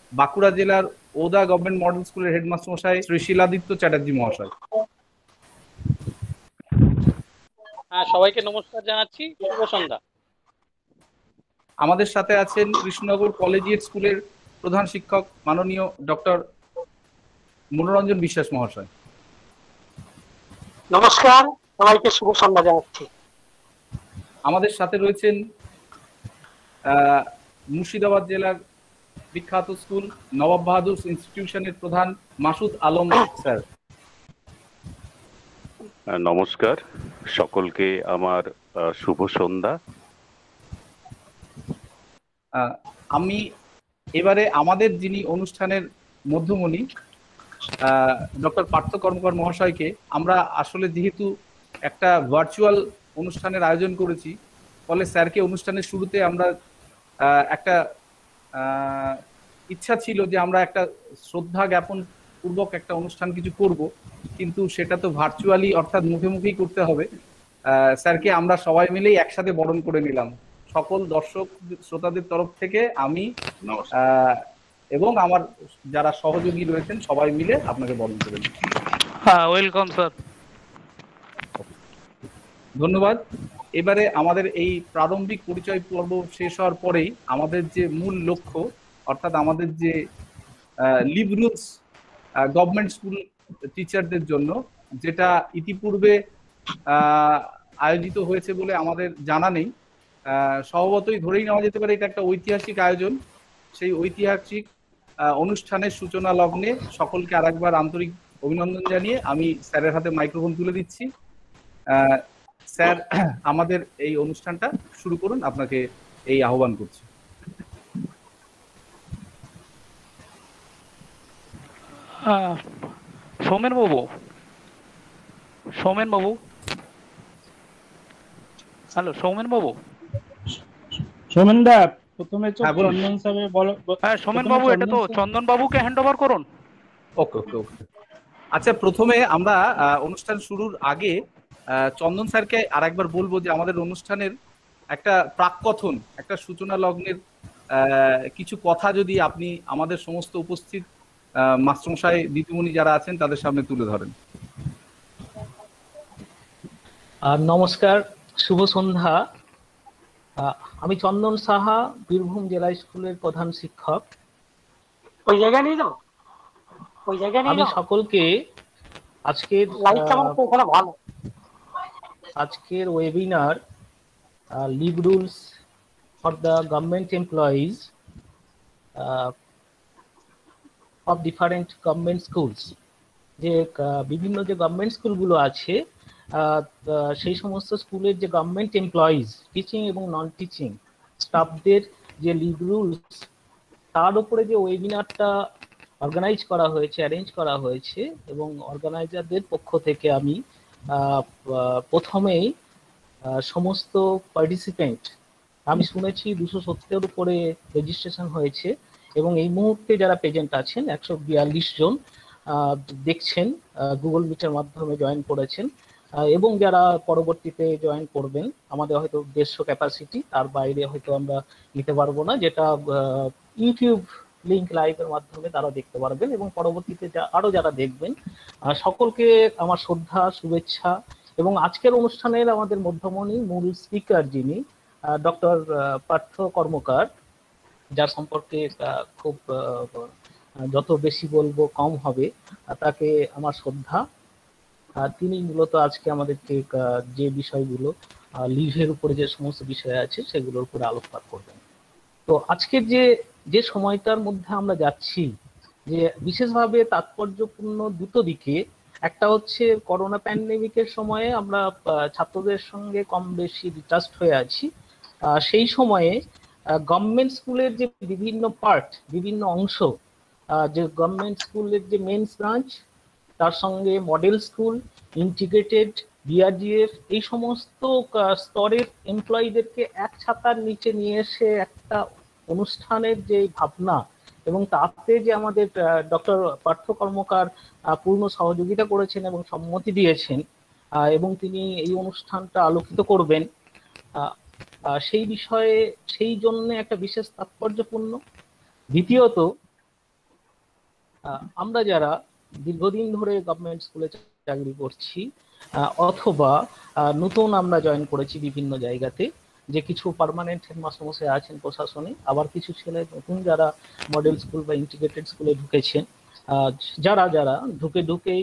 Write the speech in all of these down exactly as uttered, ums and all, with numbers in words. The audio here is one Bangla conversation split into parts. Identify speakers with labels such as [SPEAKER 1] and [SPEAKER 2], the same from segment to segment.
[SPEAKER 1] বাঁকুড়া জেলার ওদা গভর্নমেন্ট মডেল স্কুলের হেডমাস্টার মশাই শ্রী শিলাদিত্য চ্যাটার্জি মহাশয়।
[SPEAKER 2] হ্যাঁ, সবাইকে নমস্কার জানাচ্ছি, শুভ সন্ধ্যা।
[SPEAKER 1] আমাদের সাথে আছেন কৃষ্ণনগর কলেজিয়েট স্কুলের প্রধান শিক্ষক মাননীয় ডক্টর মনোরঞ্জন বিশ্বাস মহাশয়।
[SPEAKER 3] নমস্কার, সবাইকে শুভ সন্ধ্যা জানাচ্ছি।
[SPEAKER 1] আমাদের সাথে রয়েছেন আহ মুর্শিদাবাদ জেলার বিখ্যাত স্কুল নবাব বাহাদুর ইনস্টিটিউশনের প্রধান মাসুদ আলম স্যার।
[SPEAKER 4] নমস্কার সকলকে, আমার শুভ সন্ধ্যা।
[SPEAKER 1] আমি এবারে আমাদের যিনি অনুষ্ঠানের মধ্যমণি ডক্টর পার্থ কর্মকার মহাশয়কে, আমরা আসলে যেহেতু একটা ভার্চুয়াল অনুষ্ঠানের আয়োজন করেছি, ফলে স্যারকে অনুষ্ঠানের শুরুতে আমরা একটা ইচ্ছা ছিল যে আমরা একটা শ্রদ্ধা জ্ঞাপন পূর্বক একটা অনুষ্ঠান কিছু করব, কিন্তু সেটা তো ভার্চুয়ালি অর্থাৎ মুখে মুখেই করতে হবে। স্যারকে আমরা সবাই মিলেই একসাথে বরণ করে নিলাম। সকল দর্শক শ্রোতাদের তরফ থেকে আমি এবং আমার যারা সহযোগী রয়েছেন সবাই মিলে আপনাকে বরণ করে নিই।
[SPEAKER 2] হ্যাঁ, ওয়েলকাম স্যার।
[SPEAKER 1] ধন্যবাদ। এবারে আমাদের এই প্রারম্ভিক পরিচয় পর্ব শেষ হওয়ার পরেই আমাদের যে মূল লক্ষ্য, অর্থাৎ আমাদের যে লিভ রুলস গভর্নমেন্ট স্কুল টিচারদের জন্য, যেটা ইতিপূর্বে আয়োজিত হয়েছে বলে আমাদের জানা নেই, স্বভাবতই ধরেই নেওয়া যেতে পারে এটা একটা ঐতিহাসিক আয়োজন। সেই ঐতিহাসিক অনুষ্ঠানের সূচনা লগ্নে সকলকে আরেকবার আন্তরিক অভিনন্দন জানিয়ে আমি স্যারের হাতে মাইক্রোফোন তুলে দিচ্ছি। স্যার, আমাদের এই অনুষ্ঠানটা শুরু করুন, আপনাকে এই আহ্বান করছি।
[SPEAKER 2] সৌমেন বাবু, সৌমেন বাবু, হ্যালো সৌমেন বাবু।
[SPEAKER 5] সৌমেন দা, প্রথমে চন্দন সাহেব বলো।
[SPEAKER 2] হ্যাঁ সৌমেন বাবু, এটা তো চন্দন বাবুকে হ্যান্ড ওভার করুন।
[SPEAKER 1] ওকে ওকে ওকে আচ্ছা, প্রথমে আমরা অনুষ্ঠান শুরুর আগে চন্দন স্যারকে আর একবার বলবো যে আমাদের অনুষ্ঠানের একটা প্রাককথন, একটা সূচনা লগ্নের কিছু কথা যদি আপনি আমাদের সমস্ত উপস্থিত মাস্টারমশাই দিদিমণি যারা আছেন তাদের সামনে তুলে ধরেন।
[SPEAKER 6] নমস্কার, শুভ সন্ধ্যা। আমি চন্দন সাহা, বীরভূম জেলা স্কুলের প্রধান শিক্ষক।
[SPEAKER 3] ওই জায়গা নিয়ে যাও, ওই জায়গা নিয়ে
[SPEAKER 6] আমি সকলকে আজকের আজকের webinar leave rules for the government employees of different government schools, যে বিভিন্ন যে গভর্নমেন্ট স্কুলগুলো আছে সেই সমস্ত স্কুলের যে গভর্নমেন্ট এমপ্লয়িজ, টিচিং এবং নন টিচিং স্টাফদের যে লিভ রুলস, তার উপরে যে ওয়েবিনারটা অর্গানাইজ করা হয়েছে, অ্যারেঞ্জ করা হয়েছে, এবং অর্গানাইজারদের পক্ষ থেকে আমি প্রথমেই সমস্ত পার্টিসিপেন্ট, আমি শুনেছি দুশো সত্তরের উপরে রেজিস্ট্রেশন হয়েছে, এবং এই মুহূর্তে যারা প্রেজেন্ট আছেন একশো বিয়াল্লিশ জন দেখছেন, গুগল মিটের মাধ্যমে জয়েন করেছেন, এবং যারা পরবর্তীতে জয়েন করবেন, আমাদের হয়তো দেড়শো ক্যাপাসিটি, তার বাইরে হয়তো আমরা নিতে পারবো না, যেটা ইউটিউব লিঙ্ক লাইভের মাধ্যমে তারা দেখতে পারবেন, এবং পরবর্তীতে আরো যারা দেখবেন সকলকে আমার শ্রদ্ধা, শুভেচ্ছা। এবং আজকের অনুষ্ঠানের আমাদের মধ্যমণি মূল স্পিকার যিনি ডক্টর পার্থ কর্মকার, যার সম্পর্কে খুব যত বেশি বলবো কম হবে, তাকে আমার শ্রদ্ধা। তিনি মূলত আজকে আমাদেরকে যে বিষয়গুলো লিভের উপরে যে সমস্ত বিষয় আছে সেগুলোর উপরে আলোকপাত করবেন। তো আজকের যে যে সময়টার মধ্যে আমরা যাচ্ছি, যে বিশেষভাবে তাৎপর্যপূর্ণ দুটো দিকে, একটা হচ্ছে করোনা প্যান্ডেমিকের সময়ে আমরা ছাত্রদের সঙ্গে কম বেশি ডিটাচড হয়ে আছি, সেই সময়ে গভর্নমেন্ট স্কুলের যে বিভিন্ন পার্ট, বিভিন্ন অংশ, যে গভর্নমেন্ট স্কুলের যে মেইনস ব্রাঞ্চ, তার সঙ্গে মডেল স্কুল, ইন্টিগ্রেটেড, বিআরজিএফ, এই সমস্ত স্তরের এমপ্লয়ীদেরকে এক ছাতার নিচে নিয়ে এসে একটা অনুষ্ঠানের যে ভাবনা, এবং তাতে যে আমাদের ডক্টর পার্থ কর্মকার পূর্ণ সহযোগিতা করেছেন এবং সম্মতি দিয়েছেন, এবং তিনি এই অনুষ্ঠানটা আলোকিত করবেন, সেই বিষয়ে সেই জন্য একটা বিশেষ তাৎপর্যপূর্ণ। দ্বিতীয়ত, আমরা যারা দীর্ঘদিন ধরে গভর্নমেন্ট স্কুলে চাকরি করছি অথবা নতুন আমরা জয়েন করেছি বিভিন্ন জায়গাতে, যে কিছু পার্মানেন্ট হেডমাস্টার মশাই আছেন প্রশাসনে, আবার কিছু ছেলে নতুন যারা মডেল স্কুল বা ইন্টিগ্রেটেড স্কুলে ঢুকেছেন, যারা যারা ঢুকে ঢুকেই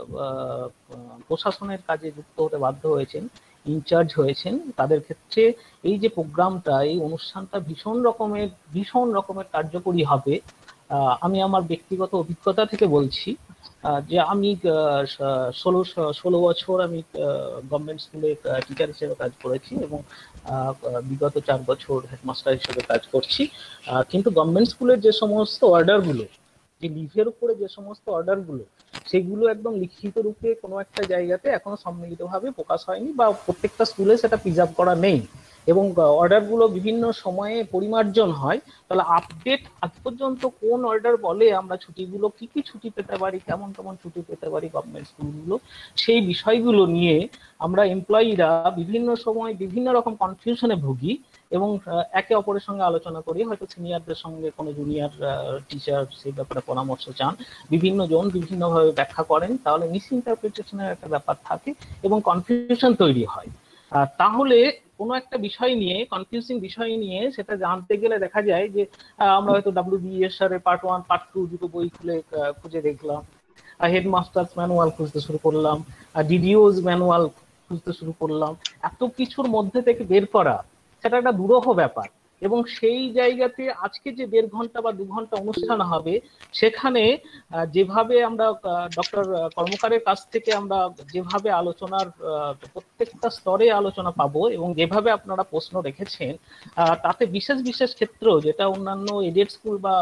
[SPEAKER 6] প্রশাসনের কাজে যুক্ত হতে বাধ্য হয়েছেন, ইনচার্জ হয়েছেন, তাদের ক্ষেত্রে এই যে প্রোগ্রামটা, এই অনুষ্ঠানটা ভীষণ রকমের ভীষণ রকমের কার্যকরী হবে। আমি আমার ব্যক্তিগত অভিজ্ঞতা থেকে বলছি যে আমি ষোলো ষোলো বছর আমি গভর্নমেন্ট স্কুলে টিচার হিসেবে কাজ করেছি এবং বিগত চার বছর হেডমাস্টার হিসেবে কাজ করছি। কিন্তু গভর্নমেন্ট স্কুলের যে সমস্ত অর্ডারগুলো, যে লিভের উপরে যে সমস্ত অর্ডারগুলো, সেগুলো একদম লিখিত রূপে কোনো একটা জায়গাতে এখনো সম্মিলিতভাবে প্রকাশ হয়নি বা প্রত্যেকটা স্কুলে সেটা প্রিজার্ভ করা নেই এবং অর্ডারগুলো বিভিন্ন সময়ে পরিমার্জন হয়। তাহলে আপডেট আজ পর্যন্ত কোন অর্ডার বলে আমরা ছুটিগুলো কি কি ছুটি পেতে পারি, কেমন কেমন ছুটি পেতে পারি গভর্নমেন্ট স্কুলগুলো, সেই বিষয়গুলো নিয়ে আমরা এমপ্লয়িরা বিভিন্ন সময় বিভিন্ন রকম কনফিউশনে ভুগি এবং একে অপরের সঙ্গে আলোচনা করি, হয়তো সিনিয়রদের সঙ্গে কোনো জুনিয়র টিচার সেই ব্যাপারে পরামর্শ চান, বিভিন্ন জন বিভিন্নভাবে ব্যাখ্যা করেন, তাহলে মিস ইন্টারপ্রিটেশনের একটা ব্যাপার থাকে এবং কনফিউশন তৈরি হয়। তাহলে কোনো একটা বিষয় নিয়ে, কনফিউজিং বিষয় নিয়ে সেটা জানতে গেলে দেখা যায় যে আমরা হয়তো ডাব্লিউবিএসআর এর পার্ট ওয়ান পার্ট টু দুটো বই খুলে খুঁজে দেখলাম, হেডমাস্টার্স ম্যানুয়াল খুঁজতে শুরু করলাম, ডিডিওস ম্যানুয়াল খুঁজতে শুরু করলাম। এত কিছুর মধ্যে থেকে বের করা সেটা একটা দুরূহ ব্যাপার এবং সেই জায়গাতে আজকে যে দেড় ঘন্টা বা দু ঘন্টা অনুষ্ঠান হবে, সেখানে যেভাবে আমরা ডক্টর কর্মকারের কাছ থেকে আমরা যেভাবে আলোচনার প্রত্যেকটা স্তরে আলোচনা পাবো এবং যেভাবে আপনারা প্রশ্ন রেখেছেন, তাতে বিশেষ বিশেষ ক্ষেত্র যেটা অন্যান্য এডেড স্কুল বা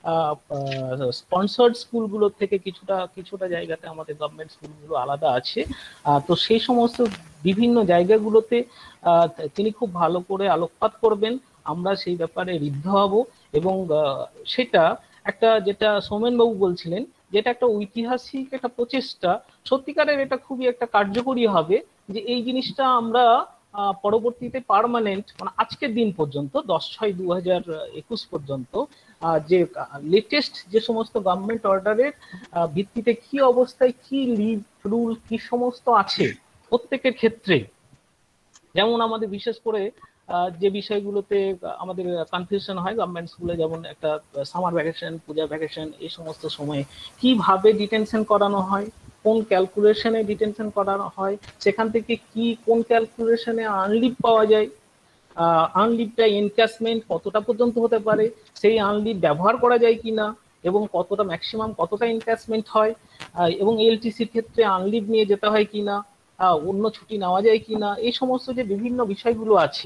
[SPEAKER 6] স্পন্সর্ড স্কুলগুলো থেকে কিছুটা কিছুটা জায়গাতে আমাদের গভর্নমেন্ট স্কুলগুলো আলাদা আছে। তো সেই সমস্ত বিভিন্ন জায়গাগুলোতে তিনি খুব ভালো করে আলোকপাত করবেন, আমরা সেই ব্যাপারে ঋদ্ধ হব এবং সেটা একটা, যেটা সৌমেনবাবু বলছিলেন, যেটা একটা ঐতিহাসিক একটা প্রচেষ্টা, সত্যিকারের এটা খুবই একটা কার্যকরী হবে যে এই জিনিসটা আমরা পরবর্তীতে পার্মানেন্ট, মানে আজকের দিন পর্যন্ত দশ ছয় দু হাজার একুশ পর্যন্ত যে লেটেস্ট যে সমস্ত গভর্নমেন্ট অর্ডারের ভিত্তিতে কি অবস্থায় কি লিভ রুল কি সমস্ত আছে প্রত্যেকের ক্ষেত্রে, যেমন আমাদের বিশেষ করে যে বিষয়গুলোতে আমাদের কনফিউশন হয় গভর্নমেন্ট স্কুলে, যেমন একটা সামার ভ্যাকেশন, পূজা ভ্যাকেশন, এই সমস্ত সময়ে কিভাবে ডিটেনশন করানো হয়, কোন ক্যালকুলেশনে ডিটেনশন করানো হয়, সেখান থেকে কি কোন ক্যালকুলেশনে আনলিভ পাওয়া যায়, আনলিভটা এনক্যাশমেন্ট কতটা পর্যন্ত হতে পারে, সেই আনলিভ ব্যবহার করা যায় কিনা এবং কতটা ম্যাক্সিমাম কতটা এনক্যাশমেন্ট হয় এবং এলটিসির ক্ষেত্রে আনলিভ নিয়ে যেতে হয় কিনা, অন্য ছুটি নেওয়া যায় কিনা, এই সমস্ত যে বিভিন্ন বিষয়গুলো আছে।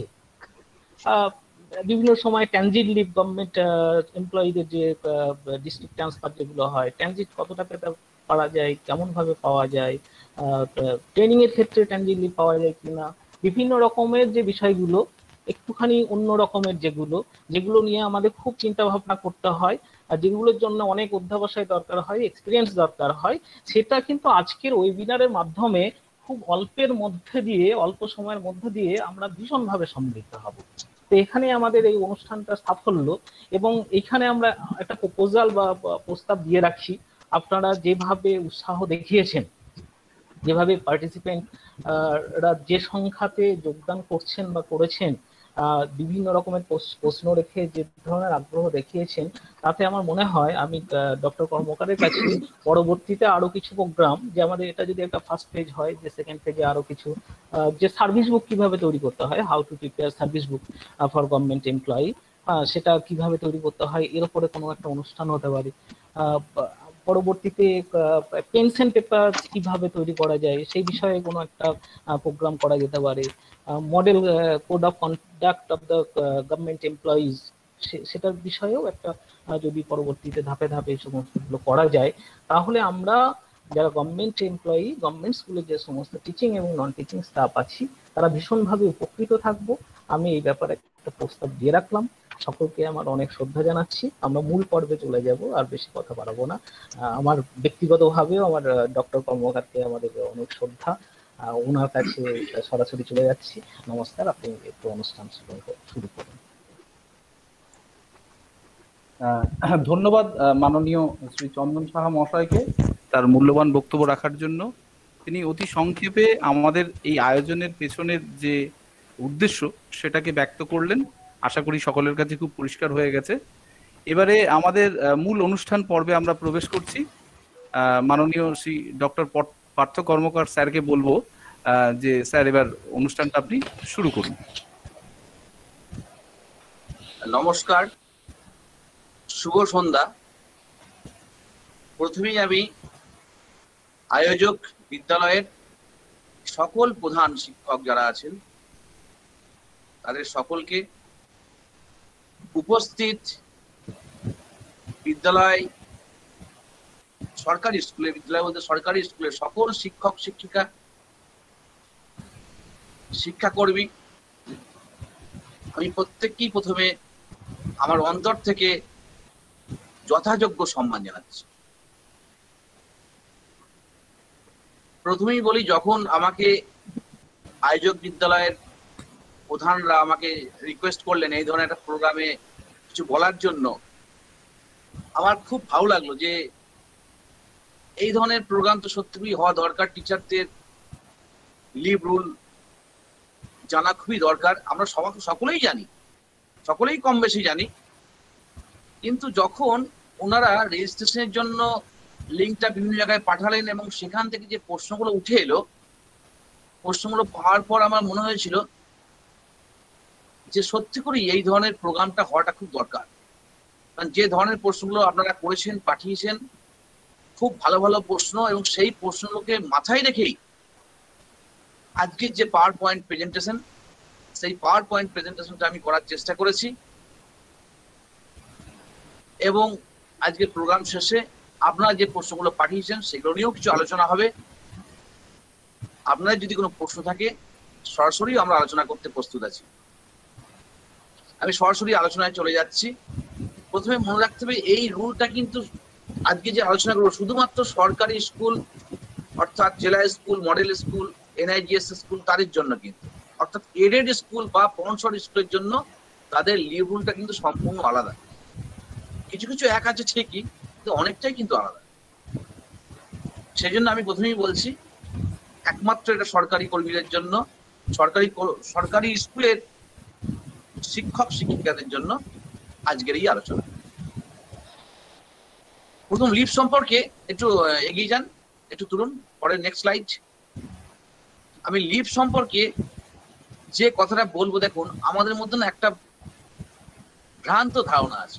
[SPEAKER 6] বিভিন্ন সময় ট্রানজিট লিভ, গভর্নমেন্ট এমপ্লয়ীদের যে ডিস্ট্রিক্ট ট্রান্সফার যেগুলো হয়, ট্রানজিট কতটা পেতে পাওয়া যায়, কেমন ভাবে পাওয়া যায়, ট্রেনিং এর ক্ষেত্রে ট্রানজিট লিভ পাওয়া যায় কিনা, বিভিন্ন রকমের যে বিষয়গুলো, একটুখানি অন্য রকমের যেগুলো যেগুলো নিয়ে আমাদের খুব চিন্তা ভাবনা করতে হয় আর যেগুলোর জন্য অনেক অধ্যাবসায় দরকার হয়, এক্সপিরিয়েন্স দরকার হয়, সেটা কিন্তু আজকের ওয়েবিনারের মাধ্যমে খুব অল্পের মধ্যে দিয়ে, অল্প সময়ের মধ্যে দিয়ে আমরা ভীষণভাবে সমৃদ্ধ হব। তো এখানে আমাদের এই অনুষ্ঠানটা সাফল্য এবং এখানে আমরা একটা প্রপোজাল বা প্রস্তাব দিয়ে রাখছি, আপনারা যেভাবে উৎসাহ দেখিয়েছেন, যেভাবে পার্টিসিপেন্টরা যে সংখ্যাতে যোগদান করছেন বা করেছেন, বিভিন্ন রকমের প্রশ্ন রেখে যে ধরনের আগ্রহ দেখিয়েছেন, তাতে আমার মনে হয় আমি ডক্টর কর্মকারের কাছে পরবর্তীতে আরো কিছু প্রোগ্রাম, যে আমাদের এটা যদি একটা ফার্স্ট পেজ হয়, যে সেকেন্ড পেজে আরো কিছু যে সার্ভিস বুক কিভাবে তৈরি করতে হয়, how to prepare service book for government employee, সেটা কিভাবে তৈরি করতে হয়, এর উপরে কোনো একটা অনুষ্ঠান হতে পারে। পরবর্তীতে পেনশন পেপার কিভাবে তৈরি করা যায় সেই বিষয়ে কোনো একটা প্রোগ্রাম করা যেতে পারে। Model code of conduct of the government employees, সেটার বিষয়েও একটা যদি পরবর্তীতে ধাপে ধাপে এই সমস্তগুলো করা যায়, তাহলে আমরা যারা গভর্নমেন্ট এমপ্লয়ি, গভর্নমেন্ট স্কুলে যে সমস্ত টিচিং এবং নন টিচিং স্টাফ আছি, তারা ভীষণভাবে উপকৃত থাকবো। আমি এই ব্যাপারে একটা প্রস্তাব দিয়ে রাখলাম। সকলকে আমার অনেক শ্রদ্ধা জানাচ্ছি। আমরা মূল পর্বে চলে যাব, আর বেশি কথা বাড়াবো না। আমার ব্যক্তিগতভাবেও আমার ডক্টর কর্মকারকে আমাদের অনেক শ্রদ্ধা, ওনার কাছে সরাসরি চলে যাচ্ছি। নমস্কার, আপনি একটু অনুষ্ঠান শুরু করুন।
[SPEAKER 1] ধন্যবাদ মাননীয় শ্রী চন্দন সাহা মহাশয়কে তার মূল্যবান বক্তব্য রাখার জন্য। তিনি অতি সংক্ষেপে আমাদের এই আয়োজনের পেছনের যে উদ্দেশ্য সেটাকে ব্যক্ত করলেন। আশা করি সকলের কাছে খুব পরিষ্কার হয়ে গেছে। এবারে আমাদের মূল অনুষ্ঠান পর্বে আমরা প্রবেশ করছি। মাননীয় শ্রী ডক্টর পার্থ কর্মকার স্যারকে বলবো যে স্যার এবার অনুষ্ঠানটা আপনি শুরু করুন।
[SPEAKER 7] নমস্কার, শুভ সন্ধ্যা। প্রথমেই আমি আয়োজক বিদ্যালয়ের সকল প্রধান শিক্ষক যারা আছেন তাদের সকলকে, উপস্থিত বিদ্যালয় সরকারি স্কুলে, বিদ্যালয় বলতে সরকারি স্কুলের সকল শিক্ষক শিক্ষিকা, শিক্ষাকর্মী, আমি প্রত্যেককেই প্রথমে আমার অন্তর থেকে যথাযোগ্য সম্মান জানাচ্ছি। প্রথমেই বলি, যখন আমাকে আয়োজক বিদ্যালয়ের প্রধানরা আমাকে রিকোয়েস্ট করলেন এই ধরনের একটা প্রোগ্রামে কিছু বলার জন্য, আমার খুব ভালো লাগলো যে এই ধরনের প্রোগ্রাম তো সত্যিই হওয়া দরকার। টিচারদের লিভ রুল জানা খুবই দরকার। আমরা সবাই সকলেই জানি, সকলেই কম বেশি জানি, কিন্তু যখন ওনারা রেজিস্ট্রেশনের জন্য লিঙ্কটা বিভিন্ন জায়গায় পাঠালেন এবং সেখান থেকে যে প্রশ্নগুলো উঠে এলো, প্রশ্নগুলো পাওয়ার পর আমার মনে হয়েছিল যে সত্যি করে এই ধরনের প্রোগ্রামটা হওয়াটা খুব দরকার। কারণ যে ধরনের প্রশ্নগুলো আপনারা করেছেন, পাঠিয়েছেন, খুব ভালো ভালো প্রশ্ন, এবং সেই প্রশ্নগুলোকে মাথায় রেখেই আজকের যে পাওয়ার পয়েন্ট প্রেজেন্টেশন, সেই পাওয়ার পয়েন্ট প্রেজেন্টেশনটা আমি করার চেষ্টা করেছি। এবং আজকের প্রোগ্রাম শেষে আপনারা যে প্রশ্নগুলো পাঠিয়েছেন সেগুলো নিয়েও কিছু আলোচনা হবে। আপনার যদি কোনো প্রশ্ন থাকে সরাসরি আমরা আলোচনা করতে প্রস্তুত আছি। আমি সরাসরি আলোচনায় চলে যাচ্ছি। প্রথমে মনে রাখতে হবে এই রুলটা কিন্তু আজকে যে আলোচনা করবো শুধুমাত্র সরকারি স্কুল অর্থাৎ জেলা school, model school, NIGS school তাদের জন্য, কিন্তু অর্থাৎ এডেড স্কুল বা স্পন্সর স্কুলের জন্য তাদের লিভ রুলটা কিন্তু সম্পূর্ণ আলাদা। কিছু কিছু এক আছে ঠিকই, কিন্তু অনেকটাই কিন্তু আলাদা। সেই জন্য আমি প্রথমেই বলছি, একমাত্র এটা সরকারি কর্মীদের জন্য, সরকারি সরকারি স্কুলের শিক্ষক শিক্ষিকাদের জন্য আজকের এই আলোচনা। প্রথম লিভ সম্পর্কে একটু এগিয়ে যান, একটু তুলুন পরের নেক্সট স্লাইড। আমি লিভ সম্পর্কে যে কথাটা বলবো, দেখুন আমাদের মধ্যে না একটা ভ্রান্ত ধারণা আছে।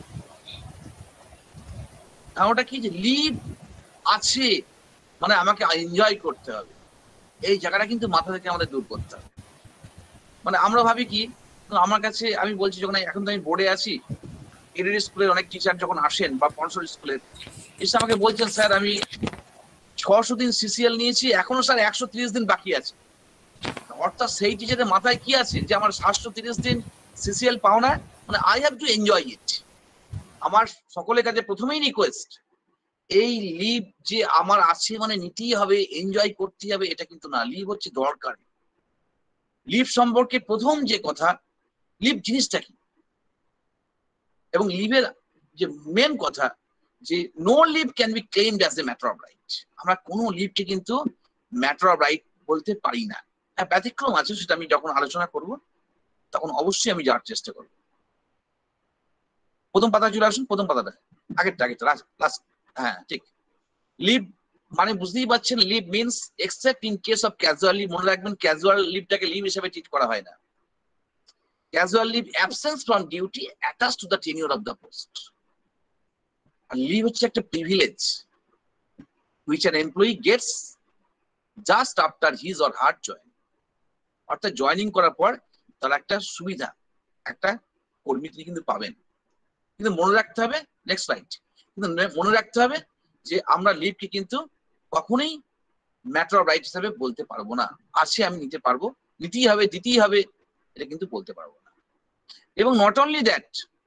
[SPEAKER 7] ধারণাটা কি, যে লিভ আছে মানে আমাকে এনজয় করতে হবে, এই জায়গাটা কিন্তু মাথা থেকে আমাদের দূর করতে হবে। মানে আমরা ভাবি কি, আমার কাছে আমি বলছি যখন এখন তো আমি বোর্ডে আছি, এডেড স্কুলের অনেক টিচার যখন আসেন বা স্পন্সর স্কুলের এসে আমাকে বলছেন, স্যার আমি ছশো দিন সিসিএল নিয়েছি, এখনো স্যার একশো তিরিশ দিন বাকি আছে। অর্থাৎ সেই টিচারের মাথায় কি আছে যে আমার সাতশো তিরিশ দিন সিসিএল পাও না, মানে I have to enjoy it. আমার সকলের কাছে প্রথমেই রিকোয়েস্ট, এই লিভ যে আমার আছে মানে নিতেই হবে, এনজয় করতে হবে, এটা কিন্তু না। লিভ হচ্ছে দরকার। লিভ সম্পর্কে প্রথম যে কথা, লিভ জিনিসটা কি, এবং লিভের যে মেন কথা যে no leave can be claimed as a matter of right. আমরা কোনো লিভকে কিন্তু ম্যাটার অফ রাইট বলতে পারি না। হ্যাঁ, ব্যতিক্রম আছে, সেটা আমি যখন আলোচনা করব তখন অবশ্যই আমি যাওয়ার চেষ্টা করব। প্রথম পাতা চলে আসুন, প্রথম পাতাটা আগেরটা আগেরটা লাস্ট। হ্যাঁ ঠিক, লিভ মানে বুঝতেই পারছেন, leave means except in case of casual leave. মনে রাখবেন, ক্যাজুয়াল লিভটাকে লিভ হিসেবে ট্রিট করা হয় না। Casual leave, absence from duty attached to the tenure of the post. And leave হচ্ছে একটা privilege which an employee gets just after his or her join. অর্থাৎ জয়েনিং করার পর তার একটা সুবিধা, একটা কর্মী তিনি কিন্তু পাবেন। কিন্তু মনে রাখতে হবে, নেক্সট স্লাইড, কিন্তু মনে রাখতে হবে যে আমরা লিভকে কিন্তু কখনোই ম্যাটার অফ রাইট হিসাবে বলতে পারবো না। আছে আমি নিতে পারবো, নিতেই হবে, দিতেই হবে, এটা কিন্তু বলতে পারবো না। এবং নট অনলি দ্যাট,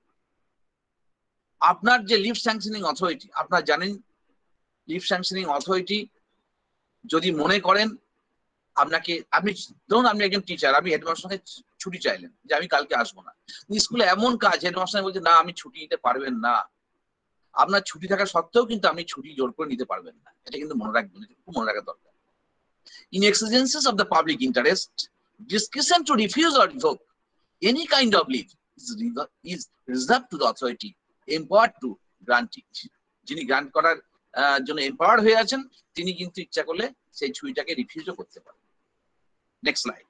[SPEAKER 7] আপনার যে লিভ স্যাংশনিং অথরিটি, আপনারা জানেন লিভ স্যাংশনিং অথরিটি যদি মনে করেন আপনাকে, আপনি ধরুন আপনি একজন টিচার, আপনি হেডমাস্টারের সঙ্গে ছুটি চাইলেন যে আমি কালকে আসবো না, স্কুলে এমন কাজ হেডমাস্টার বলছে না আমি ছুটি নিতে পারবেন না, আপনার ছুটি থাকা সত্ত্বেও কিন্তু আপনি ছুটি জোর করে নিতে পারবেন না, এটা কিন্তু মনে রাখবেন, এটা খুব মনে রাখা দরকার। In exigencies of the public interest, discretion to refuse or revoke any kind of leave is is reserved to the authority empowered to grant it. যিনি গ্রান্ট করার জন্য এম্পাওয়ার্ড হয়ে আছেন তিনি কিন্তু ইচ্ছা করলে সেই ছুটিটাকে রিফিউজও করতে পারেন। Next slide.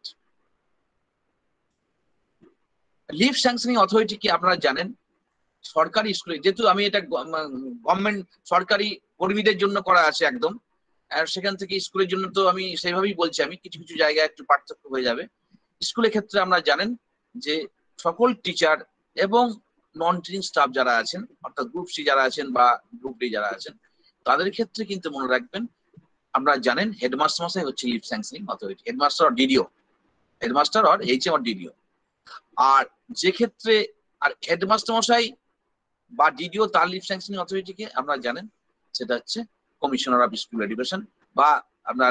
[SPEAKER 7] Leave sanctioning authority কি আপনারা জানেন? সরকারি স্কুলে, যেহেতু আমি এটা গভর্নমেন্ট সরকারি কর্মীদের জন্য করা আছে একদম, আর সেখান থেকে স্কুলের জন্য তো আমি সেইভাবেই বলছি, আমি কিছু কিছু জায়গায় একটু পার্থক্য হয়ে যাবে। স্কুলের ক্ষেত্রে আমরা জানেন যে সকল টিচার এবং নন টিচিং স্টাফ যারা আছেন, অর্থাৎ গ্রুপ সি যারা আছেন বা গ্রুপ ডি যারা আছেন, তাদের ক্ষেত্রে কিন্তু মনে রাখবেন আপনারা জানেন হেডমাস্টার মশাই হচ্ছে leave sanctioning authority, headmaster or DDO, headmaster or HM or DDO. আর যে ক্ষেত্রে আর হেডমাস্টার মশাই বা ডিডিও তার লিভ স্যাংশনিং অথরিটিকে আপনারা জানেন সেটা হচ্ছে কমিশনার অফ স্কুল এডুকেশন বা আপনার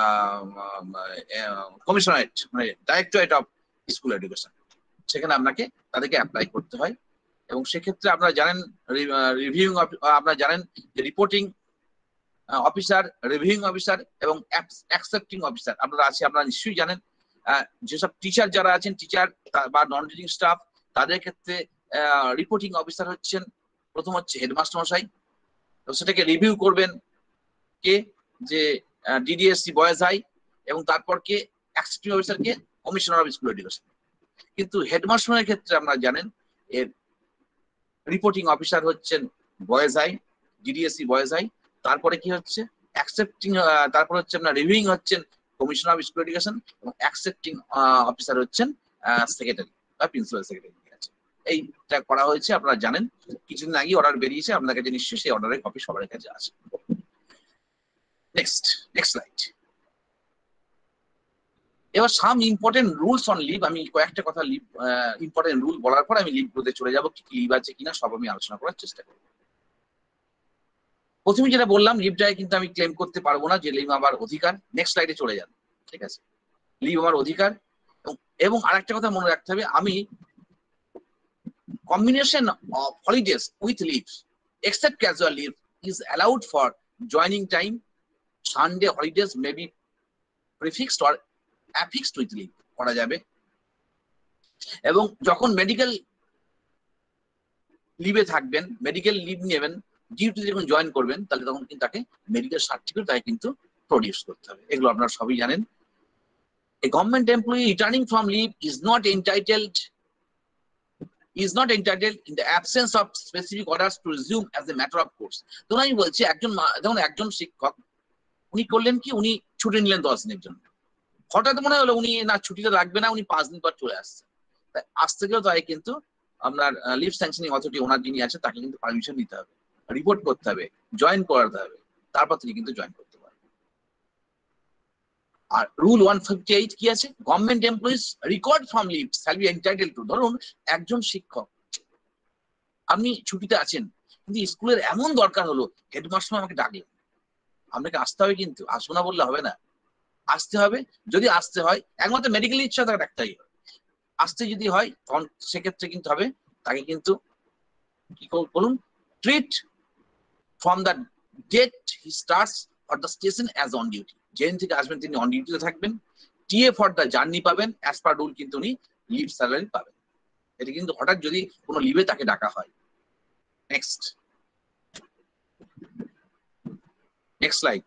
[SPEAKER 7] কমিশনারেট মানে ডাইরেক্টরেট অফ স্কুল এডুকেশন, সেখানে আপনাকে তাদেরকে অ্যাপ্লাই করতে হয়। এবং সেক্ষেত্রে আপনারা জানেন রিভিউইং আপনারা জানেন যে রিপোর্টিং অফিসার, রিভিউইং অফিসার এবং অ্যাকসেপ্টিং অফিসার আপনারা আছে, আপনারা নিশ্চয়ই জানেন। যেসব টিচার যারা আছেন, টিচার বা নন টিচিং স্টাফ, তাদের ক্ষেত্রে রিপোর্টিং অফিসার হচ্ছেন প্রথম হচ্ছে হেডমাস্টার মশাই, তো সেটাকে রিভিউ করবেন কে, যে ডিডিএসসি বয়েজ হাই, এবং তারপর কে অ্যাকসেপ্টিং অফিসারকে কমিশনার অফ স্কুল এডুকেশন। কিন্তু হেডমাস্টারের ক্ষেত্রে আপনারা জানেন এর রিপোর্টিং অফিসার হচ্ছেন boys high, DDSC boys high, তারপরে কি হচ্ছে অ্যাকসেপ্টিং, তারপর হচ্ছে আপনার রিভিউইং হচ্ছেন কমিশনার অফ স্কুল এডুকেশন, এবং অ্যাকসেপ্টিং অফিসার হচ্ছেন সেক্রেটারি বা প্রিন্সিপাল সেক্রেটারি। এইটা করা হয়েছে আপনারা জানেন, কিছুদিন আগে অর্ডার বেরিয়েছে, আপনার কাছে নিশ্চয়ই সেই অর্ডারের কপি সবার কাছে আছে। Next next slide. এবার some important rules on leave, আমি কয়েকটা কথা লিভ ইম্পর্টেন্ট রুল বলার পর আমি লিভ গুলোতে চলে যাবো, কি কি লিভ আছে কিনা সব আমি আলোচনা করার চেষ্টা করব। প্রথমে যেটা বললাম, লিভটাকে কিন্তু আমি ক্লেম করতে পারবো না যে লিভ আমার অধিকার। নেক্সট স্লাইডে চলে যান, ঠিক আছে? লিভ আমার অধিকার। এবং আরেকটা কথা মনে রাখতে হবে, আমি combination of holidays with leaves except casual leave is allowed for joining time. Sunday holidays may be prefixed or affixed with leave করা যাবে। এবং যখন মেডিকেল লিভে থাকবেন, মেডিকেল লিভ নেবেন, ডিউটিতে যখন জয়েন করবেন, তাহলে তখন কিন্তু তাকে মেডিকেল সার্টিফিকেট তাকে কিন্তু প্রডিউস করতে হবে। এগুলো আপনারা সবই জানেন। A government employee returning from leave is not entitled is not entitled in the absence of specific orders to resume as a matter of course. তো আমি বলছি একজন যেমন একজন শিক্ষক উনি করলেন কি, উনি ছুটি নিলেন দশ দিনের জন্য, হঠাৎ মনে হলো উনি না ছুটিটা রাখবে না, উনি পাঁচ দিন পর চলে আসছে, আসতে গেলেও তাই কিন্তু আপনার লিভ স্যাংশনিং অথরিটি ওনার যিনি আছে তাকে কিন্তু পারমিশন নিতে হবে, রিপোর্ট করতে হবে, জয়েন করাতে হবে, তারপর তিনি কিন্তু জয়েন করতে পারবেন। আর রুল ওয়ান ফিফটি এইট কি আছে? Government employees recalled from leave shall be entitled to, ধরুন একজন শিক্ষক আপনি ছুটিতে আছেন, কিন্তু স্কুলের এমন দরকার হলো, হেডমাস্টার আমাকে ডাকলেন, আপনাকে আসতে হবে, কিন্তু আসবো না বললে হবে না, আসতে হবে। যদি আসতে হয়, একমাত্র মেডিকেল ইচ্ছা তাকে ডাকতেই হবে। আসতে যদি হয় তখন সেক্ষেত্রে কিন্তু হবে তাকে কিন্তু কি বলুন, treat from the date he starts or the station as on duty, যেদিন থেকে আসবেন তিনি অন ডিউটিতে থাকবেন, টিএ ফর দ্য জার্নি পাবেন, অ্যাজ পার রুল কিন্তু উনি লিভ স্যালারি পাবেন। এটা কিন্তু হঠাৎ যদি কোনো লিভে তাকে ডাকা হয়। Next next slide.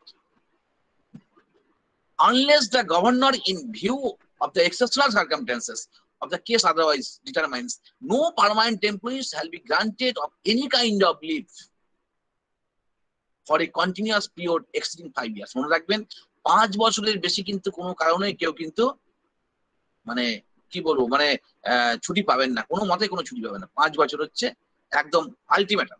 [SPEAKER 7] Unless the governor, in view of the exceptional circumstances of the case otherwise determines, no permanent employees shall be granted of any kind of leave for a continuous period exceeding five years. মনে রাখবেন, পাঁচ বছরের বেশি কিন্তু কোনো কারণে কেউ কিন্তু মানে কি বলবো মানে ছুটি পাবেন না, কোনো মতে কোনো ছুটি পাবেন না। পাঁচ বছর হচ্ছে একদম আলটিমেটাম।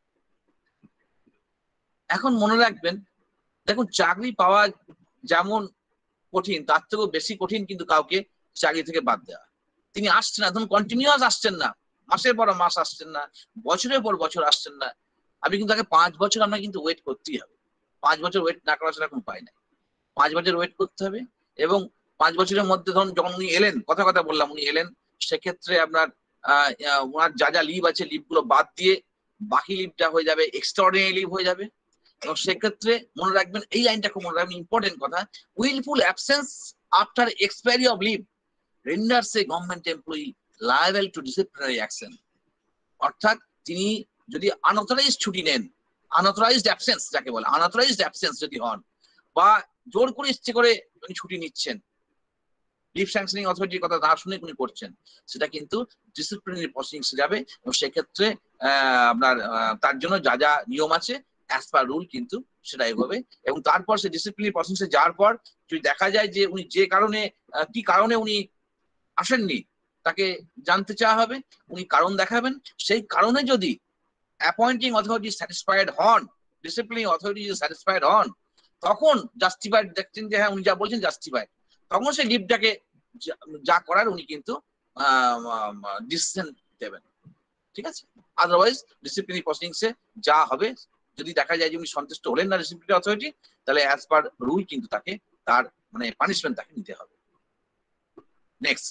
[SPEAKER 7] এখন মনে রাখবেন, দেখুন চাকরি পাওয়া যেমন কঠিন, তার থেকেও বেশি কঠিন কিন্তু কাউকে চাকরি থেকে বাদ দেওয়া। তিনি আসছেন না, ধরুন কন্টিনিউয়াস আসছেন না, মাসের পর মাস আসছেন না, বছরের পর বছর আসছেন না, আপনি কিন্তু তাকে পাঁচ বছর আপনাকে কিন্তু ওয়েট করতেই হবে। পাঁচ বছর ওয়েট না করা ছাড়া কোনো উপায় নাই, পাঁচ বছর ওয়েট করতে হবে। এবং পাঁচ বছরের মধ্যে ধরুন যখন উনি এলেন, কথা কথা বললাম উনি এলেন, সেক্ষেত্রে আপনার আহ ওনার যা যা লিভ আছে লিভ গুলো বাদ দিয়ে বাকি লিভটা হয়ে যাবে এক্সট্রাঅর্ডিনারি লিভ হয়ে যাবে। এবং সেক্ষেত্রে মনে রাখবেন, এই লাইনটা খুব মনে রাখবেন, ইম্পর্টেন্ট কথা, wilful absence after expiry of leave renders a government employee liable to disciplinary action. অর্থাৎ তিনি যদি আনঅথরাইজড ছুটি নেন, আনঅথরাইজড অ্যাবসেন্স যাকে বলে, আনঅথরাইজড অ্যাবসেন্স যদি হন বা জোর করে ইচ্ছে করে উনি ছুটি নিচ্ছেন, লিভ স্যাংশনিং অথরিটির কথা না শুনে উনি করছেন, সেটা কিন্তু ডিসিপ্লিনারি প্রসিডিংস যাবে। এবং সেক্ষেত্রে আপনার তার জন্য যা যা নিয়ম আছে অ্যাজ পার রুল কিন্তু সেটা এগোবে। এবং তারপর সে ডিসিপ্লিনারি প্রসিডিংসে যাওয়ার পর যদি দেখা যায় যে উনি যে কারণে কি কারণে উনি আসেননি তাকে জানতে চাওয়া হবে, উনি কারণ দেখাবেন। সেই কারণে যদি অ্যাপয়েন্টিং অথরিটি স্যাটিসফাইড হন, ডিসিপ্লিনারি অথরিটি যদি স্যাটিসফাইড হন, তখন জাস্টিফাইড দেখছেন যে হ্যাঁ উনি যা বলছেন জাস্টিফাইড, তখন সেই লিভটাকে যা করার উনি কিন্তু ডিসিশন দেবেন। ঠিক আছে? আদারওয়াইজ ডিসিপ্লিনারি প্রসিডিংসে যা হবে, যদি দেখা যায় যে উনি সন্তুষ্ট হলেন না ডিসিপ্লিনারি অথরিটি, তাহলে অ্যাজ পার রুল কিন্তু তাকে তার মানে পানিশমেন্ট তাকে নিতে হবে। Next,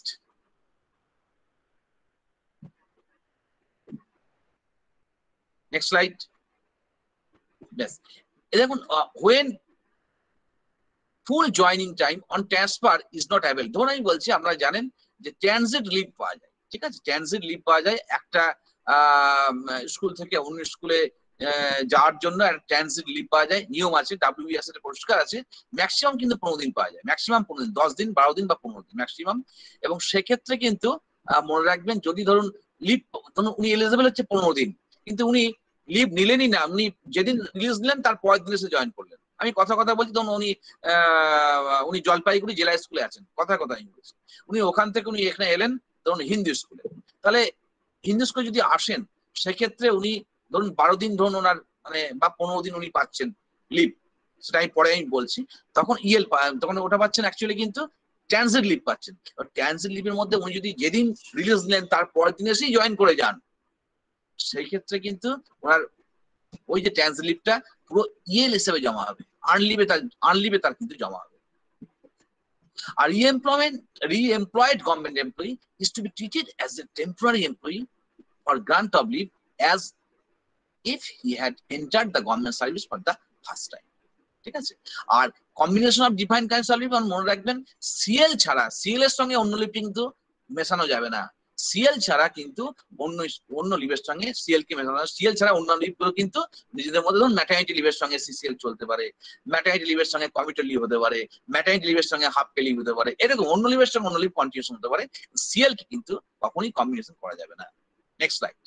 [SPEAKER 7] next slide. ব্যাস, এই দেখুন, when full joining time on transfer is not avail. ধরুন আমি বলছি, আপনারা জানেন যে ট্রানজিট লিভ পাওয়া যায়, ঠিক আছে? ট্রানজিট লিভ পাওয়া যায় একটা স্কুল থেকে অন্য স্কুলে যাওয়ার জন্য একটা ট্রানজিট লিভ পাওয়া যায়, নিয়ম আছে, ডাব্লিউবিএস এর পরিষ্কার আছে। ম্যাক্সিমাম কিন্তু পনেরো দিন পাওয়া যায়, ম্যাক্সিমাম পনেরো দিন, দশ দিন বারো দিন বা পনেরো দিন ম্যাক্সিমাম। এবং সেক্ষেত্রে কিন্তু মনে রাখবেন, যদি ধরুন লিভ ধরুন উনি এলিজিবল হচ্ছে পনেরো দিন, কিন্তু উনি লিভ নিলেনই না, উনি যেদিন রিলিজ নিলেন তার পরের দিন এসে জয়েন করলেন। আমি কথা কথা বলছি, তখন উনি আহ উনি জলপাইগুড়ি জেলা স্কুলে আছেন, কথা কথা আমি বলছি, উনি ওখান থেকে উনি এখানে এলেন ধরুন হিন্দু স্কুলে। তাহলে হিন্দু স্কুলে যদি আসেন, সেক্ষেত্রে উনি ধরুন বারো দিন ধরুন ওনার মানে বা পনেরো দিন উনি পাচ্ছেন লিভ, সেটা আমি পরে আমি বলছি। তখন ইএল তখন ওটা পাচ্ছেন অ্যাকচুয়ালি কিন্তু ট্রানজিট লিভ পাচ্ছেন। ট্রানজিট লিভের মধ্যে উনি যদি যেদিন রিলিজ নিলেন তার পরের দিন এসেই জয়েন করে যান, সেই ক্ষেত্রে কিন্তু ওনার ওই যে ট্রানজিট লিভটা পুরো ইএল হিসেবে জমা হবে, আনলিভে তার আনলিভে তার কিন্তু জমা হবে। আর re-employment re-employed government employee is to be treated as a temporary employee or grant of leave as if he had entered the government service for the first time। ঠিক আছে? আর combination of defined kinds of leave মনে রাখবেন, সিএল ছাড়া, সিএল এর সঙ্গে অন্য লিভ কিন্তু মেশানো যাবে না। সিএল ছাড়া কিন্তু অন্য অন্য লিভের সঙ্গে সিএল কে মেশানো, সিএল ছাড়া অন্য লিভগুলো কিন্তু নিজেদের মধ্যে ধরুন ম্যাটারনিটি লিভের সঙ্গে সিসিএল চলতে পারে, ম্যাটারনিটি লিভের সঙ্গে কমিটেড লিভ হতে পারে, ম্যাটারনিটি লিভের সঙ্গে হাফ পে লিভ হতে পারে, এরকম অন্য লিভের সঙ্গে অন্য লিভ কন্টিনিউশন হতে পারে। সিএল কে কিন্তু কখনোই কম্বিনেশন করা যাবে না। Next slide.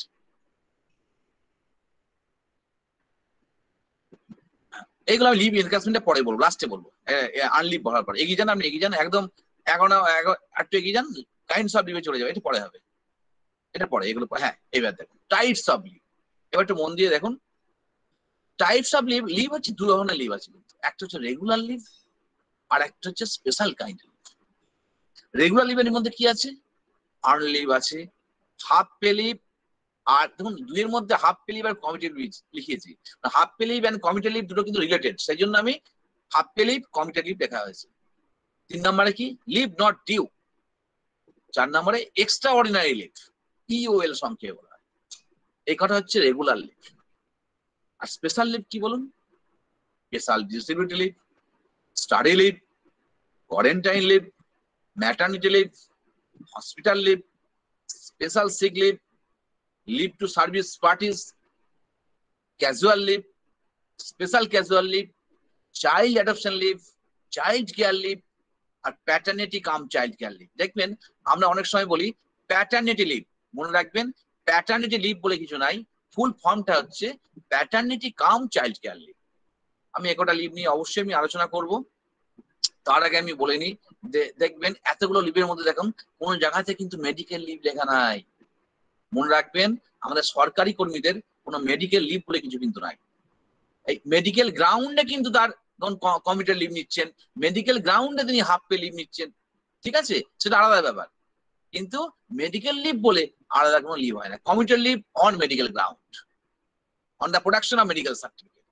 [SPEAKER 7] এইগুলো আমি লিভ এনক্যাশমেন্টে পরে বলবো, লাস্টে বলবো, আনলিভ বলার পরে। এগিয়ে যান, আপনি এগিয়ে যান, একদম এগারো একটু এগিয়ে যান, কাইন্ডস অফ লিভে চলে যাবে, এটা পরে হবে, এটা পরে এগুলো। হ্যাঁ, এবার দেখুন টাইপস অফ লিভ, এবার একটু মন দিয়ে দেখুন। টাইপস অফ লিভ, লিভ হচ্ছে দু ধরনের লিভ আছে কিন্তু, একটা হচ্ছে রেগুলার লিভ আর একটা হচ্ছে স্পেশাল কাইন্ড লিভ। রেগুলার লিভের মধ্যে কি আছে? আর্ন লিভ আছে, হাফ পে লিভ, আর দেখুন দুইয়ের মধ্যে হাফ পে লিভ আর কমিটেড লিভ লিখিয়েছি। Half pay leave and commuted leave দুটো কিন্তু রিলেটেড, সেই জন্য আমি half pay leave commuted leave লেখা হয়েছে। তিন নম্বরে কি? Leave not due. চার নম্বরে এক্সট্রা অর্ডিনারি লিভ, ইওএল সংক্ষেপে বলা হয়। এই কটা হচ্ছে রেগুলার লিভ। আর স্পেশাল লিভ কি বলুন? Special disability leave, study leave, quarantine leave, maternity leave, hospital leave, special sick leave, leave to service parties, casual leave, special casual leave, child adoption leave, child care leave, আর paternity cum child care leave. দেখবেন আমরা অনেক সময় বলি প্যাটার্নিটি লিভ, মনে রাখবেন প্যাটার্নিটি লিভ বলে কিছু নাই, ফুল ফর্মটা হচ্ছে paternity cum child care leave. আমি একটা লিভ নিয়ে অবশ্যই আমি আলোচনা করব, তার আগে আমি বলে নিই, দেখবেন এতগুলো লিভের মধ্যে দেখুন কোন জায়গাতে কিন্তু মেডিকেল লিভ লেখা নাই। মনে রাখবেন আমাদের সরকারি কর্মীদের কোনো মেডিকেল লিভ বলে কিছু কিন্তু নাই। এই মেডিকেল গ্রাউন্ডে কিন্তু তার কমিটেড লিভ নিচ্ছেন, মেডিকেল গ্রাউন্ডে তিনি হাফ পে লিভ নিচ্ছেন, ঠিক আছে, সেটা আলাদা ব্যাপার। কিন্তু মেডিকেল লিভ বলে আলাদা কোনো লিভ হয় না। Commuted leave on medical ground, on the production of medical certificate,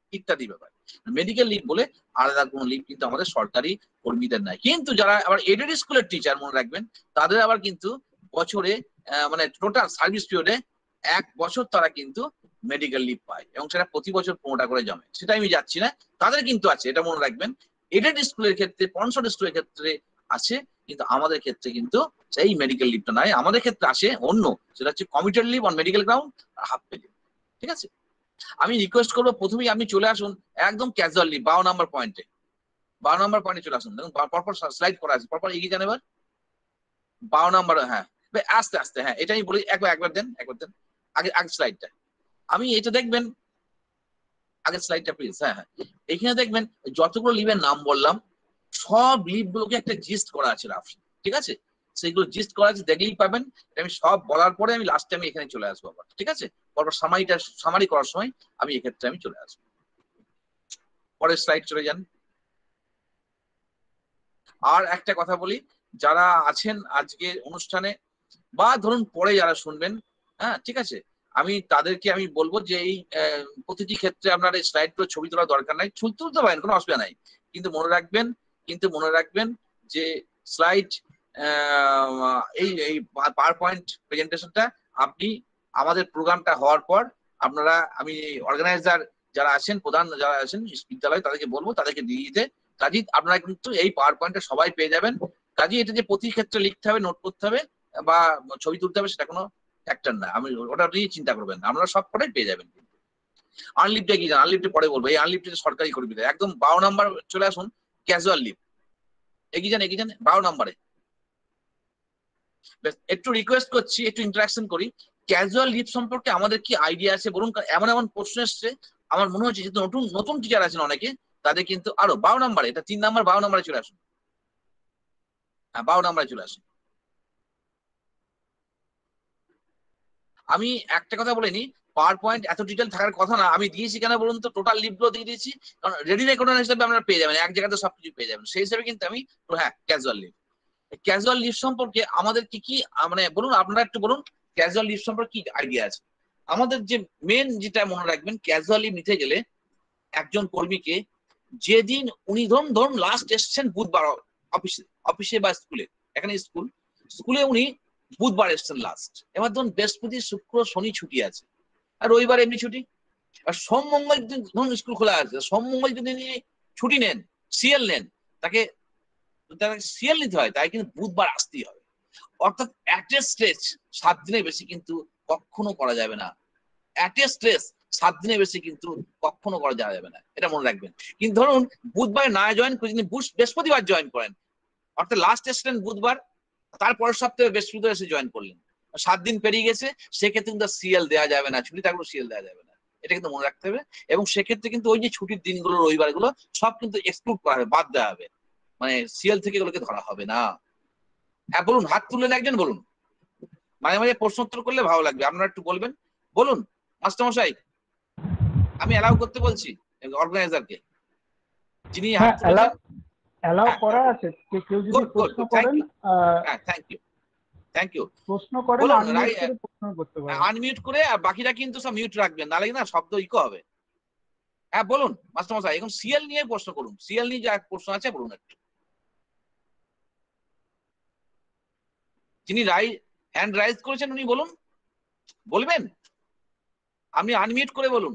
[SPEAKER 7] ইত্যাদি ব্যাপার। মেডিকেল লিভ বলে আলাদা কোনো লিভ কিন্তু আমাদের সরকারি কর্মীদের নাই। কিন্তু যারা আবার এডেড স্কুলের টিচার মনে রাখবেন, তাদের আবার কিন্তু বছরে মানে টোটাল সার্ভিস পিরিয়ডে এক বছর তারা কিন্তু মেডিকেল লিভ পায় এবং সেটা প্রতি বছর পনেরোটা করে জমে। সেটা আমি যাচ্ছি না, তাদের কিন্তু আছে, এটা মনে রাখবেন। এডেড স্কুলের ক্ষেত্রে, পনসড স্কুলের ক্ষেত্রে আছে, কিন্তু আমাদের ক্ষেত্রে কিন্তু সেই মেডিকেল লিভটা নাই। আমাদের ক্ষেত্রে আসে অন্য, সেটা হচ্ছে commuted leave on medical ground আর হাফ পে লিভ। ঠিক আছে, আমি রিকোয়েস্ট করবো প্রথমেই আপনি চলে আসুন একদম ক্যাজুয়াল লিভ বারো নাম্বার পয়েন্টে, বারো নাম্বার পয়েন্টে চলে আসুন। দেখুন পরপর স্লাইড করা আছে, পরপর এগিয়ে যান এবার বারো নাম্বার। হ্যাঁ আস্তে আস্তে, হ্যাঁ এটাই বলি, একবার একবার দেন একবার দেন আগে আগে স্লাইডটা। আমি এটা দেখবেন আগের স্লাইডটা প্লিজ। হ্যাঁ হ্যাঁ, এখানে দেখবেন যতগুলো লিভের নাম বললাম সব লিভ গুলোকে একটা জিস্ট করা আছে রাফ, ঠিক আছে, সেইগুলো জিস্ট করা আছে, দেখলেই পাবেন। আমি সব বলার পরে আমি লাস্টে আমি এখানে চলে আসবো আবার, ঠিক আছে, পরপর সামারিটা সামারি করার সময় আমি এক্ষেত্রে আমি চলে আসবো। পরের স্লাইড চলে যান। আর একটা কথা বলি, যারা আছেন আজকে অনুষ্ঠানে বা ধরুন পরে যারা শুনবেন, হ্যাঁ ঠিক আছে, আমি তাদেরকে আমি বলবো যে এই প্রতিটি ক্ষেত্রে আপনার এই স্লাইড গুলো ছবি তোলার দরকার নাই, ছবি তুলতে পারেন, কোনো অসুবিধা নাই, কিন্তু মনে রাখবেন কিন্তু মনে রাখবেন যে স্লাইড এই এই পাওয়ার পয়েন্ট প্রেজেন্টেশনটা আপনি আমাদের প্রোগ্রামটা হওয়ার পর আপনারা, আমি অর্গানাইজার যারা আছেন, প্রধান যারা আছেন বিদ্যালয়, তাদেরকে বলবো তাদেরকে দিয়ে দিতে। কাজী আপনারা কিন্তু এই পাওয়ার পয়েন্টটা সবাই পেয়ে যাবেন। কাজী এটা যে প্রতি ক্ষেত্রে লিখতে হবে, নোট করতে হবে বা ছবি তুলতে হবে, সেটা কোনো ফ্যাক্টর না, আমি ওটা নিয়ে চিন্তা করবেন, আপনারা সব কটাই পেয়ে যাবেন। আনলিভটা কি জান, আনলিভটা পরে বলবো। এই আনলিভটা সরকারি কর্মীদের একদম বারো নাম্বার চলে আসুন, ক্যাজুয়াল লিভ এগিয়ে যান এগিয়ে যান বারো নাম্বারে। একটু রিকোয়েস্ট করছি, একটু ইন্টারাকশন করি। ক্যাজুয়াল লিভ সম্পর্কে আমাদের কি আইডিয়া আছে বলুন? এমন এমন প্রশ্ন এসছে, আমার মনে হচ্ছে যেহেতু নতুন নতুন টিচার আছেন অনেকে, তাদের কিন্তু আরো বারো নাম্বারে, এটা তিন নাম্বার বারো নাম্বারে চলে আসুন। হ্যাঁ বারো নাম্বারে চলে আসুন। আমি একটা কথা বলিনি, পাওয়ার পয়েন্ট এত ডিটেল থাকার কথা না, আমি দিয়েছি কেন বলুন তো, টোটাল লিভগুলো দিয়ে দিয়েছি, কারণ রেডি রেকর্ডার হিসেবে আপনারা পেয়ে যাবেন, এক জায়গাতে সবকিছু পেয়ে যাবেন, সেই হিসেবে কিন্তু আমি। হ্যাঁ ক্যাজুয়াল লিভ, ক্যাজুয়াল লিভ সম্পর্কে আমাদের কি কি মানে বলুন, আপনারা একটু বলুন ক্যাজুয়াল লিভ সম্পর্কে কি আইডিয়া আছে। আমাদের যে মেন যেটা মনে রাখবেন, ক্যাজুয়াল লিভ নিতে গেলে একজন কর্মীকে যেদিন উনি ধরুন ধরুন লাস্ট এসছেন বুধবার অফিসে অফিসে বা স্কুলে, এখানে স্কুল স্কুলে উনি বুধবার এসছেন লাস্ট, এবার ধরুন বৃহস্পতি শুক্র শনি ছুটি আছে আর রবিবার এমনি ছুটি, আর সোম মঙ্গল ধরুন স্কুল খোলা আছে, সোম মঙ্গল যদি ছুটি নেন, সিএল নেন, তাকে সিএল নিতে হয়, তাই কিন্তু বুধবার আসতেই হবে। অর্থাৎ অ্যাটে স্ট্রেচ সাত দিনের বেশি কিন্তু কখনো করা যাবে না, অ্যাটে স্ট্রেচ সাত দিনের বেশি কিন্তু কখনো করা যাবে না, এটা মনে রাখবেন। কিন্তু ধরুন বুধবার না জয়েন করে যদি বৃহস্পতিবার জয়েন করেন, অর্থাৎ লাস্ট এসছেন বুধবার, তারপরের সপ্তাহে বৃহস্পতিবার এসে জয়েন করলেন, সাত দিন পেরিয়ে গেছে, সেক্ষেত্রে কিন্তু সিএল দেওয়া যাবে না, ছুটি থাকলেও সিএল দেওয়া যাবে না, এটা কিন্তু মনে রাখতে হবে। এবং সেক্ষেত্রে কিন্তু ওই যে ছুটির দিনগুলো রবিবার গুলো সব কিন্তু এক্সক্লুড করা হবে, বাদ দেওয়া হবে, মানে সিএল থেকে এগুলোকে ধরা হবে না। হ্যাঁ বলুন, হাত তুললেন একজন, বলুন, মাঝে মাঝে প্রশ্ন উত্তর করলে ভালো লাগবে, আপনারা একটু বলবেন, বলুন মাস্টারমশাই, আমি অ্যালাউ করতে বলছি অর্গানাইজারকে, যিনি
[SPEAKER 5] অ্যালাউ করা আছে, কেউ যদি প্রশ্ন করেন,
[SPEAKER 7] হ্যাঁ থ্যাংক ইউ থ্যাংক ইউ
[SPEAKER 5] প্রশ্ন করেন, আনমিউট করে প্রশ্ন করতে পারেন,
[SPEAKER 7] আনমিউট করে, আর বাকিরা কিন্তু সব মিউট রাখবেন, নালে না শব্দ ইকো হবে। হ্যাঁ বলুন মাস্টারমশাই, এখন সিএল নিয়ে প্রশ্ন করুন, সিএল নিয়ে যা প্রশ্ন আছে বলুন একটু। যিনি রাই হ্যান্ড রাইজ করেছেন উনি বলুন, বলবেন, আপনি আনমিউট করে বলুন।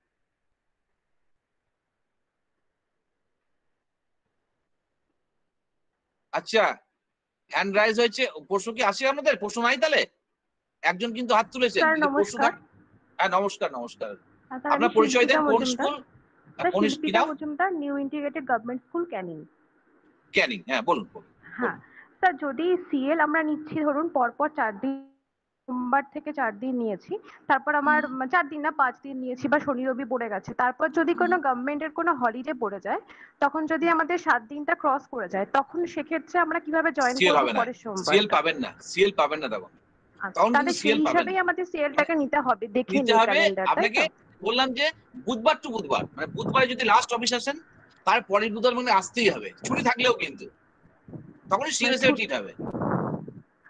[SPEAKER 7] আচ্ছা হ্যান্ড রাইজ হয়েছে, প্রশ্ন কি আসে আপনাদের? প্রশ্ন নাই তাহলে? একজন কিন্তু হাত তুলেছেন, হ্যাঁ নমস্কার নমস্কার, আপনার পরিচয় দেন, কোন school?
[SPEAKER 8] Shilpita Majumdar, new integrated government school Canning.
[SPEAKER 7] Canning, হ্যাঁ বলুন।
[SPEAKER 8] হ্যাঁ স্যার, যদি সিএল আমরা নিচ্ছি ধরুন পরপর চার দিন, সোমবার থেকে চার দিন নিয়েছি, তারপর আমার চার দিন না পাঁচ দিন নিয়েছি বা শনি রবি পড়ে গেছে, তারপর যদি কোনো গভর্নমেন্টের কোনো হলিডে পড়ে যায়, তখন যদি আমাদের সাত দিনটা ক্রস করে যায়, তখন সেক্ষেত্রে আমরা কিভাবে জয়েন করব পরের সোমবার?
[SPEAKER 7] সিএল পাবেন না, সিএল পাবেন না তখন, তখন
[SPEAKER 8] তাহলে সেই হিসাবেই আমাদের সিএলটাকে নিতে হবে, দেখে নিতে হবে
[SPEAKER 7] আপনাকে। বললাম যে বুধবার টু বুধবার, মানে বুধবারে যদি লাস্ট অফিস আসেন, তারপরের বুধবার মানে আসতেই হবে, ছুটি থাকলেও কিন্তু তখনই সিএল এসে ঠিক হবে।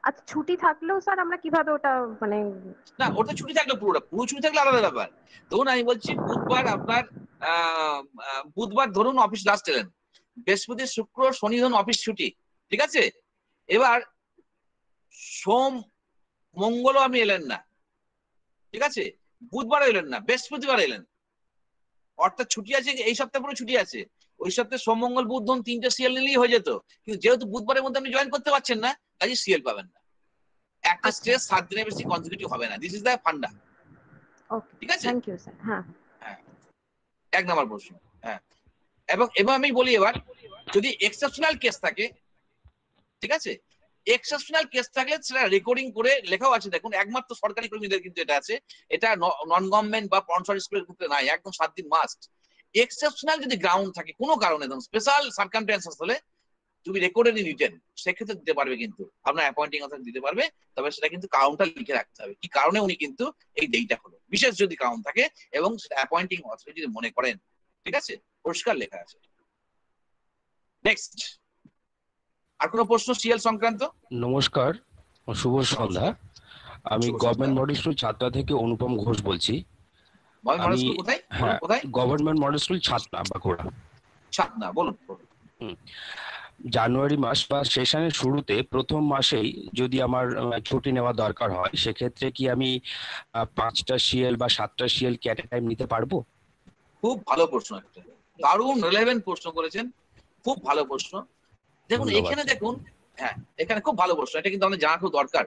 [SPEAKER 8] আচ্ছা ছুটি থাকলেও স্যার আমরা কিভাবে ওটা মানে
[SPEAKER 7] না ওটা ছুটি থাকলে পুরোটা পুরো ছুটি থাকলে আলাদা ব্যাপার। ধরুন আমি বলছি বুধবার আপনার আহ বুধবার ধরুন অফিস লাস্ট এলেন, বৃহস্পতি শুক্র শনি ধরুন অফিস ছুটি, ঠিক আছে। এবার সোম মঙ্গলও আমি এলেন না, ঠিক আছে, বুধবার এলেন না, বৃহস্পতিবার এলেন, অর্থাৎ ছুটি আছে, এই সপ্তাহে পুরো ছুটি আছে। ওই সপ্তাহে সোম মঙ্গল বুধ ধরুন তিনটে সিএল নিলেই হয়ে যেত, কিন্তু যেহেতু বুধবারের মধ্যে আপনি জয়েন করতে পারছেন না, কাজে সিএল পাবেন না। একটা স্ট্রেস সাত দিনের বেশি কনজিকিউটিভ হবে না। This is the funda.
[SPEAKER 8] Okay,
[SPEAKER 7] ঠিক আছে,
[SPEAKER 8] থ্যাংক ইউ স্যার। হ্যাঁ
[SPEAKER 7] হ্যাঁ এক নাম্বার প্রশ্ন। হ্যাঁ এবং এবং আমি বলি এবার যদি এক্সেপশনাল কেস থাকে, ঠিক আছে, এক্সেপশনাল কেস থাকলে সেটা রেকর্ডিং করে লেখাও আছে, দেখুন একমাত্র সরকারি কর্মীদের কিন্তু এটা আছে, এটা নন গভর্নমেন্ট বা স্পন্সর স্কুলের ক্ষেত্রে নাই, একদম সাত দিন মাস্ট। এক্সেপশনাল যদি গ্রাউন্ড থাকে কোনো কারণে, ধরুন স্পেশাল সার্কামস্ট্যান্সেস হলে তুমি রেকর্ডেড ইন রিটেন সেক্ষেত্রে দিতে পারবে, কিন্তু আপনার অ্যাপয়েন্টিং অথরিটি দিতে পারবে, তবে সেটা কিন্তু কাউন্টার লিখে রাখতে হবে কি কারণে উনি কিন্তু এই ডেটটা হলো, বিশেষ যদি কারণ থাকে এবং সেটা অ্যাপয়েন্টিং অথরিটি যদি মনে করেন, ঠিক আছে, পরিষ্কার লেখা আছে। নেক্সট আর কোনো প্রশ্ন সিএল সংক্রান্ত?
[SPEAKER 9] নমস্কার, শুভ সন্ধ্যা। আমি গভর্নমেন্ট মডেল স্কুল ছাত্রা থেকে অনুপম ঘোষ বলছি। আমি হ্যাঁ government model school Chhatra Bankura.
[SPEAKER 7] Chhatra বলুন।
[SPEAKER 9] জানুয়ারি মাস বা সেশনের শুরুতে প্রথম মাসেই যদি আমার ছুটি নেওয়া দরকার হয়, সেক্ষেত্রে কি আমি পাঁচটা সিএল বা সাতটা সিএল কি এট এ টাইম নিতে পারবো?
[SPEAKER 7] খুব ভালো প্রশ্ন, একটা দারুণ রিলেভেন্ট প্রশ্ন করেছেন, খুব ভালো প্রশ্ন। দেখুন এখানে দেখুন, হ্যাঁ এখানে খুব ভালো প্রশ্ন, এটা কিন্তু আমাদের জানা খুব দরকার।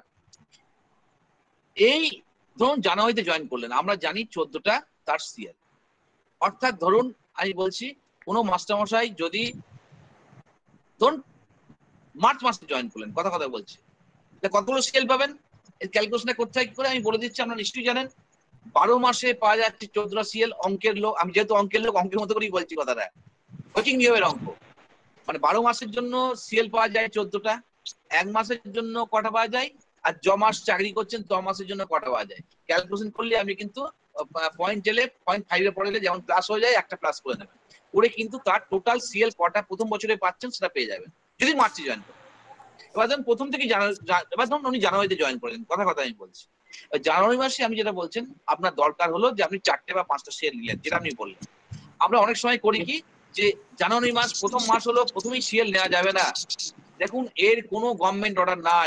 [SPEAKER 7] এই ধরুন জানুয়ারিতে জয়েন করলেন, আমরা জানি চোদ্দটা তার সিএল, অর্থাৎ ধরুন আমি বলছি কোনো মাস্টারমশাই যদি ধরুন মার্চ মাসে জয়েন করলেন, কথা কথা বলছি, কতগুলো সিএল পাবেন এর ক্যালকুলেশনটা করতে হয় কি করে আমি বলে দিচ্ছি, আপনারা নিশ্চয়ই জানেন। বারো মাসে পাওয়া যাচ্ছে চোদ্দটা সিএল, অঙ্কের লোক আমি যেহেতু অঙ্কের লোক অঙ্কের মতো করেই বলছি কথাটা, কোচিং নিয়মের অঙ্ক, মানে বারো মাসের জন্য সিএল পাওয়া যায় চোদ্দটা, এক মাসের জন্য কটা পাওয়া যায়, আর জ মাস চাকরি করছেন ছ মাসের জন্য কটা পাওয়া যায়, ক্যালকুলেশন করলে আমি কিন্তু পয়েন্ট এলে পয়েন্ট ফাইভে পড়লে যেমন প্লাস হয়ে যায় একটা প্লাস করে নেবেন, করে কিন্তু তার টোটাল সিএল কটা প্রথম বছরে পাচ্ছেন সেটা পেয়ে যাবেন যদি মার্চে জয়েন করেন। এবার ধরুন প্রথম থেকে এবার ধরুন উনি জানুয়ারিতে জয়েন করেন, কথা কথা আমি বলছি, জানুয়ারি মাসে আমি যেটা বলছেন আপনার দরকার হলো যে আপনি চারটে বা পাঁচটা সিএল নিলেন, যেটা আপনি বললেন। আমরা অনেক সময় করি কি যে জানুয়ারি মাস প্রথম মাস হলো প্রথমেই সিএল নেওয়া যাবে না, দেখুন এর কোনো গভর্নমেন্ট অর্ডার নাই,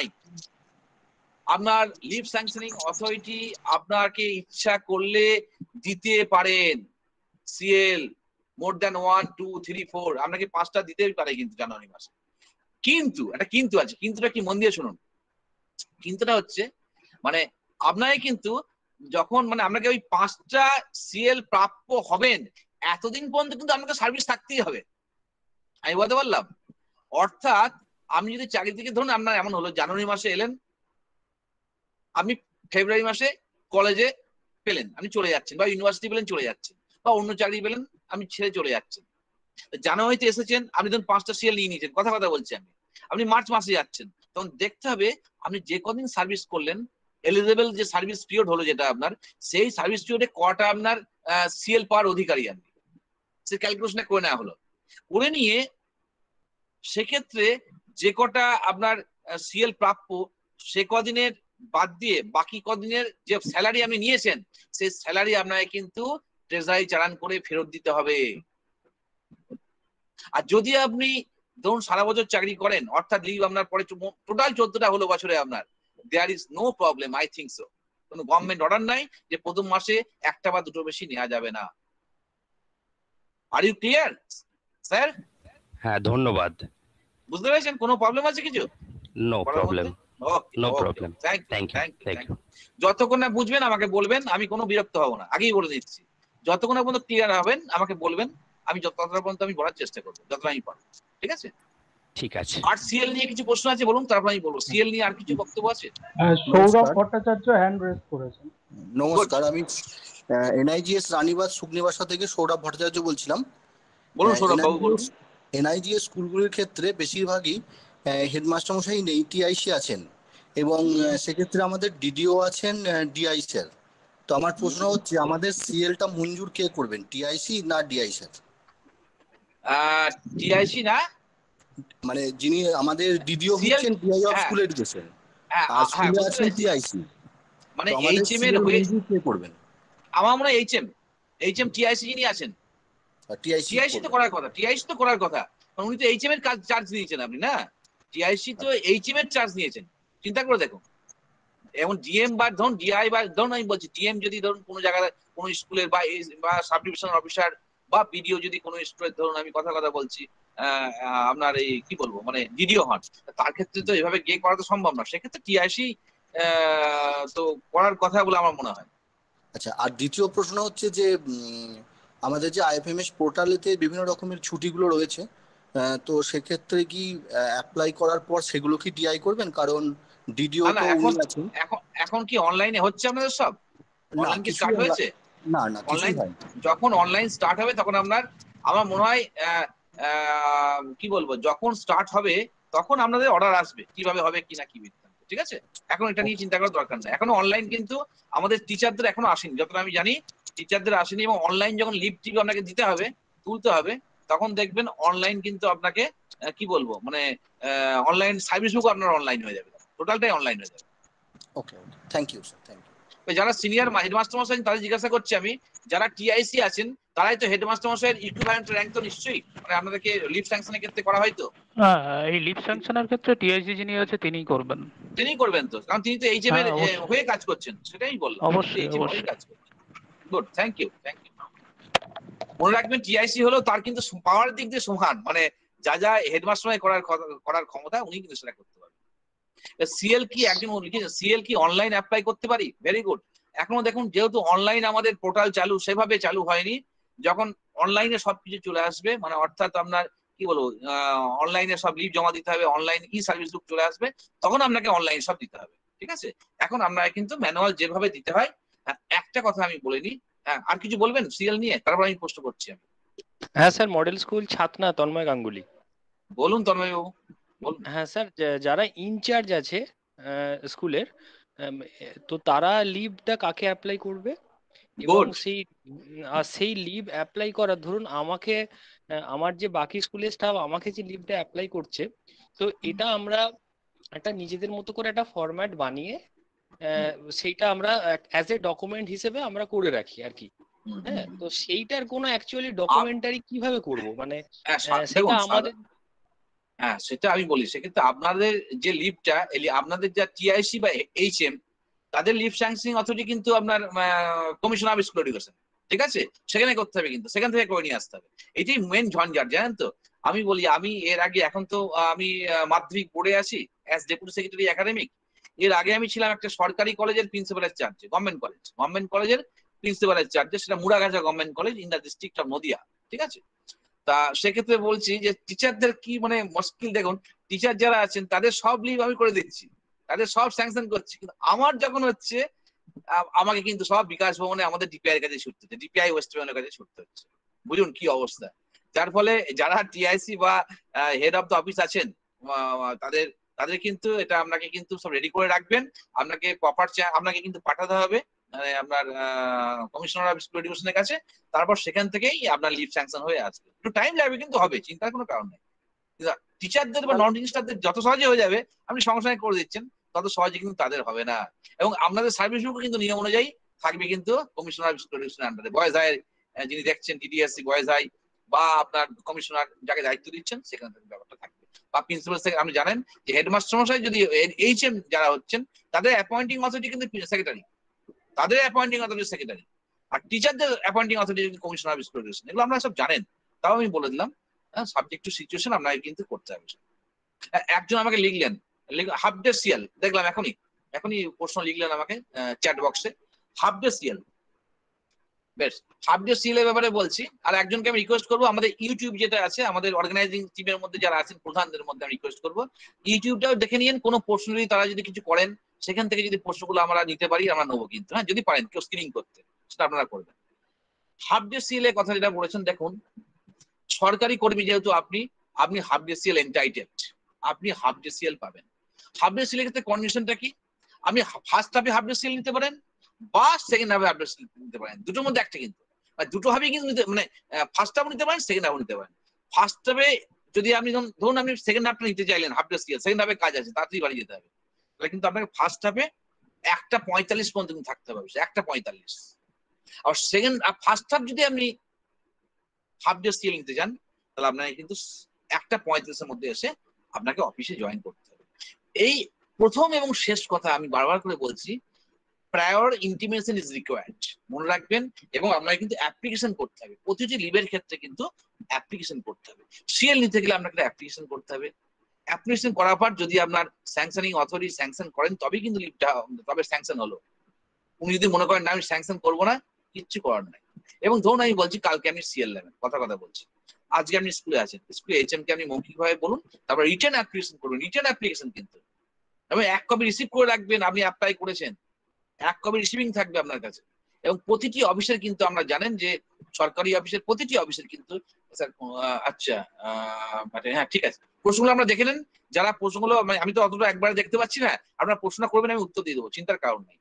[SPEAKER 7] আপনার লিভ স্যাংশনিং অথরিটি আপনাকে ইচ্ছা করলে দিতে পারেন CL more than one two three four, আপনাকে পাঁচটা দিতেই পারে কিন্তু জানুয়ারি মাসে। কিন্তু একটা কিন্তু আছে, কিন্তুটা কি মন দিয়ে শুনুন, কিন্তুটা হচ্ছে মানে আপনাকে কিন্তু যখন মানে আপনাকে ওই পাঁচটা সিএল প্রাপ্য হবেন এতদিন পর্যন্ত কিন্তু আপনাকে সার্ভিস থাকতেই হবে, আমি বলতে পারলাম। অর্থাৎ আপনি যদি চাকরি থেকে ধরুন আপনার এমন হলো জানুয়ারি মাসে এলেন, আপনি ফেব্রুয়ারি মাসে কলেজে পেলেন আপনি চলে যাচ্ছেন, বা ইউনিভার্সিটি পেলেন চলে যাচ্ছেন, বা অন্য চাকরি পেলেন আপনি ছেড়ে চলে যাচ্ছেন, জানুয়ারিতে এসেছেন আপনি ধরুন পাঁচটা সিএল নিয়ে নিয়েছেন, কথা কথা বলছি আমি, আপনি মার্চ মাসে যাচ্ছেন, তখন দেখতে হবে আপনি যে কদিন সার্ভিস করলেন এলিজিবল যে সার্ভিস পিরিয়ড হলো যেটা আপনার, সেই সার্ভিস পিরিয়ডে কটা আপনার সিএল পাওয়ার অধিকারী আপনি, সে ক্যালকুলেশনে করে নেওয়া হলো, করে নিয়ে সেক্ষেত্রে যে কটা আপনার সিএল প্রাপ্য সে কদিনের বাদ দিয়ে বাকি কদিনের যে স্যালারি আপনি নিয়েছেন সেই স্যালারি আপনাকে কিন্তু ট্রেজারি চালান করে ফেরত দিতে হবে। আর যদি আপনি ধরুন সারা বছর চাকরি করেন, অর্থাৎ লিভ আপনার পরে টোটাল চোদ্দটা হলো বছরে আপনার, there is no problem, I think so, কোনো গভর্নমেন্ট অর্ডার নাই যে প্রথম মাসে একটা বা দুটো বেশি নেওয়া যাবে না। Are you clear sir?
[SPEAKER 9] হ্যাঁ ধন্যবাদ।
[SPEAKER 7] বুঝতে পেরেছেন কোনো প্রবলেম আছে কিছু?
[SPEAKER 9] No problem, no problem,
[SPEAKER 7] thank
[SPEAKER 9] thank you, thank you.
[SPEAKER 7] যতক্ষণ না বুঝবেন আমাকে বলবেন, আমি কোনো বিরক্ত হব না, আগেই বলে দিচ্ছি, যতক্ষণ না পর্যন্ত ক্লিয়ার হবেন আমাকে বলবেন, আমি যতটা পর্যন্ত আমি বলার চেষ্টা করবো যতটা আমি পারবো, ঠিক আছে?
[SPEAKER 9] ঠিক আছে।
[SPEAKER 7] আর সিএল নিয়ে কিছু প্রশ্ন আছে বলুন, তারপর আমি বলবো। সিএল নিয়ে আর কিছু বক্তব্য আছে?
[SPEAKER 5] সৌরভ ভট্টাচার্য হ্যান্ড রেজ করেছেন।
[SPEAKER 10] নমস্কার, আমি এনআইজিএস রানীবাদ সুগ্নিবাসা থেকে সৌরভ ভট্টাচার্য বলছিলাম।
[SPEAKER 7] বলুন সৌরভ বাবু বলুন।
[SPEAKER 10] এনআইজিএস স্কুলগুলির ক্ষেত্রে বেশিরভাগই হেডমাস্টার মশাই নেই, টিআইসি আছেন, এবং সেক্ষেত্রে আমাদের ডিডিও আছেন, ডিআই স্যার। তো আমার প্রশ্ন হচ্ছে আমাদের সিএলটা মঞ্জুর কে করবেন, টিআইসি না ডিআই স্যার?
[SPEAKER 7] টিআইসি না,
[SPEAKER 10] মানে যিনি আমাদের ডিডিও হচ্ছেন ডিআই অফ স্কুল এডুকেশন, আর স্কুলে আছেন টিআইসি,
[SPEAKER 7] মানে এইচএম এর হয়ে কে করবেন? আমার মনে হয় এইচএম এইচএম টিআইসি যিনি আছেন, টিআইসি টিআইসি তো করার কথা, টিআইসি তো করার কথা, কারণ উনি তো এইচএম এর কাজ চার্জ নিয়েছেন আপনি না, টিআইসি তো এইচএম এর চার্জ নিয়েছেন। চিন্তা করে দেখুন, এবং ডিএম বা ধরুন ডিআই বা ধরুন আমি বলছি ডিএম যদি ধরুন কোনো জায়গায় কোনো স্কুলের বা বা সাব ডিভিশন অফিসার বা বিডিও যদি কোনো স্কুলের ধরুন আমি কথা কথা বলছি আপনার এই কি বলবো মানে ডিডিও হন, তার ক্ষেত্রে তো এভাবে গিয়ে করা তো সম্ভব না, সেক্ষেত্রে টিআইসি তো করার কথা বলে আমার মনে হয়।
[SPEAKER 10] আচ্ছা, আর দ্বিতীয় প্রশ্ন হচ্ছে যে আমাদের যে আইএফএমএস পোর্টালেতে বিভিন্ন রকমের ছুটিগুলো রয়েছে, তো সেক্ষেত্রে কি অ্যাপ্লাই করার পর সেগুলো কি ডিআই করবেন? কারণ ডিডিও তো উনি আছেন।
[SPEAKER 7] এখন এখন কি অনলাইনে হচ্ছে আপনাদের সব? অনলাইন কি স্টার্ট হয়েছে?
[SPEAKER 10] না না,
[SPEAKER 7] অনলাইন যখন অনলাইন স্টার্ট হবে তখন আপনার আমার মনে হয় কি বলবো যখন স্টার্ট হবে তখন আপনাদের অর্ডার আসবে কিভাবে হবে কি না কি বৃত্তান্ত, ঠিক আছে? এখন এটা নিয়ে চিন্তা করার দরকার নেই। এখনো অনলাইন কিন্তু আমাদের টিচারদের এখনো আসেনি, যতটা আমি জানি টিচারদের আসেনি, এবং অনলাইন যখন লিভ টিভ আপনাকে দিতে হবে তুলতে হবে তখন দেখবেন অনলাইন কিন্তু আপনাকে কি বলবো মানে অনলাইন সার্ভিস বুক আপনার অনলাইন হয়ে যাবে, টোটালটাই অনলাইন হয়ে যাবে।
[SPEAKER 10] Okay, thank you sir, thank you.
[SPEAKER 7] যারা সিনিয়র হেডমাস্টার মশাই তাদের জিজ্ঞাসা করছি আমি, যারা টিআইসি আছেন তারাই তো হেডমাস্টার মশাইয়ের ইকুইভ্যালেন্ট র্যাঙ্ক তো নিশ্চয়ই মানে আপনাদেরকে লিভ স্যাংশনের ক্ষেত্রে করা হয় তো?
[SPEAKER 11] হ্যাঁ, এই লিভ স্যাংশনের ক্ষেত্রে টিআইসি যিনি আছে তিনিই করবেন।
[SPEAKER 7] তিনিই করবেন তো, কারণ তিনি তো এইচএম এর হয়ে কাজ করছেন, সেটাই বললাম।
[SPEAKER 11] অবশ্যই অবশ্যই
[SPEAKER 7] কাজ করছেন। Good, thank you, thank you. মনে রাখবেন টিআইসি হলো তার কিন্তু পাওয়ার দিক দিয়ে সমান, মানে যা যা হেডমাস্টার করার করার ক্ষমতা উনি কিন্তু সেটা করতে পারবেন। সিএল কি একজন লিখেছেন সিএল কি অনলাইন অ্যাপ্লাই করতে পারি? Very good. এখনো দেখুন যেহেতু অনলাইন আমাদের পোর্টাল চালু সেভাবে চালু হয়নি, যখন অনলাইনে সবকিছু চলে আসবে মানে অর্থাৎ আপনার কি বলবো অনলাইনে সব লিভ জমা দিতে হবে, অনলাইন ই সার্ভিস বুক চলে আসবে, তখন আপনাকে অনলাইন সব দিতে হবে, ঠিক আছে? এখন আপনারা কিন্তু ম্যানুয়াল যেভাবে দিতে হয়। একটা কথা আমি বলিনি, হ্যাঁ আর কিছু বলবেন সিএল নিয়ে? তারপর আমি প্রশ্ন করছি আমি।
[SPEAKER 12] হ্যাঁ sir, model school Chhatna Tanmoy Ganguly.
[SPEAKER 7] বলুন তন্ময় বাবু বলুন।
[SPEAKER 12] হ্যাঁ স্যার, যারা ইনচার্জ আছে স্কুলের তো তারা লিভটা কাকে অ্যাপ্লাই করবে এবং সেই সেই লিভ অ্যাপ্লাই করার ধরুন আমাকে আমার যে বাকি স্কুলের স্টাফ আমাকে যে লিভটা অ্যাপ্লাই করছে, তো এটা আমরা একটা নিজেদের মতো করে একটা ফরম্যাট বানিয়ে সেইটা আমরা অ্যাজ এ ডকুমেন্ট হিসেবে আমরা করে রাখি আর কি। হ্যাঁ, তো সেইটার কোনো অ্যাকচুয়ালি ডকুমেন্টারি কিভাবে করব মানে সেটা আমাদের
[SPEAKER 7] হ্যাঁ সেটা আমি বলি, সেক্ষেত্রে আপনাদের যে লিভটা আপনাদের যা টিআইসি বা এইচএম তাদের লিভ স্যাংশনিং অথরিটি কিন্তু আপনার কমিশন অফ স্কুল এডুকেশন, ঠিক আছে? সেখানে করতে হবে, কিন্তু সেখান থেকে করে নিয়ে আসতে হবে। এটাই মেন ঝঞ্ঝাট, জানেন তো? আমি বলি আমি এর আগে এখন তো আমি মাধ্যমিক বোর্ডে আছি অ্যাজ ডেপুটি সেক্রেটারি একাডেমিক। এর আগে আমি ছিলাম একটা সরকারি কলেজের প্রিন্সিপালের চার্জে, গভর্নমেন্ট কলেজ গভর্নমেন্ট কলেজের প্রিন্সিপালের চার্জে, সেটা Muragachha government college in the district of Nadia, ঠিক আছে? তা সেক্ষেত্রে বলছি যে টিচারদের কি মানে মুশকিল, দেখুন টিচার যারা আছেন তাদের সব লিভ আমি করে দিচ্ছি, তাদের সব স্যাংশন করছি, কিন্তু আমার যখন হচ্ছে আমাকে কিন্তু সব বিকাশ ভবনে আমাদের ডিপিআই এর কাছে ছুটতে হচ্ছে, ডিপিআই ওয়েস্ট বেঙ্গলের কাছে ছুটতে হচ্ছে। বুঝুন কি অবস্থা। যার ফলে যারা টিআইসি বা হেড অফ দ্য অফিস আছেন তাদের তাদের কিন্তু এটা আপনাকে কিন্তু সব রেডি করে রাখবেন, আপনাকে প্রপার আপনাকে কিন্তু পাঠাতে হবে আপনার কমিশনার অফ স্কুল এডুকেশনের কাছে, তারপর সেখান থেকেই আপনার লিভ স্যাংশন হয়ে আসবে। একটু টাইম লাগবে কিন্তু হবে, চিন্তার কোনো কারণ নেই। টিচারদের বা নন টিচিং স্টাফদের যত সহজে হয়ে যাবে আপনি সঙ্গে সঙ্গে করে দিচ্ছেন, তত সহজে কিন্তু তাদের হবে না। এবং আপনাদের সার্ভিস বুকও কিন্তু নিয়ম অনুযায়ী থাকবে কিন্তু কমিশনার অফ স্কুল এডুকেশনের আন্ডারে। বয়েজ হাই যিনি দেখছেন ডিডিএসসি বয়েজ হাই বা আপনার কমিশনার যাকে দায়িত্ব দিচ্ছেন সেখান থেকে ব্যাপারটা থাকবে। বা প্রিন্সিপাল থেকে আপনি জানেন যে হেডমাস্টার মশাই যদি এইচএম যারা হচ্ছেন তাদের অ্যাপয়েন্টিং অথরিটি কিন্তু সেক্রেটারি, তাদের অ্যাপয়েন্টিং অথরিটি সেক্রেটারি, আর টিচারদের appointing authority commissioner of school education. এগুলো আপনারা সব জানেন, তাও আমি বলে দিলাম। সাবজেক্ট টু সিচুয়েশন আপনাকে কিন্তু করতে হবে। একজন আমাকে লিখলেন হাফ ডে সিএল, দেখলাম এখনই এখনই প্রশ্ন লিখলেন আমাকে চ্যাট বক্সে, হাফ ডে সিএল। বেশ, হাফ ডে সিএল এর ব্যাপারে বলছি। আর একজনকে আমি রিকোয়েস্ট করবো, আমাদের ইউটিউব যেটা আছে আমাদের অর্গানাইজিং টিমের মধ্যে যারা আছেন প্রধানদের মধ্যে আমি রিকোয়েস্ট করবো ইউটিউবটাও দেখে নিন, কোনো প্রশ্ন যদি তারা যদি কিছু করেন সেখান থেকে যদি প্রশ্নগুলো আমরা নিতে পারি আমরা নেবো কিন্তু, হ্যাঁ যদি পারেন কেউ স্ক্রিনিং করতে সেটা আপনারা করবেন। হাফ ডে সিএল এর কথা যেটা বলেছেন, দেখুন সরকারি কর্মী যেহেতু আপনি আপনি হাফ ডে সিএল এন্টাইটেড, আপনি হাফ ডে সিএল পাবেন। হাফ ডে সিএল এর ক্ষেত্রে কন্ডিশনটা কি? আপনি ফার্স্ট হাফে হাফ ডে সিএল নিতে পারেন বা সেকেন্ড হাফে হাফ ডে সিএল নিতে পারেন, দুটোর মধ্যে একটা কিন্তু, দুটো হাফে কিন্তু মানে ফার্স্ট হাফ নিতে পারেন সেকেন্ড হাফ নিতে পারেন। ফার্স্ট হাফে যদি আপনি ধরুন আপনি সেকেন্ড হাফটা নিতে চাইলেন হাফ ডে সিএল, সেকেন্ড হাফে কাজ আছে তাড়াতাড়ি বাড়ি যেতে হবে, তাহলে কিন্তু আপনাকে ফার্স্ট হাফে একটা পঁয়তাল্লিশ পর্যন্ত থাকতে হবে, একটা পঁয়তাল্লিশ। আর সেকেন্ড ফার্স্ট হাফ যদি আপনি হাফ ডে সিএল নিতে যান তাহলে আপনাকে কিন্তু একটা পঁয়ত্রিশের মধ্যে এসে আপনাকে অফিসে জয়েন করতে হবে। এই প্রথম এবং শেষ কথা আমি বারবার করে বলছি, প্রায়র ইন্টিমেশন ইজ রিকোয়ার্ড, মনে রাখবেন। এবং আপনাকে কিন্তু অ্যাপ্লিকেশন করতে হবে, প্রতিটি লিভের ক্ষেত্রে কিন্তু অ্যাপ্লিকেশন করতে হবে। সিএল নিতে গেলে আপনাকে অ্যাপ্লিকেশন করতে হবে। অ্যাপ্লিকেশন করার পর যদি আপনার স্যাংশনিং অথরিটি স্যাংশন করেন তবেই কিন্তু লিভটা তবে স্যাংশন হলো। উনি যদি মনে করেন না আমি স্যাংশন করবো না, কিচ্ছু করার নাই। এবং ধরুন আমি বলছি কালকে আপনি সিএল নেবেন, কথা কথা বলছি, আজকে আপনি স্কুলে আছেন, স্কুলে এইচএম কে আপনি মৌখিকভাবে বলুন, তারপর রিটার্ন অ্যাপ্লিকেশন করুন। রিটার্ন অ্যাপ্লিকেশন কিন্তু এবং এক কপি রিসিভ করে রাখবেন, আপনি অ্যাপ্লাই করেছেন, এক কপি রিসিভিং থাকবে আপনার কাছে। এবং প্রতিটি অফিসের কিন্তু আমরা জানেন যে সরকারি অফিসের প্রতিটি অফিসের কিন্তু স্যার আচ্ছা মানে হ্যাঁ ঠিক আছে, প্রশ্নগুলো আমরা দেখে নেন। যারা প্রশ্নগুলো আমি তো অতটা একবারে দেখতে পাচ্ছি না, আপনারা প্রশ্ন করবেন, আমি উত্তর দিয়ে দেবো, চিন্তার কারণ নেই।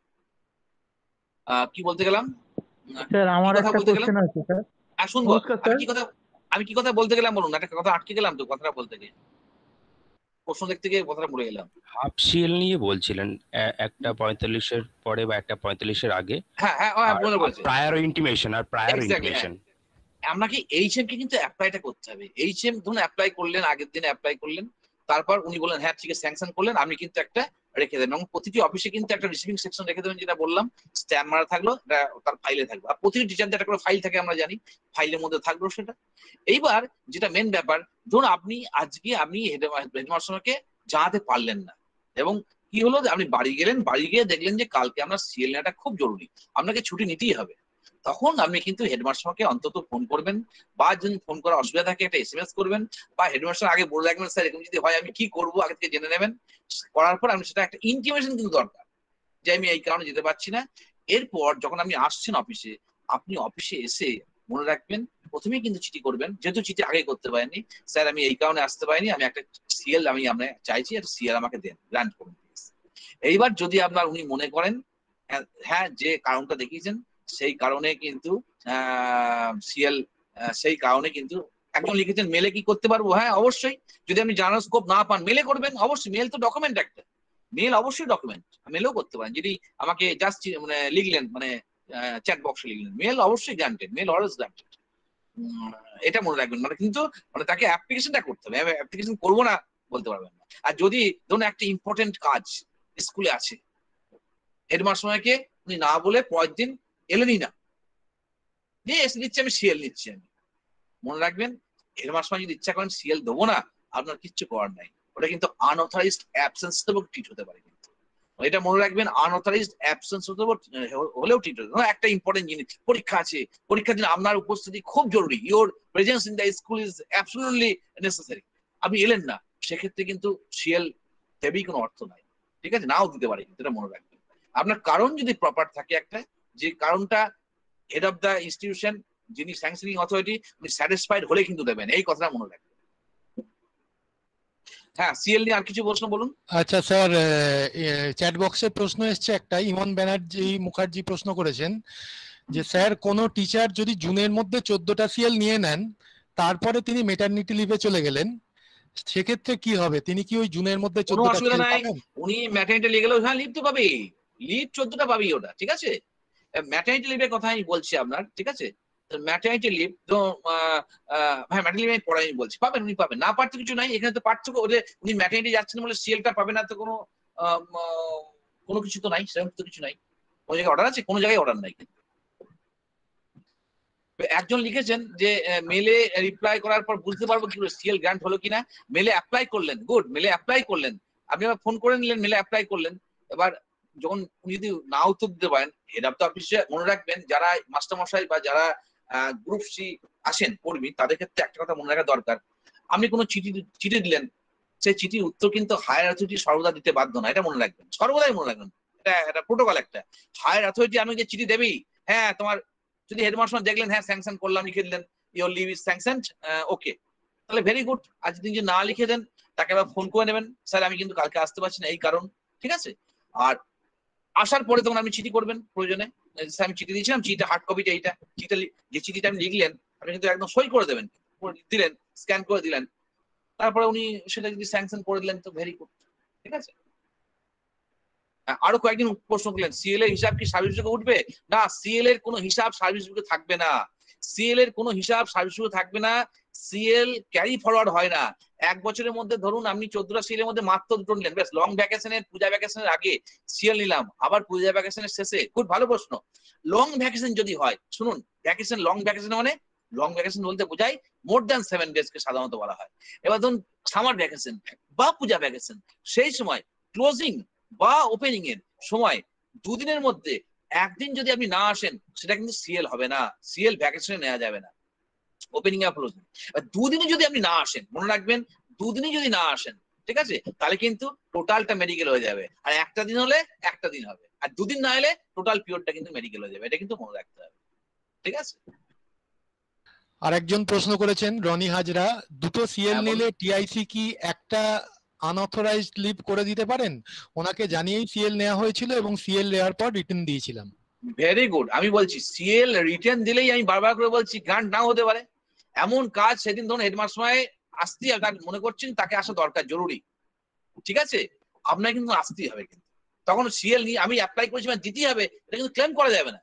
[SPEAKER 7] কি বলতে গেলাম
[SPEAKER 13] স্যার? আমার একটা কোশ্চেন আছে স্যার।
[SPEAKER 7] হ্যাঁ শুনবো। আমি কি কথা আমি কি কথা বলতে গেলাম বলুন, একটা কথা আটকে গেলাম তো কথাটা বলতে গিয়ে, প্রশ্ন দেখতে গিয়ে কথাটা মরে গেলাম।
[SPEAKER 9] হাফ সিএল নিয়ে বলছিলেন একটা পঁয়তাল্লিশের পরে বা একটা পঁয়তাল্লিশের আগে।
[SPEAKER 7] হ্যাঁ হ্যাঁ মনে পড়েছে,
[SPEAKER 9] প্রায়র ইন্টিমেশন আর প্রায়র ইন্টিমেশন
[SPEAKER 7] আপনাকে এইচএম কে কিন্তু অ্যাপ্লাইটা করতে হবে। এইচএম ধরুন অ্যাপ্লাই করলেন, আগের দিনে অ্যাপ্লাই করলেন, তারপর উনি বললেন হ্যাঁ ঠিক আছে স্যাংশন করলেন, আপনি কিন্তু একটা রেখে দেবেন। এবং প্রতিটি অফিসে কিন্তু একটা রিসিভিং সেকশন রেখে দেবেন, যেটা বললাম স্ট্যাম্প মারা থাকলো তার ফাইলে থাকবে। আর প্রতিটি টিচারদের একটা করে ফাইল থাকে, আমরা জানি, ফাইলের মধ্যে থাকলো সেটা। এইবার যেটা মেন ব্যাপার, ধরুন আপনি আজকে আপনি হেডমাস্টারকে জানাতে পারলেন না, এবং কি হলো আপনি বাড়ি গেলেন, বাড়ি গিয়ে দেখলেন যে কালকে আমরা সিএল নেওয়াটা খুব জরুরি, আপনাকে ছুটি নিতেই হবে। তখন আপনি কিন্তু হেডমাস্টারকে অন্তত ফোন করবেন, বা যদি ফোন করার অসুবিধা থাকে একটা এসএমএস করবেন, বা হেডমাস্টার আগে বলে রাখবেন স্যার এরকম যদি হয় আমি কি করবো আগে থেকে জেনে নেবেন। করার পর আপনি সেটা একটা ইন্টিমেশন কিন্তু দরকার যে আমি এই কারণে যেতে পারছি না। এরপর যখন আপনি আসছেন অফিসে, আপনি অফিসে এসে মনে রাখবেন প্রথমেই কিন্তু চিঠি করবেন, যেহেতু চিঠি আগে করতে পারেননি, স্যার আমি এই কারণে আসতে পারিনি, আমি একটা সিএল আমি আমরা চাইছি, একটা সিএল আমাকে দেন, গ্রান্ট করুন। এইবার যদি আপনার উনি মনে করেন হ্যাঁ যে কারণটা দেখিয়েছেন সেই কারণে কিন্তু সিএল সেই কারণে কিন্তু একজন লিখেছেন মেলে কি করতে পারবো, হ্যাঁ অবশ্যই। যদি আপনি জানার স্কোপ না পান মেলে করবেন, অবশ্যই। মেল তো ডকুমেন্ট একটা, মেল অবশ্যই ডকুমেন্ট, মেলেও করতে পারেন। যদি আমাকে জাস্ট মানে লিখলেন মানে চ্যাট বক্সে লিখলেন, মেল অবশ্যই গ্রান্টেড, মেল অলওয়েজ গ্রান্টেড, এটা মনে রাখবেন। মানে কিন্তু মানে তাকে অ্যাপ্লিকেশনটা করতে হবে, অ্যাপ্লিকেশন করবো না বলতে পারবেন না। আর যদি ধরুন একটা ইম্পর্টেন্ট কাজ স্কুলে আছে, হেডমাস্টারকে উনি না বলে পরের দিন এলেনই না, নিয়ে এসে দিচ্ছি আমি সিএল নিচ্ছি, আমি মনে রাখবেন হেডমাস্টার যদি ইচ্ছা করেন সিএল দেবো না, আপনার কিচ্ছু করার নাই, ওটা কিন্তু আনঅথরাইজড অ্যাবসেন্স ট্রিট হতে পারে। কিন্তু এটা মনে রাখবেন আনঅথরাইজড অ্যাবসেন্স হতে হলেও ট্রিট হতে পারে। একটা ইম্পর্টেন্ট জিনিস, পরীক্ষা আছে, পরীক্ষার দিন আপনার উপস্থিতি খুব জরুরি, your presence in the school is absolutely necessary, আপনি এলেন না, সেক্ষেত্রে কিন্তু সিএল দেবেই কোনো অর্থ নাই, ঠিক আছে, নাও দিতে পারে, কিন্তু এটা মনে রাখবেন। আপনার কারণ যদি প্রপার থাকে একটা, যে কারণটা হেড অফ দ্য ইনস্টিটিউশন যিনি স্যাংশনিং অথরিটি উনি স্যাটিসফাইড হলে কিন্তু দেবেন, এই কথাটা মনে রাখবেন। হ্যাঁ সিএল নিয়ে আর কিছু প্রশ্ন বলুন।
[SPEAKER 14] আচ্ছা স্যার, চ্যাট বক্সে প্রশ্ন এসছে একটা, ইমন ব্যানার্জি মুখার্জি প্রশ্ন করেছেন যে স্যার কোন টিচার যদি জুনের মধ্যে চোদ্দটা সিএল নিয়ে নেন, তারপরে তিনি মেটারনিটি লিভে চলে গেলেন, সেক্ষেত্রে কি হবে? তিনি কি ওই জুনের মধ্যে চোদ্দটা সিএল পাবেন?
[SPEAKER 7] উনি ম্যাটারনিটি লিভে গেলেও হ্যাঁ লিভ তো পাবে, লিভ চোদ্দটা পাবেই ওটা, ঠিক আছে। ম্যাটারনিটি লিভের কথা আমি বলছি আপনার, ঠিক আছে। ম্যাটারনিটি লিভ তো হ্যাঁ ম্যাটারনিটি লিভ আমি পড়াই আমি বলছি, পাবেন, উনি পাবেন, না পারতে কিছু নাই। এখানে তো পার্থক্য ওদের উনি ম্যাটারনিটি যাচ্ছেন বলে সিএলটা পাবে না, তো কোনো কোনো কিছু তো নাই, সেরকম তো কিছু নাই। কোনো জায়গায় অর্ডার আছে? কোনো জায়গায় অর্ডার নাই। একজন লিখেছেন যে মেলে রিপ্লাই করার পর বুঝতে পারবো কি সিএল গ্রান্ট হলো কিনা। মেলে অ্যাপ্লাই করলেন, গুড, মেলে অ্যাপ্লাই করলেন, আপনি আবার ফোন করে নিলেন, মেলে অ্যাপ্লাই করলেন। এবার যখন উনি যদি না উত্তর দিতে পারেন, হেড অফ দ্য অফিসে মনে রাখবেন যারা মাস্টারমশাই বা যারা গ্রুপ সি আসেন কর্মী, তাদের ক্ষেত্রে একটা কথা মনে রাখা দরকার, আপনি কোনো চিঠি চিঠি দিলেন, সেই চিঠির উত্তর কিন্তু হায়ার অথরিটি সর্বদা দিতে বাধ্য না, এটা মনে রাখবেন, সর্বদাই মনে রাখবেন, এটা একটা প্রোটোকল একটা। হায়ার অথরিটি আমি যে চিঠি দেবেই, হ্যাঁ তোমার যদি হেডমাস্টার দেখলেন হ্যাঁ স্যাংশন করলাম, লিখে দিলেন your leave is sanctioned, okay, তাহলে ভেরি গুড। আর যদি যে না লিখে দেন, তাকে আবার ফোন করে নেবেন, স্যার আমি কিন্তু কালকে আসতে পারছি না এই কারণ, ঠিক আছে। আর আসার পরে তখন আপনি চিঠি করবেন প্রয়োজনে, আমি চিঠি দিয়েছিলাম, চিঠিটা হার্ড কপিটা এইটা, চিঠিটা যে চিঠিটা আপনি লিখলেন আপনি কিন্তু একদম সই করে দেবেন, দিলেন, স্ক্যান করে দিলেন, তারপরে উনি সেটা যদি স্যাংশন করে দিলেন তো ভেরি গুড, ঠিক আছে। আরো কয়েকদিন প্রশ্ন করলেন সিএল এর হিসাব কি সার্ভিস বুকে উঠবে? না, সিএল এর কোনো হিসাব সার্ভিস বুকে থাকবে না। সিএল এর কোনো হিসাব সার্ভিস বুকে থাকবে না। সিএল ক্যারি ফরওয়ার্ড হয় না। এক বছরের মধ্যে ধরুন আপনি চোদ্দটা সিএল এর মধ্যে মাত্র দুটো নিলেন, বেশ লং ভ্যাকেশনের পূজা ভ্যাকেশনের আগে সিএল নিলাম, আবার পূজা ভ্যাকেশনের শেষে। খুব ভালো প্রশ্ন। লং ভ্যাকেশন যদি হয়, শুনুন, ভ্যাকেশন লং ভ্যাকেশন মানে লং ভ্যাকেশন বলতে বোঝায় মোর দ্যান সেভেন ডেজ কে সাধারণত বলা হয়। এবার ধরুন সামার ভ্যাকেশন বা পূজা ভ্যাকেশন, সেই সময় ক্লোজিং বা ওপেনিং এর সময় দুদিনের মধ্যে একদিন যদি আপনি না আসেন সেটা কিন্তু সিএল হবে না, সিএল ভ্যাকেশনে নেওয়া যাবে না, ওপেনিং আর ক্লোজিং। দুদিনে যদি আপনি না আসেন, মনে রাখবেন দুদিনে যদি না আসেন, ঠিক আছে, তাহলে কিন্তু টোটালটা মেডিকেল হয়ে যাবে। আর একটা দিন হলে একটা দিন হবে, আর দুদিন না এলে টোটাল পিরিয়ডটা কিন্তু মেডিকেল হয়ে যাবে। এটা কিন্তু মনে রাখতে হবে, ঠিক আছে।
[SPEAKER 14] আরেকজন প্রশ্ন করেছেন রনি হাজরা, দুটো সিএল নিলে টিআইসি কি একটা আনঅথরাইজড লিভ করে দিতে পারেন? ওনাকে জানিয়েই সিএল নেওয়া হয়েছিল এবং সিএল নেওয়ার পর রিটার্ন দিয়েছিলাম।
[SPEAKER 7] Very good. আমি বলছি সিএল রিটার্ন দিলেই, আমি বারবার করে বলছি, গ্রান্ট নাও হতে পারে। এমন কাজ সেদিন ধরুন হেডমাস্টার আসতেই মনে করছেন তাকে আসা দরকার জরুরি, ঠিক আছে, আপনাকে কিন্তু আসতেই হবে। কিন্তু তখন সিএল নিয়ে আমি অ্যাপ্লাই করেছি মানে দিতেই হবে, এটা কিন্তু ক্লেম করা যাবে না।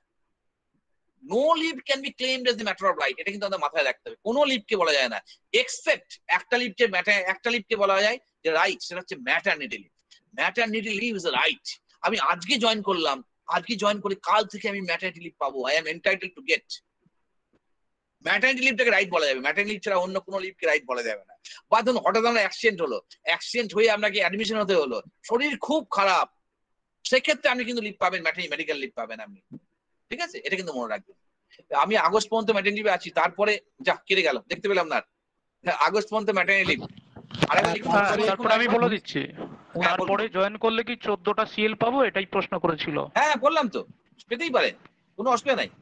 [SPEAKER 7] No leave can be claimed as the matter of right, এটা কিন্তু আমাদের মাথায় রাখতে হবে। কোনো লিভকে বলা যায় না এক্সেপ্ট একটা লিভকে ম্যাটার একটা লিভকে বলা যায় যে রাইট, সেটা হচ্ছে maternity leave. Maternity leave is a right. আমি আজকে জয়েন করলাম, আজকে জয়েন করে কাল থেকে আমি ম্যাটারনিটি লিভ পাবো, I am entitle to get. Maternity লিভটাকে রাইট বলা যাবে, ম্যাটারনিটি লিভ ছাড়া অন্য কোনো লিভকে রাইট বলা যাবে না। বা ধরুন হঠাৎ আমরা অ্যাক্সিডেন্ট হলো, অ্যাক্সিডেন্ট হয়ে আপনাকে অ্যাডমিশন হতে হলো, শরীর খুব খারাপ, সেক্ষেত্রে আপনি কিন্তু লিভ পাবেন, ম্যাটারনিটি মেডিকেল লিভ পাবেন আপনি, ঠিক আছে। এটা কিন্তু মনে রাখবেন। আমি আগস্ট পর্যন্ত ম্যাটারনিটি লিভে আছি, তারপরে যা কেটে গেল, দেখতে পেলাম না। আগস্ট পর্যন্ত ম্যাটারনিটি লিভ।
[SPEAKER 11] তারপরে আমি বলে দিচ্ছি, তারপরে জয়েন করলে কি চোদ্দটা সিএল পাবো, এটাই প্রশ্ন করেছিল।
[SPEAKER 7] হ্যাঁ বললাম তো, পেতেই পারে, কোনো অসুবিধা নাই।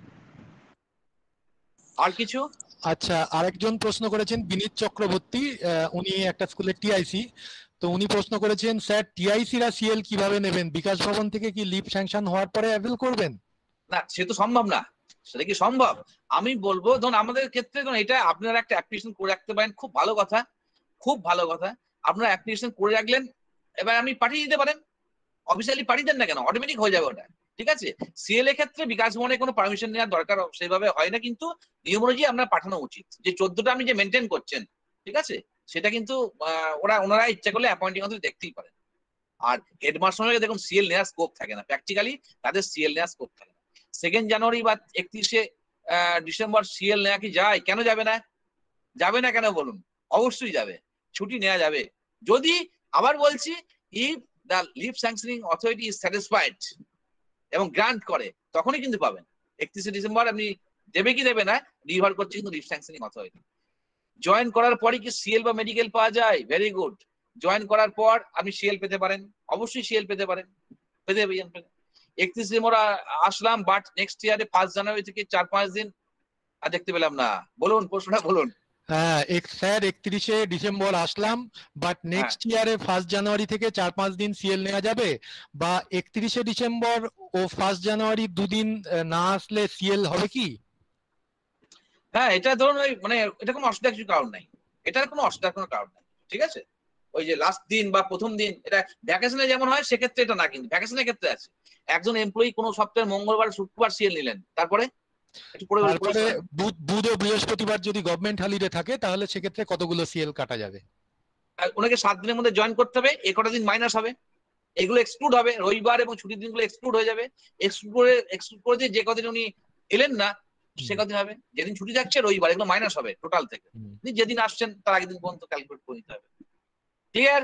[SPEAKER 7] আর কিছু?
[SPEAKER 14] আচ্ছা, আরেকজন প্রশ্ন করেছেন বিনীত চক্রবর্তী, উনি একটা স্কুলের টিআইসি। তো উনি প্রশ্ন করেছেন, স্যার টিআইসি রা সিএল কিভাবে নেবেন? বিকাশ ভবন থেকে কি লিভ স্যাংশন হওয়ার পরে অ্যাভেল করবেন?
[SPEAKER 7] না, সে তো সম্ভব না। সেটা কি সম্ভব? আমি বলবো ধরুন আমাদের ক্ষেত্রে ধরুন এটা আপনারা একটা অ্যাপ্লিকেশন করে রাখতে পারেন, খুব ভালো কথা, খুব ভালো কথা। আপনারা অ্যাপ্লিকেশন করে রাখলেন, এবার আপনি পাঠিয়ে দিতে পারেন, অফিসিয়ালি পাঠিয়ে দেন না কেন, অটোমেটিক হয়ে যাবে ওটা, ঠিক আছে। সিএল এর ক্ষেত্রে বিকাশ ভবনে কোনো পারমিশন নেওয়ার দরকার সেভাবে হয় না, কিন্তু নিয়ম অনুযায়ী আপনার পাঠানো উচিত। যে চোদ্দটা আপনি যে মেনটেন করছেন, ঠিক আছে, সেটা কিন্তু ওরা ওনারা ইচ্ছা করলে অ্যাপয়েন্টিং অথরিটি দেখতেই পারেন। আর হেডমাস্টারকে দেখুন সিএল নেওয়ার স্কোপ থাকে না, প্র্যাকটিক্যালি তাদের সিএল নেওয়ার স্কোপ থাকে না। সেকেন্ড জানুয়ারি বা একত্রিশে ডিসেম্বর সিএল নেওয়া কি যায়? কেন যাবে না? যাবে না কেন বলুন? অবশ্যই যাবে, ছুটি নেওয়া যাবে। যদি আবার বলছি, if the leave sanctioning authority is satisfied এবং গ্রান্ট করে, তখনই কিন্তু পাবেন। একত্রিশে ডিসেম্বর আপনি দেবে কি দেবে না নির্ভর করছে কিন্তু লিভ স্যাংশনিং অথরিটি। জয়েন করার পরই কি সিএল বা মেডিকেল পাওয়া যায়? Very good. জয়েন করার পর আপনি সিএল পেতে পারেন, অবশ্যই সিএল পেতে পারেন, পেতে পারেন। একত্রিশ ডিসেম্বর আসলাম, বাট নেক্সট ইয়ারে ফার্স্ট জানুয়ারি থেকে চার পাঁচ দিন আর দেখতে পেলাম না। বলুন, প্রশ্নটা বলুন।
[SPEAKER 14] হ্যাঁ স্যার, একত্রিশে ডিসেম্বর আসলাম, বাট নেক্সট ইয়ারে ফার্স্ট জানুয়ারি থেকে চার পাঁচ দিন সিএল নেওয়া যাবে, বা একত্রিশে ডিসেম্বর ও ফার্স্ট জানুয়ারি দুদিন না আসলে সিএল হবে কি?
[SPEAKER 7] হ্যাঁ, এটা ধরুন ওই মানে এটা কোনো অসুবিধার কিছু কারণ নাই, এটার কোনো অসুবিধার কোনো কারণ নাই, ঠিক আছে। ওই যে লাস্ট দিন বা প্রথম দিন, এটা ভ্যাকেশনে যেমন হয় সেক্ষেত্রে এটা না, কিন্তু ভ্যাকেশনের ক্ষেত্রে আছে। একজন এমপ্লয়ি কোনো সপ্তাহের মঙ্গলবার শুক্রবার সিএল নিলেন, তারপরে
[SPEAKER 14] তারপরে বুধ ও বৃহস্পতিবার যদি গভর্নমেন্ট হলিডে থাকে, তাহলে সেক্ষেত্রে কতগুলো সিএল কাটা যাবে?
[SPEAKER 7] ওনাকে সাত দিনের মধ্যে জয়েন করতে হবে, এ কটা দিন মাইনাস হবে, এগুলো এক্সক্লুড হবে। রবিবার এবং ছুটির দিনগুলো এক্সক্লুড হয়ে যাবে। এক্সক্লুড করে এক্সক্লুড করে দিয়ে যে কদিন উনি এলেন না সে কদিন হবে, যেদিন ছুটি থাকছে রবিবার, এগুলো মাইনাস হবে টোটাল থেকে। যেদিন আসছেন তার আগের দিন পর্যন্ত ক্যালকুলেট করে নিতে হবে। ক্লিয়ার?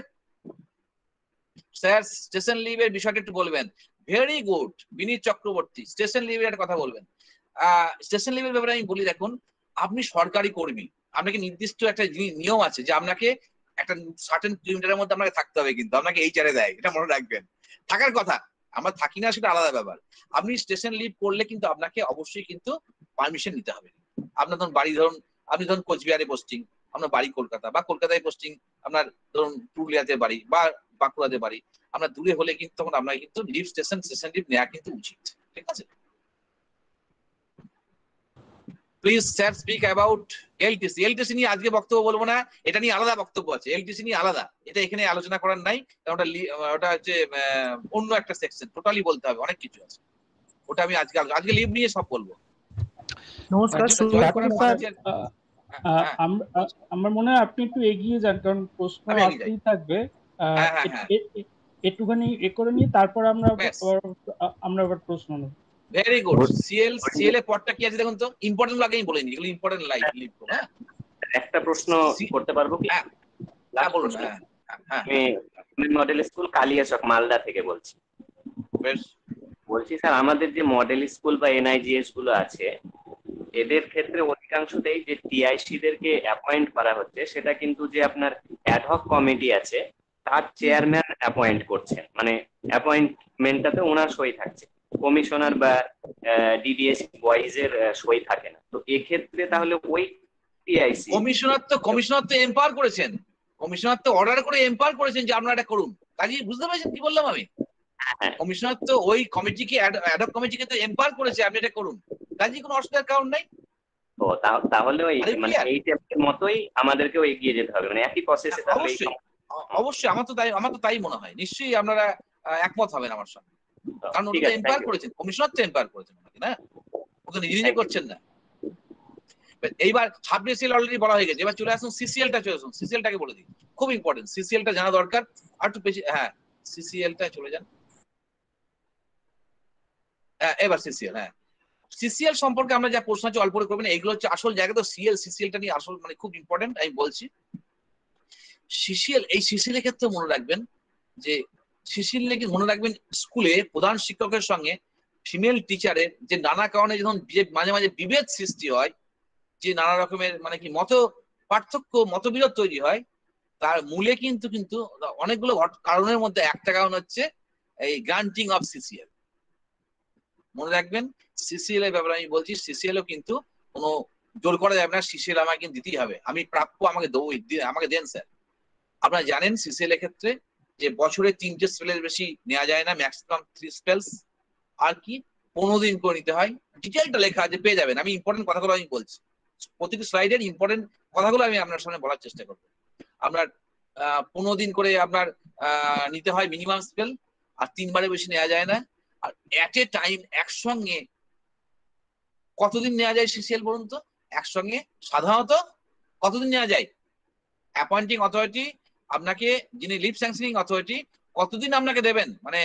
[SPEAKER 7] স্যার স্টেশন লিভের বিষয়টা একটু বলবেন। Very good Binit Chakraborty, station লিভের একটা কথা বলবেন। আহ স্টেশন লিভের ব্যাপারে আমি বলি, দেখুন আপনি সরকারি কর্মী, আপনাকে নির্দিষ্ট একটা নিয়ম আছে যে আপনাকে একটা সার্টেন কিলোমিটারের মধ্যে আপনাকে থাকতে হবে, কিন্তু আপনাকে এই চারে দেয়, এটা মনে রাখবেন। থাকার কথা, আমরা থাকি না সেটা আলাদা ব্যাপার। আপনি স্টেশন লিভ করলে কিন্তু আপনাকে অবশ্যই কিন্তু পারমিশন নিতে হবে। আপনার ধরুন বাড়ি, ধরুন আপনি ধরুন কোচবিহারে পোস্টিং, আপনার বাড়ি কলকাতা, বা কলকাতায় পোস্টিং আপনার ধরুন পুরুলিয়াতে বাড়ি বা বাঁকুড়াতে বাড়ি, আপনার দূরে হলে কিন্তু তখন আপনার কিন্তু লিভ স্টেশন স্টেশন লিভ নেওয়া কিন্তু উচিত, ঠিক আছে। Please sir speak about LTC. LTC নিয়ে আজকে বক্তব্য বলবো না, এটা নিয়ে আলাদা বক্তব্য আছে। এলটিসি নিয়ে আলাদা, এটা এখানে আলোচনা করার নাই, কারণ ওটা ওটা হচ্ছে অন্য একটা সেকশন, টোটালি বলতে হবে, অনেক কিছু আছে। ওটা আমি আজকে আজকে লিভ নিয়ে সব বলবো।
[SPEAKER 5] নমস্কার আমার মনে হয় আপনি একটু এগিয়ে যান, কারণ প্রশ্ন আসতেই থাকবে। একটুখানি এ করে নিয়ে তারপর আমরা আমরা আবার প্রশ্ন নেব।
[SPEAKER 7] Very good. সিএল সিএল এর পরটা কি আছে দেখুন তো, ইম্পর্টেন্ট লাগে আমি বলিনি, এগুলো ইম্পর্টেন্ট লাইক লিভ করো। হ্যাঁ,
[SPEAKER 15] একটা প্রশ্ন করতে পারবো কি?
[SPEAKER 7] হ্যাঁ বলুন। হ্যাঁ
[SPEAKER 15] আমি মডেল স্কুল কালিয়াচক মালদা থেকে বলছি।
[SPEAKER 7] বেশ,
[SPEAKER 15] বলছি স্যার, আমাদের যে মডেল স্কুল বা এনআইজিএস গুলো আছে, এদের ক্ষেত্রে অধিকাংশতেই যে টিআইসি দেরকে অ্যাপয়েন্ট করা হচ্ছে, সেটা কিন্তু যে আপনার অ্যাডহক কমিটি আছে তার চেয়ারম্যান অ্যাপয়েন্ট করছেন, মানে অ্যাপয়েন্টমেন্টটাতে ওনার সই থাকছে, কমিশনার বা ডিডিএস ওয়াইজ এর সই থাকে না। তো এক্ষেত্রে তাহলে ওই টিআইসি
[SPEAKER 7] কমিশনার তো কমিশনার তো এম্পাওয়ার করেছেন, কমিশনার তো অর্ডার করে এম্পাওয়ার করেছেন যে আপনারা এটা করুন। কাজেই বুঝতে পেরেছেন কি বললাম আমি? কমিশনার তো ওই কমিটিকে অ্যাডহক কমিটিকে তো এম্পাওয়ার করেছে আপনি এটা করুন, কাজেই কোনো অসুবিধার কারণ নাই।
[SPEAKER 15] তো তাহলে ওই মানে এই টাইপের মতোই আমাদেরকেও এগিয়ে যেতে হবে, মানে একই প্রসেসে।
[SPEAKER 7] অবশ্যই অবশ্যই, আমার তো তাই আমার তো তাই মনে হয়। নিশ্চয়ই আপনারা একমত হবেন আমার সঙ্গে, কারণ ওটা এম্পাওয়ার করেছেন, কমিশনার তো এম্পাওয়ার করেছেন না, ও তো নিজে নিজে করছেন না। এইবার ছাব্বিশ সিএল অলরেডি বলা হয়ে গেছে, এবার চলে আসুন সিসিএলটা, চলে আসুন সিসিএলটাকে বলে দিই, খুব ইম্পর্টেন্ট। সিসিএলটা জানা দরকার আর একটু বেশি। হ্যাঁ সিসিএলটা চলে যান। হ্যাঁ এবার সিসিএল, হ্যাঁ সিসিএল সম্পর্কে আমরা যা প্রশ্ন আছে অল্প করে করবেন, এগুলো হচ্ছে আসল জায়গা। তো সিএল সিসিএলটা নিয়ে আসল মানে খুব ইম্পর্টেন্ট আমি বলছি। সিসিএল, এই সিসিএল এর ক্ষেত্রে মনে রাখবেন যে সিসিএল নাকি মনে রাখবেন স্কুলে প্রধান শিক্ষকের সঙ্গে ফিমেল টিচারের যে নানা কারণে যখন মাঝে মাঝে বিভেদ সৃষ্টি হয়, যে নানা রকমের মানে কি মত পার্থক্য মতবিরোধ তৈরি হয়, তার মূলে কিন্তু কিন্তু অনেকগুলো কারণের মধ্যে একটা কারণ হচ্ছে এই গ্রান্টিং অফ সিসিএল। মনে রাখবেন সিসিএল এর ব্যাপারে আমি বলছি, সিসিএল ও কিন্তু কোনো জোর করা যাবে না, সিসিএল আমাকে কিন্তু দিতেই হবে, আমি প্রাপ্য, আমাকে দেবো, আমাকে দেন স্যার। আপনারা জানেন সিসিএল এর ক্ষেত্রে যে বছরে তিনটে স্পেলের বেশি নেওয়া যায় না, ম্যাক্সিমাম থ্রি স্পেলস, আর কি পনেরো দিন করে নিতে হয়। ডিটেলটা লেখা আছে, পেয়ে যাবেন। আমি ইম্পর্টেন্ট কথাগুলো আমি বলছি, প্রতিটি স্লাইডের ইম্পর্টেন্ট কথাগুলো আমি আপনার সামনে বলার চেষ্টা করবো। আপনার আহ পনেরো দিন করে আপনার আহ নিতে হয় মিনিমাম স্পেল, আর তিনবারের বেশি নেওয়া যায় না। আর এট এ টাইম একসঙ্গে কতদিন নেওয়া যায় সিসিএল বলুন তো? একসঙ্গে সাধারণত কতদিন নেওয়া যায়? অ্যাপয়েন্টিং অথরিটি আপনাকে, যিনি লিভ স্যাংশনিং অথরিটি, কতদিন আপনাকে দেবেন মানে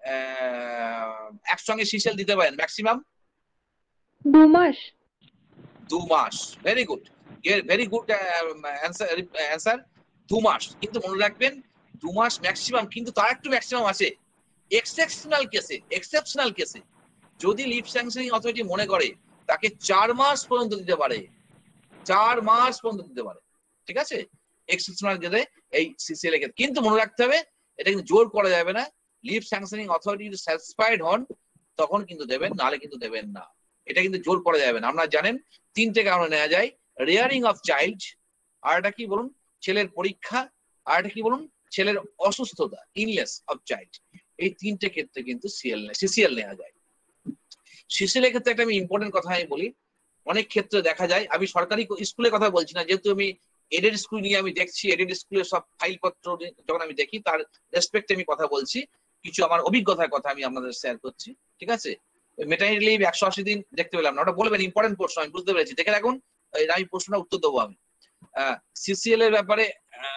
[SPEAKER 7] একসঙ্গে সিসিএল দিতে পারেন? ম্যাক্সিমাম
[SPEAKER 8] দু মাস।
[SPEAKER 7] দু মাস, very good, very good answer, দু মাস। কিন্তু মনে রাখবেন দু মাস ম্যাক্সিমাম, কিন্তু তার একটু ম্যাক্সিমাম আছে। এক্সেপশনাল কেসে, এক্সেপশনাল কেসে যদি লিভ স্যাংশনিং অথরিটি মনে করে তাকে চার মাস পর্যন্ত দিতে পারে, চার মাস পর্যন্ত দিতে পারে, ঠিক আছে? এক্সেপশনাল কেসে এই সিসিএল এর ক্ষেত্রে কিন্তু মনে রাখতে হবে এটা কিন্তু জোর করা যাবে না। লিভ স্যাংশনিং অথরিটি যদি স্যাটিসফাইড হন তখন কিন্তু দেবেন, নাহলে কিন্তু দেবেন না। এটা কিন্তু জোর করা যাবে না। আপনারা জানেন তিনটে কারণে নেওয়া যায়, রেয়ারিং অফ চাইল্ড, আর এটা কি বলুন, ছেলের পরীক্ষা, আর এটা কি বলুন, ছেলের অসুস্থতা, ইলনেস অফ চাইল্ড। এই তিনটে ক্ষেত্রে কিন্তু সিএল সিসিএল নেওয়া যায়। সিসিএল এর ক্ষেত্রে একটা আমি ইম্পর্টেন্ট কথা আমি বলি, অনেক ক্ষেত্রে দেখা যায়, আমি সরকারি স্কুলের কথা বলছি না, যেহেতু আমি এডেড স্কুল নিয়ে আমি দেখছি, এডেড স্কুলের সব ফাইলপত্র যখন আমি দেখি তার রেসপেক্টে আমি কথা বলছি, কিছু আমার অভিজ্ঞতার কথা আমি আপনাদের শেয়ার করছি, ঠিক আছে? মেটারনিটি লিভ একশো আশি দিন দেখতে পেলাম না, ওটা বলবেন ইম্পর্টেন্ট প্রশ্ন, আমি বুঝতে পেরেছি, দেখে রাখুন, আমি প্রশ্নটা উত্তর দেবো আমি। সিসিএল এর ব্যাপারে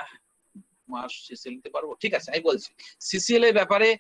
[SPEAKER 7] মাস সিসিএল নিতে পারবো, ঠিক আছে আমি বলছি। সিসিএল এর ব্যাপারে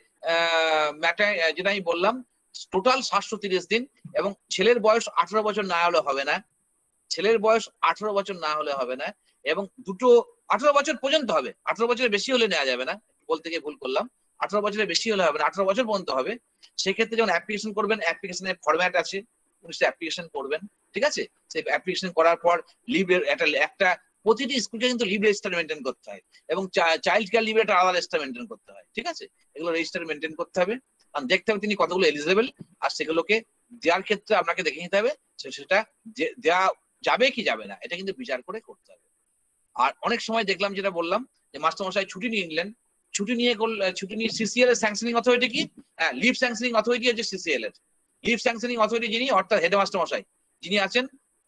[SPEAKER 7] যেটা আমি বললাম, টোটাল সাতশো তিরিশ দিন, এবং ছেলের বয়স আঠারো বছর না হলে হবে না, ছেলের বয়স আঠারো বছর না হলে হবে না, এবং দুটো আঠারো বছর পর্যন্ত হবে, আঠারো বছরের বেশি হলে নেওয়া যাবে না, বলতে গিয়ে ভুল করলাম, আঠারো বছরের বেশি হলে হবে না, আঠারো বছর পর্যন্ত হবে। সেক্ষেত্রে যখন অ্যাপ্লিকেশন করবেন, অ্যাপ্লিকেশনের ফরম্যাট আছে, অ্যাপ্লিকেশন করবেন, ঠিক আছে? সেই অ্যাপ্লিকেশন করার পর লিভের একটা একটা প্রতিটি স্কুলকে কিন্তু লিভ রেজিস্টার মেনটেন করতে হয়, এবং চাইল্ড কেয়ার লিভের একটা আলাদা রেজিস্টার মেনটেন করতে হয়, ঠিক আছে? এগুলো রেজিস্টার মেনটেন করতে হবে, আর দেখতে হবে তিনি কতগুলো এলিজিবল, আর সেগুলোকে দেওয়ার ক্ষেত্রে আপনাকে দেখে নিতে হবে সেটা দেওয়া যাবে কি যাবে না, এটা কিন্তু বিচার করে করতে হবে। আর অনেক সময় দেখলাম, যেটা বললাম, যে মাস্টারমশাই ছুটি নিয়ে নিলেন, ছুটি নিয়ে ছুটি নিয়ে সিসিএল এর স্যাংশনিং অথরিটি কি? হ্যাঁ, লিভ স্যাংশনিং অথরিটি হচ্ছে সিসিএল এর। লিভ স্যাংশনিং অথরিটি যিনি, অর্থাৎ হেডমাস্টার মশাই যিনি আছেন,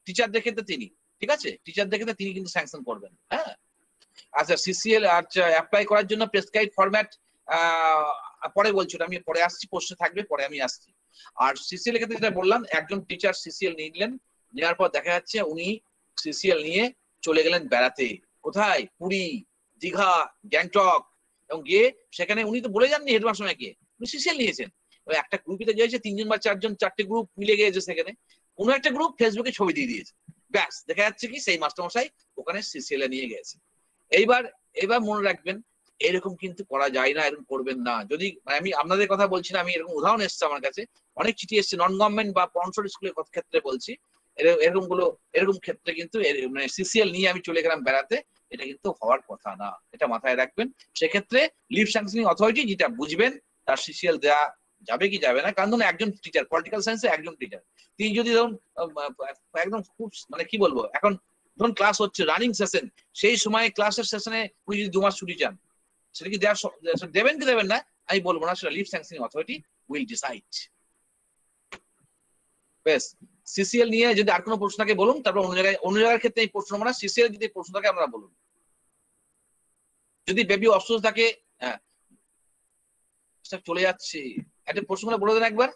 [SPEAKER 7] টিচারদের ক্ষেত্রে তিনি, ঠিক আছে, টিচারদের ক্ষেত্রে তিনি কিন্তু স্যাংশন করবেন। হ্যাঁ, আচ্ছা সিসিএল আচ্ছা অ্যাপ্লাই করার জন্য প্রেসক্রাইব ফরম্যাট পরে বলছি, ওটা আমি পরে আসছি, প্রশ্ন থাকবে পরে আমি আসছি। আর সিসিএল এর ক্ষেত্রে যেটা বললাম, একজন টিচার সিসিএল নিলেন, নেওয়ার পর দেখা যাচ্ছে উনি সিসিএল নিয়ে চলে গেলেন বেড়াতে, কোথায়, পুরী, দীঘা, গ্যাংটক, এবং গিয়ে সেখানে উনি তো বলে যাননি হেডমাস্টারকে, উনি সিসিএল নিয়েছেন। একটা গ্রুপে তো গিয়েছে তিনজন বা চারজন, চারটে গ্রুপ মিলে গিয়েছে, সেখানে কোনো একটা গ্রুপ ফেসবুকে ছবি দিয়ে দিয়েছে, ব্যাস দেখা যাচ্ছে কি সেই মাস্টারমশাই ওখানে সিসিএল নিয়ে গেছে। এইবার এবার মনে রাখবেন এরকম কিন্তু করা যায় না, এরকম করবেন না। যদি আমি আপনাদের কথা বলছি না, আমি এরকম উদাহরণ এসছে আমার কাছে, অনেক চিঠি এসছে নন গভর্নমেন্ট বা স্পন্সর স্কুলের ক্ষেত্রে বলছি, এরকম গুলো এরকম ক্ষেত্রে কিন্তু মানে সিসিএল নিয়ে আমি চলে গেলাম বেড়াতে, এটা কিন্তু হওয়ার কথা না, এটা মাথায় রাখবেন। সেক্ষেত্রে লিভ স্যাংশনিং অথরিটি যেটা বুঝবেন তার সিসিএল দেওয়া যাবে কি যাবে না। কারণ ধরুন একজন টিচার পলিটিক্যাল সায়েন্সে একজন টিচার, তিনি যদি ধরুন একদম খুব মানে কি বলবো, এখন ধরুন ক্লাস হচ্ছে রানিং সেশন, সেই সময় ক্লাসের সেশনে উনি যদি দু মাস ছুটি চান, সেটা কি দেবেন কি দেবেন না আমি বলবো না, সেটা leave sanctioning authority will decide. বেশ, সিসিএল নিয়ে যদি আর কোনো প্রশ্ন থাকে বলুন, তারপর অন্য জায়গায় অন্য জায়গার ক্ষেত্রে এই প্রশ্ন মানে সিসিএল যদি প্রশ্ন থাকে আপনারা বলুন। যদি বেবি অসুস্থ থাকে, হ্যাঁ চলে যাচ্ছে, একটা প্রশ্নগুলো বলে দেন একবার।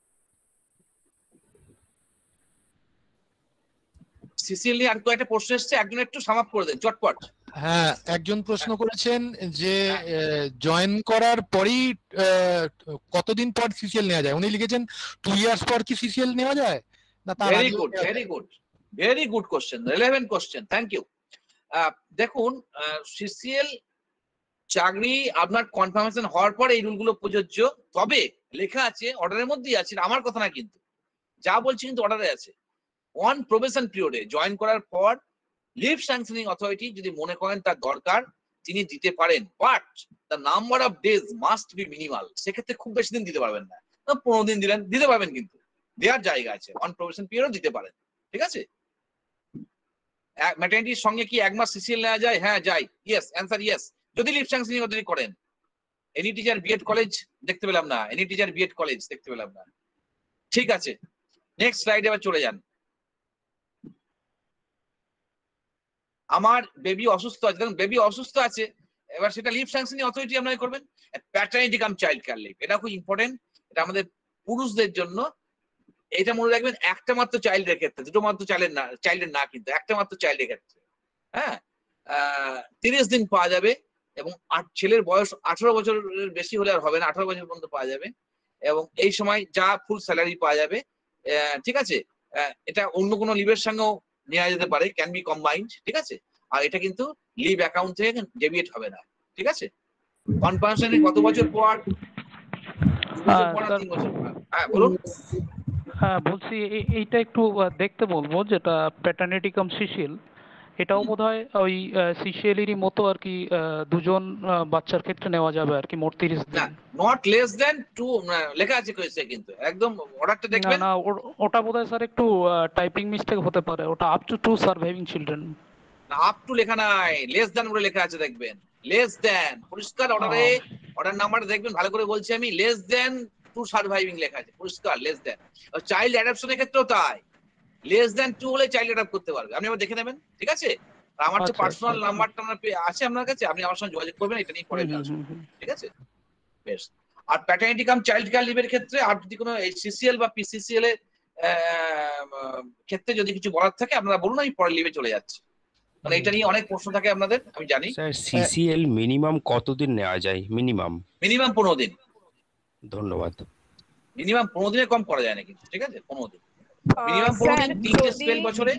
[SPEAKER 7] সিসিএল নিয়ে আর কয়েকটা প্রশ্ন এসছে, একজন একটু সামাপ করে দেন চটপট।
[SPEAKER 14] হ্যাঁ, একজন প্রশ্ন করেছেন যে জয়েন করার পরেই কতদিন পর সিসিএল নেওয়া যায়, উনি লিখেছেন টু ইয়ার্স পর কি সিসিএল নেওয়া যায় না?
[SPEAKER 7] Very good very good very good question, relevant question, thank you. দেখুন সিসিএল চাকরি আপনার কনফার্মেশন হওয়ার পর এই রুলগুলো প্রযোজ্য, তবে লেখা আছে অর্ডারের মধ্যেই আছে, আমার কথা না কিন্তু, যা বলছি কিন্তু অর্ডারে আছে। অন প্রবেশন পিরিয়ডে জয়েন করার পর লিভ স্যাংশনিং অথরিটি যদি মনে করেন তার দরকার তিনি দিতে পারেন, but the number of days must be minimal. সেক্ষেত্রে খুব বেশি দিন দিতে পারবেন না, পনেরো দিন দিলেন দিতে পারবেন, কিন্তু দেওয়ার জায়গা আছে, অন প্রবেশন পিরিয়ড দিতে পারেন, ঠিক আছে। ম্যাটারনিটির সঙ্গে কি এক মাস সিসিএল নেওয়া যায়? হ্যাঁ যায়, ইয়েস, অ্যান্সার ইয়েস, যদি লিভ স্যাংশনিং অথরিটি করেন। এনি টিচার বিএড কলেজ দেখতে পেলাম না, এনি টিচার বিএড কলেজ দেখতে পেলাম না, ঠিক আছে। নেক্সট স্লাইডে আবার চলে যান। আমার বেবি অসুস্থ আছে, দেখুন বেবি অসুস্থ আছে, এবার সেটা লিভ স্যাংশনিং অথরিটি আপনারা করবেন। Paternity cum child care leave, এটা খুব ইম্পর্টেন্ট, এটা আমাদের পুরুষদের জন্য। এটা মনে রাখবেন একটা মাত্র চাইল্ডের ক্ষেত্রে, দুটো মাত্র চাইল্ডের না, চাইল্ডের না কিন্তু একটা মাত্র চাইল্ডের ক্ষেত্রে। হ্যাঁ, তিরিশ দিন পাওয়া যাবে, এবং ছেলের বয়স আঠারো বছরের বেশি হলে আর হবে না, আঠারো বছর পর্যন্ত পাওয়া যাবে, এবং এই সময় যা ফুল স্যালারি পাওয়া যাবে, ঠিক আছে। এটা অন্য কোনো লিভের সঙ্গেও নেওয়া যেতে পারে, ক্যান বি কম্বাইন্ড, ঠিক আছে। আর এটা কিন্তু লিভ অ্যাকাউন্ট থেকে ডেবিট হবে না, ঠিক আছে। কনফার্মেশনে কত বছর পর? হ্যাঁ বলুন।
[SPEAKER 11] হ্যাঁ বলছি এইটা একটু দেখতে বলবো, যেটা প্যাটার্নিটি কাম সিসিএল, এটাও বোধহয় ওই সিসিএলেরই মতো আর কি, দুজন বাচ্চার ক্ষেত্রে নেওয়া যাবে আর কি, মোট তিরিশ দিন।
[SPEAKER 7] নট লেস দেন টু লেখা আছে কইছে, কিন্তু একদম অর্ডারটা দেখবেন
[SPEAKER 11] না, ওটা বোধহয় স্যার একটু টাইপিং মিস্টেক হতে পারে, ওটা up to two surviving children.
[SPEAKER 7] না, আপ টু লেখা নাই, লেস দেন বলে লেখা আছে, দেখবেন লেস দেন, পরিষ্কার অর্ডারে অর্ডার নাম্বার দেখবেন, ভালো করে বলছি আমি, লেস দেন টু সারভাইভিং লেখা আছে, পরিষ্কার লেস দেন। চাইল্ড অ্যাডাপশনের ক্ষেত্রেও তাই, লেস দেন টু হলে চাইল্ড অ্যাডাপ্ট করতে পারবে, আপনি আবার দেখে নেবেন, ঠিক আছে। আমার যে পার্সোনাল নাম্বারটা আছে আপনার কাছে, আপনি আমার সঙ্গে যোগাযোগ করবেন, এটা নিয়ে পরে আসবেন, ঠিক আছে। বেশ, আর প্যাটার্নিটি কাম চাইল্ড কেয়ার লিভের ক্ষেত্রে আর যদি কোনো সিসিএল বা পিসিসিএল এর ক্ষেত্রে যদি কিছু বলার থাকে আপনারা বলুন, আমি পরে লিভে চলে যাচ্ছি, মানে এটা নিয়ে অনেক প্রশ্ন থাকে আপনাদের, আমি জানি।
[SPEAKER 9] স্যার সিসিএল মিনিমাম কতদিন নেওয়া যায়? মিনিমাম
[SPEAKER 7] মিনিমাম পনেরো দিন।
[SPEAKER 9] ধন্যবাদ।
[SPEAKER 7] মিনিমাম পনেরো দিনে কম করা যায় না কিন্তু, ঠিক আছে, পনেরো দিন মিনিমাম, পনেরো দিন, তিনটে স্কেল বছরে।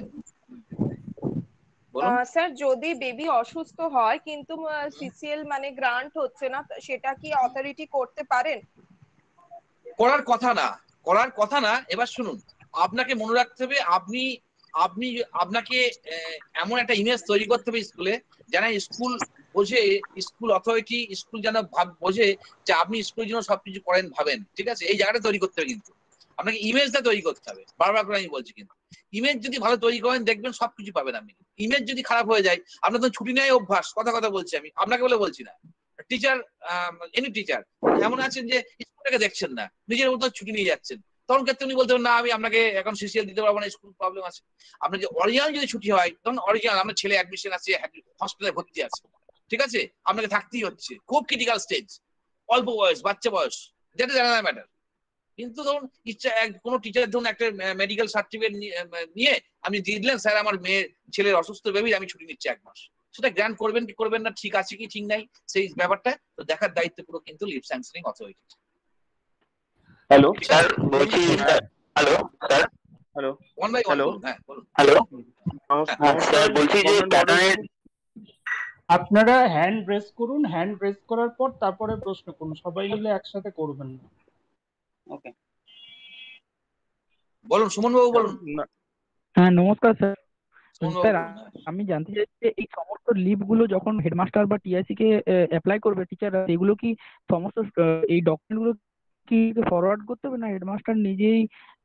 [SPEAKER 16] স্যার যদি বেবি অসুস্থ হয় কিন্তু সিসিএল মানে গ্রান্ট হচ্ছে না, সেটা কি অথরিটি করতে পারেন?
[SPEAKER 7] করার কথা না, করার কথা না। এবার শুনুন, আপনাকে মনে রাখতে হবে, আপনি আপনি আপনাকে এমন একটা ইমেজ তৈরি করতে হবে স্কুলে, যেন স্কুল বোঝে, স্কুল অথরিটি স্কুল যেন বোঝে যে আপনি স্কুলের জন্য সবকিছু করেন, ভাবেন, ঠিক আছে। এই জায়গাটা তৈরি করতে হবে, কিন্তু আপনাকে ইমেজটা তৈরি করতে হবে, বারবার করে আমি বলছি। কিন্তু ইমেজ যদি ভালো তৈরি করেন দেখবেন সবকিছু পাবেন আপনি। ইমেজ যদি খারাপ হয়ে যায়, আপনার তো ছুটি নেয় অভ্যাস, কথা কথা বলছি আমি, আপনাকে বলে বলছি না, টিচার এনি টিচার এমন আছেন যে স্কুলটাকে দেখছেন না, নিজের মতো ছুটি নিয়ে যাচ্ছেন, তখন ক্ষেত্রে উনি বলতে না আমি আপনাকে এখন সিসিএল দিতে পারবো না, স্কুল প্রবলেম আছে। আপনার যে অরিজিনাল যদি ছুটি হয় তখন অরিজিনাল আপনার ছেলে অ্যাডমিশন আছে, হসপিটালে ভর্তি আছে, ঠিক আছে, আপনাকে থাকতেই হচ্ছে, খুব ক্রিটিক্যাল স্টেজ, অল্প বয়স, বাচ্চা বয়স, যেটা জানা না ম্যাটার। কিন্তু ধরুন ইচ্ছা কোনো টিচার ধরুন একটা মেডিকেল সার্টিফিকেট নিয়ে আপনি দিয়ে দিলেন স্যার আমার মেয়ের ছেলের অসুস্থ বেবি আমি ছুটি নিচ্ছি এক মাস, সেটা গ্র্যান্ট করবেন কি করবেন না, ঠিক আছে কি ঠিক নাই, সেই ব্যাপারটা তো দেখার দায়িত্ব পুরো কিন্তু leave sanctioning authority.
[SPEAKER 17] Hello sir, বলছি hello sir
[SPEAKER 7] hello one by one হ্যাঁ বলুন।
[SPEAKER 17] হ্যালো স্যার, বলছি যে প্যাটার্নের
[SPEAKER 5] আপনারা হ্যান্ড রেজ করুন, হ্যান্ড রেজ করার পর তারপরে প্রশ্ন করুন, সবাই মিলে একসাথে করবেন না।
[SPEAKER 7] ওকে বলুন সুমন বাবু বলুন।
[SPEAKER 13] হ্যাঁ নমস্কার স্যার। স্যার আমি জানতে চাইছি যে এই সমস্ত লিভ গুলো যখন হেডমাস্টার বা টিআইসি কে অ্যাপ্লাই করবে টিচাররা, এগুলো কি সমস্ত এই ডকুমেন্ট গুলো কি ফরওয়ার্ড করতে হবে না হেডমাস্টার নিজেই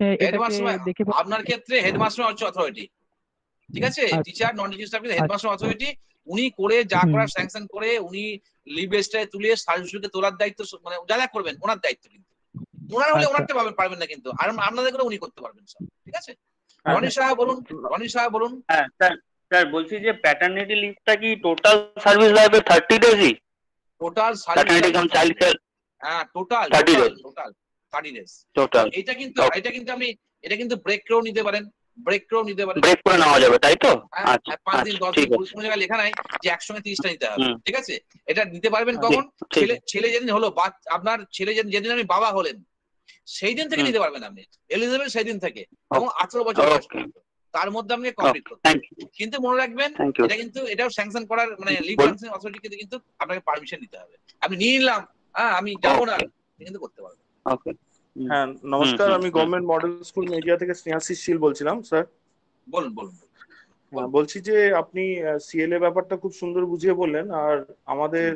[SPEAKER 13] দেখে?
[SPEAKER 7] আপনার ক্ষেত্রে হেডমাস্টার হচ্ছে অথরিটি, ঠিক আছে, teacher non teacher staff headmaster authority, উনি করে যা করার স্যাংশন করে উনি লিভ রেজিস্টারে তুলে সার্টিফিকেট তোলার দায়িত্ব মানে যা যা করবেন ওনার দায়িত্ব, কিন্তু ওনার হলে ওনারটা পারবেন না, কিন্তু আর আপনাদের করে উনি করতে পারবেন সব, ঠিক আছে। রনি সাহা বলুন, রনি সাহা বলুন।
[SPEAKER 17] হ্যাঁ স্যার, স্যার বলছি যে প্যাটার্নিটি লিভটা কি টোটাল সার্ভিস লাইফে থার্টি ডেজই?
[SPEAKER 7] Total
[SPEAKER 17] paternity cum child care
[SPEAKER 7] হ্যাঁ total
[SPEAKER 17] thirty days
[SPEAKER 7] total thirty days
[SPEAKER 17] total.
[SPEAKER 7] এটা কিন্তু এটা কিন্তু আমি এটা কিন্তু ব্রেক করেও নিতে পারেন, ব্রেক করেও নিতে পারেন,
[SPEAKER 17] ব্রেক করে নেওয়া যাবে তাই তো? আচ্ছা
[SPEAKER 7] পাঁচ দিন দশ দিন কোনো জায়গায় লেখা নাই যে একসঙ্গে তিরিশটা নিতে হবে, ঠিক আছে। এটা নিতে পারবেন কখন? ছেলে ছেলে যেদিন হলো, আপনার ছেলে যেদিন আপনি বাবা হলেন সেই দিন থেকে নিতে পারবেন, আপনি এলিজিবল সেই দিন থেকে, এবং আঠারো বছর বয়স তার মধ্যে আপনি কমপ্লিট করতে। কিন্তু মনে রাখবেন এটা কিন্তু এটাও স্যাংশন করার মানে লিভ স্যাংশন অথরিটিকে কিন্তু আপনাকে পারমিশন নিতে হবে। আমি নিয়ে নিলাম, হ্যাঁ আমি যাবো না, কিন্তু করতে পারবেন।
[SPEAKER 17] ওকে
[SPEAKER 18] হ্যাঁ নমস্কার, আমি গভর্নমেন্ট মডেল স্কুল মেজিয়া থেকে স্নেহাশিস শীল বলছিলাম স্যার।
[SPEAKER 7] বলুন বলুন।
[SPEAKER 18] হ্যাঁ বলছি যে আপনি সিএলএ ব্যাপারটা খুব সুন্দর বুঝিয়ে বললেন, আর আমাদের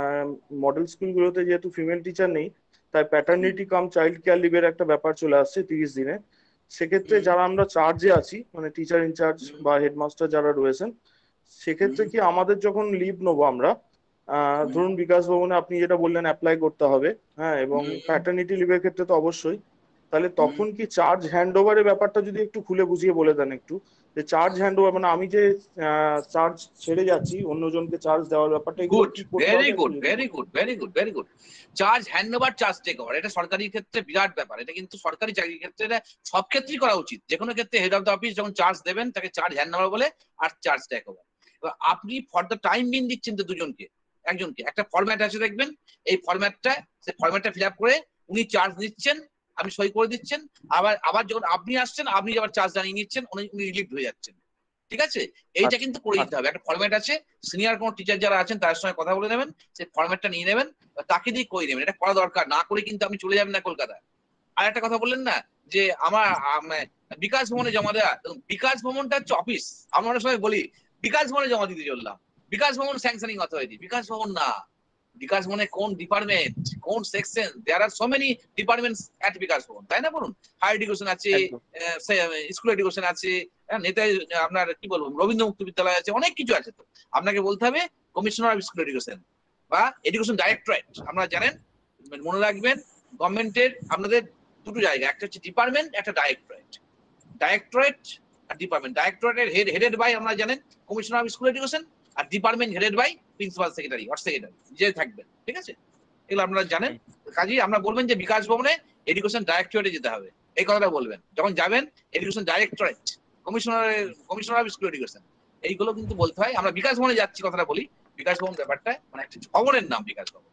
[SPEAKER 18] মডেল স্কুলগুলোতে যেহেতু ফিমেল টিচার নেই তাই প্যাটার্নিটি কাম চাইল্ড কেয়ার লিভের একটা ব্যাপার চলে আসছে তিরিশ দিনে। সেক্ষেত্রে যারা আমরা চার্জে আছি মানে টিচার ইনচার্জ বা হেডমাস্টার যারা রয়েছেন, সেক্ষেত্রে কি আমাদের যখন লিভ নেবো আমরা আহ ধরুন বিকাশ ভবনে আপনি যেটা বললেন অ্যাপ্লাই করতে হবে, হ্যাঁ, এবং প্যাটার্নিটি লিভের ক্ষেত্রে তো অবশ্যই, তাহলে তখন কি চার্জ হ্যান্ড ওভারের ব্যাপারটা যদি একটু খুলে বুঝিয়ে বলে দেন একটু, যে চার্জ হ্যান্ড ওভার মানে আমি যে চার্জ ছেড়ে যাচ্ছি অন্যজনকে চার্জ দেওয়ার ব্যাপারটা
[SPEAKER 7] good, very good very good very good very good. Charge hand over, charge take over, এটা সরকারি ক্ষেত্রে বিরাট ব্যাপার। এটা কিন্তু সরকারি চাকরির ক্ষেত্রে এটা সব ক্ষেত্রেই করা উচিত। যে কোনো ক্ষেত্রে হেড অফ দ্য অফিস যখন চার্জ দেবেন তাকে চার্জ হ্যান্ড ওভার বলে, আর চার্জ টেক ওভার। এবার আপনি ফর দ্য টাইম বিন দিচ্ছেন তো দুজনকে, একজনকে একটা ফরম্যাট আছে দেখবেন, এই ফরম্যাটটা সেই ফরম্যাটটা ফিল আপ করে উনি চার্জ নিচ্ছেন, আপনি সই করে দিচ্ছেন, আবার আবার যখন আপনি আসছেন আপনি আবার চার্জ জানিয়ে নিচ্ছেন, উনি রিলিভ হয়ে যাচ্ছেন, ঠিক আছে। এইটা কিন্তু করে দিতে হবে। একটা ফরম্যাট আছে, সিনিয়র কোনো টিচার যারা আছেন তার সঙ্গে কথা বলে নেবেন, সেই ফরম্যাটটা নিয়ে নেবেন, তাকে দিয়ে করে নেবেন। এটা করা দরকার, না করে কিন্তু আপনি চলে যাবেন না কলকাতায়। আর একটা কথা বললেন না যে আমার বিকাশ ভবনে জমা দেওয়া, বিকাশ ভবনটা হচ্ছে অফিস। আমরা অনেক সময় বলি বিকাশ ভবনে জমা দিতে চললাম, বিকাশ ভবন স্যাংশনিং অথরিটি, বিকাশ ভবন না। বিকাশ ভবনে কোন ডিপার্টমেন্ট, কোন section, there are so many departments at Bikash Bhavan, তাই না? বলুন, হায়ার এডুকেশন আছে, স্কুল এডুকেশন আছে, নেতাজি আপনার কি বলবো রবীন্দ্র মুক্ত বিদ্যালয় আছে, অনেক কিছু আছে। তো আপনাকে বলতে হবে কমিশনার অফ স্কুল এডুকেশন বা এডুকেশন ডাইরেক্টরেট। আপনারা জানেন, মনে রাখবেন গভর্নমেন্টের আপনাদের দুটো জায়গা, একটা হচ্ছে ডিপার্টমেন্ট, একটা ডাইরেক্টরেট। ডাইরেক্টরেট আর ডিপার্টমেন্ট, ডাইরেক্টরেটের হেড হেডেড বাই আপনারা জানেন কমিশনার অফ স্কুল এডুকেশন, আর department headed by principal secretary or secretary, যে থাকবেন, ঠিক আছে। এগুলো আপনারা জানেন। কাজেই আমরা বলবেন যে বিকাশ ভবনে এডুকেশন ডাইরেক্টরেটে যেতে হবে, এই কথাটা বলবেন যখন যাবেন। Education directorate, commissioner commissioner of school education, এইগুলো কিন্তু বলতে হয়। আমরা বিকাশ ভবনে যাচ্ছি কথাটা বলি, বিকাশ ভবন ব্যাপারটা মানে একটা ভবনের নাম বিকাশ ভবন।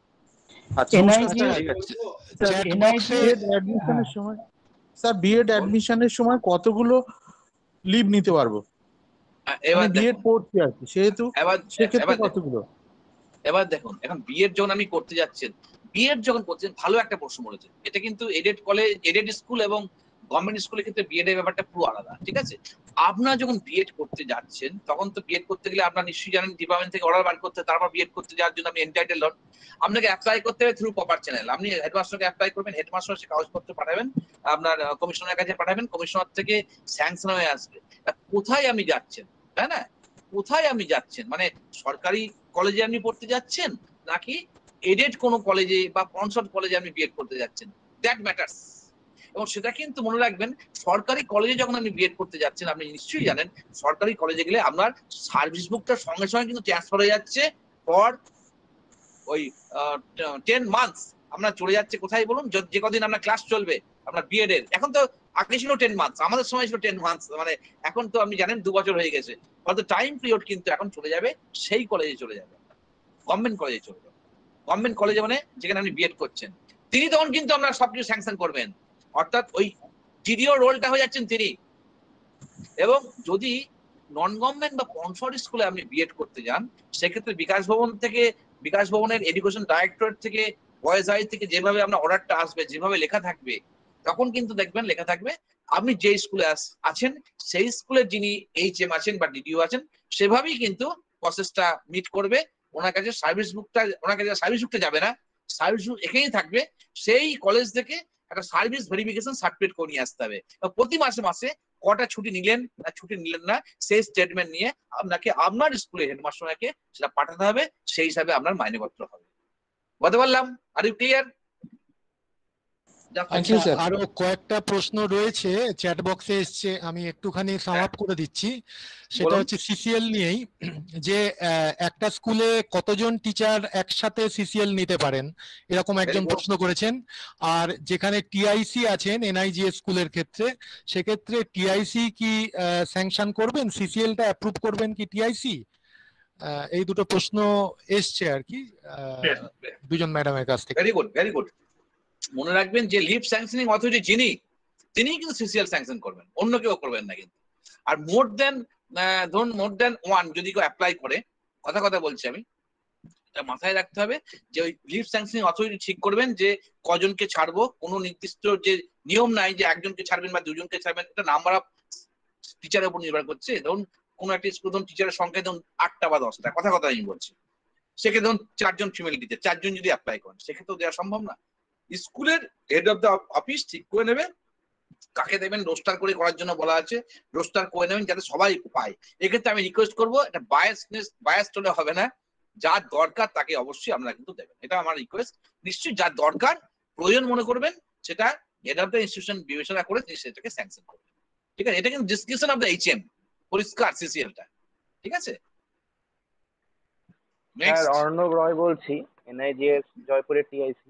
[SPEAKER 19] স্যার বিএড অ্যাডমিশনের সময় কতগুলো লিভ নিতে পারবো?
[SPEAKER 7] এবার
[SPEAKER 19] বিএড পড়তে আছে সেহেতু সেক্ষেত্রে কতগুলো?
[SPEAKER 7] এবার দেখুন, এখন বিএড যখন আমি করতে যাচ্ছেন, বিএড যখন করছেন, ভালো একটা প্রশ্ন বলেছেন। এটা কিন্তু এডেড কলেজ, এডেড স্কুল এবং গভর্নমেন্ট স্কুলের ক্ষেত্রে বিএড এর ব্যাপারটা পুরো আলাদা, ঠিক আছে। আপনারা যখন বিএড করতে যাচ্ছেন তখন তো বিএড করতে গেলে আপনারা নিশ্চয়ই জানেন ডিপার্টমেন্ট থেকে অর্ডার বার করতে, তারপর বিএড করতে যাওয়ার জন্য আপনি এন্টাইটেল হন। আপনাকে অ্যাপ্লাই করতে হবে থ্রু প্রপার চ্যানেল। আপনি হেডমাস্টারকে অ্যাপ্লাই করবেন, হেডমাস্টার সে কাগজপত্র পাঠাবেন, আপনার কমিশনারের কাছে পাঠাবেন, কমিশনার থেকে স্যাংশন হয়ে আসবে। কোথায় আপনি যাচ্ছেন, তাই না? কোথায় আপনি যাচ্ছেন, মানে সরকারি কলেজে আপনি পড়তে যাচ্ছেন নাকি এডেড কোনো কলেজে বা স্পন্সর্ড কলেজে আপনি বিএড করতে যাচ্ছেন, দ্যাট ম্যাটার্স। এবং সেটা কিন্তু মনে রাখবেন সরকারি কলেজে যখন আপনি বিএড করতে যাচ্ছেন আপনি নিশ্চয়ই জানেন সরকারি কলেজে গেলে আপনার সার্ভিস বুকটার সঙ্গে সঙ্গে কিন্তু ট্রান্সফার হয়ে যাচ্ছে ফর ওই টেন মান্থস আমরা চলে যাচ্ছে কোথায় বলুন, যে কদিন আপনার ক্লাস চলবে আপনার বিএড এর। এখন তো আগে ছিল টেন মান্থস, আমাদের সময় ছিল টেন মান্থস, মানে এখন তো আপনি জানেন দু বছর হয়ে গেছে। অর্থাৎ টাইম পিরিয়ড কিন্তু এখন চলে যাবে সেই কলেজে চলে যাবে, গভর্নমেন্ট কলেজে চলে যাবে। গভর্নমেন্ট কলেজে মানে যেখানে আপনি বিএড করছেন তিনি তখন কিন্তু আপনার সবকিছু স্যাংশন করবেন, অর্থাৎ ওই টিডিও রোলটা হয়ে যাচ্ছেন তিনি। এবং যদি নন গভর্নমেন্ট বা স্পন্সর্ড স্কুলে আপনি বিএড করতে যান সেক্ষেত্রে বিকাশ ভবন থেকে, বিকাশ ভবনের এডুকেশন ডাইরেক্টরেট থেকে, বয়েজ আই থেকে যেভাবে আপনার অর্ডারটা আসবে, যেভাবে লেখা থাকবে, তখন কিন্তু দেখবেন লেখা থাকবে আপনি যে স্কুলে আছেন সেই স্কুলের যিনি এইচএম আছেন বা ডিডিও আছেন সেভাবেই কিন্তু প্রসেসটা মিট করবে। ওনার কাছে সার্ভিস বুকটা, ওনার কাছে সার্ভিস বুকটা যাবে না, সার্ভিস বুক এখানেই থাকবে। সেই কলেজ থেকে একটা সার্ভিস ভেরিফিকেশন সার্টিফিকেট করে নিয়ে আসতে হবে। প্রতি মাসে মাসে কটা ছুটি নিলেন না ছুটি নিলেন না সেই স্টেটমেন্ট নিয়ে আপনাকে আপনার স্কুলে হেডমাস্টারকে সেটা পাঠাতে হবে, সেই হিসাবে আপনার মাইনেপত্র হবে। বলতে পারলাম? Are you clear?
[SPEAKER 14] আরো কয়েকটা প্রশ্ন রয়েছে চ্যাট বক্সে এসছে, আমি একটুখানি সাম আপ করে দিচ্ছি। সেটা হচ্ছে সিসিএল নিয়েই, যে একটা স্কুলে কতজন টিচার একসাথে সিসিএল নিতে পারেন এরকম একজন প্রশ্ন করেছেন। আর যেখানে টিআইসি আছেন এনআইজিএস স্কুলের ক্ষেত্রে, সেক্ষেত্রে টিআইসি কি স্যাংশন করবেন, সিসিএলটা অ্যাপ্রুভ করবেন কি টিআইসি? এই দুটো প্রশ্ন এসছে আর কি দুজন ম্যাডামের কাছ থেকে।
[SPEAKER 7] Very good, very good. মনে রাখবেন যে লিভ স্যাংশনিং অথরিটি যিনি, তিনি কিন্তু সিসিএল স্যাংশন করবেন, অন্য কেউ করবেন না কিন্তু। আর মোর দেন ধরুন মোর দেন ওয়ান যদি কেউ অ্যাপ্লাই করে, কথা কথা বলছি আমি, এটা মাথায় রাখতে হবে যে ওই লিভ স্যাংশনিং অথরিটি ঠিক করবেন যে কজনকে ছাড়বো। কোনো নির্দিষ্ট যে নিয়ম নাই যে একজনকে ছাড়বেন বা দুজনকে ছাড়বেন, এটা নাম্বার অফ টিচারের উপর নির্ভর করছে। ধরুন কোনো একটা স্কুল ধরুন টিচারের সংখ্যা ধরুন আটটা বা দশটা, কথা কথা আমি বলছি, সেক্ষেত্রে ধরুন চারজন ফিমেল টিচার, চারজন যদি অ্যাপ্লাই করেন সেক্ষেত্রেও দেওয়া সম্ভব না। স্কুলের হেড অফ দ্য অফিস ঠিক করে নেবেন কাকে দেবেন, রোস্টার করে করার জন্য বলা আছে, রোস্টার করে নেবেন যাতে সবাই পায়। এক্ষেত্রে আমি রিকোয়েস্ট করবো, এটা বায়াসনেস বায়াস হলে হবে না, যার দরকার তাকে অবশ্যই আপনারা কিন্তু দেবেন, এটা আমার রিকোয়েস্ট। নিশ্চয়ই যার দরকার প্রয়োজন মনে করবেন সেটা হেড অফ দ্য ইনস্টিটিউশন বিবেচনা করে সেটাকে স্যাংশন করবেন, ঠিক আছে? এটা কিন্তু ডিসক্রিপশন অফ দ্য এইচএম, পরিষ্কার সিসিএলটা, ঠিক আছে?
[SPEAKER 20] স্যার অর্ণব রয় বলছি, এনআইজিএস জয়পুরের টিআইসি।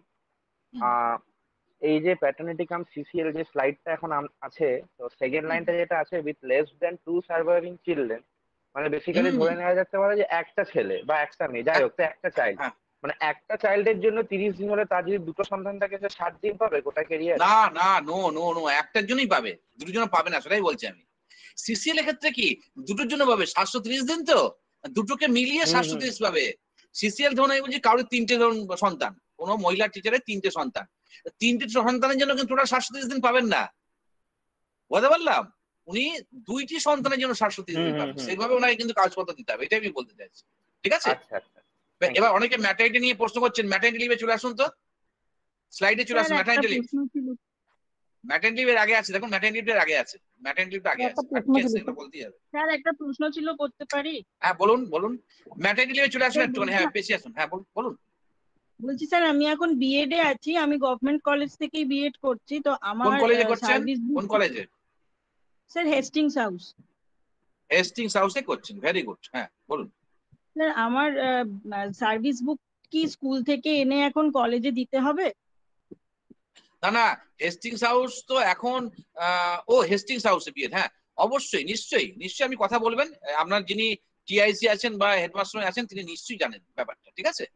[SPEAKER 20] এই যে প্যাটার্নিটি কাম সিসিএল যে স্লাইডটা এখন আছে, তো সেকেন্ড লাইনটা যেটা আছে with less than two surviving children, মানে বেসিক্যালি ধরে নেওয়া যাচ্ছে পারে যে একটা ছেলে বা একটা মেয়ে, যাই হোক তো একটা চাইল্ড, মানে একটা চাইল্ডের জন্য তিরিশ দিন হলে তার যদি দুটো সন্তান থাকে সে ষাট দিন পাবে গোটা ক্যারিয়ার?
[SPEAKER 7] না না, নো নো নো, একটার জন্যই পাবে, দুটোর জন্য পাবে না, সেটাই বলছি আমি। সিসিএল এর ক্ষেত্রে কি দুটোর জন্য পাবে, সাতশো ত্রিশ দিন তো দুটোকে মিলিয়ে সাতশো ত্রিশ পাবে। সিসিএল ধরুন আমি বলছি কারোর তিনটে ধরুন সন্তান, কোনো মহিলা টিচারের তিনটে সন্তান, তিনটে সন্তানের জন্য কিন্তু টোটাল সাতশো তিরিশ দিন পাবেন না, বুঝতে পারলাম? উনি দুইটি সন্তানের জন্য সাতশো তিরিশ দিন পাবেন, সেইভাবে ওনাকে কিন্তু কাগজপত্র দিতে হবে, এটাই আমি বলতে চাইছি, ঠিক আছে? এবার অনেকে ম্যাটারনিটি নিয়ে প্রশ্ন করছেন, ম্যাটারনিটি লিভে চলে আসুন তো, স্লাইডে চলে আসুন। ম্যাটারনিটি লিভ, ম্যাটারনিটি লিভের আগে আছে, দেখুন ম্যাটারনিটি লিভের আগে আছে, ম্যাটারনিটি লিভটা আগে আছে, বলতেই হবে।
[SPEAKER 21] স্যার একটা প্রশ্ন ছিল, করতে পারি?
[SPEAKER 7] হ্যাঁ বলুন বলুন, ম্যাটারনিটি লিভে চলে আসুন একটুখানি, হ্যাঁ বেশি আসুন, হ্যাঁ বলুন।
[SPEAKER 21] বলছি স্যার আমি এখন বিএড এ আছি, আমি গভর্নমেন্ট কলেজ থেকেই বিএড করছি, তো আমার
[SPEAKER 7] কোন কলেজে করছেন? কোন কলেজে?
[SPEAKER 21] Sir Hastings house.
[SPEAKER 7] হেস্টিংস হাউসে করছেন, ভেরি গুড, হ্যাঁ বলুন।
[SPEAKER 21] স্যার আমার সার্ভিস বুক কি স্কুল থেকে এনে এখন কলেজে দিতে হবে?
[SPEAKER 7] না না, হেস্টিংস হাউস তো এখন ও হেস্টিংস হাউসে বিএড, হ্যাঁ অবশ্যই, নিশ্চয়ই নিশ্চয়ই আপনি কথা বলবেন, আপনার যিনি টিআইসি আছেন বা হেডমাস্টার আছেন তিনি নিশ্চয়ই জানেন ব্যাপারটা, ঠিক আছে?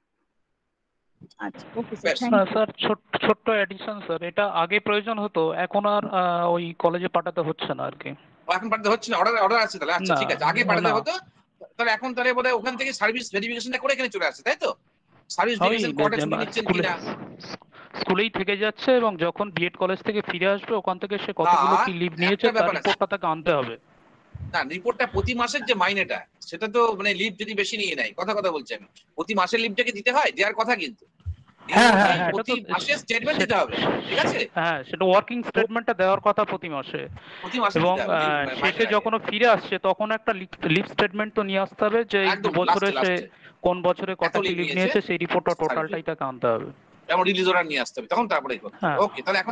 [SPEAKER 11] স্যার ছোট্ট এডিশন স্যার, এটা আগে প্রয়োজন হতো, এখন আর ওই কলেজে পাঠাতে হচ্ছে না আর কি।
[SPEAKER 7] এখন পাঠাতে হচ্ছে না, অর্ডার অর্ডার আছে তাহলে? আচ্ছা ঠিক আছে, আগে পাঠাতে হতো, তাহলে এখন তাহলে বোধহয় ওখান থেকে সার্ভিস ভেরিফিকেশনটা করে এখানে চলে আসছে, তাই তো? সার্ভিস ভেরিফিকেশন কোডটা ছবি নিচ্ছেন কিনা
[SPEAKER 11] স্কুলেই থেকে যাচ্ছে, এবং যখন বিএড কলেজ থেকে ফিরে আসবে ওখান থেকে সে কতগুলো কি লিভ নিয়েছে তার রিপোর্টটা তাকে আনতে হবে।
[SPEAKER 7] না, রিপোর্টটা প্রতি মাসের যে মাইনেটা সেটা তো মানে লিভ যদি বেশি নিয়ে নেয়, কথা কথা বলছি আমি, প্রতি মাসের লিভটাকে দিতে হয়, দেওয়ার কথা কিন্তু
[SPEAKER 11] হ্যাঁ হ্যাঁ হ্যাঁ,
[SPEAKER 7] প্রতি মাসে স্টেটমেন্ট দিতে হবে, ঠিক আছে?
[SPEAKER 11] হ্যাঁ সেটা ওয়ার্কিং স্টেটমেন্টটা দেওয়ার কথা প্রতি মাসে, এবং শেষে যখন ফিরে আসছে তখন একটা লিভ স্টেটমেন্ট তো নিয়ে আসতে হবে যে এই বছরে সে কোন বছরে কত লিভ নিয়েছে সেই রিপোর্টটা টোটালটাই তাকে আনতে হবে,
[SPEAKER 7] এবং রিলিজ অর্ডার নিয়ে আসতে হবে, তখন তারপরে ওকে। তাহলে এখন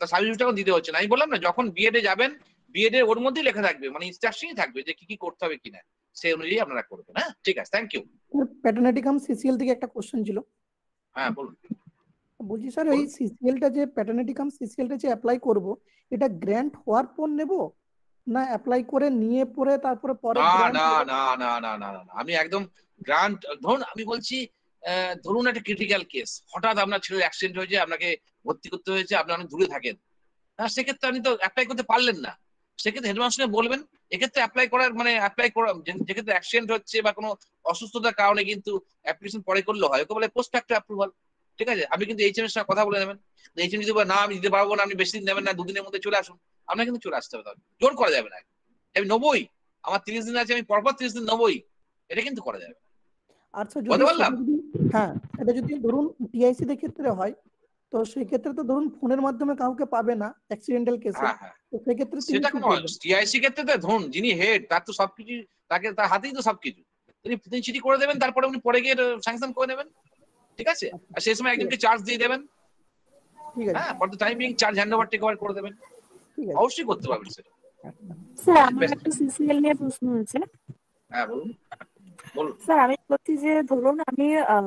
[SPEAKER 7] তার সার্ভিসটা দিতে হচ্ছে না। আমি বললাম না যখন বিএড এ যাবেন বিএড এর ওর মধ্যেই লেখা থাকবে, মানে ইনস্ট্রাকশনই থাকবে যে কি কি করতে হবে কিনা, সেই অনুযায়ী আপনারা করবেন। হ্যাঁ ঠিক আছে, thank you.
[SPEAKER 4] Paternity cum CCL থেকে একটা কোশ্চেন ছিল।
[SPEAKER 7] হ্যাঁ বলুন।
[SPEAKER 4] বলছি স্যার এই সিসিএলটা যে প্যাটার্নিটি কাম সিসিএলটা যে অ্যাপ্লাই করব, এটা গ্র্যান্ট হওয়ার পর নেব না অ্যাপ্লাই করে নিয়ে পরে তারপরে পরে?
[SPEAKER 7] না না না না না না না আমি একদম গ্রান্ট, ধরুন আমি বলছি ধরুন একটা ক্রিটিক্যাল কেস, হঠাৎ আপনার ছেলের অ্যাক্সিডেন্ট হয়েছে, আপনাকে ভর্তি করতে হয়েছে, আপনি অনেক দূরে থাকেন, হ্যাঁ সেক্ষেত্রে আপনি তো অ্যাপ্লাই করতে পারলেন না, সেক্ষেত্রে হেডমাস্টারকে বলবেন এক্ষেত্রে অ্যাপ্লাই করার মানে অ্যাপ্লাই করা যেক্ষেত্রে অ্যাক্সিডেন্ট হচ্ছে বা কোনো অসুস্থতার কারণে কিন্তু অ্যাপ্লিকেশন পরে করলে হয়, ওকে বলে পোস্ট ফ্যাক্টর অ্যাপ্রুভাল। ঠিক আছে, আপনি কিন্তু এইচএম এর সঙ্গে কথা বলে নেবেন, এইচএম যদি বলে না আমি দিতে পারবো না, আপনি বেশি দিন নেবেন না, দুদিনের মধ্যে চলে আসুন, আপনার কিন্তু চলে আসতে হবে, তাহলে জোর করা যাবে না। আমি নবই, আমার তিরিশ দিন আছে, আমি পরপর তিরিশ দিন নবই, এটা কিন্তু করা যাবে।
[SPEAKER 4] আচ্ছা যদি হ্যাঁ এটা যদি ধরুন টিআইসি এর ক্ষেত্রে হয়, তো সেই ক্ষেত্রে তো ধরুন ফোনের মাধ্যমে কাউকে পাবে না অ্যাক্সিডেন্টাল কেসে, তো সেই ক্ষেত্রে
[SPEAKER 7] সেটা কোনো টিআইসি ক্ষেত্রে তো ধরুন যিনি হেড তার তো সবকিছু তাকে তার হাতেই তো সবকিছু, তিনি তিনি চিঠি করে দেবেন, তারপরে উনি পরে গিয়ে স্যাংশন করে নেবেন। ঠিক আছে, আর সেই সময় একজনকে চার্জ দিয়ে দেবেন,
[SPEAKER 4] ঠিক আছে,
[SPEAKER 7] হ্যাঁ for the time being charge hand over take over করে দেবেন, অবশ্যই করতে পারবেন সেটা।
[SPEAKER 22] স্যার আমার একটা সিসিএল নিয়ে প্রশ্ন আছে।
[SPEAKER 7] হ্যাঁ বলুন। বলুন
[SPEAKER 22] স্যার আমি বলছি যে ধরুন আমি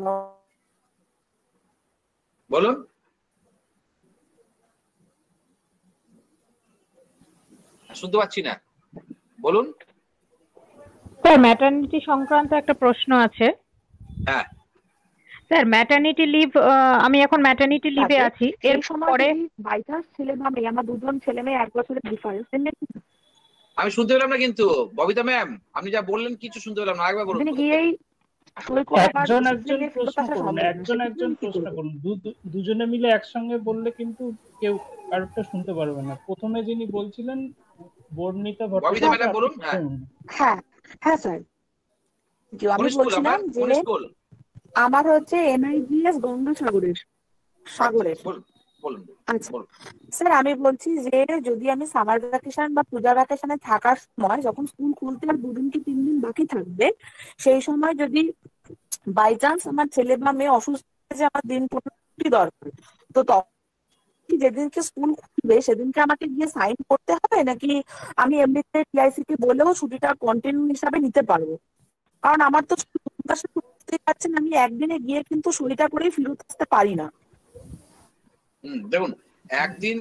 [SPEAKER 7] বলুন শুনতে পাচ্ছি না, বলুন।
[SPEAKER 23] স্যার ম্যাটারনিটি সংক্রান্ত একটা প্রশ্ন আছে।
[SPEAKER 7] হ্যাঁ
[SPEAKER 23] স্যার ম্যাটারনিটি লিভ, আমি এখন ম্যাটারনিটি লিভে আছি, এর পরে
[SPEAKER 22] বাই চান্স ছেলে বা মেয়ে, আমার দুজন ছেলে মেয়ে এক বছরের ডিফারেন্স,
[SPEAKER 7] আমি শুনতে পেলাম না কিন্তু ববিতা ম্যাম, আপনি যা বললেন কিছু শুনতে পেলাম না, আরেকবার বলুন।
[SPEAKER 5] একজন একজন প্রশ্ন করুন, একজন একজন প্রশ্ন করুন, দুজনে মিলে একসঙ্গে বললে কিন্তু কেউ আরেকটা শুনতে পারবে না। প্রথমে যিনি বলছিলেন বর্ণিতা ভট্টাচার্য,
[SPEAKER 7] বলুন।
[SPEAKER 22] হ্যাঁ হ্যাঁ স্যার, আমি বলছিলাম যে আমার হচ্ছে এনআইজিএস গঙ্গাসাগরের সাগরের। আচ্ছা স্যার আমি বলছি যে যদি আমি সামার ভ্যাকেশন বা পূজা ভ্যাকেশনে থাকার সময় যখন স্কুল খুলতে আর দুদিন কি তিন দিন বাকি থাকবে, সেই সময় যদি বাই চান্স আমার ছেলে বা মেয়ে অসুস্থ যে আমার দিন পনেরোটি দরকার, তো তখন যেদিনকে স্কুল খুলবে সেদিনকে আমাকে গিয়ে সাইন করতে হবে নাকি আমি এমনিতে টিআইসি কে বলেও ছুটিটা কন্টিনিউ হিসাবে নিতে পারবো? কারণ আমার তো বুঝতে পারছেন আমি একদিনে গিয়ে কিন্তু সইটা করেই ফেরত আসতে পারি না।
[SPEAKER 7] হুম দেখুন একদিন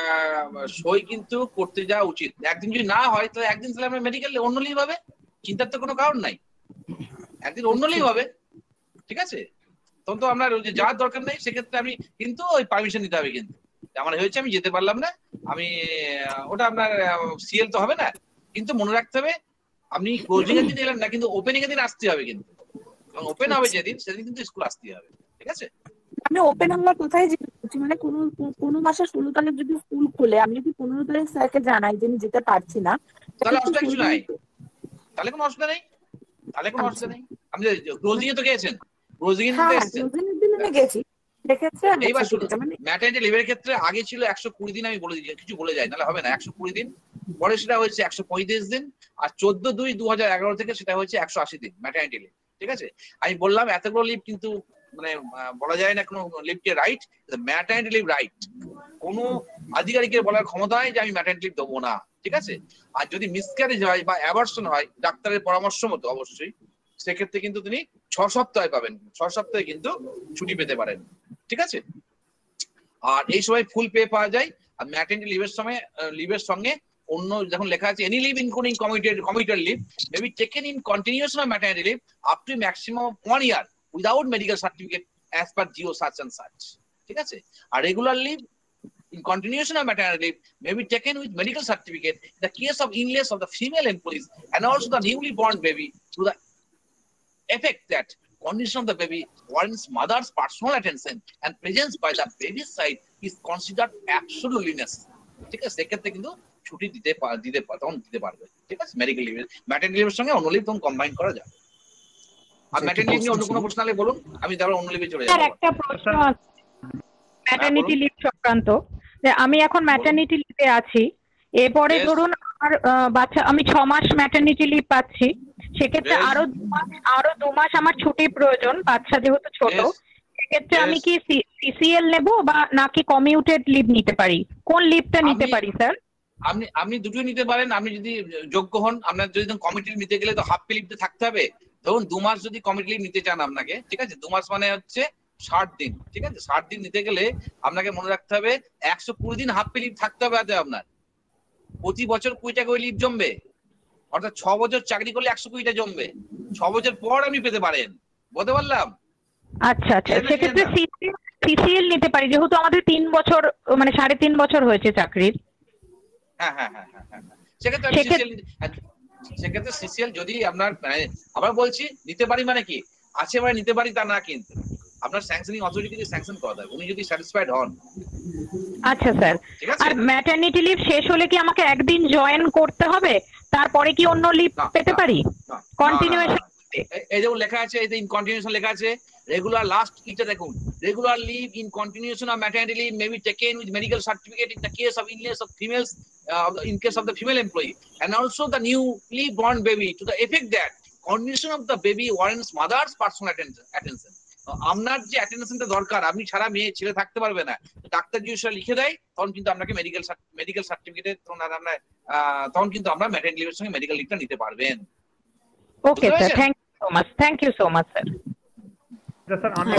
[SPEAKER 7] সই কিন্তু করতে যাওয়া উচিত, একদিন যদি না হয় তাহলে একদিন তাহলে আমরা মেডিকেল অন্য লিভ হবে, চিন্তার তো কোনো কারণ নাই, একদিন অন্য লিভ হবে। ঠিক আছে, তখন তো আমরা যাওয়ার দরকার নেই, সেক্ষেত্রে আমি কিন্তু ওই পারমিশন নিতে হবে, কিন্তু আমার হয়েছে আমি যেতে পারলাম না, আমি ওটা আপনার সিএল তো হবে না, কিন্তু মনে রাখতে হবে আপনি ক্লোজিং এর দিন এলেন না, কিন্তু ওপেনিং এর দিন আসতে হবে, কিন্তু ওপেন হবে যেদিন সেদিন কিন্তু স্কুল আসতে হবে। ঠিক আছে,
[SPEAKER 22] আমি ওপেন হওয়ার কোথায় যেতে বলছি, মানে কোনো কোনো মাসের ষোলো তারিখ যদি স্কুল খোলে আমি যদি পনেরো তারিখ স্যারকে জানাই যে আমি যেতে পারছি না,
[SPEAKER 7] তাহলে অসুবিধা কিছু নাই, তাহলে কোনো অসুবিধা নেই, তাহলে কোনো অসুবিধা নেই। আপনি ক্লোজিং এ তো গিয়েছেন, ক্লোজিং এ তো এসেছেন,
[SPEAKER 22] গেছি সেক্ষেত্রে
[SPEAKER 7] এইবার শুনুন ম্যাটারনিটি লিভের ক্ষেত্রে আগে ছিল একশো কুড়ি দিন, আমি বলে দিই কিছু বলে যাই নাহলে হবে না, একশো কুড়ি দিন, পরে সেটা হয়েছে একশো পঁয়ত্রিশ দিন, আর চোদ্দ দুই দু হাজার এগারো থেকে সেটা হয়েছে একশো আশি দিন ম্যাটারনিটি লিভ। ঠিক আছে, আমি বললাম এতগুলো লিভ কিন্তু মানে বলা যায় না কোনো লিভকে রাইট, ম্যাটারনিটি লিভ রাইট, কোনো আধিকারিকের বলার ক্ষমতা নাই যে আমি ম্যাটারনিটি লিভ দেবো না। ঠিক আছে, আর যদি মিসক্যারেজ হয় বা অ্যাবর্শন হয় ডাক্তারের পরামর্শ মতো অবশ্যই, সেক্ষেত্রে কিন্তু তিনি ছ সপ্তাহে পাবেন, ছ সপ্তাহে কিন্তু ছুটি পেতে পারেন। ঠিক আছে, আর এই সময় ফুল পে পাওয়া যায়। আর ম্যাটারনিটি লিভের সময় লিভের সঙ্গে অন্য যখন লেখা আছে any leave including committed committed leave may be taken in continuation of maternity leave up to maximum of one year without medical certificate as per GO search and search. ঠিক আছে, আর regular leave in continuation of maternity leave may be taken with medical certificate in the case of illness of the female employees and also the newly born baby to the effect that condition of the baby warrants mother's personal attention and presence by the baby's side is considered absolutely necessary. ঠিক আছে, সেক্ষেত্রে কিন্তু ছুটি দিতে দিতে তখন দিতে পারবে। ঠিক আছে, মেডিকেল লিভ ম্যাটারনিটি লিভের সঙ্গে অন্য লিভ তখন কম্বাইন করা যায়। আর ম্যাটারনিটি লিভ নিয়ে অন্য কোনো প্রশ্ন হলে বলুন, আমি তারপর অন্য লিভে চলে যাব।
[SPEAKER 23] একটা প্রশ্ন ম্যাটারনিটি লিভ সংক্রান্ত, যে আমি এখন ম্যাটারনিটি লিভে আছি, এরপরে ধরুন আমার বাচ্চা আমি ছ মাস ম্যাটারনিটি লিভ পাচ্ছি, সেক্ষেত্রে আরো দু মাস আরো দু মাস আমার ছুটির প্রয়োজন, বাচ্চা যেহেতু ছোট, সেক্ষেত্রে আমি কি সিসিএল নেব বা নাকি কমিউটেড লিভ নিতে পারি? কোন লিভটা নিতে পারি স্যার?
[SPEAKER 7] আপনি আপনি দুটোই নিতে পারেন। আপনি যদি যোগ্য হন, আপনার যদি কমিটি নিতে গেলে তো হাফ পে লিভতে থাকতে হবে। ধরুন দু মাস যদি কমিটি লিভ নিতে চান আপনাকে, ঠিক আছে, দু মাস মানে হচ্ছে ষাট দিন, ঠিক আছে, ষাট দিন নিতে গেলে আপনাকে মনে রাখতে হবে একশো কুড়ি দিন হাফ পে লিভ থাকতে হবে হাতে আপনার। প্রতি বছর কুড়িটা করে লিভ জমবে, অর্থাৎ ছ বছর চাকরি করলে একশো কুড়িটা জমবে। ছ বছর পর আপনি পেতে পারেন, বলতে পারলাম?
[SPEAKER 23] আচ্ছা আচ্ছা, সেক্ষেত্রে সিসিএল নিতে পারি যেহেতু আমাদের তিন বছর মানে সাড়ে তিন বছর হয়েছে চাকরির।
[SPEAKER 7] হ্যাঁ হ্যাঁ হ্যাঁ হ্যাঁ হ্যাঁ সেক্ষেত্রে আমি সিসিএল সেক্ষেত্রে সিসিএল যদি আপনার আবার বলছি নিতে পারি মানে কি আছে মানে নিতে পারি তা না, কিন্তু আপনার স্যাংশনিং অথরিটি থেকে স্যাংশন করা দেয়, উনি যদি স্যাটিসফাইড হন।
[SPEAKER 23] আচ্ছা স্যার, আর ম্যাটারনিটি লিভ শেষ হলে কি আমাকে একদিন জয়েন করতে হবে, তারপরে কি অন্য লিভ পেতে পারি? কন্টিনিউয়েশন
[SPEAKER 7] এই যেমন লেখা আছে, এই যে ইন কন্টিনিউয়েশন লেখা আছে, রেগুলার লাস্ট এটা দেখুন, regular leave in continuation of maternity leave may be taken with medical certificate in the case of illness of females in case of the female employee and also the newly born baby to the effect that condition of the baby warrants mother's personal attention. আপনার যে অ্যাটেনশনটা দরকার, আপনি ছাড়া মেয়ে ছেলে থাকতে পারবে না, ডাক্তার যদি সেটা লিখে দেয় তখন কিন্তু আপনাকে মেডিকেল মেডিকেল সার্টিফিকেটে তখন আমরা তখন কিন্তু আমরা ম্যাটারনিটি লিভের সঙ্গে মেডিকেল লিভটা নিতে পারবেন।
[SPEAKER 23] Okay sir, thank you so much, thank you so much sir.
[SPEAKER 2] Sir আমি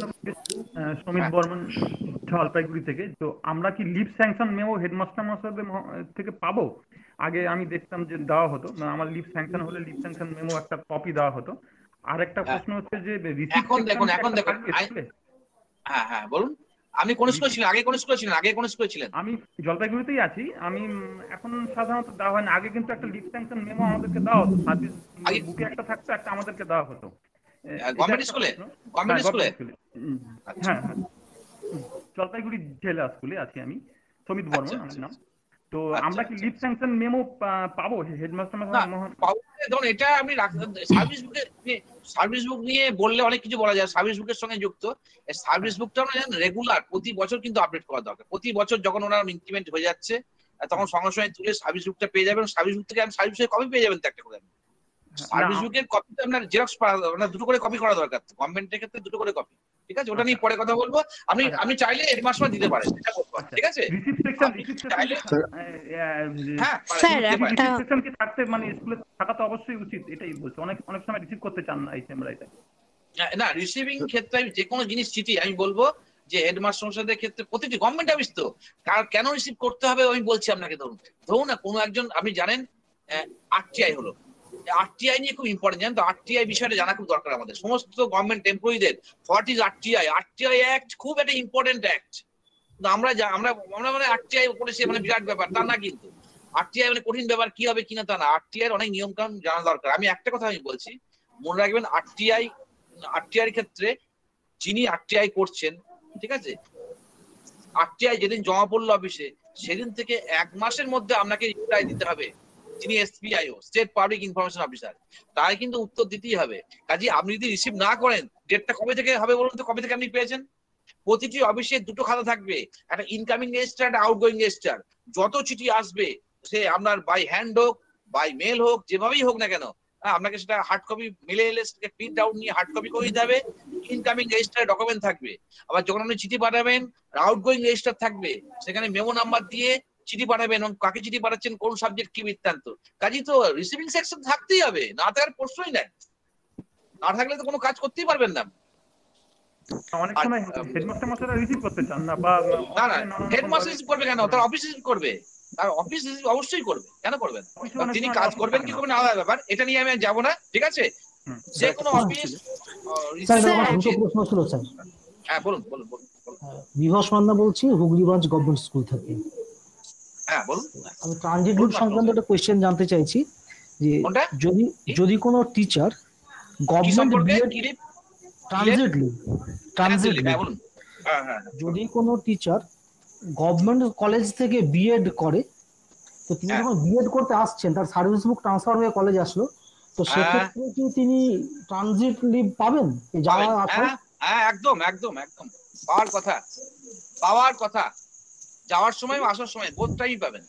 [SPEAKER 2] সমিত বর্মন জলপাইগুড়ি থেকে, তো আমরা কি লিভ স্যাংশন মেমো হেডমাস্টার মশাইদের থেকে পাবো? আগে আমি দেখতাম যে দেওয়া হতো, আমার লিভ স্যাংশন হলে লিভ স্যাংশন মেমো একটা কপি দেওয়া হতো। আর একটা প্রশ্ন হচ্ছে যে
[SPEAKER 7] এখন দেখুন এখন দেখুন হ্যাঁ হ্যাঁ বলুন, আপনি কোন স্কুলে ছিলেন? আগে কোন স্কুলে ছিলেন? আগে কোন স্কুলে ছিলেন?
[SPEAKER 2] আমি জলপাইগুড়িতেই আছি। আমি এখন সাধারণত দেওয়া হয় না, আগে কিন্তু একটা লিভ স্যাংশন মেমো আমাদেরকে দেওয়া হতো, সার্ভিস বুকে একটা থাকতো, একটা আমাদেরকে দেওয়া হতো।
[SPEAKER 7] গভর্নমেন্ট স্কুলে? গভর্নমেন্ট স্কুলে?
[SPEAKER 2] হ্যাঁ হ্যাঁ, জলপাইগুড়ি জেলা স্কুলে আছি আমি, সমিত বর্মন আমার নাম। তো আমরা কি লিভ স্যাংশন মেমো পাবো হেডমাস্টার মহোদয়?
[SPEAKER 7] পাবো। ধরুন এটা আপনি সার্ভিস বুকে সার্ভিস বুক নিয়ে বললে অনেক কিছু বলা যায়, সার্ভিস বুকের সঙ্গে যুক্ত সার্ভিস বুকটা রেগুলার প্রতি বছর কিন্তু আপডেট করা দরকার। প্রতি বছর যখন ওনার ইনক্রিমেন্ট হয়ে যাচ্ছে তখন সঙ্গে সঙ্গে তুলে সার্ভিস বুকটা পেয়ে যাবেন। সার্ভিস বুক থেকে আমি সার্ভিস বুকের কপি পেয়ে যাবেন তো একটা করে। সার্ভিস বুকের কপিতে আপনার জেরক্স আপনার দুটো করে কপি করা দরকার, গভর্নমেন্টের ক্ষেত্রে দুটো করে কপি, ঠিক আছে? ওটা নিয়ে পরে কথা বলবো। আপনি আপনি চাইলে হেডমাস্টার দিতে পারেন, ঠিক আছে?
[SPEAKER 2] হ্যাঁ স্যার, একটা সেকশন কি থাকতে মানে স্কুলে থাকা তো অবশ্যই উচিত, এটাই বলছি। অনেক অনেক সময় রিসিভ করতে চান না এই আমরা এটা
[SPEAKER 7] না রিসিভিং ক্ষেত্রে আমি যে কোনো জিনিস চিঠি আমি বলবো যে হেডমাস্টার মশাইদের ক্ষেত্রে প্রতিটি গভর্নমেন্ট অফিস তো কেন রিসিভ করতে হবে আমি বলছি আপনাকে। ধরুন ধরুন না কোনো একজন আপনি জানেন আরটিআই হলো, আরটিআই নিয়ে খুব ইম্পর্টেন্ট, জানেন তো? আরটিআই বিষয়টা জানা খুব দরকার আমাদের সমস্ত গভর্নমেন্ট এমপ্লয়ীদের। What is RTI? RTI act খুব একটা ইম্পর্টেন্ট অ্যাক্ট। আমরা আমরা আমরা মানে আরটিআই করেছি মানে বিরাট ব্যাপার তা না, কিন্তু আরটিআই মানে কঠিন ব্যাপার কি হবে কিনা তা না, আরটিআই এর অনেক নিয়ম কানুন জানা দরকার। আমি একটা কথা আমি বলছি, মনে রাখবেন আরটিআই আরটিআই এর ক্ষেত্রে যিনি আরটিআই করছেন, ঠিক আছে, আরটিআই যেদিন জমা পড়লো অফিসে সেদিন থেকে এক মাসের মধ্যে আপনাকে রিপ্লাই দিতে হবে। যিনি SPIO state public information officer, তাই কিন্তু উত্তর দিতেই হবে। কাজে আপনি যদি রিসিভ না করেন ডেটটা কবে থেকে হবে বলুন তো? কবে থেকে আপনি পেয়েছেন? প্রতিটি অফিসে দুটো খাতা থাকবে, একটা ইনকামিং রেজিস্টার, একটা আউটগোয়িং রেজিস্টার। যত চিঠি আসবে সে আপনার বাই হ্যান্ড হোক বাই মেল হোক যেভাবেই হোক না কেন, আপনাকে সেটা হার্ড কপি মেলে এলে প্রিন্ট আউট নিয়ে হার্ড কপি করে দিতে হবে। ইনকামিং রেজিস্টার ডকুমেন্ট থাকবে, আবার যখন আপনি চিঠি পাঠাবেন আউটগোয়িং রেজিস্টার থাকবে, সেখানে মেমো নাম্বার দিয়ে চিঠি পাঠাবেন এবং কাকে চিঠি পাঠাচ্ছেন, কোন সাবজেক্ট কি বৃত্তান্ত। কাজেই তো রিসিভিং সেকশন থাকতেই হবে, না থাকার প্রশ্নই নাই। না থাকলে তো কোনো কাজ করতেই পারবেন না।
[SPEAKER 2] অনেক সময় হেডমাস্টার মশাইরা রিসিভ করতে চান না, বা
[SPEAKER 7] না না হেডমাস্টার রিসিভ করবে কেন? তার অফিস রিসিভ করবে, তার অফিস রিসিভ অবশ্যই করবে, কেন করবেন? তিনি কাজ করবেন কি করবেন আলাদা ব্যাপার, এটা নিয়ে আমি যাব না, ঠিক আছে? যে কোনো অফিস
[SPEAKER 3] প্রশ্ন ছিল স্যার।
[SPEAKER 7] হ্যাঁ বলুন বলুন বলুন।
[SPEAKER 3] বিভাস মান্না বলছি, হুগলিগঞ্জ গভর্নমেন্ট স্কুল থেকে।
[SPEAKER 7] হ্যাঁ বলুন।
[SPEAKER 3] আমি ট্রানজিট লিভ সংক্রান্ত একটা কোশ্চেন জানতে চাইছি যে যদি যদি কোনো teacher government B Ed transit leave transit leave যদি কোনো টিচার গভর্নমেন্ট কলেজ থেকে বিএড করে, তো তিনি যখন বিএড করতে আসছেন তার সার্ভিস বুক ট্রান্সফার হয়ে কলেজ আসলো, তো সেক্ষেত্রে কি তিনি ট্রানজিট লিভ পাবেন? যাওয়া আসা?
[SPEAKER 7] হ্যাঁ একদম একদম একদম পাওয়ার কথা, পাওয়ার কথা। যাওয়ার সময় আসার সময় বোথ টাইমই পাবেন।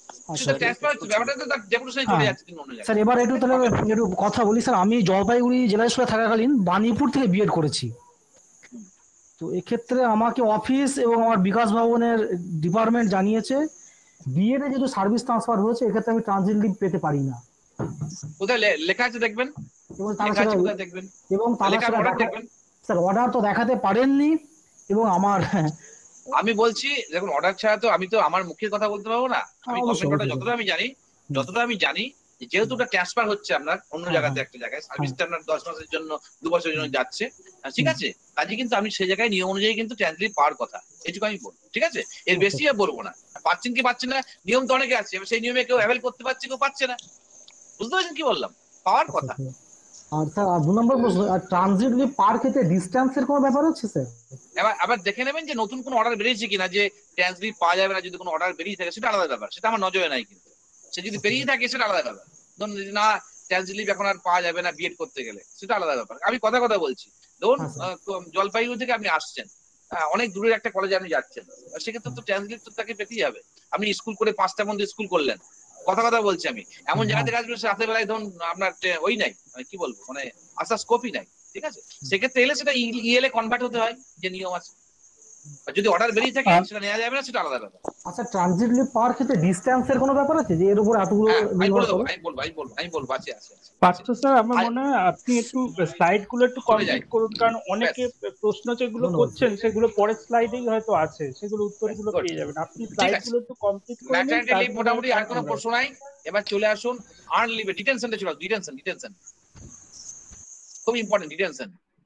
[SPEAKER 3] স্যার এবার একটু তাহলে একটু কথা বলি স্যার। আমি জলপাইগুড়ি জেলা স্কুলে থাকাকালীন বাণীপুর থেকে বিএড করেছি। তো এক্ষেত্রে আমাকে অফিস এবং আমার বিকাশ ভবনের ডিপার্টমেন্ট জানিয়েছে বিএড এ যেহেতু সার্ভিস ট্রান্সফার হয়েছে এক্ষেত্রে আমি ট্রানজিট লিভ পেতে পারি না।
[SPEAKER 7] কোথায় লেখা আছে দেখবেন,
[SPEAKER 3] এবং তারা সেটা
[SPEAKER 7] দেখবেন
[SPEAKER 3] এবং তারা সেটা দেখবেন স্যার অর্ডার তো দেখাতে পারেননি। এবং আমার
[SPEAKER 7] আমি বলছি দেখুন অর্ডার ছাড়া তো আমি তো আমার মুখের কথা বলতে পারবো না। আমি গভর্নমেন্ট অর্ডার যতটা আমি জানি যতটা আমি জানি যেহেতু ওটা ট্রান্সফার হচ্ছে আপনার অন্য জায়গাতে একটা জায়গায় সার্ভিসটা আপনার দশ মাসের জন্য দু বছরের জন্য যাচ্ছে, ঠিক আছে, কাজে কিন্তু আমি সেই জায়গায় নিয়ম অনুযায়ী কিন্তু ট্রানজিট লিভ পাওয়ার কথা, এটুকু আমি বলবো, ঠিক আছে, এর বেশি আর বলবো না। পাচ্ছেন কি পাচ্ছেন না নিয়ম তো অনেকে আছে, সেই নিয়মে কেউ অ্যাভেল করতে পারছে কেউ পাচ্ছে না, বুঝতে পারছেন কি বললাম, পাওয়ার কথা।
[SPEAKER 3] আর স্যার আর দু নম্বর প্রশ্ন, আর ট্রানজিট লিভ পার ক্ষেত্রে ডিসটেন্সের কোনো ব্যাপার আছে স্যার?
[SPEAKER 7] এবার আবার দেখে নেবেন যে নতুন কোনো অর্ডার বেরিয়েছে কিনা, যে ট্রানজিট লিভ পাওয়া যাবে না যদি কোনো অর্ডার বেরিয়ে থাকে সেটা আলাদা ব্যাপার, সেটা আমার নজরে নাই, কিন্তু সে যদি বেরিয়ে থাকে সেটা আলাদা ব্যাপার। ধরুন যদি না ট্রানজিট লিভ এখন আর পাওয়া যাবে না বিএড করতে গেলে সেটা আলাদা ব্যাপার। আমি কথা কথা বলছি ধরুন জলপাইগুড়ি থেকে আপনি আসছেন, অনেক দূরের একটা কলেজে আপনি যাচ্ছেন, সেক্ষেত্রে তো ট্রানজিট লিভ তো তাকে পেতেই হবে। আপনি স্কুল করে পাঁচটা মধ্যে স্কুল করলেন, কথা কথা বলছি আমি, এমন জায়গা থেকে আসবে রাতের বেলায় ধরুন আপনার ওই নাই কি বলবো মানে আসার স্কোপই নাই, ঠিক আছে, সেক্ষেত্রে এলে সেটা ইএলএ কনভার্ট হতে হয় যে নিয়ম আছে। যদি অর্ডার বেরিয়ে থাকে সেটা নেওয়া যাবে না, সেটা আলাদা ব্যাপার।
[SPEAKER 3] আচ্ছা ট্রানজিট লিভ পাওয়ার ক্ষেত্রে ডিসটেন্সের কোনো ব্যাপার আছে যে এর উপর এতগুলো?
[SPEAKER 7] আমি বলবো আমি বলবো আমি বলবো আমি বলবো আছে আছে
[SPEAKER 5] পার্থ স্যার আমার মনে হয় আপনি একটু স্লাইড গুলো একটু কমপ্লিট করুন, কারণ অনেকে প্রশ্ন যেগুলো করছেন সেগুলো পরের স্লাইডেই হয়তো আছে, সেগুলো উত্তরগুলো পেয়ে যাবেন। আপনি স্লাইড গুলো একটু কমপ্লিট করুন।
[SPEAKER 7] ম্যাটারনিটি লিভ মোটামুটি আর কোনো প্রশ্ন নাই। এবার চলে আসুন আর্ন লিভে, ডিটেনশনটা চলে আসুন, ডিটেনশন ডিটেনশন খুব ইম্পর্টেন্ট, ডিটেনশন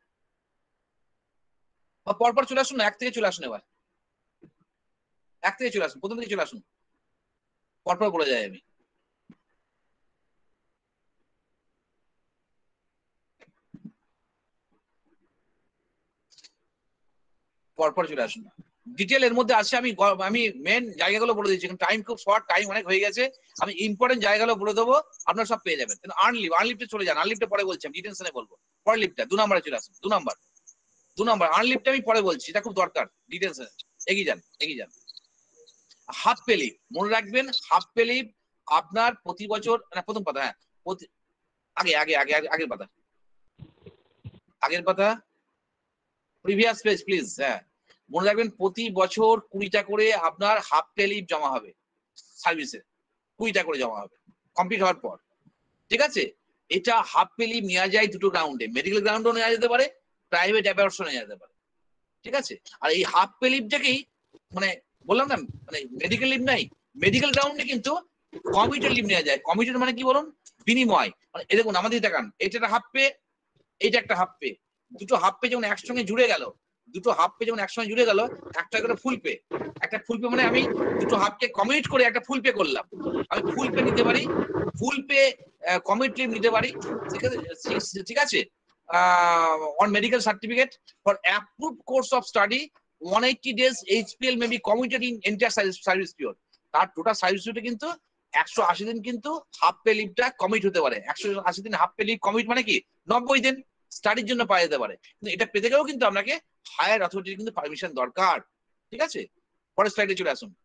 [SPEAKER 7] পরপর চলে আসুন, এক থেকে চলে আসুন, এবার এক থেকে চলে আসুন, প্রথম থেকে চলে আসুন, পরপর বলে যাই আমি। পরপর চলে আসুন, ডিটেল এর মধ্যে আছে। আমি আমি মেন জায়গাগুলো বলে দিচ্ছি, টাইম খুব শর্ট, টাইম অনেক হয়ে গেছে, আমি ইম্পর্টেন্ট জায়গাগুলো বলে দেবো, আপনারা সব পেয়ে যাবেন। আর্ন লিভ, আর্ন লিভটা চলে যান, আর্ন লিভটা পরে বলছি, আমি ডিটেনশনে বলবো। পরের লিভটা দু নম্বরে চলে আসুন, দু নম্বর দু নম্বর আর্ন লিভটা আমি পরে বলছি, এটা খুব দরকার, ডিটেনশনে এগিয়ে যান এগিয়ে যান। হাফ পে লিভ মনে রাখবেন, হাফ পে লিভ আপনার প্রতি বছর না প্রথম পাতা, হ্যাঁ আগে আগে আগে আগের পাতা আগের পাতা প্রিভিয়াস পেজ প্লিজ। হ্যাঁ মনে রাখবেন প্রতি বছর কুড়িটা করে আপনার হাফ পে লিভ জমা হবে সার্ভিসে, কুড়িটা করে জমা হবে কমপ্লিট হওয়ার পর, ঠিক আছে। এটা হাফ পে লিভ নেওয়া যায় দুটো গ্রাউন্ডে, মেডিকেল গ্রাউন্ডও নেওয়া যেতে পারে, প্রাইভেট অ্যাফেয়ার্সও নেওয়া যেতে পারে, ঠিক আছে। আর এই হাফ পে লিভটাকেই মানে বললাম না মানে মেডিকেল লিভ নাই, মেডিকেল গ্রাউন্ডে কিন্তু কমিটেড লিভ নেওয়া যায়। কমিটেড মানে কি বলুন, বিনিময়, মানে এই দেখুন আমাদের দেখান, এটা একটা হাফ পে, এইটা একটা হাফ পে, দুটো হাফ পে যখন একসঙ্গে জুড়ে গেল, দুটো হাফ পে যখন একসঙ্গে জুড়ে গেল, একটা করে ফুল পে, একটা ফুল পে মানে আমি দুটো হাফ কে কমিট করে একটা ফুল পে করলাম, আমি ফুল পে নিতে পারি, ফুল পে কমিট লিভ নিতে পারি, ঠিক আছে, ঠিক আছে। On medical certificate for approved course of study one hundred eighty days H P L may be committed in entire service period, তার টোটাল সার্ভিস পিরিয়ডে কিন্তু একশো আশি দিন কিন্তু হাফ পে লিভটা কমিট হতে পারে। একশো আশি দিন হাফ পে লিভ কমিট মানে কি নব্বই দিন স্টাডির জন্য পাওয়া যেতে পারে, কিন্তু এটা পেতে গেলেও কিন্তু আপনাকে হায়ার অথরিটির কিন্তু পারমিশন দরকার, ঠিক আছে। পরের স্লাইডে চলে আসুন।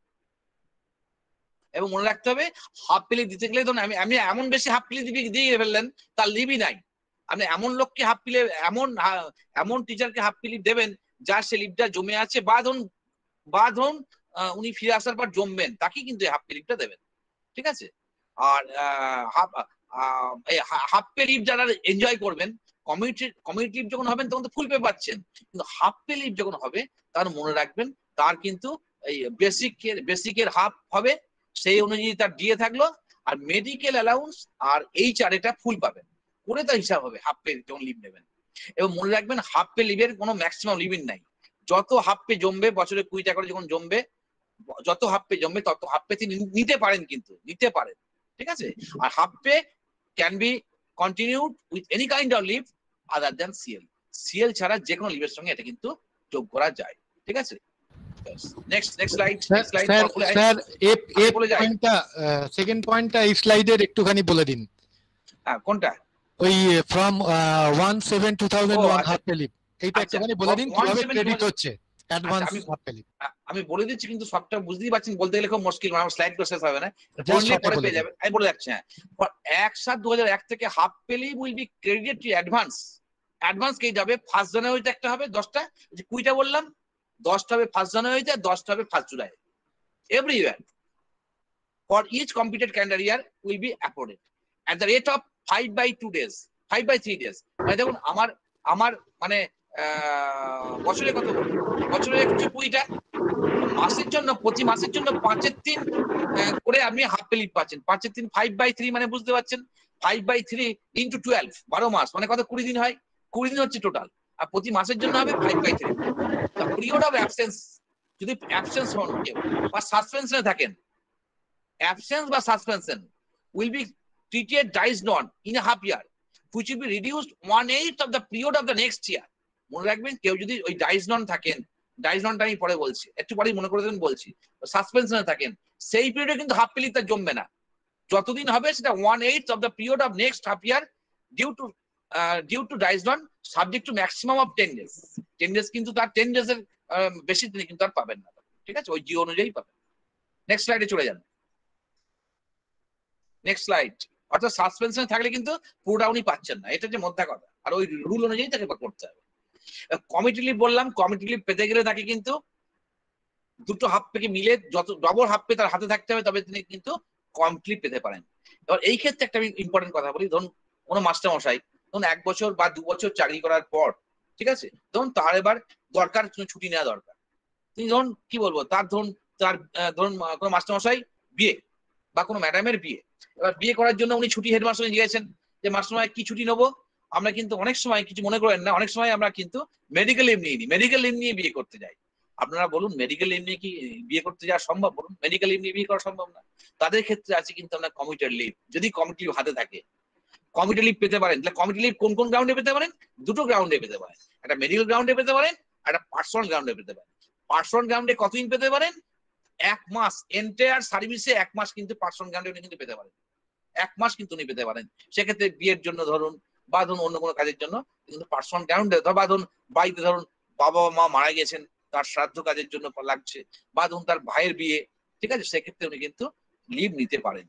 [SPEAKER 7] এবং মনে রাখতে হবে হাফ পে লিভ দিতে গেলে ধরুন আমি আমি এমন বেশি হাফ পে লিভ দিয়ে ফেললেন তার লিভই নাই, আপনি এমন লোককে হাফ পে লিভ এমন এমন টিচারকে হাফ পে লিভ দেবেন যার সে লিভটা জমে আছে, বা ধরুন বা ধরুন উনি ফিরে আসার পর জমবেন, তাকে কিন্তু হাফ পে লিভটা দেবেন, ঠিক আছে। আর হাফ হাফ পে লিভ যারা এনজয় করবেন, কমিউনিটি কমিউনিটি লিভ যখন হবেন তখন তো ফুল পে পাচ্ছেন, কিন্তু হাফ পে লিভ যখন হবে তার মনে রাখবেন তার কিন্তু এই বেসিকের বেসিকের হাফ হবে, সেই অনুযায়ী তার ডিএ থাকলো, আর মেডিকেল অ্যালাউন্স আর এইচ আর এটা ফুল পাবেন, করে তার হিসাব হবে হাফ পে যখন লিভ নেবেন। এবং মনে রাখবেন হাফ পে লিভের কোনো ম্যাক্সিমাম লিমিট নাই, যত হাফ পে জমবে বছরে কুড়িটা করে যখন জমবে, যত হাফ পে জমবে তত হাফ পে তিনি নিতে পারেন, কিন্তু নিতে পারেন, ঠিক আছে। আর half pay can be continued with any kind of leave other than CL, CL ছাড়া যে কোনো লিভের সঙ্গে এটা কিন্তু যোগ করা যায়, ঠিক আছে। Next next slide next slide
[SPEAKER 14] sir F F পয়েন্টটা সেকেন্ড পয়েন্টটা এই স্লাইডের একটুখানি বলে দিন।
[SPEAKER 7] হ্যাঁ কোনটা?
[SPEAKER 14] ওই from one seven two thousand one half pay leave, এইটা একটুখানি বলে দিন কিভাবে ক্রেডিট হচ্ছে অ্যাডভান্স হাফ পে লিভ।
[SPEAKER 7] আমি বলে দিচ্ছি কিন্তু সবটা বুঝতেই পারছেন, বলতে গেলে খুব মুশকিল, আমার স্লাইড প্রসেস হবে না, পরে পেয়ে যাবেন। আমি বলে যাচ্ছি হ্যাঁ, এক সাত দু হাজার এক থেকে half pay leave will be credited to advance advance কেই যাবে ফার্স্ট জানুয়ারিতে একটা হবে দশটা, যে কুড়িটা বললাম, দশটা হবে ফার্স্ট জানুয়ারিতে আর দশটা হবে first July. Everywhere for each computed calendar year will be afforded at the rate of five by two days, five by three days. মানে দেখুন আমার আমার মানে বছরে কত বছরে একটু কুড়িটা, মাসের জন্য প্রতি মাসের জন্য পাঁচের তিন করে আপনি হাফ পে লিভ পাচ্ছেন। পাঁচের তিন ফাইভ বাই থ্রি মানে বুঝতে পারছেন, five by three into twelve, বারো মাস মানে কত কুড়ি দিন হয়, কুড়ি দিন হচ্ছে টোটাল, আর প্রতি মাসের জন্য হবে five by three. Period of absence, যদি অ্যাবসেন্স হন কেউ বা সাসপেনশনে থাকেন, অ্যাবসেন্স বা suspension will be treated dies non in a half year which will be reduced one eighth of the period of the next year. মনে রাখবেন কেউ যদি ওই ডাইজড অন থাকেন, ডাইজড অনটা আমি পরে বলছি, একটু পরেই মনে করে দেবেন বলছি, সাসপেনশনে থাকেন সেই পিরিয়ডে কিন্তু হাফ পে লিভ তার জমবে না, যতদিন হবে সেটা one eighth of the period of next half year due to due to dies non subject to maximum of ten days. Ten days কিন্তু তার টেন ডেজ এর বেশি দিনে কিন্তু আর পাবেন না, ঠিক আছে, ওই জিও অনুযায়ী পাবেন। নেক্সট স্লাইডে চলে যান, নেক্সট স্লাইড। অর্থাৎ সাসপেনশনে থাকলে কিন্তু পুরোটা উনি পাচ্ছেন না, এটা যে মধ্যা কথা, আর ওই রুল অনুযায়ী তাকে করতে হবে। কমিটি লিভ বললাম, কমিটি লিভ পেতে গেলে তাকে কিন্তু দুটো হাফ পেকে মিলে যত ডবল হাফ পে তার হাতে থাকতে হবে, তবে তিনি কিন্তু কমপ্লিট পেতে পারেন। এবার এই ক্ষেত্রে একটা আমি ইম্পর্টেন্ট কথা বলি, ধরুন কোনো মাস্টার মশাই ধরুন এক বছর বা দু বছর চাকরি করার পর, ঠিক আছে, ধরুন তার এবার দরকার ছুটি নেওয়া দরকার, তিনি ধরুন কি বলবো তার ধরুন তার ধরুন কোনো মাস্টার মশাই বিয়ে বা কোনো ম্যাডামের বিয়ে, এবার বিয়ে করার জন্য উনি ছুটি হেডমাস্টার গিয়েছেন যে মাস্টার মশাই কি ছুটি নেবো। আমরা কিন্তু অনেক সময় কিছু মনে করেন না, অনেক সময় আমরা কিন্তু মেডিকেল লিভ নিয়ে নিই, মেডিকেল লিভ নিয়ে বিয়ে করতে যাই। আপনারা বলুন মেডিকেল লিভ নিয়ে কি বিয়ে করতে যাওয়া সম্ভব? বলুন মেডিকেল লিভ নিয়ে বিয়ে করা সম্ভব না। তাদের ক্ষেত্রে আছে কিন্তু আপনার কমিউটার লিভ, যদি কমিটি লিভ হাতে থাকে কমিটি লিভ পেতে পারেন। তাহলে কমিটি লিভ কোন কোন গ্রাউন্ডে পেতে পারেন? দুটো গ্রাউন্ডে পেতে পারেন, একটা মেডিকেল গ্রাউন্ডে পেতে পারেন, একটা পার্সোনাল গ্রাউন্ডে পেতে পারেন। পার্সোনাল গ্রাউন্ডে কতদিন পেতে পারেন? এক মাস, এন্টায়ার সার্ভিসে এক মাস কিন্তু পার্সোনাল গ্রাউন্ডে উনি কিন্তু পেতে পারেন, এক মাস কিন্তু উনি পেতে পারেন। সেক্ষেত্রে বিয়ের জন্য ধরুন বা ধরুন অন্য কোনো কাজের জন্য কিন্তু পার্সোনাল গ্রাউন্ডে, বা ধরুন বাড়িতে ধরুন বাবা মা মারা গেছেন তার শ্রাদ্ধ কাজের জন্য লাগছে, বা ধরুন তার ভাইয়ের বিয়ে, ঠিক আছে, সেক্ষেত্রে উনি কিন্তু লিভ নিতে পারেন।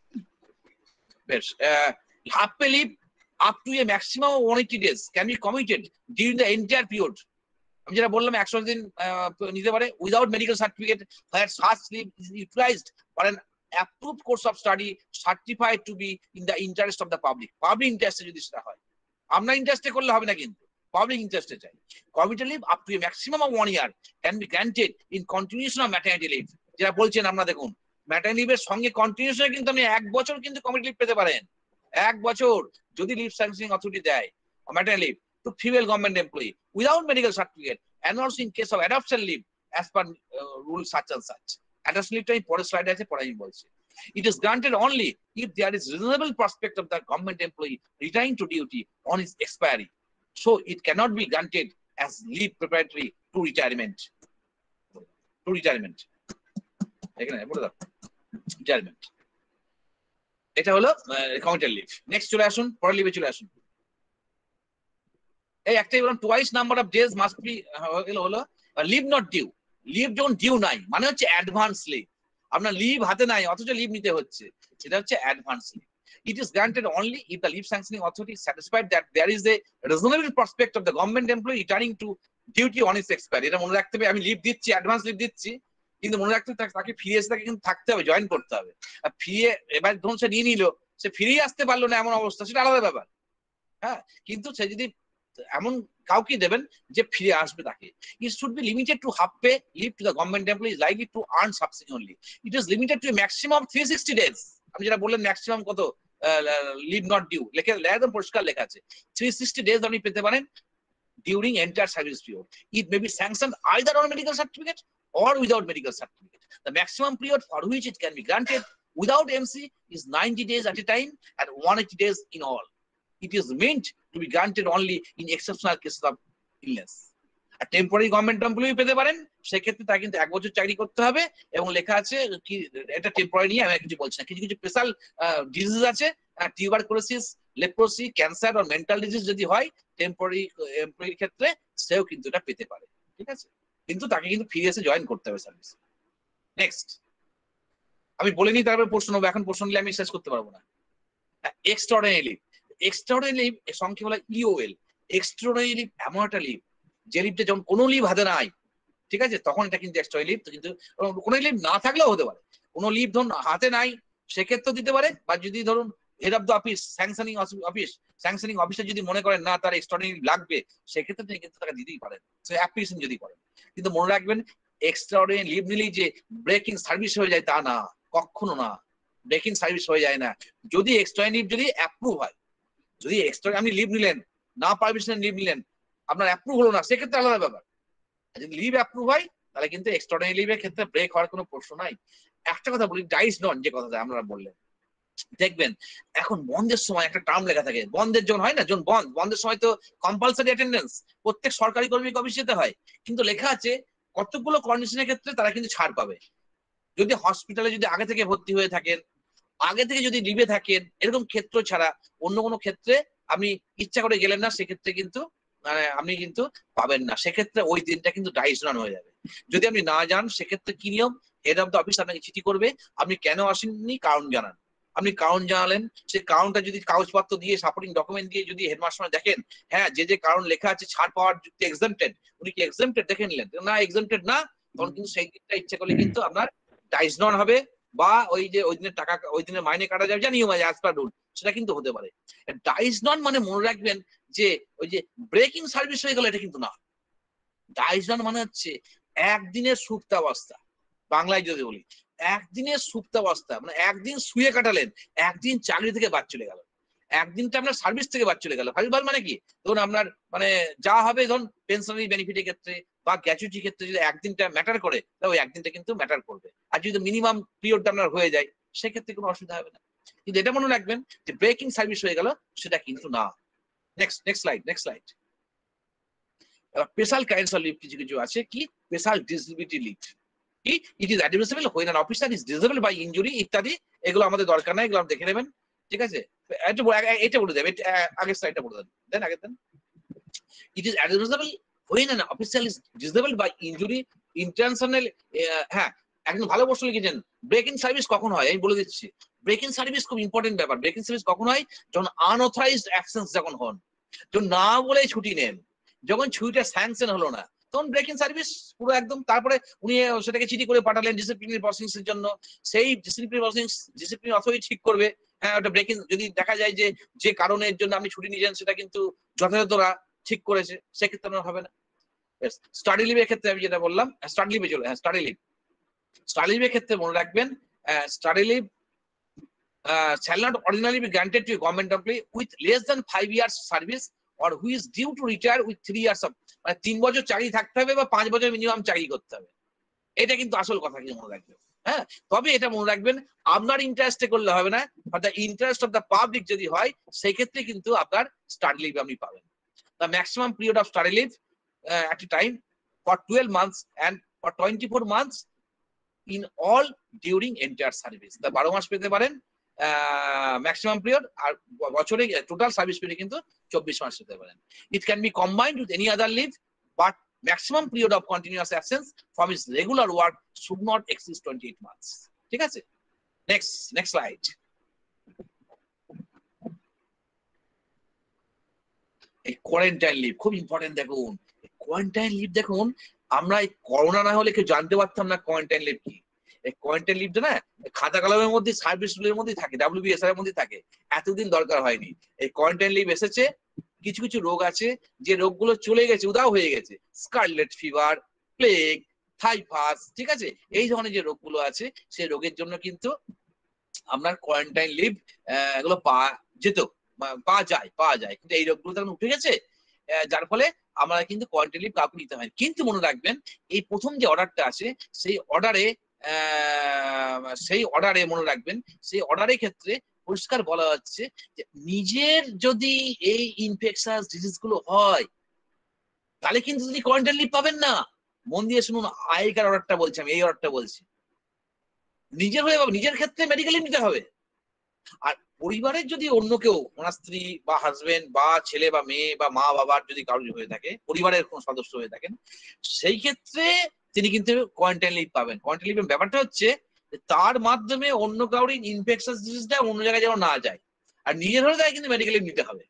[SPEAKER 7] বেশ, half pay leave up to a maximum of one hundred eighty days can be committed during the entire period. আমি যেটা বললাম একশো দিন নিতে পারে without medical certificate, where such leave is utilized for an approved course of study certified to be in the interest of the public. Public interest যদি সেটা হয়, আমরা ইন্টারেস্টে করলে হবে না, কিন্তু পাবলিক ইন্টারেস্টে চাই। Committee leave up to a maximum of one year can be granted in continuation of maternity leave. যেটা বলছেন আমরা দেখুন ম্যাটারনিটি লিভের সঙ্গে কন্টিনিউশনে কিন্তু আপনি এক বছর কিন্তু কমিটি লিভ পেতে পারেন, এক বছর যদি লিভ স্যাংশনিং অথরিটি দেয় maternity leave to female government employee without medical certificate and also in case of adoption leave as per uh, rule such and such. Adoption leave টাই পরের স্লাইডে আছে, পরে আমি বলছি। It is granted only if there is reasonable prospect of the government employee returning to duty on his expiry. So it cannot be granted as leave preparatory to retirement. To retirement. এখানে বলে দাও retirement. এটা হলো কমিটি লিভ। নেক্সট চলে আসুন, পরের লিভে চলে আসুন। এই একটাই বললাম twice number of days must be হলো লিভ নট ডিউ। লিভ যখন ডিউ নাই মানে হচ্ছে অ্যাডভান্স লিভ, আপনার লিভ হাতে নাই অথচ লিভ নিতে হচ্ছে, সেটা হচ্ছে advance leave. It is granted only if the leave sanctioning authority is satisfied that there is a reasonable prospect of the government employee returning to duty on his expiry. এটা মনে রাখতে হবে, আমি লিভ দিচ্ছি, অ্যাডভান্স লিভ দিচ্ছি, কিন্তু মনে রাখতে হবে তাকে ফিরে এসে তাকে কিন্তু থাকতে হবে, জয়েন করতে হবে। আর ফিরে এবার ধরুন সে নিয়ে নিল, সে ফিরেই আসতে পারলো না এমন অবস্থা, সেটা আলাদা ব্যাপার। হ্যাঁ, কিন্তু সে যদি এমন কাউকে দেবেন যে ফিরে আসবে তাকে। It should be limited to half pay leave to the government employee is likely to earn subsidy only. It is limited to a maximum of three hundred sixty days. আমি যেটা বললেন ম্যাক্সিমাম কত লিভ নট ডিউ লেখা একদম পরিষ্কার লেখা আছে, থ্রি সিক্সটি ডেজ আপনি পেতে পারেন during entire service period. It may be sanction either on medical certificate or without medical certificate. The maximum period for which it can be granted without M C is ninety days at a time and one hundred eighty days in all. It is meant to be granted only in exceptional cases of illness. A temporary government employee পেতে পারেন, সেক্ষেত্রে তাকে কিন্তু এক বছর চাকরি করতে হবে এবং লেখা আছে কি এটা টেম্পোরারি নিয়ে আমি কিছু বলছি না, কিছু কিছু স্পেশাল ডিজিজ আছে, টিউবারকুলোসিস, লেপ্রোসি, ক্যান্সার আর মেন্টাল ডিজিজ যদি হয় টেম্পোরারি এমপ্লয়ির ক্ষেত্রে সেও কিন্তু এটা পেতে পারে, ঠিক আছে, কিন্তু তাকে কিন্তু ফিরে এসে জয়েন করতে হবে সার্ভিস। নেক্সট আমি বলে নিই, তারপরে প্রশ্ন হবে, এখন প্রশ্ন নিলে আমি শেষ করতে পারবো না। এক্সট্রাঅর্ডিনারি লিভ, এক্সট্রাঅর্ডিনারি লিভ সংখ্যা হলো ইওএল। এক্সট্রাঅর্ডিনারি লিভ এমন একটা লিভ যে লিভটা যখন কোনো লিভ হাতে নাই, ঠিক আছে, তখন এটা কিন্তু এক্সট্রাঅর্ডিনারি লিভ। কিন্তু কোনো লিভ না থাকলেও হতে পারে, কোনো লিভ ধরুন হাতে নাই সেক্ষেত্রেও দিতে পারে, বা যদি ধরুন head of the office sanctioning office sanctioning officer যদি মনে করেন না তার এক্সট্রাঅর্ডিনারি লাগবে, সেক্ষেত্রে তিনি কিন্তু তাকে দিতেই পারেন, সে অ্যাপ্লিকেশন যদি করেন। কিন্তু মনে রাখবেন এক্সট্রাঅর্ডিনারি লিভ নিলেই যে ব্রেকিং সার্ভিস হয়ে যায় তা না, কখনো না, ব্রেকিং সার্ভিস হয়ে যায় না। যদি এক্সট্রাঅর্ডিনারি লিভ যদি অ্যাপ্রুভ হয়, যদি এক্সট্রা আপনি লিভ নিলেন না পারমিশন লিভ নিলেন আপনার অ্যাপ্রুভ হলো না, সেক্ষেত্রে আলাদা ব্যাপার। যদি লিভ অ্যাপ্রুভ হয় তাহলে কিন্তু এক্সট্রাঅর্ডিনারি লিভের ক্ষেত্রে ব্রেক হওয়ার কোনো প্রশ্ন নাই। একটা কথা বলি, ডাইস নন যে কথাটা আমরা বললেন, দেখবেন এখন বন্ধের সময় একটা টার্ম লেখা থাকে, বন্ধের যখন হয় না, যখন বন্ধ বন্ধের সময় তো কম্পালসারি অ্যাটেন্ডেন্স প্রত্যেক সরকারি কর্মীকে অফিস যেতে হয়, কিন্তু লেখা আছে কতগুলো কন্ডিশনের ক্ষেত্রে তারা কিন্তু ছাড় পাবে। যদি হসপিটালে যদি আগে থেকে ভর্তি হয়ে থাকেন, আগে থেকে যদি লিভে থাকেন, এরকম ক্ষেত্র ছাড়া অন্য কোনো ক্ষেত্রে আপনি ইচ্ছা করে গেলেন না, সেক্ষেত্রে কিন্তু মানে আপনি কিন্তু পাবেন না, সেক্ষেত্রে ওই দিনটা কিন্তু ডাইস রান হয়ে যাবে। যদি আপনি না যান সেক্ষেত্রে কি নিয়ম, হেড অফ দ্য অফিস আপনাকে চিঠি করবে, আপনি কেন আসেননি কারণ জানান, আপনি কারণ জানালেন, সেই কারণটা যদি কাগজপত্র দিয়ে সাপোর্টিং ডকুমেন্ট দিয়ে যদি হেডমাস্টার দেখেন হ্যাঁ যে যে কারণ লেখা আছে ছাড় পাওয়ার যুক্তি এক্সাম্পটেড, উনি কি এক্সাম্পটেড দেখে নিলেন, না এক্সাম্পটেড না, তখন কিন্তু সেই দিনটা ইচ্ছা করলে কিন্তু আপনার ডাইস নন হবে, বা ওই যে ওই দিনের টাকা ওই দিনের মাইনে কাটা যাবে যা নিয়ম আছে অ্যাজ পার রুল, সেটা কিন্তু হতে পারে। ডাইস নন মানে মনে রাখবেন যে ওই যে ব্রেকিং সার্ভিস হয়ে গেল, এটা কিন্তু না। ডাইস নন মানে হচ্ছে একদিনের সুপ্তাবস্থা, বাংলায় যদি বলি একদিনের সুপ্তাবস্থা, মানে একদিন শুয়ে কাটালেন, একদিন চাকরি থেকে বাদ চলে গেল, একদিনটা আপনার সার্ভিস থেকে বাদ চলে গেল। সার্ভিস মানে কি, ধরুন আপনার মানে যা হবে ধরুন পেনশনারি বেনিফিটের ক্ষেত্রে বা গ্র্যাচুইটির ক্ষেত্রে যদি একদিনটা ম্যাটার করে তাহলে ওই একদিনটা কিন্তু ম্যাটার করবে, আর যদি মিনিমাম পিরিয়ডটা আপনার হয়ে যায় সেক্ষেত্রে কোনো অসুবিধা হবে না। কিন্তু এটা মনে রাখবেন যে ব্রেকিং সার্ভিস হয়ে গেল সেটা কিন্তু না। Next next slide next slide special kinds of leave কিছু কিছু আছে, কি স্পেশাল ডিসেবিলিটি লিভ, কি it is admissible when an officer is disable by injury ইত্যাদি, এগুলো আমাদের দরকার নাই, এগুলো দেখে নেবেন, ঠিক আছে। এটা বলে দেবে, আগের স্লাইডটা বলে দেন, দেন আগে দেন। It is admissible when an official is disabled by injury intentional, হ্যাঁ একদম ভালো প্রশ্ন লিখেছেন। ব্রেকিং সার্ভিস কখন হয় আমি বলে দিচ্ছি, ব্রেকিং সার্ভিস খুব ইম্পর্টেন্ট ব্যাপার। ব্রেকিং সার্ভিস কখন হয়, যখন আনঅথরাইজড অ্যাকশনস যখন হন, যখন না বলে ছুটি নেন, যখন ছুটিটা স্যাংশন হলো না, তখন ব্রেকিং সার্ভিস পুরো একদম। তারপরে উনি সেটাকে চিঠি করে পাঠালেন ডিসিপ্লিনারি প্রসিডিংস এর জন্য, সেই ডিসিপ্লিনারি প্রসিডিংস ডিসিপ্লিন অথরিটি ঠিক করবে হ্যাঁ ওটা ব্রেকিং, যদি দেখা যায় যে যে কারণের জন্য আপনি ছুটি নিয়েছেন সেটা কিন্তু যথাযথরা ঠিক করেছে, সেক্ষেত্রে আপনার হবে না। স্টাডি লিভের ক্ষেত্রে আমি যেটা বললাম, স্টাডি লিভে চলে হ্যাঁ স্টাডি লিভ স্টাডি লিভের ক্ষেত্রে মনে রাখবেন study leave shall not ordinarily be granted to a government employee with less than five years service or who is due to retire with three years of, মানে তিন বছর চাকরি থাকতে হবে বা পাঁচ বছর মিনিমাম চাকরি করতে হবে, এটা কিন্তু আসল কথা কি মনে রাখবেন। হ্যাঁ তবে এটা মনে রাখবেন আপনার ইন্টারেস্টে করলে হবে না, অর্থাৎ ইন্টারেস্ট অফ দ্য পাবলিক যদি হয় সেই ক্ষেত্রে কিন্তু আপনার স্টাডি লিভ আপনি পাবেন। The maximum period of study leave at a time for twelve months and for twenty-four months in all during entire service, the বারো মাস পেতে পারেন ম্যাক্সিমাম পিরিয়ড, আর বছরে টোটাল সার্ভিস পিরিয়ড কিন্তু চব্বিশ মাস পেতে পারেন। It can be combined with any other leave but maximum period of continuous absence from his regular work should not exceed twenty-eight months. ঠিক আছে, নেক্সট নেক্সট স্লাইড। এই কোয়ারেন্টাইন লিভ খুব ইম্পর্টেন্ট। দেখুন কোয়ারেন্টাইন লিভ, দেখুন আমরা এই করোনা না হলে কেউ জানতে পারতাম না কোয়ারেন্টাইন লিভ কি। এই কোয়ারেন্টাইন লিভটা না খাতা কলমের মধ্যে সার্ভিস রুলের মধ্যে থাকে, ডাব্লিউবিএস এর মধ্যে থাকে, এতদিন দরকার হয়নি। এই কোয়ারেন্টাইন লিভ এসেছে, কিছু কিছু রোগ আছে যে রোগগুলো চলে গেছে, উদাও হয়ে গেছে, স্কারলেট ফিভার, প্লেগ, থাইফাস, ঠিক আছে, এই ধরনের যে রোগগুলো আছে সেই রোগের জন্য কিন্তু আপনার কোয়ারেন্টাইন লিভ এগুলো পাওয়া যেত, পাওয়া যায় পাওয়া যায় কিন্তু এই রোগগুলো তখন উঠে গেছে, যার ফলে আমরা কিন্তু কোয়ারেন্টাইন লিভ কাউকে নিতে হয়। কিন্তু মনে রাখবেন এই প্রথম যে অর্ডারটা আছে সেই অর্ডারে সেই অর্ডারে মনে রাখবেন সেই অর্ডারের ক্ষেত্রে পরিষ্কার বলা হচ্ছে যে নিজের যদি এই ইনফেকশাস ডিজিজ গুলো হয় তাহলে কিন্তু তিনি কোয়ারেন্টাইন লিভ পাবেন না। মন দিয়ে শুনুন, আগেকার অর্ডারটা বলছি আমি, এই অর্ডারটা বলছি, নিজের হয়ে নিজের ক্ষেত্রে মেডিকেল লিভ নিতে হবে। আর পরিবারের যদি অন্য কেউ, ওনার স্ত্রী বা হাজবেন্ড বা ছেলে বা মেয়ে বা মা বাবার যদি কারোর হয়ে থাকে, পরিবারের কোন সদস্য হয়ে থাকেন, সেই ক্ষেত্রে তিনি কিন্তু কোয়ারেন্টাইন লিভ পাবেন। কোয়ারেন্টাইন লিভের ব্যাপারটা হচ্ছে তার মাধ্যমে অন্য কারোর ইনফেকশাস ডিজিজটা অন্য জায়গায় যেন না যায়, আর নিজের হয়ে যায় কিন্তু মেডিকেল লিভ নিতে হবে।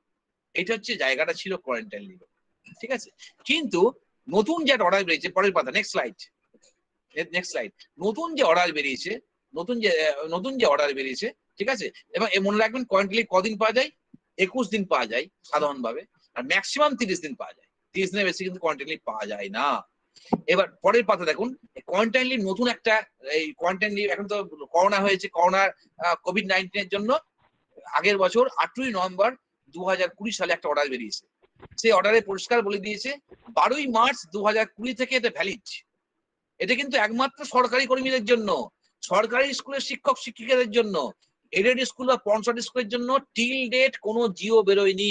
[SPEAKER 7] এটা হচ্ছে জায়গাটা ছিল কোয়ারেন্টাইন লিভ, ঠিক আছে। কিন্তু নতুন যে অর্ডার বেরিয়েছে, পরের পাতা, নেক্সট স্লাইড, নেক্সট স্লাইড, নতুন যে অর্ডার বেরিয়েছে, নতুন যে নতুন যে অর্ডার বেরিয়েছে, ঠিক আছে। এবং মনে রাখবেন কোয়ারেন্টাইন লিভ কদিন পাওয়া যায়? একুশ দিন পাওয়া যায় সাধারণভাবে, আর ম্যাক্সিমাম তিরিশ দিন পাওয়া যায়। তিরিশ দিনের বেশি কিন্তু কোয়ারেন্টাইন লিভ পাওয়া যায় না। এবার পরের পাতা দেখুন, কোয়ারেন্টাইন লিভ নতুন একটা, এই কোয়ারেন্টাইন লিভ এখন তো করোনা হয়েছে, করোনা কোভিড নাইন্টিনের জন্য আগের বছর আটই নভেম্বর দু হাজার কুড়ি সালে একটা অর্ডার বেরিয়েছে। সেই অর্ডারে পরিষ্কার বলে দিয়েছে বারোই মার্চ দু হাজার কুড়ি থেকে এটা ভ্যালিড। এটা কিন্তু একমাত্র সরকারি কর্মীদের জন্য, সরকারি স্কুলের শিক্ষক শিক্ষিকাদের জন্য। এডেড স্কুল বা স্পন্সর্ড স্কুলের জন্য টিল ডেট কোনো জিও বেরোয়নি।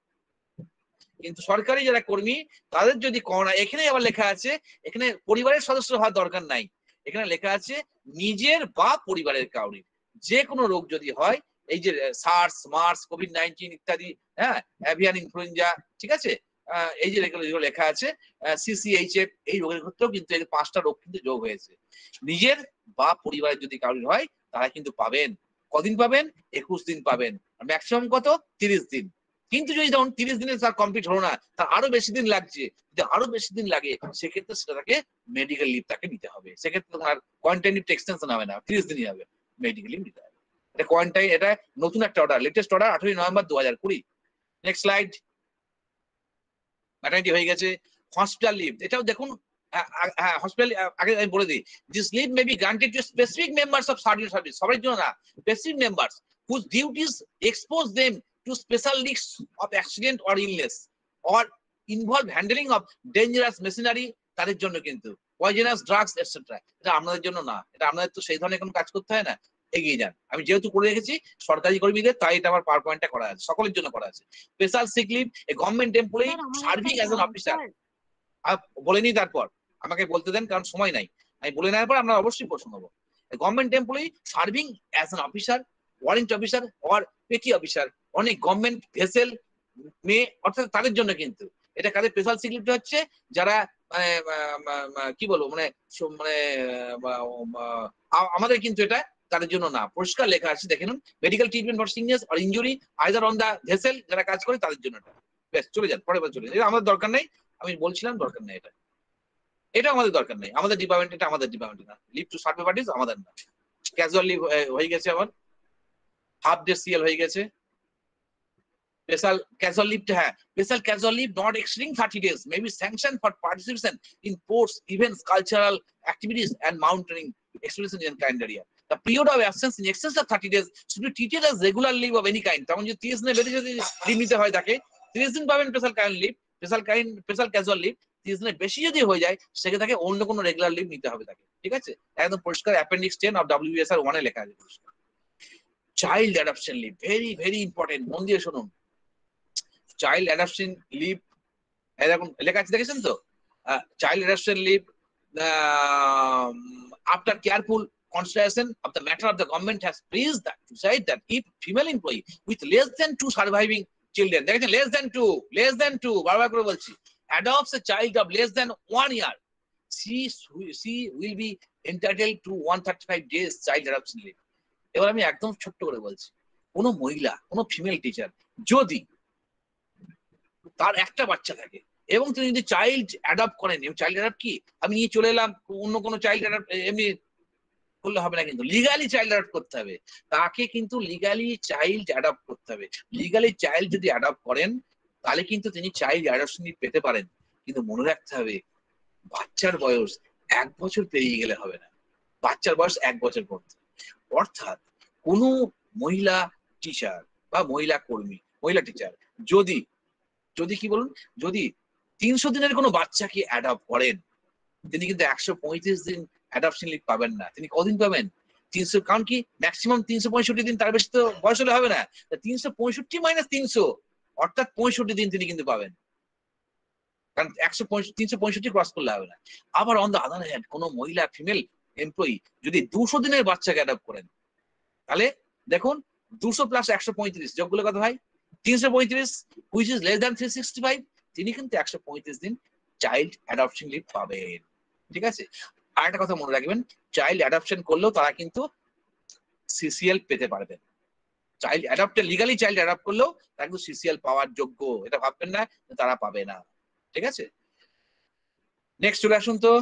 [SPEAKER 7] কিন্তু সরকারি যারা কর্মী তাদের যদি করোনা, এখানে আবার লেখা আছে, এখানে পরিবারের সদস্য হওয়ার দরকার নাই, এখানে লেখা আছে নিজের বা পরিবারের কাউরির যে কোনো রোগ যদি হয়, এই যে সার্স, মার্স, কোভিড নাইন্টিন ইত্যাদি, হ্যাঁ, অ্যাভিয়ান ইনফ্লুয়েঞ্জা, ঠিক আছে, এই যে যেগুলো লেখা আছে সিসিএইচএফ, এই রোগের ক্ষেত্রেও কিন্তু এই পাঁচটা রোগ কিন্তু যোগ হয়েছে। নিজের বা পরিবারের যদি কাউরির হয় তারা কিন্তু পাবেন। কদিন পাবেন? একুশ দিন পাবেন, ম্যাক্সিমাম কত? তিরিশ দিন। কিন্তু যদি ধরুন তিরিশ দিনে তার কমপ্লিট হলো না, তার আরো বেশি দিন লাগছে, যদি আরো বেশি দিন লাগে সেক্ষেত্রে সেটা তাকে মেডিকেল লিভ তাকে নিতে হবে। সেক্ষেত্রে তার কোয়ারেন্টাইন লিভ এক্সটেনশন হবে না, তিরিশ দিনই হবে, মেডিকেল লিভ নিতে হবে। এটা কোয়ারেন্টাইন, এটা নতুন একটা অর্ডার, লেটেস্ট অর্ডার আঠারোই নভেম্বর দু হাজার কুড়ি। নেক্সট স্লাইড, ম্যাটারনিটি হয়ে গেছে। হসপিটাল লিভ, এটাও দেখুন, হসপিটাল আগে আমি বলে দিই, this leave may be granted to specific members of service, সবার জন্য না, specific members whose duties expose them to special risks of accident or illness or involve handling of dangerous machinery, তাদের জন্য কিন্তু পয়জনাস ড্রাগস এটসেট্রা। এটা আপনাদের জন্য না, এটা আপনাদের তো সেই ধরনের কোনো কাজ করতে হয় না, এগিয়ে যান। আমি যেহেতু করে রেখেছি সরকারি কর্মীদের, তাই এটা আমার পাওয়ার পয়েন্টটা করা আছে, সকলের জন্য করা আছে। Special sick leave, a government employee serving as an officer. বলে নিই তারপর, আমাকে বলতে দেন কারণ সময় নাই, আমি বলে নেওয়ার পর আমরা অবশ্যই প্রশ্ন নেবো। Government employee serving as an officer, warrant officer or petty officer অনেক গভর্নমেন্ট ভেসেল মেয়ে, অর্থাৎ তাদের জন্য কিন্তু এটা। কাদের স্পেশাল সিক লিভটা হচ্ছে যারা কি বলবো, মানে মানে আমাদের কিন্তু এটা তাদের জন্য না, পরিষ্কার লেখা আছে দেখে নিন, medical treatment for sickness or injury either on the vessel, যারা কাজ করে তাদের জন্য এটা। বেশ, চলে যান, পরে চলে যান, এটা আমাদের দরকার নেই, আমি বলছিলাম দরকার নেই, এটা এটা আমাদের দরকার নেই, আমাদের ডিপার্টমেন্ট, এটা আমাদের ডিপার্টমেন্ট না। লিভ টু সার্ভে পার্টিস আমাদের না। ক্যাজুয়াল লিভ হয়ে গেছে, আবার হাফ ডে সিএল হয়ে গেছে। Special casual leave, hai. Special casual leave not exceeding thirty days may be sanctioned for participation in sports, events, cultural activities, and mountaineering expeditions in calendar year. The period of absence in excess of thirty days should be treated as regular leave of any kind. তখন যদি তিরিশ দিনের বেশি যদি লিভ নিতে হয় তাকে, তিরিশ দিন পাবেন special kind leave, special kind special casual leave. তিরিশ দিনের বেশি যদি হয়ে যায় সেক্ষেত্রে তাকে অন্য কোনো রেগুলার লিভ নিতে হবে তাকে, ঠিক আছে। একদম পরিষ্কার অ্যাপেন্ডিক্স টেন অফ ডাব্লিউবিএসআর ওয়ানে লেখা আছে পরিষ্কার। Child adoption leave, very very important, মন দিয়ে শুনুন। চাইল্ড অ্যাডপশন লিভ এরকম লেখা আছে, দেখেছেন তো? Child adoption leave after careful consideration of the matter of the government has praised that to say that if female employee with less than two surviving children, দেখেছেন, less than two, less than two, বারবার করে বলছি, adopts a child of less than one year, she she will be entitled to one hundred thirty-five days child adoption leave. এবার আমি একদম ছোট্ট করে বলছি, কোন মহিলা, কোন ফিমেল টিচার যদি তার একটা বাচ্চা থাকে এবং তিনি যদি চাইল্ড অ্যাডপ্ট করেন, চাইল্ড অ্যাডপ্ট কি, আমি নিয়ে চলে এলাম অন্য কোনো চাইল্ড অ্যাডপ্ট এমনি করলে হবে না, কিন্তু লিগালি চাইল্ড অ্যাডপ্ট করতে হবে তাকে, কিন্তু লিগালি চাইল্ড অ্যাডপ্ট করতে হবে। লিগালি চাইল্ড যদি অ্যাডপ্ট করেন তাহলে কিন্তু তিনি চাইল্ড অ্যাডপশন পেতে পারেন, কিন্তু মনে রাখতে হবে বাচ্চার বয়স এক বছর পেরিয়ে গেলে হবে না, বাচ্চার বয়স এক বছর পড়তে। অর্থাৎ কোনো মহিলা টিচার বা মহিলা কর্মী, মহিলা টিচার যদি যদি কি বলুন যদি তিনশো দিনের কোনো বাচ্চাকে অ্যাডপ্ট করেন, তিনি কিন্তু একশো পঁয়ত্রিশ দিন অ্যাডপশন লিভ পাবেন না। তিনি কদিন পাবেন? তিনশো, কারণ কি ম্যাক্সিমাম তিনশো পঁয়ষট্টি দিন, তার বেশি তো বয়স হলে হবে না। তিনশো পঁয়ষট্টি মাইনাস তিনশো অর্থাৎ পঁয়ষট্টি দিন তিনি কিন্তু পাবেন, কারণ একশো তিনশো পঁয়ষট্টি ক্রস করলে হবে না। আবার অন দ্য আদার হ্যান্ড কোনো মহিলা ফিমেল এমপ্লয়ি যদি দুশো দিনের বাচ্চাকে অ্যাডপ্ট করেন, তাহলে দেখুন দুশো প্লাস একশো পঁয়ত্রিশ যোগ করলে কত হয়? তিনশো পঁয়ত্রিশ, which is less than three sixty five, তিনি কিন্তু একশো পঁয়ত্রিশ দিন চাইল্ড অ্যাডপশন লিভ পাবেন, ঠিক আছে। আর একটা কথা মনে রাখবেন, চাইল্ড অ্যাডপশন করলেও তারা কিন্তু সিসিএল পেতে পারবেন, child adopted legally child adopt করলেও তারা কিন্তু সিসিএল পাওয়ার যোগ্য, এটা ভাববেন না তারা পাবে না। ঠিক আছে, নেক্সট চলে আসুন তো।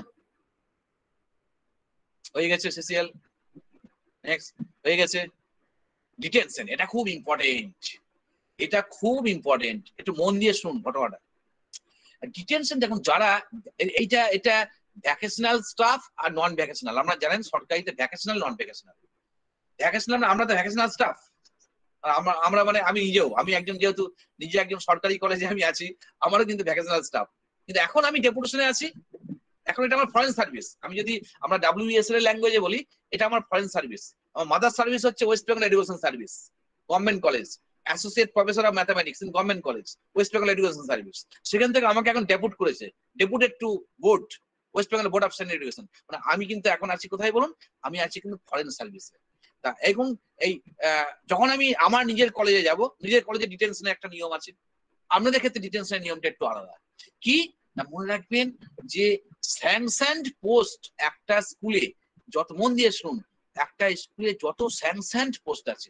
[SPEAKER 7] হয়ে গেছে সিসিএল, নেক্সট হয়ে গেছে ডিটেনশন। এটা খুব ইম্পর্টেন্ট, এটা খুব ইম্পর্টেন্ট, একটু মন দিয়ে শুনুন ঘটনাটা। ডিটেনশন দেখুন, যারা এইটা এটা ভ্যাকেশনাল স্টাফ আর নন ভ্যাকেশনাল, আমরা জানেন সরকারিতে ভ্যাকেশনাল নন ভ্যাকেশনাল। ভ্যাকেশনাল আমরা তো ভ্যাকেশনাল স্টাফ, আমরা আমরা মানে আমি নিজেও, আমি একজন যেহেতু নিজে একজন সরকারি কলেজে আমি আছি, আমারও কিন্তু ভ্যাকেশনাল স্টাফ, কিন্তু এখন আমি ডেপুটেশনে আছি, এখন এটা আমার ফরেন সার্ভিস। আমি যদি আমরা ডাব্লিউএস এর ল্যাঙ্গুয়েজে বলি, এটা আমার ফরেন সার্ভিস। আমার মাদার সার্ভিস হচ্ছে West Bengal education service, government college, associate professor of mathematics in government college, West Bengal education service. সেখান থেকে আমাকে এখন ডেপুট করেছে, deputed to board, West Bengal board of secondary education. মানে আমি কিন্তু এখন আছি কোথায় বলুন, আমি আছি কিন্তু ফরেন সার্ভিসে। তা এখন এই যখন আমি আমার নিজের কলেজে যাব, নিজের কলেজে ডিটেনশনের একটা নিয়ম আছে, আপনাদের ক্ষেত্রে ডিটেনশনের নিয়মটা একটু আলাদা। কি না, মনে রাখবেন যে স্যাংশনড পোস্ট একটা স্কুলে, যত মন দিয়ে শুনুন, একটা স্কুলে যত স্যাংশনড পোস্ট আছে,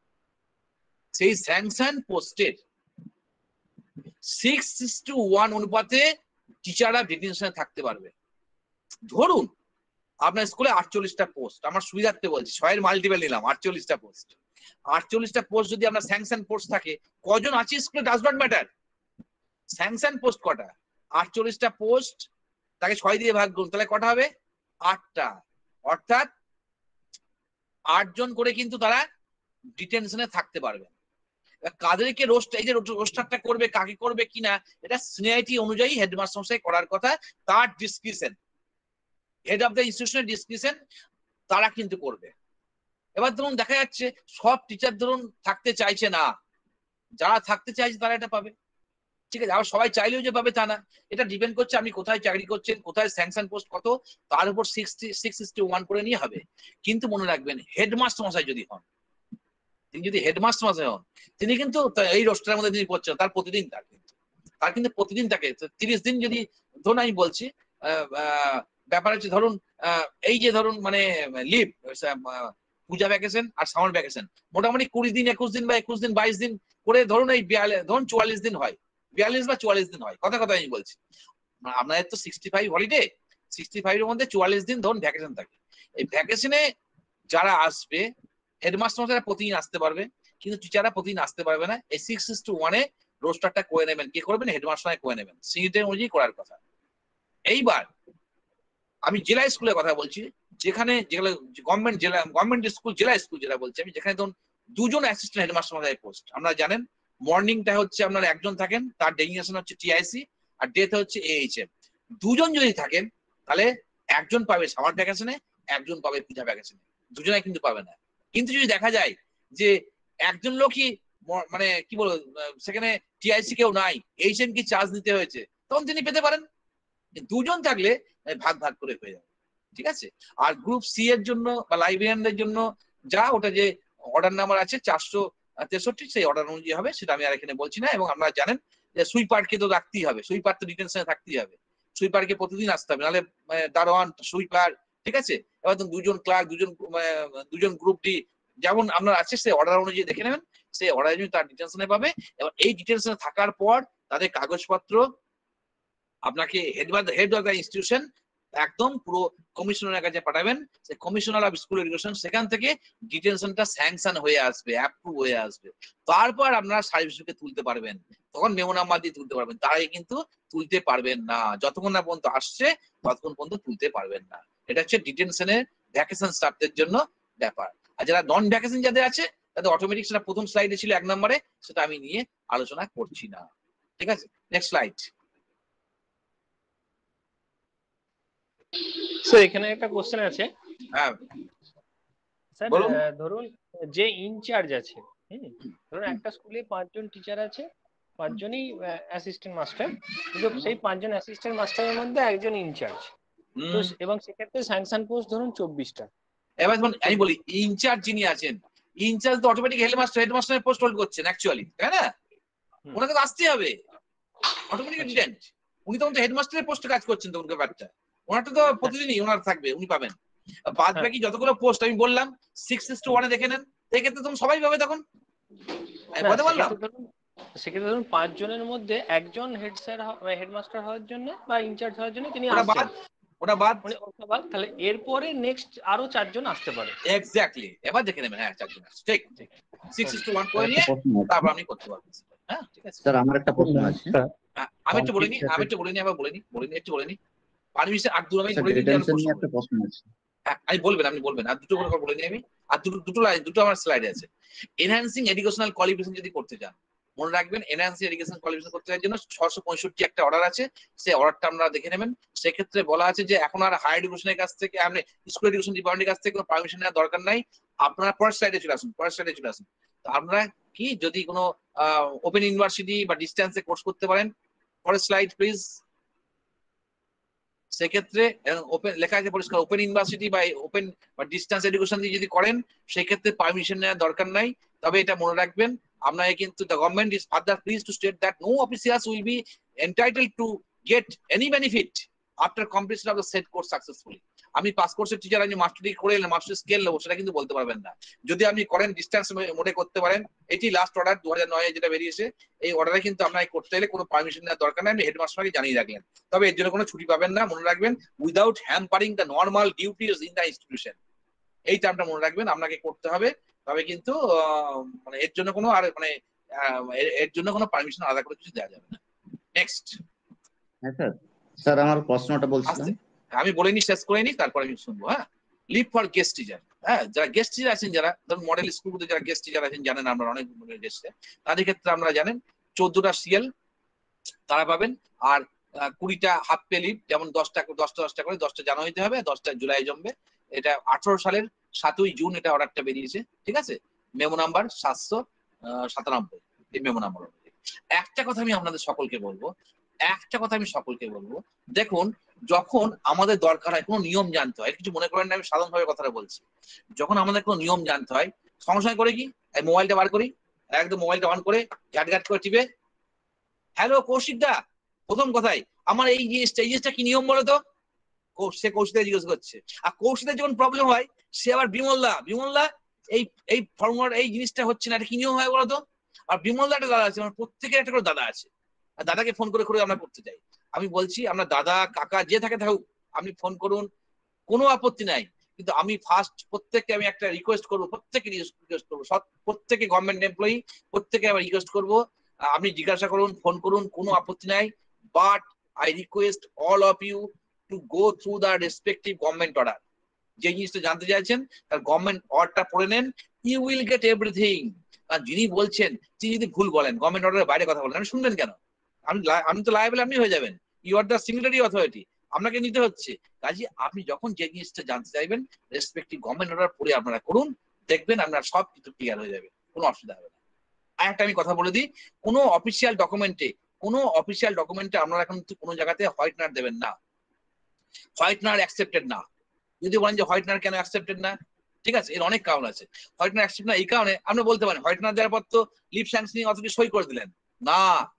[SPEAKER 7] সেই স্যাংশন পোস্টের সিক্স টু ওয়ান অনুপাতে টিচাররা ডিটেনশনে থাকতে পারবে। ধরুন আপনার স্কুলে আটচল্লিশটা পোস্ট, আমার সুবিধার্থে বলছি, ছয়ের মাল্টিপল নিলাম, আটচল্লিশটা পোস্ট। আটচল্লিশটা পোস্ট যদি আপনার স্যাংশন পোস্ট থাকে, কজন আছে স্কুলে does not matter, sanction post কটা, আটচল্লিশটা পোস্ট, তাকে ছয় দিয়ে ভাগ করুন, তাহলে কটা হবে, আটটা। অর্থাৎ আটজন করে কিন্তু তারা ডিটেনশনে থাকতে পারবে। কাদেরকে রোস্ট, এই যে রোস্টারটা করবে, কাকে করবে কিনা, এটা সিনিয়রিটি অনুযায়ী হেডমাস্টার মশাই করার কথা, তার ডিসক্রিপশন, হেড অফ দ্য ইনস্টিটিউশনের ডিসক্রিপশন তারা কিন্তু করবে। এবার ধরুন দেখা যাচ্ছে সব টিচার ধরুন থাকতে চাইছে না, যারা থাকতে চাইছে তারা এটা পাবে, ঠিক আছে। আবার সবাই চাইলেও যে পাবে তা না, এটা ডিপেন্ড করছে আপনি কোথায় চাকরি করছেন, কোথায় স্যাংশন পোস্ট কত, তার উপর সিক্সটি সিক্স সিক্সটি ওয়ান করে নিয়ে হবে। কিন্তু মনে রাখবেন হেডমাস্টার মশাই যদি হন, তিনি যদি হেডমাস্টার মশাই হন, তিনি কিন্তু এই রোস্টারের মধ্যে তিনি পড়ছেন, তার প্রতিদিন তার কিন্তু তার কিন্তু প্রতিদিন তাকে তিরিশ দিন যদি ধরুন, আমি বলছি ব্যাপার হচ্ছে ধরুন এই যে ধরুন মানে লিভ, পূজা ভ্যাকেশন আর সামার ভ্যাকেশন, মোটামুটি কুড়ি দিন একুশ দিন বা একুশ দিন বাইশ দিন করে ধরুন, এই বিয়াল্লিশ ধরুন চুয়াল্লিশ দিন হয়, বিয়াল্লিশ বা চুয়াল্লিশ দিন হয়, কথা কথা আমি বলছি। আপনাদের তো sixty five holiday, sixty five এর মধ্যে চুয়াল্লিশ দিন ধরুন ভ্যাকেশন থাকে। এই ভ্যাকেশনে যারা আসবে, হেডমাস্টার যারা প্রতিদিন আসতে পারবে, কিন্তু টিচাররা প্রতিদিন আসতে পারবে না। এই সিক্স সিক্স টু ওয়ানে রোস্টারটা করে নেবেন, কে করবেন, হেডমাস্টার করে নেবেন, সিনিয়র অনুযায়ী করার কথা। এইবার আমি জেলা স্কুলের কথা বলছি, যেখানে যেগুলো গভর্নমেন্ট জেলা গভর্নমেন্ট স্কুল জেলা স্কুল যেটা বলছি আমি, যেখানে ধরুন দুজন অ্যাসিস্ট্যান্ট হেডমাস্টার মশাই পোস্ট। আপনারা জানেন মর্নিংটা হচ্ছে আপনার একজন থাকেন, তার ডেজিগনেশন হচ্ছে টিআইসি, আর ডেথ হচ্ছে এইচএম। দুজন যদি থাকেন তাহলে একজন পাবে সামার ভ্যাকেশনে, একজন পাবে পূজা ভ্যাকেশনে, দুজনে কিন্তু পাবে না। কিন্তু যদি দেখা যায় যে একজন লোকই মানে কি বলবো, সেখানে টিআইসি কেউ নাই, এইচএম কি চার্জ নিতে হয়েছে, তখন তিনি পেতে পারেন। দুজন থাকলে ভাগ ভাগ করে হয়ে যাবে, ঠিক আছে। আর গ্রুপ সি এর জন্য বা লাইব্রেরিয়ানদের জন্য যা ওটা যে অর্ডার নাম্বার আছে চারশো তেষট্টি, সেই অর্ডার অনুযায়ী হবে, সেটা আমি আর এখানে বলছি না। এবং আপনারা জানেন যে সুইপারকে তো রাখতেই হবে, সুইপার তো ডিটেনশনে থাকতেই হবে, সুইপারকে প্রতিদিন আসতে হবে, নাহলে দারোয়ান সুইপার, ঠিক আছে। এবার দুজন ক্লার্ক, দুজন দুজন গ্রুপ ডি যেমন আপনার আছে, সেই অর্ডার অনুযায়ী দেখে নেবেন, সেই অর্ডার অনুযায়ী তার ডিটেনশনে পাবে। এবার এই ডিটেনশনে থাকার পর তাদের কাগজপত্র আপনাকে head head of the institution একদম পুরো কমিশনারের কাছে পাঠাবেন, সেই কমিশনার অফ স্কুল এডুকেশন সেখান থেকে ডিটেনশনটা স্যাংশন হয়ে আসবে, অ্যাপ্রুভ হয়ে আসবে। তারপর আপনারা সার্ভিসবুকে তুলতে পারবেন, তখন মেমো নাম্বার দিয়ে তুলতে পারবেন, তার আগে কিন্তু তুলতে পারবেন না, যতক্ষণ না পর্যন্ত আসছে ততক্ষণ পর্যন্ত তুলতে পারবেন না। এটা হচ্ছে ডিটেনশনের ভ্যাকেশন স্টাফদের জন্য ব্যাপার। আর যারা নন ভ্যাকেশন যাদের আছে তাদের অটোমেটিক, সেটা প্রথম স্লাইডে ছিল এক নম্বরে, সেটা আমি নিয়ে আলোচনা করছি না, ঠিক আছে। Next slide.
[SPEAKER 12] স্যার এখানে একটা কোশ্চেন আছে।
[SPEAKER 7] হ্যাঁ
[SPEAKER 12] স্যার, ধরুন যে ইনচার্জ আছে, ধরুন একটা স্কুলে পাঁচজন টিচার আছে, পাঁচজনই অ্যাসিস্ট্যান্ট মাস্টার, কিন্তু সেই পাঁচজন অ্যাসিস্ট্যান্ট মাস্টারের মধ্যে একজন ইনচার্জ, তো এবং সেক্ষেত্রে স্যাংশন পোস্ট ধরুন চব্বিশটা।
[SPEAKER 7] এবার আমি বলি ইনচার্জ যিনি আছেন, ইনচার্জ তো অটোমেটিক হেডমাস্টার হেডমাস্টারের পোস্ট হোল্ড করছেন অ্যাকচুয়ালি, তাই না? ওনাকে তো আসতে হবে অটোমেটিক ডিটেন্ট, উনি তখন তো হেডমাস্টারের পোস্টে কাজ করছেন, তখন ব্যাপারটা ওনারটা তো প্রতিদিনই ওনার থাকবে, উনি পাবেন। বাদ বাকি যতগুলো পোস্ট আমি বললাম সিক্স সিক্স টু ওয়ানে দেখে নেন, এক্ষেত্রে তখন সবাই পাবে, তখন বলতে পারলাম
[SPEAKER 12] সেক্ষেত্রে ধরুন পাঁচ জনের মধ্যে একজন হেড স্যার হেডমাস্টার হওয়ার জন্য বা ইনচার্জ হওয়ার জন্য তিনি
[SPEAKER 7] ওটা বাদ ওটা বাদ
[SPEAKER 12] মানে ওটা বাদ, তাহলে এরপরে নেক্সট আরো চারজন আসতে পারে।
[SPEAKER 7] এক্স্যাক্টলি, এবার দেখে নেবেন। হ্যাঁ, চারজন আসছে, ঠিক সিক্স ইস টু ওয়ান করে নিয়ে তারপর আপনি করতে পারবেন। হ্যাঁ, ঠিক আছে
[SPEAKER 1] স্যার। আমার একটা প্রশ্ন আছে,
[SPEAKER 7] আমি একটু বলে নি আমি একটু বলে নি আবার বলে নি বলে নি একটু বলে নি পারমিশন আর দুটো আমি বলে দিই।
[SPEAKER 1] একটা প্রশ্ন আছে,
[SPEAKER 7] আমি বলবেন আপনি বলবেন আর দুটো করে বলে নিই আমি। আর দুটো দুটো লাইন দুটো আমার স্লাইডে আছে। এনহ্যান্সিং এডুকেশনাল কোয়ালিফিকেশন যদি করতে চান, মনে রাখবেন এনহ্যান্সিং এডুকেশনাল কোয়ালিফিকেশন করতে চাওয়ার জন্য ছশো পঁয়ষট্টি একটা অর্ডার আছে, সেই অর্ডারটা আমরা দেখে নেবেন। সেক্ষেত্রে বলা আছে যে এখন আর হায়ার এডুকেশনের কাছ থেকে আপনি স্কুল এডুকেশন ডিপার্টমেন্টের কাছ থেকে কোনো পারমিশন নেওয়ার দরকার নাই। আপনারা পরের স্লাইডে চলে আসুন, পরের স্লাইডে চলে আসুন। তো আপনারা কি যদি কোনো ওপেন ইউনিভার্সিটি বা ডিস্টেন্সে কোর্স করতে পারেন, পরের স্লাইড প্লিজ। সেক্ষেত্রে ওপেন লেখা আছে পরিষ্কার ওপেন ইউনিভার্সিটি বা ওপেন বা ডিস্টেন্স এডুকেশন দিয়ে যদি করেন সেক্ষেত্রে পারমিশন নেওয়ার দরকার নাই। তবে এটা মনে রাখবেন আপনাকে কিন্তু the government is further pleased to state that no officers will be entitled to get any benefit after completion of the said course successfully. আমি পাস কোর্সের টিচার আমি মাস্টার ডিগ্রি করে মাস্টার স্কেল নেবো সেটা কিন্তু বলতে পারবেন না। যদি আপনি করেন ডিস্টেন্স মোডে করতে পারেন। এটি লাস্ট অর্ডার দু হাজার নয় যেটা বেরিয়েছে, এই অর্ডারে কিন্তু আপনাকে করতে হলে কোনো পারমিশন নেওয়ার দরকার নেই। আপনি হেডমাস্টারকে জানিয়ে রাখলেন, তবে এর জন্য কোনো ছুটি পাবেন না। মনে রাখবেন without hampering the normal duties in the institution, এই টার্মটা মনে রাখবেন আপনাকে করতে হবে। তবে কিন্তু মানে এর জন্য কোনো আর মানে এর জন্য কোনো পারমিশন আলাদা করে কিছু দেওয়া যাবে না। নেক্সট।
[SPEAKER 1] হ্যাঁ স্যার। স্যার আমার প্রশ্নটা বলছিলাম,
[SPEAKER 7] আমি বলে নি শেষ করে নি তারপর আমি শুনবো। হ্যাঁ, লিভ ফর গেস্ট টিচার। হ্যাঁ, যারা গেস্ট টিচার আছেন, যারা ধরুন মডেল স্কুলগুলোতে যারা গেস্ট টিচার আছেন জানেন আমরা অনেক গেস্ট, তাদের ক্ষেত্রে আমরা জানেন চোদ্দটা সিএল তারা পাবেন। আর কুড়িটা হাফ পে লিভ, যেমন দশটা দশটা দশটা করে দশটা জানুয়ারিতে হবে, দশটা জুলাই জমবে। এটা আঠারো সালের সাতই জুন এটা অর্ডারটা বেরিয়েছে, ঠিক আছে। মেমো নাম্বার সাতশো সাতানব্বই এই মেমো নাম্বার। একটা কথা আমি আপনাদের সকলকে বলবো, একটা কথা আমি সকলকে বলবো দেখুন, যখন আমাদের দরকার হয় কোনো নিয়ম জানতে হয়, কিছু মনে করেন না আমি সাধারণভাবে কথাটা বলছি, যখন আমাদের কোনো নিয়ম জানতে হয় সঙ্গে সঙ্গে করে কি মোবাইলটা বার করি, একদম মোবাইলটা অন করে ঘাট ঘাট করে টিপে হ্যালো কৌশিক দা, প্রথম কথাই আমার এই জিনিসটা এই জিনিসটা কি নিয়ম বলো তো, সে কৌশিকদা জিজ্ঞেস করছে। আর কৌশিকদের যখন প্রবলেম হয় সে আবার বিমলদা বিমলদা এই এই ফর্মুলা এই জিনিসটা হচ্ছে না, এটা কি নিয়ম হয় বলো তো। আর বিমলদা একটা দাদা আছে, আমার প্রত্যেকের একটা করে দাদা আছে, আর দাদাকে ফোন করে করে আমরা করতে চাই। আমি বলছি আমরা দাদা কাকা যে থাকে থাকুক আপনি ফোন করুন, কোনো আপত্তি নাই। কিন্তু আমি ফার্স্ট প্রত্যেককে আমি একটা রিকোয়েস্ট করবো, প্রত্যেকে রিকোয়েস্ট করবো, সব প্রত্যেকে গভর্নমেন্ট এমপ্লয়ি প্রত্যেকে আমি রিকোয়েস্ট করবো, আপনি জিজ্ঞাসা করুন, ফোন করুন, কোনো আপত্তি নাই। But I request all of you to go through the respective government order. যে জিনিসটা জানতে চাইছেন তার গভর্নমেন্ট অর্ডারটা পড়ে নেন, ইউ উইল গেট এভরিথিং। আর যিনি বলছেন তিনি যদি ভুল বলেন, গভর্নমেন্ট অর্ডারের বাইরে কথা বলেন, আমি শুনবেন কেন? আমি আমি তো লায়াবল আপনি হয়ে যাবেন, you are the signatory authority, আপনাকে নিতে হচ্ছে। কাজে আপনি যখন যে জিনিসটা জানতে চাইবেন রেসপেক্টিভ গভর্নমেন্ট অর্ডার পড়ে আপনারা করুন, দেখবেন আপনার সব কিছু ক্লিয়ার হয়ে যাবে, কোনো অসুবিধা হবে না। আর একটা আমি কথা বলে দিই, কোনো অফিসিয়াল ডকুমেন্টে কোনো অফিসিয়াল ডকুমেন্টে আপনারা এখন কোনো জায়গাতে হোয়াইটনার দেবেন না, হোয়াইটনার অ্যাকসেপ্টেড না। যদি বলেন যে হোয়াইটনার কেন অ্যাকসেপ্টেড না, ঠিক আছে, এর অনেক কারণ আছে। হোয়াইটনার অ্যাকসেপ্ট না এই কারণে আপনি বলতে পারেন হোয়াইটনার দেওয়ার পর তো লিভ স্যাংশনিং অথরিটি সই করে দিলেন না।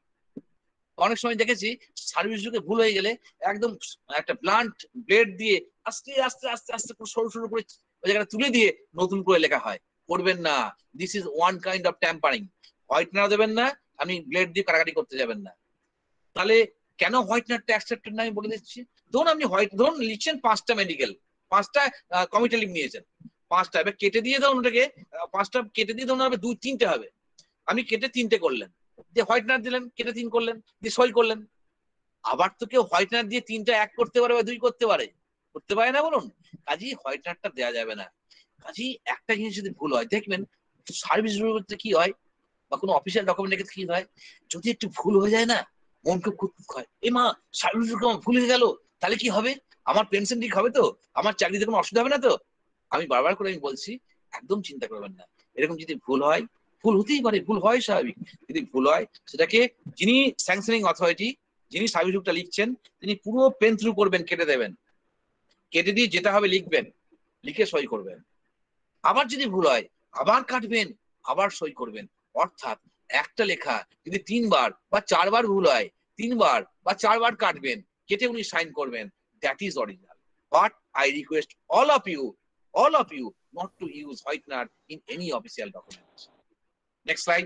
[SPEAKER 7] অনেক সময় দেখেছি সার্ভিস যুগে ভুল হয়ে গেলে একদম একটা ব্লান্ট ব্লেড দিয়ে আস্তে আস্তে আস্তে আস্তে সরু সরু করে ওই জায়গাটা তুলে দিয়ে নতুন করে লেখা হয়, করবেন না। This is one kind of tampering. Whitener দেবেন না, আপনি ব্লেড দিয়ে কাটাকাটি করতে যাবেন না। তাহলে কেন হোয়াইটনারটা অ্যাকসেপ্টেড না আমি বলে দিচ্ছি। ধরুন আপনি হোয়াইট ধরুন লিখছেন পাঁচটা মেডিকেল, পাঁচটা কমিটি লিভ নিয়েছেন, পাঁচটা এবার কেটে দিয়ে ধরুন ওটাকে পাঁচটা কেটে দিয়ে ধরুন হবে দুই তিনটে হবে, আপনি কেটে তিনটে করলেন, দিয়ে হোয়াইটনার দিলেন, কেটে তিন করলেন, দিয়ে সই করলেন। আবার তো কেউ হোয়াইটনার দিয়ে তিনটা এক করতে পারে বা দুই করতে পারে, করতে পারে না বলুন। কাজেই হোয়াইটনারটা দেওয়া যাবে না। কাজেই একটা জিনিস যদি ভুল হয় দেখবেন সার্ভিস করতে কি হয় বা কোনো অফিসিয়াল ডকুমেন্টের ক্ষেত্রে কি হয়, যদি একটু ভুল হয়ে যায় না মন খুব খুঁতখুত হয়, এ মা সার্ভিস ভুল হয়ে গেল, তাহলে কি হবে, আমার পেনশন ঠিক হবে তো, আমার চাকরিতে কোনো অসুবিধা হবে না তো। আমি বারবার করে আমি বলছি একদম চিন্তা করবেন না, এরকম যদি ভুল হয়, ভুল হতেই পারে, ভুল হয় স্বাভাবিক, যদি ভুল হয় সেটাকে যিনি স্যাংশনিং অথরিটি যিনি সার্ভিস বুকটা লিখছেন তিনি পুরো পেন থ্রু করবেন, কেটে দেবেন, কেটে দিয়ে যেটা হবে লিখবেন, লিখে সই করবেন। আবার যদি ভুল হয় আবার কাটবেন, আবার সই করবেন। অর্থাৎ একটা লেখা যদি তিনবার বা চারবার ভুল হয়, তিনবার বা চারবার কাটবেন, কেটে উনি সাইন করবেন, that is original. But I request all of you all of you not to use whitener in any official document. Next slide.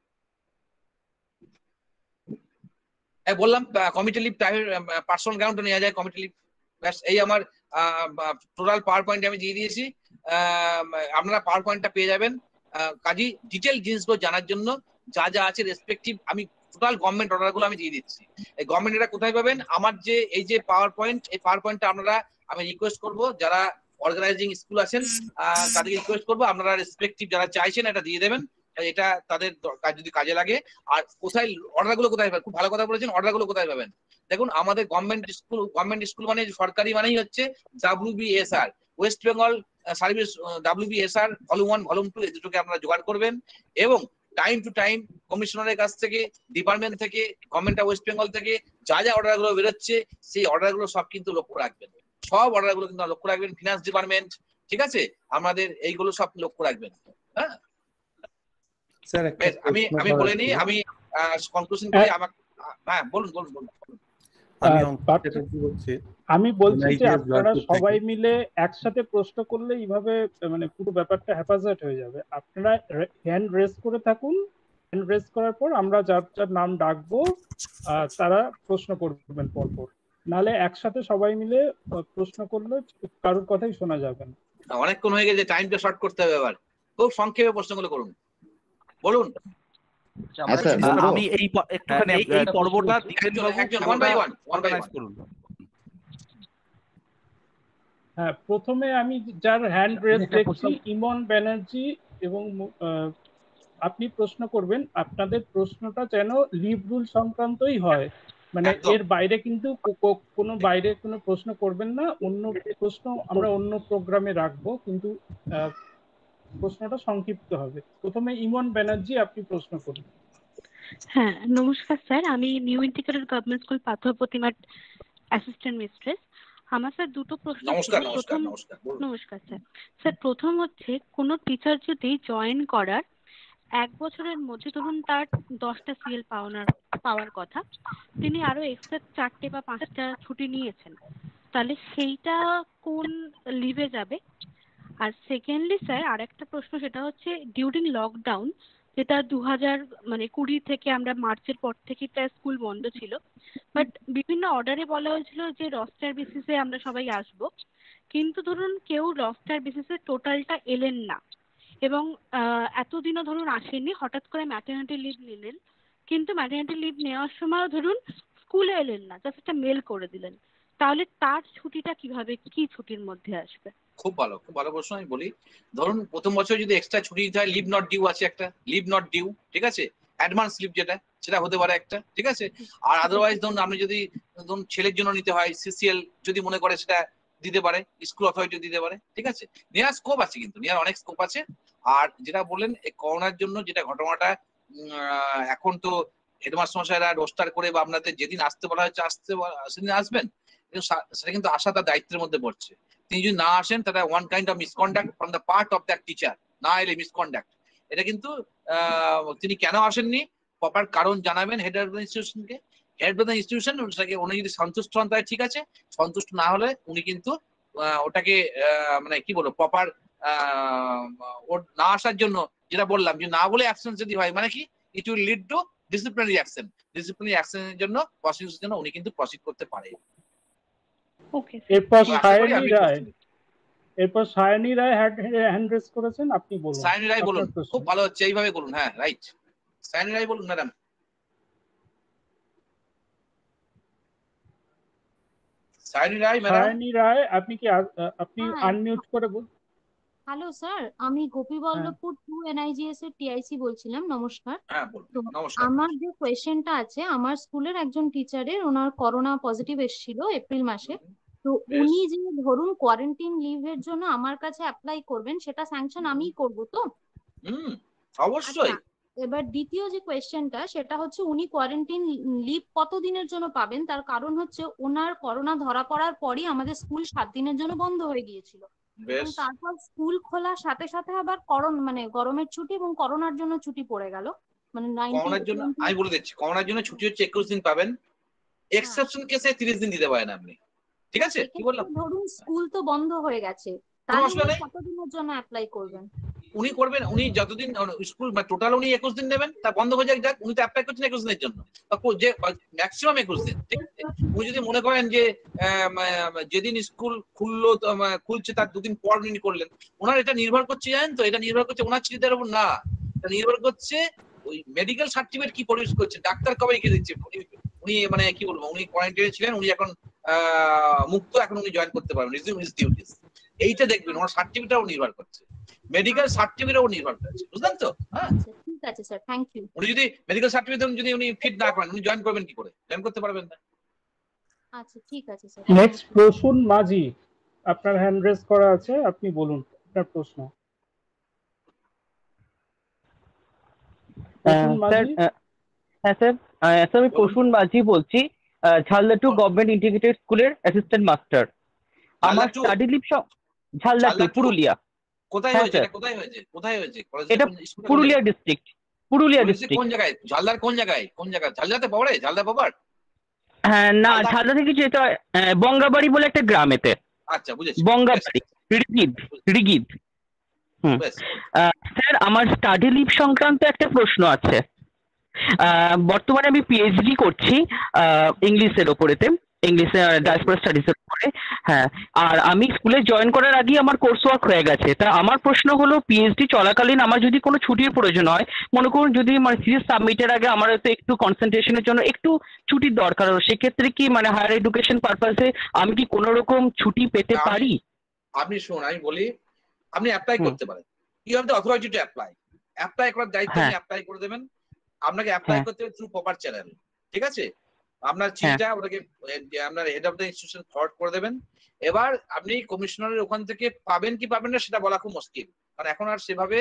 [SPEAKER 7] বললাম কমিটি লিভ পার্সোনাল গ্রাউন্ডে নেওয়া যায় কমিটি লিভ। ব্যাস, এই আমার টোটাল পাওয়ার পয়েন্ট আমি দিয়ে দিয়েছি। আপনারা পাওয়ার পয়েন্টটা পেয়ে যাবেন। কাজী ডিটেল জিনিসগুলো জানার জন্য যা যা আছে রেসপেক্টিভ আমি টোটাল গভর্নমেন্ট অর্ডারগুলো আমি দিয়ে দিচ্ছি। এই গভর্নমেন্ট এটা কোথায় পাবেন? আমার যে এই যে পাওয়ার পয়েন্ট, এই পাওয়ার পয়েন্টটা আপনারা আমি রিকোয়েস্ট করব যারা অর্গানাইজিং স্কুল আছেন তাদেরকে রিকোয়েস্ট করবো আপনারা রেসপেক্টিভ যারা চাইছেন এটা দিয়ে দেবেন, এটা তাদের যদি কাজে লাগে। আর কোথায় অর্ডারগুলো কোথায় পাবেন, খুব ভালো কথা বলেছেন, অর্ডারগুলো কোথায় পাবেন? দেখুন আমাদের গভর্নমেন্ট স্কুল, গভর্নমেন্ট স্কুল মানে সরকারি মানেই হচ্ছে WBSR, West Bengal service WBSR volume one volume two, এই দুটোকে আপনারা জোগাড় করবেন এবং টাইম টু টাইম কমিশনারের কাছ থেকে, ডিপার্টমেন্ট থেকে, গভর্নমেন্ট অফ ওয়েস্ট বেঙ্গল থেকে যা যা অর্ডারগুলো বেরোচ্ছে সেই অর্ডারগুলো সব কিন্তু লক্ষ্য রাখবেন। সব অর্ডারগুলো কিন্তু লক্ষ্য রাখবেন। ফিনান্স ডিপার্টমেন্ট, ঠিক আছে, আমাদের এইগুলো সব লক্ষ্য রাখবেন। হ্যাঁ স্যার, আমি আমি বলে নিই, আমি কনক্লুশন করি। আমাকে হ্যাঁ বলুন বলুন বলুন।
[SPEAKER 5] আমি বলছি যে আপনারা সবাই মিলে একসাথে প্রশ্ন করলে এইভাবে মানে পুরো ব্যাপারটা হেফাজত হয়ে যাবে। আপনারা হ্যান্ড রেজ করে থাকুন, হ্যান্ড রেজ করার পর আমরা যার যার নাম ডাকবো তারা প্রশ্ন করবেন পরপর, নাহলে একসাথে সবাই মিলে প্রশ্ন করলে কারোর কথাই শোনা যাবে না।
[SPEAKER 7] অনেকক্ষণ হয়ে গেছে, টাইমটা শর্ট করতে হবে। এবার খুব সংক্ষেপে প্রশ্নগুলো করুন, বলুন।
[SPEAKER 6] আমি এই একটুখানি এই পর্বটা
[SPEAKER 7] one by one one by one
[SPEAKER 6] করুন।
[SPEAKER 5] হ্যাঁ, প্রথমে আমি যার হ্যান্ড রেজ দেখছি ইমন ব্যানার্জি, এবং আপনি প্রশ্ন করবেন। আপনাদের প্রশ্নটা যেন লিভ রুল সংক্রান্তই হয়, মানে এর বাইরে কিন্তু কোনো বাইরে কোনো প্রশ্ন করবেন না। অন্য প্রশ্ন আমরা অন্য প্রোগ্রামে রাখবো, কিন্তু প্রশ্নটা সংক্ষিপ্ত হবে। প্রথমে ইমন ব্যানার্জি, আপনি প্রশ্ন করুন।
[SPEAKER 10] হ্যাঁ, নমস্কার স্যার, আমি নিউ ইন্টিগ্রেটেড গভর্নমেন্ট স্কুল পাথরপ্রতিমার অ্যাসিস্ট্যান্ট মিস্ট্রেস। আমার স্যার দুটো প্রশ্ন।
[SPEAKER 7] নমস্কার
[SPEAKER 10] প্রথম
[SPEAKER 7] নমস্কার
[SPEAKER 10] নমস্কার স্যার। স্যার প্রথম হচ্ছে, কোনো টিচার যদি জয়েন করার এক বছরের মধ্যে ধরুন তার দশটা সিএল পাওয়ার পাওয়ার কথা, তিনি আরো এক্সট্রা চারটে বা পাঁচটা ছুটি নিয়েছেন, তাহলে সেইটা কোন লিভে যাবে? আর সেকেন্ডলি স্যার আরেকটা প্রশ্ন, সেটা হচ্ছে ডিউরিং লকডাউন, যেটা দু হাজার মানে কুড়ি থেকে আমরা মার্চের পর থেকে প্রায় স্কুল বন্ধ ছিল, বাট বিভিন্ন অর্ডারে বলা হয়েছিল যে রস্টার বেসিসে আমরা সবাই আসব, কিন্তু ধরুন কেউ রস্টার বেসিসে টোটালটা এলেন না, এবং এতদিনও ধরুন আসেননি, হঠাৎ করে ম্যাটারনিটি লিভ নিলেন, কিন্তু ম্যাটারনিটি লিভ নেওয়ার সময় ধরুন স্কুলে এলেন না, জাস্ট একটা মেল করে দিলেন, তাহলে তার ছুটিটা কিভাবে, কি ছুটির মধ্যে আসবে?
[SPEAKER 7] খুব ভালো, খুব ভালো প্রশ্ন। আমি বলি, ধরুন প্রথম বছর যদি এক্সট্রা ছুটি নিতে হয়, লিভ নট ডিউ আছে একটা, লিভ নট ডিউ, ঠিক আছে, অ্যাডভান্স লিভ যেটা, সেটা হতে পারে একটা, ঠিক আছে। আর আদারওয়াইজ ধরুন আপনি যদি ধরুন ছেলের জন্য নিতে হয়, সিসিএল যদি মনে করে সেটা দিতে পারে, স্কুল অথরিটি দিতে পারে, ঠিক আছে। নেওয়ার স্কোপ আছে, কিন্তু নেওয়ার অনেক স্কোপ আছে। আর যেটা বললেন এই করোনার জন্য যেটা ঘটনাটা, এখন তো হেডমাস্টার মশাইরা রোস্টার করে বা আপনাদের যেদিন আসতে বলা হচ্ছে আসতে সেদিন আসবেন, সেটা কিন্তু আসা তার দায়িত্বের মধ্যে পড়ছে। তিনি যদি না আসেন তাহলে one kind of misconduct from the part of that teacher, না এলে মিসকন্ডাক্ট। এটা কিন্তু তিনি কেন আসেননি প্রপার কারণ জানাবেন হেড অফ দ্য ইনস্টিটিউশনকে। হেড অফ দ্য ইনস্টিটিউশন ওটাকে উনি যদি সন্তুষ্ট হন তাহলে ঠিক আছে, সন্তুষ্ট না হলে উনি কিন্তু ওটাকে মানে কি বলবো প্রপার ওর না আসার জন্য, যেটা বললাম যে না বলে অ্যাকশন যদি হয় মানে কি it will lead to disciplinary action, disciplinary অ্যাকশনের জন্য প্রসিকিউশনের জন্য উনি কিন্তু প্রসিড করতে পারে।
[SPEAKER 10] ওকে,
[SPEAKER 5] এরপর সায়নী রায়, এরপর সায়নী রায় হ্যান্ড রেজ করেছেন, আপনি বলুন।
[SPEAKER 7] সায়নী রায় বলুন, খুব ভালো হচ্ছে, এইভাবে বলুন। হ্যাঁ রাইট, সায়নী রায় বলুন ম্যাডাম। সায়নী রায় ম্যাডাম।
[SPEAKER 5] সায়নী রায়, আপনি কি আপনি আনমিউট করে বলুন।
[SPEAKER 15] হ্যালো স্যার, আমি গোপীবল্লভপুর টু এনআইজিএস এর টিআইসি বলছিলাম। নমস্কার।
[SPEAKER 7] হ্যাঁ বলুন। নমস্কার।
[SPEAKER 15] আমার যে কোয়েশ্চেনটা আছে, আমার স্কুলের একজন টিচারের ওনার করোনা পজিটিভ এসেছিল এপ্রিল মাসে, তো উনি যে ধরুন কোয়ারেন্টাইন লিভের জন্য আমার কাছে অ্যাপ্লাই করবেন, সেটা স্যাংশন আমিই করব তো?
[SPEAKER 7] হুম, অবশ্যই।
[SPEAKER 15] এবার দ্বিতীয় যে কোয়েশ্চেনটা, সেটা হচ্ছে উনি কোয়ারেন্টাইন লিভ কতদিনের জন্য পাবেন? তার কারণ হচ্ছে ওনার করোনা ধরা পড়ার পরই আমাদের স্কুল সাত দিনের জন্য বন্ধ হয়ে গিয়েছিল, এবং তারপর স্কুল খোলার সাথে সাথে আবার করোনা মানে গরমের ছুটি এবং করোনার জন্য ছুটি পড়ে গেল। মানে
[SPEAKER 7] করোনার জন্য আমি বলে দিচ্ছি, করোনার জন্য ছুটি হচ্ছে একুশ দিন পাবেন, এক্সেপশন কেসে তিরিশ দিন দিতে পারেন আপনি, ঠিক আছে। কি বললাম,
[SPEAKER 15] ধরুন স্কুল তো বন্ধ হয়ে গেছে, তাহলে কতদিনের জন্য অ্যাপ্লাই করবেন?
[SPEAKER 7] উনি করবেন, উনি যতদিন স্কুল টোটাল উনি একুশ দিন নেবেন, তা বন্ধ হয়ে যাক যাক, উনি তো অ্যাপ্লাই করছেন একুশ দিনের জন্য, যে ম্যাক্সিমাম একুশ দিন, ঠিক আছে। উনি যদি মনে করেন যে যেদিন স্কুল খুললো খুলছে তার দুদিন পর উনি করলেন, ওনার এটা নির্ভর করছে জানেন তো, এটা নির্ভর করছে ওনার চিঠিটার উপর না, এটা নির্ভর করছে ওই মেডিকেল সার্টিফিকেট কি প্রডিউস করছে, ডাক্তার কবে লিখে দিচ্ছে, উনি মানে কি বলবো উনি কোয়ারেন্টাইনে ছিলেন, উনি এখন মুক্ত, এখন উনি জয়েন করতে পারবেন, রিজিউম হিজ ডিউটিস, এইটা দেখবেন ওনার সার্টিফিকেটটাও নির্ভর করছে, মেডিকেল সার্টিফিকেটও নির্ভর করছে, বুঝলেন তো? হ্যাঁ
[SPEAKER 15] ঠিক আছে স্যার, থ্যাংক ইউ।
[SPEAKER 7] উনি যদি মেডিকেল সার্টিফিকেট যদি উনি ফিট না করেন, উনি জয়েন করবেন কি করে? জয়েন করতে পারবেন না।
[SPEAKER 15] আচ্ছা ঠিক আছে স্যার।
[SPEAKER 5] নেক্সট প্রসূন মাঝি, আপনার হ্যান্ড রেজ করা আছে, আপনি বলুন আপনার প্রশ্ন।
[SPEAKER 8] স্যার হ্যাঁ স্যার স্যার আমি প্রসূন মাঝি বলছি, ঝালদা টু গভর্নমেন্ট ইন্টিগ্রেটেড স্কুলের অ্যাসিস্ট্যান্ট মাস্টার। আমার study leave Jhalda two Purulia.
[SPEAKER 7] কোথায় হয়েছে এটা? কোথায় হয়েছে? কোথায় হয়েছে?
[SPEAKER 8] এটা পুরুলিয়া ডিস্ট্রিক্ট। পুরুলিয়া ডিস্ট্রিক্ট।
[SPEAKER 7] কোন জায়গায়? ঝালদার কোন জায়গায়? কোন জায়গা? ঝালদাতে পড়ে? ঝালদা পাবার?
[SPEAKER 8] হ্যাঁ না, ঝালদা থেকে যেটা বঙ্গাবাড়ি বলে একটা গ্রামেতে।
[SPEAKER 7] আচ্ছা বুঝেছি।
[SPEAKER 8] বঙ্গাবাড়ি, রিগিদ রিগিদ। হুম স্যার, আমার স্টাডি লিভ সংক্রান্ত একটা প্রশ্ন আছে। বর্তমানে আমি পিএইচডি করছি ইংলিশের ওপরেতে, ইংলিশে ডায়াসপোরা স্টাডিজের উপরে। হ্যাঁ, আর আমি স্কুলে জয়েন করার আগেই আমার কোর্স ওয়ার্ক হয়ে গেছে। তা আমার প্রশ্ন হলো, পিএইচডি চলাকালীন আমার যদি কোনো ছুটির প্রয়োজন হয়, মনে করুন যদি মানে থিসিস সাবমিটের আগে আমার হয়তো একটু কনসেন্ট্রেশনের জন্য একটু ছুটির দরকার হলো, সেক্ষেত্রে কি মানে হায়ার এডুকেশন পারপাসে আমি কি কোনো রকম ছুটি পেতে পারি?
[SPEAKER 7] আপনি শুনুন, আমি বলি, আপনি অ্যাপ্লাই করতে পারেন। You have the authority to apply. Apply করার দায়িত্ব আপনি অ্যাপ্লাই করে দেবেন। আপনাকে অ্যাপ্লাই করতে হবে থ্রু প্রপার চ্যানেল, ঠিক আছে? আপনার চিঠিটা ওটাকে আপনার head of the institution forward করে দেবেন। এবার আপনি কমিশনারের ওখান থেকে পাবেন কি পাবেন না সেটা বলা খুব মুশকিল, কারণ এখন আর সেভাবে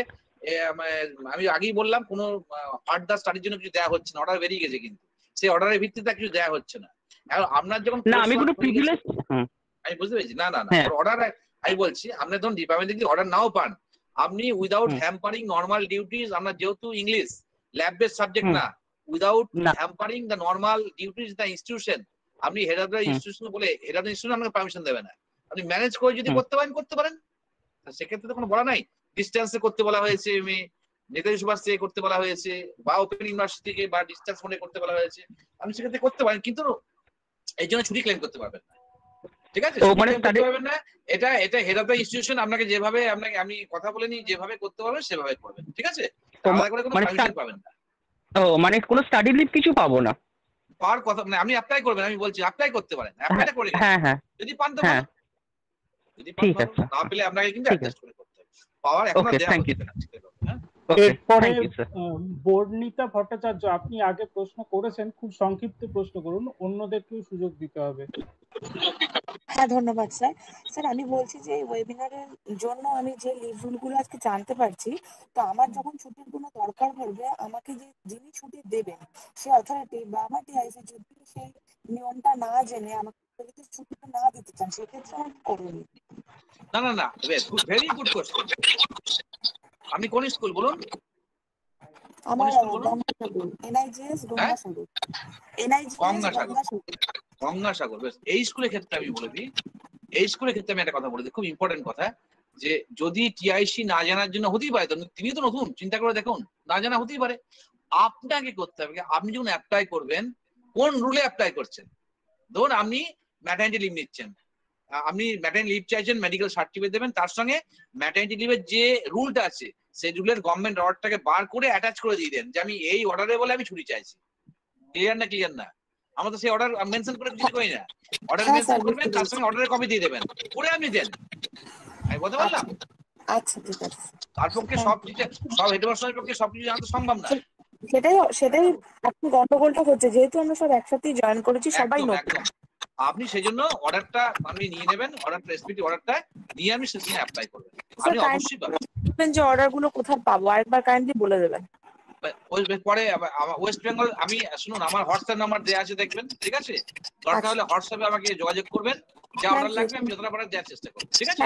[SPEAKER 7] আমি আগেই বললাম কোনো ফার্দার স্টাডির জন্য কিছু দেওয়া হচ্ছে না, অর্ডার বেরিয়ে গেছে, কিন্তু সেই অর্ডারের ভিত্তিতে কিছু দেওয়া হচ্ছে না। এখন আপনার যখন
[SPEAKER 8] আমি কোনো প্রিভিলেজ
[SPEAKER 7] আমি বুঝতে পেরেছি, না না না অর্ডার আমি বলছি, আপনি ধরুন ডিপার্টমেন্ট থেকে অর্ডার নাও পান, আপনি উইদাউট হ্যাম্পারিং নর্মাল ডিউটিস, আমরা যেহেতু ইংলিশ ল্যাব বেসড সাবজেক্ট না, without hampering the normal duties the institution, আপনি হেড অফ দ্য ইনস্টিটিউশন বলে হেড অফ দ্য ইনস্টিটিউশন আপনাকে পারমিশন দেবে না। আপনি ম্যানেজ করে যদি করতে পারেন করতে পারেন, সেক্ষেত্রে তো কোনো বলা নাই। ডিস্টেন্সে করতে বলা হয়েছে, আমি নেতাজি সুভাষ থেকে করতে বলা হয়েছে, বা ওপেন ইউনিভার্সিটি থেকে বা ডিস্টেন্স ফোনে করতে বলা হয়েছে, আপনি সেক্ষেত্রে করতে পারেন, কিন্তু এই জন্য ছুটি ক্লেম করতে পারবেন না, ঠিক আছে? করতে পারবেন না, এটা এটা হেড অফ দ্য ইনস্টিটিউশন আপনাকে যেভাবে আপনাকে আমি কথা বলে নি যেভাবে করতে পারবেন সেভাবে করবেন, ঠিক আছে? আলাদা করে কোনো পারমিশন পাবেন না।
[SPEAKER 8] ও মানে কোনো স্টাডি লিভ কিছু পাবো না?
[SPEAKER 7] পাওয়ার কথা মানে আপনি অ্যাপ্লাই করবেন, আমি বলছি অ্যাপ্লাই করতে পারেন, অ্যাপ্লাইটা করে
[SPEAKER 8] হ্যাঁ হ্যাঁ
[SPEAKER 7] যদি পান তো ভালো, যদি পান না পেলে আপনাকে কিন্তু অ্যাডজাস্ট করে করতে হবে। পাওয়ার এখন দেয়া হচ্ছে না।
[SPEAKER 5] এরপরে বর্ণিতা ভট্টাচার্য, আপনি আগে প্রশ্ন করেছেন, খুব সংক্ষিপ্ত প্রশ্ন করুন, অন্যদেরকেও সুযোগ দিতে হবে।
[SPEAKER 22] হ্যাঁ ধন্যবাদ স্যার। স্যার আমি বলছি যে ওয়েবিনারের জন্য আমি যে লিভ রুলগুলো আজকে জানতে পারছি, তো আমার যখন ছুটির কোনো দরকার পড়বে, আমাকে যে যিনি ছুটি দেবেন সে অথরিটি বা আমার টিআইসি যদি সেই নিয়মটা না জেনে আমাকে যদি ছুটিটা না দিতে চান, সেক্ষেত্রে আমি করুন।
[SPEAKER 7] না না না, ভেরি গুড কোশ্চেন। আপনি কোন স্কুল বলুন?
[SPEAKER 22] আমার গঙ্গাসাগর, এনআইজিএস গঙ্গাসাগর। এনআইজিএস গঙ্গাসাগর।
[SPEAKER 7] গঙ্গাসাগর, বেশ। এই স্কুলের ক্ষেত্রে আমি বলে দিই, এই স্কুলের ক্ষেত্রে আমি একটা কথা বলে দিই, খুব ইম্পর্টেন্ট কথা, যে যদি টিআইসি না জানার জন্য হতেই পারে, তিনি তো নতুন, চিন্তা করে দেখুন, না জানা হতেই পারে, আপনাকে করতে হবে, আপনি যখন অ্যাপ্লাই করবেন কোন রুলে অ্যাপ্লাই করছেন। ধরুন আপনি ম্যাটারনিটি লিভ নিচ্ছেন, আপনি ম্যাটারনিটি লিভ চাইছেন, মেডিকেল সার্টিফিকেট দেবেন, তার সঙ্গে ম্যাটারনিটি লিভের যে রুলটা আছে সেই রুলের গভর্নমেন্ট অর্ডারটাকে বার করে অ্যাটাচ করে দিয়ে দেন যে আমি এই অর্ডারে বলে আমি ছুটি চাইছি। ক্লিয়ার না? ক্লিয়ার না? আমরা তো সেই অর্ডার মেনশন করে কিছু করি না, অর্ডার মেনশন করবেন, তার সঙ্গে অর্ডারের কপি দিয়ে দেবেন, করে আপনি দেন। আমি বলতে পারলাম?
[SPEAKER 22] আচ্ছা ঠিক আছে।
[SPEAKER 7] তার পক্ষে সব টিচার, সব হেডমাস্টারের পক্ষে সবকিছু জানা তো সম্ভব না।
[SPEAKER 22] সেটাই সেটাই এখন গন্ডগোলটা হচ্ছে, যেহেতু আমরা সব একসাথেই জয়েন করেছি, সবাই নতুন।
[SPEAKER 7] আপনি সেই জন্য অর্ডারটা আপনি নিয়ে নেবেন, অর্ডারটা এসপিটি অর্ডারটা নিয়ে আপনি সেখানে অ্যাপ্লাই করবেন, আপনি অবশ্যই পাবেন।
[SPEAKER 22] যে অর্ডারগুলো কোথায় পাবো আরেকবার কাইন্ডলি বলে দেবেন।
[SPEAKER 7] পরে ওয়েস্ট বেঙ্গল, আমি শুনুন আমার হোয়াটসঅ্যাপ নাম্বার দেওয়া আছে দেখবেন, ঠিক আছে? দরকার হলে হোয়াটসঅ্যাপে আমাকে যোগাযোগ করবেন, যা অর্ডার লাগবে আমি যতটা পারা দেওয়ার চেষ্টা করব, ঠিক আছে?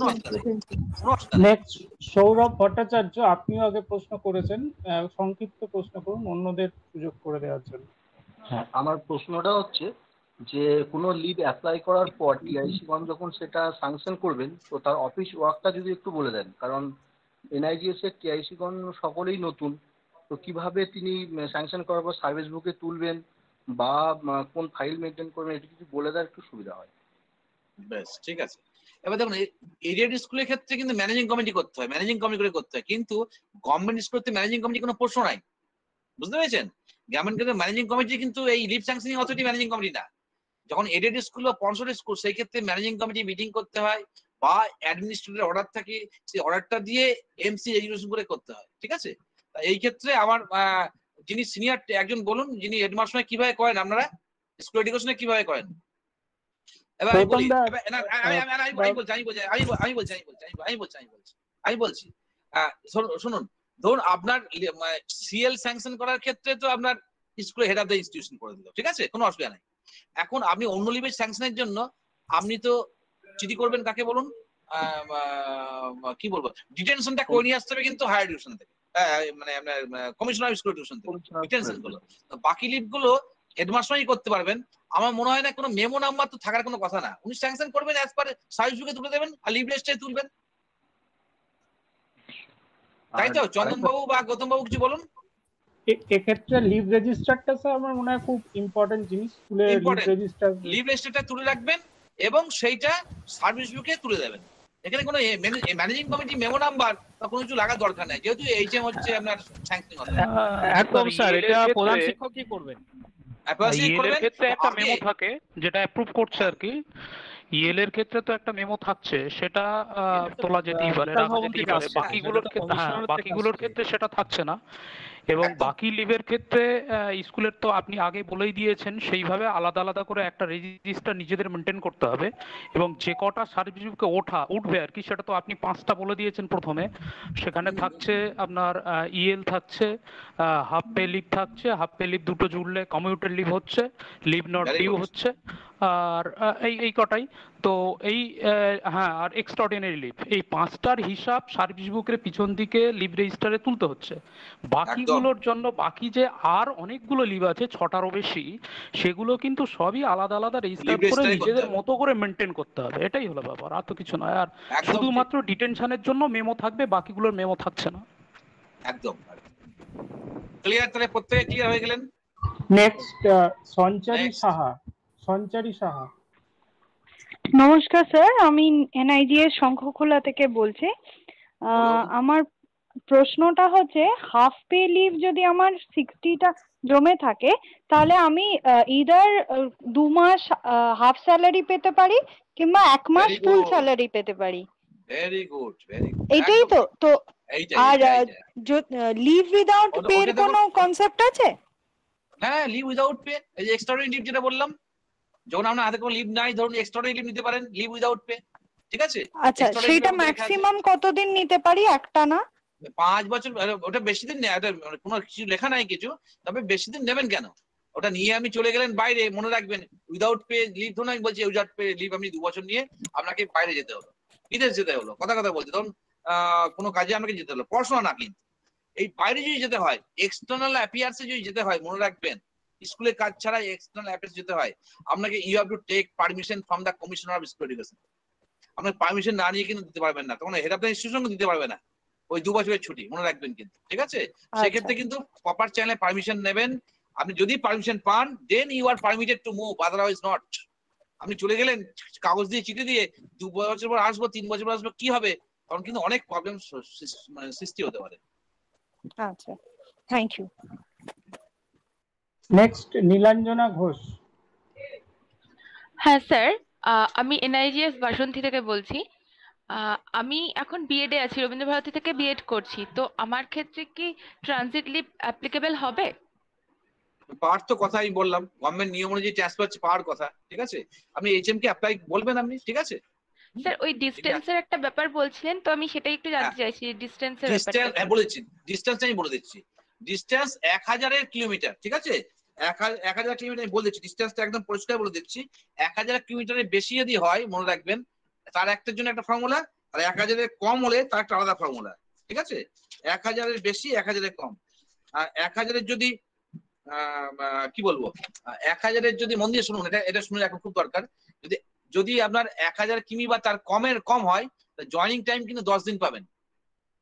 [SPEAKER 5] নেক্সট সৌরভ ভট্টাচার্য, আপনিও আগে প্রশ্ন করেছেন, সংক্ষিপ্ত প্রশ্ন করুন, অন্যদের সুযোগ করে দেওয়ার জন্য।
[SPEAKER 6] হ্যাঁ, আমার প্রশ্নটা হচ্ছে যে কোনো লিভ অ্যাপ্লাই করার পর টিআইসি গণ যখন সেটা স্যাংশন করবেন, তো তার অফিস ওয়ার্কটা যদি একটু বলে দেন, কারণ এনআইজিএস এর টিআইসি গণ সকলেই নতুন, তো কিভাবে তিনি স্যাংশন করার পর সার্ভিস বুকে তুলবেন বা কোন ফাইল মেনটেন করবেন এটা কিছু বলে দেওয়ার একটু সুবিধা হয়।
[SPEAKER 7] বেশ, ঠিক আছে। এবার দেখুন এরিয়াড স্কুলের ক্ষেত্রে কিন্তু ম্যানেজিং কমিটি করতে হয়, ম্যানেজিং কমিটি করে করতে হয়, কিন্তু গভর্নমেন্ট স্কুলতে ম্যানেজিং কমিটি কোনো প্রশ্ন নাই, বুঝতে পেরেছেন? গভর্নমেন্ট ম্যানেজিং কমিটি কিন্তু এই leave sanctioning authority managing committee না। যখন এরিয়াড স্কুল বা পনসর স্কুল সেই ক্ষেত্রে ম্যানেজিং কমিটি মিটিং করতে হয় বা অ্যাডমিনিস্ট্রেটর অর্ডার থাকে, সেই অর্ডারটা দিয়ে এমসি রেজুলেশন করে করতে হয়, ঠিক আছে? এই ক্ষেত্রে আমার যিনি সিনিয়র একজন বলুন, যিনি হেডমাস্টার কিভাবে করেন আপনারা স্কুল এডুকেশনে কিভাবে করেন? এবার আমি বলি, আমি বলছি আমি বলছি আমি বলছি আমি বলছি আমি বলছি আমি বলছি আমি বলছি শুনুন, ধরুন আপনার সিএল স্যাংশন করার ক্ষেত্রে তো আপনার স্কুলে হেড অফ দ্য ইনস্টিটিউশন করে দিল, ঠিক আছে, কোনো অসুবিধা নাই। এখন আপনি অন্য লিভের স্যাংশনের জন্য আপনি তো চিঠি করবেন কাকে বলুন, কি বলবো, ডিটেনশনটা করে নিয়ে আসতে হবে কিন্তু হায়ার এডুকেশন থেকে, মানে আপনার কমিশনার অফ স্কুল এডুকেশন থেকে ডিটেনশন গুলো। বাকি লিভ গুলো হেডমাস্টারই করতে পারবেন। আমার মনে হয় না কোনো মেমো নাম্বার তো থাকার কোনো কথা না, উনি স্যাংশন করবেন অ্যাজ পার সার্ভিস বুকে তুলে দেবেন আর লিভ লিস্টে তুলবেন, তাই তো? চন্দন বাবু বা গৌতম বাবু কিছু বলুন।
[SPEAKER 5] এক্ষেত্রে লিভ রেজিস্টারটা স্যার আমার মনে হয় খুব ইম্পর্টেন্ট জিনিস, স্কুলে লিভ রেজিস্টার লিভ
[SPEAKER 7] রেজিস্টারটা তুলে রাখবেন এবং সেইটা সার্ভিস বুকে তুলে দেবেন। এখানে কোনো ম্যানেজিং কমিটি মেমো নাম্বার বা কোনো কিছু লাগার দরকার নাই, যেহেতু এইচএম হচ্ছে আপনার স্যাংশনিং হবে।
[SPEAKER 11] একদম স্যার, এটা প্রধান শিক্ষক কি করবেন? ইএল এর ক্ষেত্রে একটা মেমো থাকে যেটা অ্যাপ্রুভ করছে আর কি, ইএল এর ক্ষেত্রে তো একটা মেমো থাকছে, সেটা তোলা যেতেই পারে, রাখা যেতেই পারে। বাকিগুলোর ক্ষেত্রে হ্যাঁ বাকিগুলোর ক্ষেত্রে সেটা থাকছে না। এবং বাকি লিভের ক্ষেত্রে স্কুলের তো আপনি আগে বলেই দিয়েছেন, সেইভাবে আলাদা আলাদা করে একটা রেজিস্টার নিজেদের মেনটেন করতে হবে। এবং যে কটা সার্ভিস বুকে ওঠা উঠবে আর কি, সেটা তো আপনি পাঁচটা বলে দিয়েছেন প্রথমে। সেখানে থাকছে আপনার ইএল থাকছে, হাফ পে লিভ থাকছে, হাফ পে লিভ দুটো জুড়লে কমিউটার লিভ হচ্ছে, লিভ নট ডিউ হচ্ছে, আর এই এই কটাই তো। এই হ্যাঁ, আর এক্সট্রাঅর্ডিনারি লিভ, এই পাঁচটার হিসাব সার্ভিস বুকের পিছন দিকে লিভ রেজিস্টারে তুলতে হচ্ছে। বাকিগুলোর জন্য বাকি যে আর অনেকগুলো লিভ আছে, ছটারও বেশি, সেগুলো কিন্তু সবই আলাদা আলাদা রেজিস্টার করে নিজেদের মতো করে মেনটেন করতে হবে, এটাই হলো ব্যাপার, আর তো কিছু নয়। আর শুধুমাত্র ডিটেনশনের জন্য মেমো থাকবে, বাকিগুলোর মেমো থাকছে না।
[SPEAKER 7] একদম ক্লিয়ার, তাহলে প্রত্যেকে ক্লিয়ার হয়ে গেলেন।
[SPEAKER 5] নেক্সট সঞ্চারী সাহা। সঞ্চারী সাহা।
[SPEAKER 23] নমস্কার স্যার, আমি এনআইজিএস শঙ্খখোলা থেকে বলছি। আমার প্রশ্নটা হচ্ছে, হাফ পে লিভ যদি আমার সিক্সটিটা জমে থাকে, তাহলে আমি ইদার দু মাস হাফ স্যালারি পেতে পারি কিংবা এক মাস ফুল স্যালারি পেতে পারি।
[SPEAKER 7] ভেরি গুড, ভেরি গুড,
[SPEAKER 23] এইটাই তো। তো আর লিভ উইদাউট পে এর কোনো কনসেপ্ট আছে?
[SPEAKER 7] হ্যাঁ, লিভ উইদাউট পে, এই যে এক্সট্রাঅর্ডিনারি লিভ যেটা বললাম, যখন আপনার হাতে কোনো লিভ নাই, ধরুন এক্সট্রাঅর্ডিনারি লিভ নিতে পারেন লিভ উইদাউট পে, ঠিক আছে?
[SPEAKER 23] আচ্ছা, সেটা ম্যাক্সিমাম কতদিন নিতে পারি? একটা না
[SPEAKER 7] পাঁচ বছর, ওটা বেশি দিন নেই, কোনো কিছু লেখা নাই কিছু, তবে বেশি দিন নেবেন কেন? ওটা নিয়ে আপনি চলে গেলেন বাইরে, মনে রাখবেন উইদাউট পে লিভ, ধরুন আমি বলছি উইদাউট পে লিভ আপনি দু বছর নিয়ে আপনাকে বাইরে যেতে হলো, বিদেশ যেতে হলো, কথা কথা বলছি, ধরুন আহ কোনো কাজে আপনাকে যেতে হলো, পড়াশোনা না, কিন্তু এই বাইরে যদি যেতে হয়, এক্সটার্নাল অ্যাফেয়ার্সে যদি যেতে হয়, মনে রাখবেন স্কুলের কাজ ছাড়া এক্সটার্নাল অ্যাফেয়ার্স যেতে হয়, আপনাকে you have to take permission from the commissioner of school education. আপনার পারমিশন না নিয়ে কিন্তু দিতে পারবেন না, তখন হেড অফ দ্য ইনস্টিটিউশন দিতে পারবে না ওই দু বছরের ছুটি, মনে রাখবেন কিন্তু, ঠিক আছে? সেক্ষেত্রে কিন্তু প্রপার চ্যানেলে পারমিশন নেবেন। আপনি যদি পারমিশন পান, then you are permitted to move, otherwise not. আপনি চলে গেলেন কাগজ দিয়ে চিঠি দিয়ে, দু বছর পর আসবো, তিন বছর পর আসবো, কি হবে? তখন কিন্তু অনেক প্রবলেম মানে সৃষ্টি হতে পারে।
[SPEAKER 23] আচ্ছা, thank you.
[SPEAKER 5] Next Nilanjana Ghosh.
[SPEAKER 9] হ্যাঁ স্যার, আমি এনআইজিএস বাসন্তী থেকে বলছি। আমি এখন বিএডে আছি, রবীন্দ্র ভারতী থেকে বিএড করছি। তো আমার ক্ষেত্রে কি ট্রানজিট লিভ অ্যাপ্লিকেবল হবে?
[SPEAKER 7] পাওয়ার তো কথা আমি বললাম, গভর্নমেন্ট নিয়ম অনুযায়ী ট্রান্সফার পাওয়ার কথা, ঠিক আছে? আপনি এইচএম কে অ্যাপ্লাই বলবেন আপনি, ঠিক আছে?
[SPEAKER 9] স্যার ওই ডিসটেন্সের একটা ব্যাপার বলছিলেন, তো আমি সেটাই একটু জানতে চাইছি ডিসটেন্সের ব্যাপারটা।
[SPEAKER 7] হ্যাঁ বলেছি, ডিসটেন্স আমি বলে দিচ্ছি। ডিসটেন্স এক হাজারের কিলোমিটার, ঠিক আছে? এক এক হাজার কিলোমিটার আমি বলে দিচ্ছি, ডিসটেন্সটা একদম পরিষ্কার বলে দিচ্ছি। এক হাজার কিলোমিটারের বেশি যদি হয়, মনে রাখবেন তার একটার জন্য একটা ফর্মুলা, আর এক হাজারের কম হলে তার একটা আলাদা ফর্মুলা, ঠিক আছে? এক হাজারের বেশি, এক হাজারের কম। আর এক হাজারের যদি কি বলবো, এক হাজারের যদি, মন দিয়ে শুনুন, এটা এটা শুনে এখন খুব দরকার, যদি যদি আপনার এক হাজার কিমি বা তার কমের কম হয়, জয়নিং টাইম কিন্তু দশ দিন পাবেন,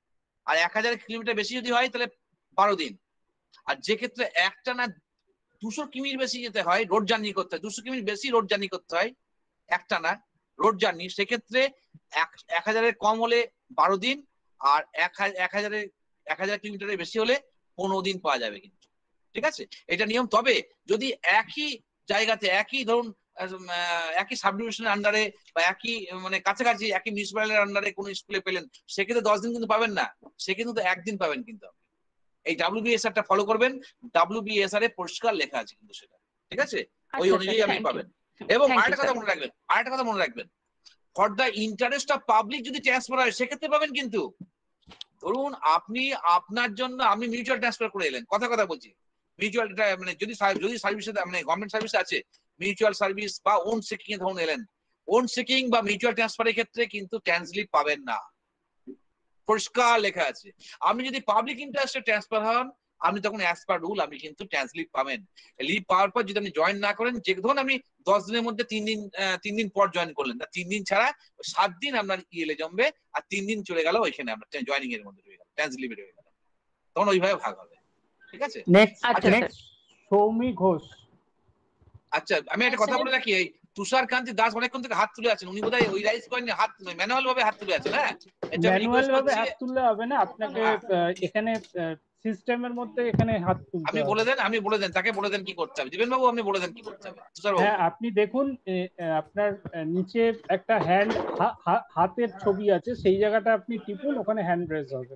[SPEAKER 7] আর এক হাজার কিলোমিটার বেশি যদি হয় তাহলে বারো দিন। আর যে ক্ষেত্রে একটা না দুশো কিমির বেশি যেতে হয়, রোড জার্নি করতে হয়, দুশো কিমির বেশি রোড জার্নি করতে হয় একটা না রোড জার্নি, সেক্ষেত্রে এক হাজারের কম হলে বারো দিন, আর এক এক হাজারের এক হাজার কিলোমিটারের বেশি হলে পনেরো দিন পাওয়া যাবে কিন্তু। ঠিক আছে, এটা নিয়ম। তবে যদি একই জায়গাতে একই ধরুন একই সাব ডিভিশনের আন্ডারে বা একই মানে কাছাকাছি একই মিউনিসিপ্যালিটির আন্ডারে কোনো স্কুলে পেলেন, সেক্ষেত্রে দশ দিন কিন্তু পাবেন না, সেক্ষেত্রে তো একদিন পাবেন। কিন্তু এই ডাব্লিউবিএসআর টা ফলো করবেন, ডাব্লিউবিএসআর এ পরিষ্কার লেখা আছে কিন্তু সেটা। ঠিক আছে, ওই অনুযায়ী আপনি পাবেন। এবং আরেকটা কথা মনে রাখবেন, আরেকটা কথা মনে রাখবেন, for the interest of public যদি ট্রান্সফার হয় সেক্ষেত্রে পাবেন কিন্তু। ধরুন আপনি আপনার জন্য আপনি মিউচুয়াল ট্রান্সফার করে এলেন, কথা কথা বলছি, মিউচুয়াল মানে যদি যদি সার্ভিসে মানে গভর্নমেন্ট সার্ভিস আছে, মিউচুয়াল সার্ভিস বা ওন সিকিং এ ধরুন এলেন, ওন সিকিং বা মিউচুয়াল ট্রান্সফারের ক্ষেত্রে কিন্তু ট্রান্সলিপ পাবেন না, পরিষ্কার লেখা আছে। আপনি যদি পাবলিক ইন্টারেস্টে ট্রান্সফার হন, আপনি তখন অ্যাজ পার রুল আপনি কিন্তু ট্রান্সলিপ পাবেন। লিভ পাওয়ার পর যদি আপনি জয়েন না করেন, যে ধরুন আপনি দশ দিনের মধ্যে তিন দিন তিন দিন পর জয়েন করলেন, না তিন দিন ছাড়া সাত দিন আপনার ইএলএ জমবে, আর তিন দিন চলে গেল ওইখানে আপনার জয়েনিং এর মধ্যে রয়ে গেল, ট্রান্সলিপে রয়ে গেল, তখন ওইভাবে ভাগ হবে। ঠিক আছে,
[SPEAKER 5] সৌমি ঘোষ।
[SPEAKER 7] আচ্ছা, আমি একটা কথা বলে রাখি, এই তুষার কান্তি দাস অনেকক্ষণ থেকে হাত তুলে আছেন, উনি বোধহয় ওই রাইজ করেন, হাত ম্যানুয়াল ভাবে হাত তুলে আছেন। হ্যাঁ,
[SPEAKER 5] ম্যানুয়াল ভাবে হাত তুললে হবে না, আপনাকে এখানে সিস্টেমের মধ্যে এখানে হাত তুলতে
[SPEAKER 7] আপনি বলে দেন, আমি বলে দেন, তাকে বলে দেন কি করতে হবে। দিবেন বাবু আপনি বলে দেন কি করতে হবে।
[SPEAKER 5] হ্যাঁ, আপনি দেখুন আপনার নিচে একটা হ্যান্ড হাতের ছবি আছে, সেই জায়গাটা আপনি টিপুন, ওখানে হ্যান্ড রেজ হবে।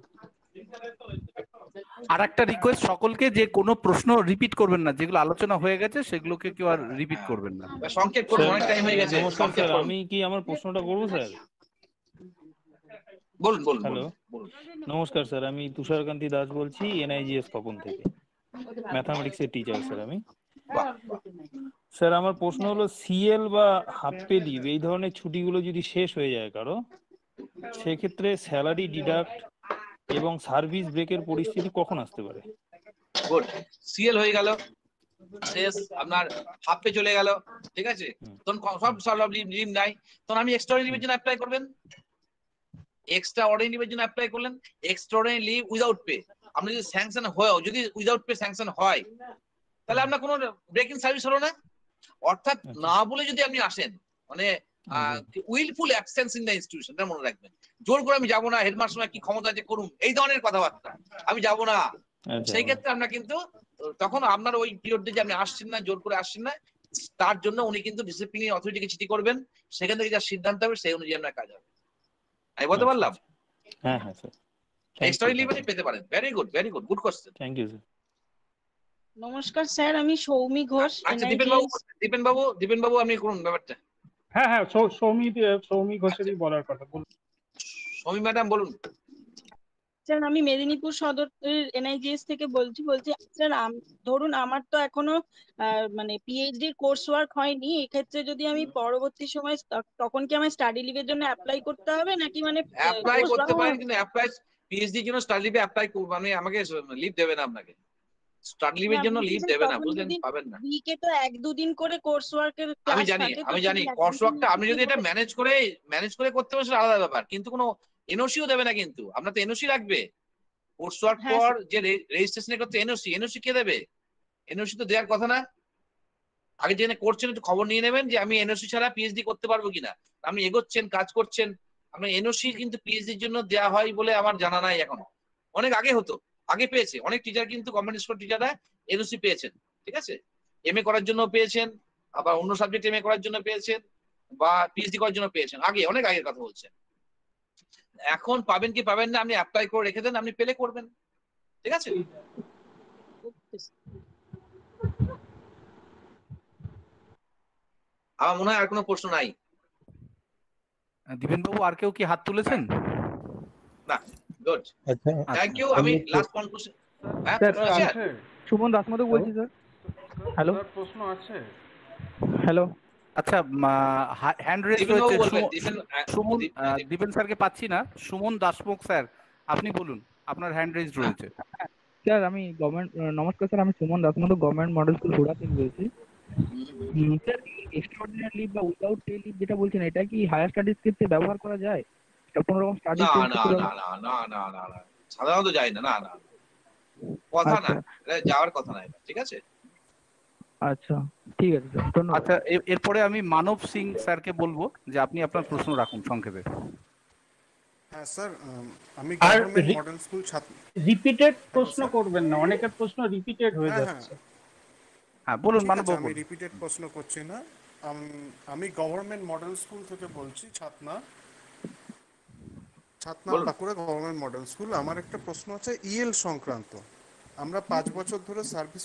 [SPEAKER 13] আর একটা রিকোয়েস্ট সকলকে, যে কোনো প্রশ্ন রিপিট করবেন না, যেগুলো আলোচনা হয়ে গেছে সেগুলোকে কেউ আর রিপিট করবেন না।
[SPEAKER 7] সংক্ষেপ করুন, অনেক টাইম হয়ে গেছে।
[SPEAKER 16] নমস্কার স্যার, আমি কি আমার প্রশ্নটা করব স্যার?
[SPEAKER 7] বলুন বলুন।
[SPEAKER 16] হ্যালো, নমস্কার স্যার, আমি তুষারকান্তি দাস বলছি, এনআইজিএস কখন থেকে, ম্যাথামেটিক্স এর টিচার স্যার আমি। স্যার আমার প্রশ্ন হলো, সিএল বা হাফ পে লিভ এই ধরনের ছুটিগুলো যদি শেষ হয়ে যায় কারো, সেক্ষেত্রে স্যালারি ডিডাক্ট এবং সার্ভিস ব্রেকের পরিস্থিতি কখন আসতে পারে?
[SPEAKER 7] গুড, সিএল হয়ে গেল শেষ, আপনার হাফ পে চলে গেল, ঠিক আছে, তখন সব সব লিভ নাই, তখন আমি এক্সট্রা লিভের জন্য অ্যাপ্লাই করবেন, এক্সট্রা অর্ডিনারি লিভের জন্য অ্যাপ্লাই করলেন, extraordinary leave without pay. আপনি যদি স্যাংশন হয়, যদি উইদাউট পে স্যাংশন হয়, তাহলে আপনার কোনো ব্রেকিং সার্ভিস হলো না। অর্থাৎ না বলে যদি আপনি আসেন, মানে wilful absence in the institution, এটা মনে রাখবেন। জোর করে আমি যাবো না, হেডমাস্টার কি ক্ষমতা আছে করুন, এই ধরনের কথাবার্তা, আমি যাবো না, সেই ক্ষেত্রে আমরা কিন্তু তখন আপনার ওই পিরিয়ডে যে আপনি আসছেন না, জোর করে আসছেন না, তার জন্য উনি কিন্তু ডিসিপ্লিনারি অথরিটিকে চিঠি করবেন, সেখান থেকে যা সিদ্ধান্ত হবে সেই অনুযায়ী আপনার কাজ হবে। আমি বলতে পারলাম?
[SPEAKER 16] হ্যাঁ হ্যাঁ স্যার,
[SPEAKER 7] এক্সট্রা লিভ পেতে পারেন। Very good, very good, good question.
[SPEAKER 16] Thank you sir.
[SPEAKER 21] নমস্কার স্যার, আমি সৌমি ঘোষ।
[SPEAKER 7] আচ্ছা, দীপেন বাবু, দীপেন বাবু, দীপেন বাবু আপনি করুন ব্যাপারটা।
[SPEAKER 5] হ্যাঁ হ্যাঁ, সৌমি সৌমি ঘোষেরই বলার কথা, বলুন।
[SPEAKER 7] সৌমি ম্যাডাম বলুন।
[SPEAKER 21] স্যার আমি মেদিনীপুর সদরের এনআইজিএস থেকে বলছি বলছি স্যার, ধরুন আমার তো এখনো মানে পিএইচডির কোর্স ওয়ার্ক হয়নি, এক্ষেত্রে যদি আমি পরবর্তী সময়, তখন কি আমার স্টাডি লিভের জন্য অ্যাপ্লাই করতে হবে নাকি? মানে
[SPEAKER 7] অ্যাপ্লাই করতে পারেন, কিন্তু অ্যাপ্লাই পিএইচডি এর জন্য স্টাডি লিভে অ্যাপ্লাই মানে আমাকে লিভ দেবে না, আপনাকে স্টাডি লিভের জন্য লিভ দেবে না, বুঝলেন, পাবেন না।
[SPEAKER 21] উইকে তো এক দুদিন করে কোর্স ওয়ার্কের ক্লাস
[SPEAKER 7] আমি জানি, আমি জানি কোর্স ওয়ার্কটা আপনি যদি এটা ম্যানেজ করে ম্যানেজ করে করতে পারেন সেটা আলাদা ব্যাপার, কিন্তু কোনো এনওসিও দেবে না, কিন্তু আপনার তো এনওসি লাগবে। কোর্স ওয়ার্ক পর যে রেজিস্ট্রেশন করতে এনওসি, এনওসি কে দেবে? এনওসি তো দেওয়ার কথা না। আগে যেখানে করছেন একটু খবর নিয়ে নেবেন যে আমি এনওসি ছাড়া পিএইচডি করতে পারবো কিনা। আপনি এগোচ্ছেন, কাজ করছেন, আপনার এনওসি কিন্তু পিএইচডির জন্য দেওয়া হয় বলে আমার জানা নাই এখনো। অনেক আগে হতো, আগে পেয়েছে অনেক টিচার, কিন্তু গভর্নমেন্ট স্কুল টিচাররা এনওসি পেয়েছেন, ঠিক আছে, এমএ করার জন্য পেয়েছেন, আবার অন্য সাবজেক্ট এমএ করার জন্য পেয়েছেন, বা পিএইচডি করার জন্য পেয়েছেন, আগে অনেক আগের কথা বলছেন। এখন পাবেন কি পাবেন না, আপনি অ্যাপ্লাই করে রেখে দেন, আপনি পেলে করবেন, ঠিক আছে। আমার মনে হয় আর কোনো প্রশ্ন নাই।
[SPEAKER 13] দীপেন বাবু, আর কেউ কি হাত তুলেছেন?
[SPEAKER 7] না, গুড, থ্যাংক ইউ। আমি লাস্ট কনক্লুশন,
[SPEAKER 17] সুমন দাসমতো বলছি স্যার। হ্যালো,
[SPEAKER 2] প্রশ্ন আছে?
[SPEAKER 17] হ্যালো,
[SPEAKER 13] আচ্ছা, হ্যান্ড রেজ হয়েছে সুমন, দীপেন স্যারকে পাচ্ছি না। সুমন দাসমুখ স্যার, আপনি বলুন, আপনার হ্যান্ড রেজ রয়েছে।
[SPEAKER 17] স্যার আমি গভর্নমেন্ট, নমস্কার স্যার, আমি Suman Dasmoto, government model school Hura থেকে বলছি। স্যার এক্সট্রাঅর্ডিনারি লিভ বা উইদাউট পে লিভ যেটা বলছেন, এটা কি হায়ার স্টাডিজ ক্ষেত্রে ব্যবহার করা যায়? কোনো রকম স্টাডি
[SPEAKER 7] না না না না না না না, সাধারণত যায় না, না না কথা না, যাওয়ার কথা না এটা, ঠিক আছে?
[SPEAKER 17] আচ্ছা ঠিক আছে স্যার, ধন্যবাদ।
[SPEAKER 13] আচ্ছা এরপরে আমি মানব সিং স্যারকে বলবো যে আপনি আপনার প্রশ্ন রাখুন সংক্ষেপে।
[SPEAKER 18] হ্যাঁ স্যার, আমি গভর্নমেন্ট মডেল স্কুল ছাত্র।
[SPEAKER 5] রিপিটেড প্রশ্ন করবেন না, অনেকের প্রশ্ন রিপিটেড হয়ে যাচ্ছে।
[SPEAKER 13] হ্যাঁ বলুন মানব।
[SPEAKER 18] আমি রিপিটেড প্রশ্ন করছি না, আমি গভর্নমেন্ট মডেল স্কুল থেকে বলছি, Chhatna Chhatna Bankura government model school. আমার একটা প্রশ্ন আছে ইএল সংক্রান্ত। আমরা পাঁচ বছর ধরে সার্ভিস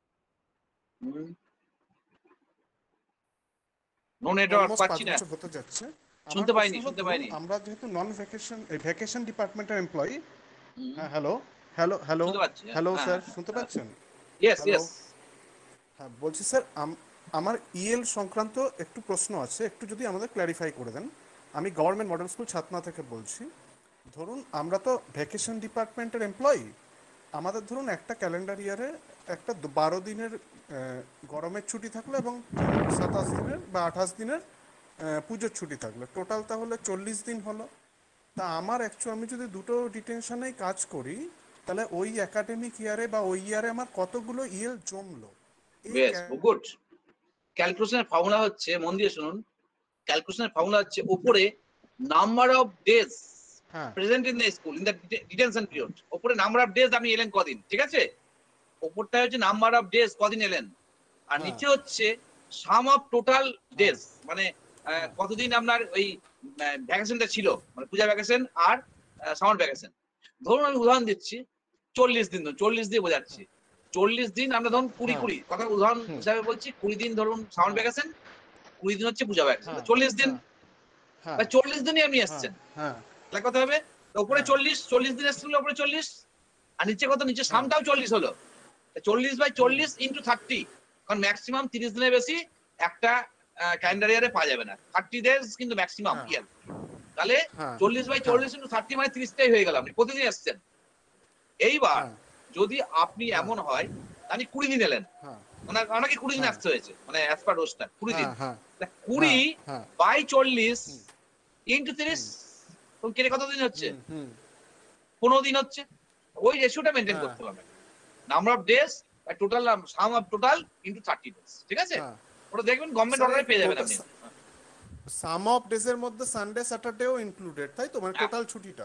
[SPEAKER 7] নো নেটওয়ার্ক পাচ্ছি না,
[SPEAKER 18] হতে যাচ্ছে,
[SPEAKER 7] শুনতে পাইনি শুনতে পাইনি।
[SPEAKER 18] আমরা যেহেতু নন ভ্যাকেশন ভ্যাকেশন ডিপার্টমেন্টের এমপ্লয়ি। হ্যাঁ hello hello hello hello sir, শুনতে পাচ্ছেন?
[SPEAKER 7] Yes yes.
[SPEAKER 18] হ্যাঁ বলছি স্যার, আমার ইএল সংক্রান্ত একটু প্রশ্ন আছে, একটু যদি আমাদের ক্ল্যারিফাই করে দেন। আমি গভর্নমেন্ট মডেল স্কুল ছাতনা থেকে বলছি। ধরুন আমরা তো ভ্যাকেশন ডিপার্টমেন্টের এমপ্লয়ি, আমাদের ধরুন একটা ক্যালেন্ডার ইয়ারে একটা বারো দিনের গরমের ছুটি থাকলো এবং সাতাশ দিনের বা আঠাশ দিনের পুজোর ছুটি থাকলো, টোটাল তাহলে চল্লিশ দিন হলো। তা আমার অ্যাকচুয়ালি আমি যদি দুটো ডিটেনশনেই কাজ করি, তাহলে ওই একাডেমিক ইয়ারে বা ওই ইয়ারে আমার কতগুলো ইএল জমলো?
[SPEAKER 7] বেশ গুড। ক্যালকুলেশনের ফর্মুলা হচ্ছে, মন দিয়ে শুনুন, ক্যালকুলেশনের ফর্মুলা হচ্ছে উপরে number of days present in the school in the detention period, উপরে নাম্বার অফ ডেজ আপনি এলেন কদিন, ঠিক আছে? উপরটা হচ্ছে নাম্বার অফ ডেজ কদিন এলেন, আর নিচে হচ্ছে সাম অফ টোটাল ডেজ, মানে কতদিন আপনার ওই ভ্যাকেশনটা ছিল, মানে পূজা ভ্যাকেশন আর সামার ভ্যাকেশন। ধরুন আমি উদাহরণ দিচ্ছি, চল্লিশ দিন, চল্লিশ দিয়ে বোঝাচ্ছি, চল্লিশ দিন আমরা ধরুন কুড়ি কুড়ি কথা উদাহরণ হিসাবে বলছি, কুড়ি দিন ধরুন সামার ভ্যাকেশন, কুড়ি দিন হচ্ছে পূজা ভ্যাকেশন, চল্লিশ দিন, চল্লিশ দিনই আপনি এসছেন, তাহলে কত হবে? উপরে চল্লিশ, চল্লিশ দিন এসছিল উপরে চল্লিশ, আর নিচে কত? নিচে সামটাও চল্লিশ হলো, চল্লিশ বাই চল্লিশ ইন্টু থার্টি, কারণ ম্যাক্সিমাম তিরিশ দিনের বেশি একটা ক্যালেন্ডার ইয়ারে পাওয়া যাবে না, থার্টি ডেজ কিন্তু ম্যাক্সিমাম ইয়ার। তাহলে চল্লিশ বাই চল্লিশ ইন্টু থার্টি মানে তিরিশটাই হয়ে গেল, আপনি প্রতিদিন এসছেন। এইবার যদি আপনি এমন হয় আপনি কুড়ি দিন এলেন, মানে অনেকে কুড়ি দিন আসতে হয়েছে, মানে অ্যাজ পার রোস্টার কুড়ি দিন, কুড়ি বাই চল্লিশ ইন্টু তিরিশ কেটে কত দিন হচ্ছে? পনেরো দিন হচ্ছে। ওই রেশিওটা মেনটেন করতে হবে, number of days by total sum of total into thirty days, ঠিক আছে? ওটা দেখবেন গভর্নমেন্ট অর্ডারে পেয়ে যাবেন আপনি।
[SPEAKER 18] সাম অফ ডেজ এর মধ্যে সানডে স্যাটারডেও ইনক্লুডেড, তাই তো? মানে টোটাল ছুটিটা,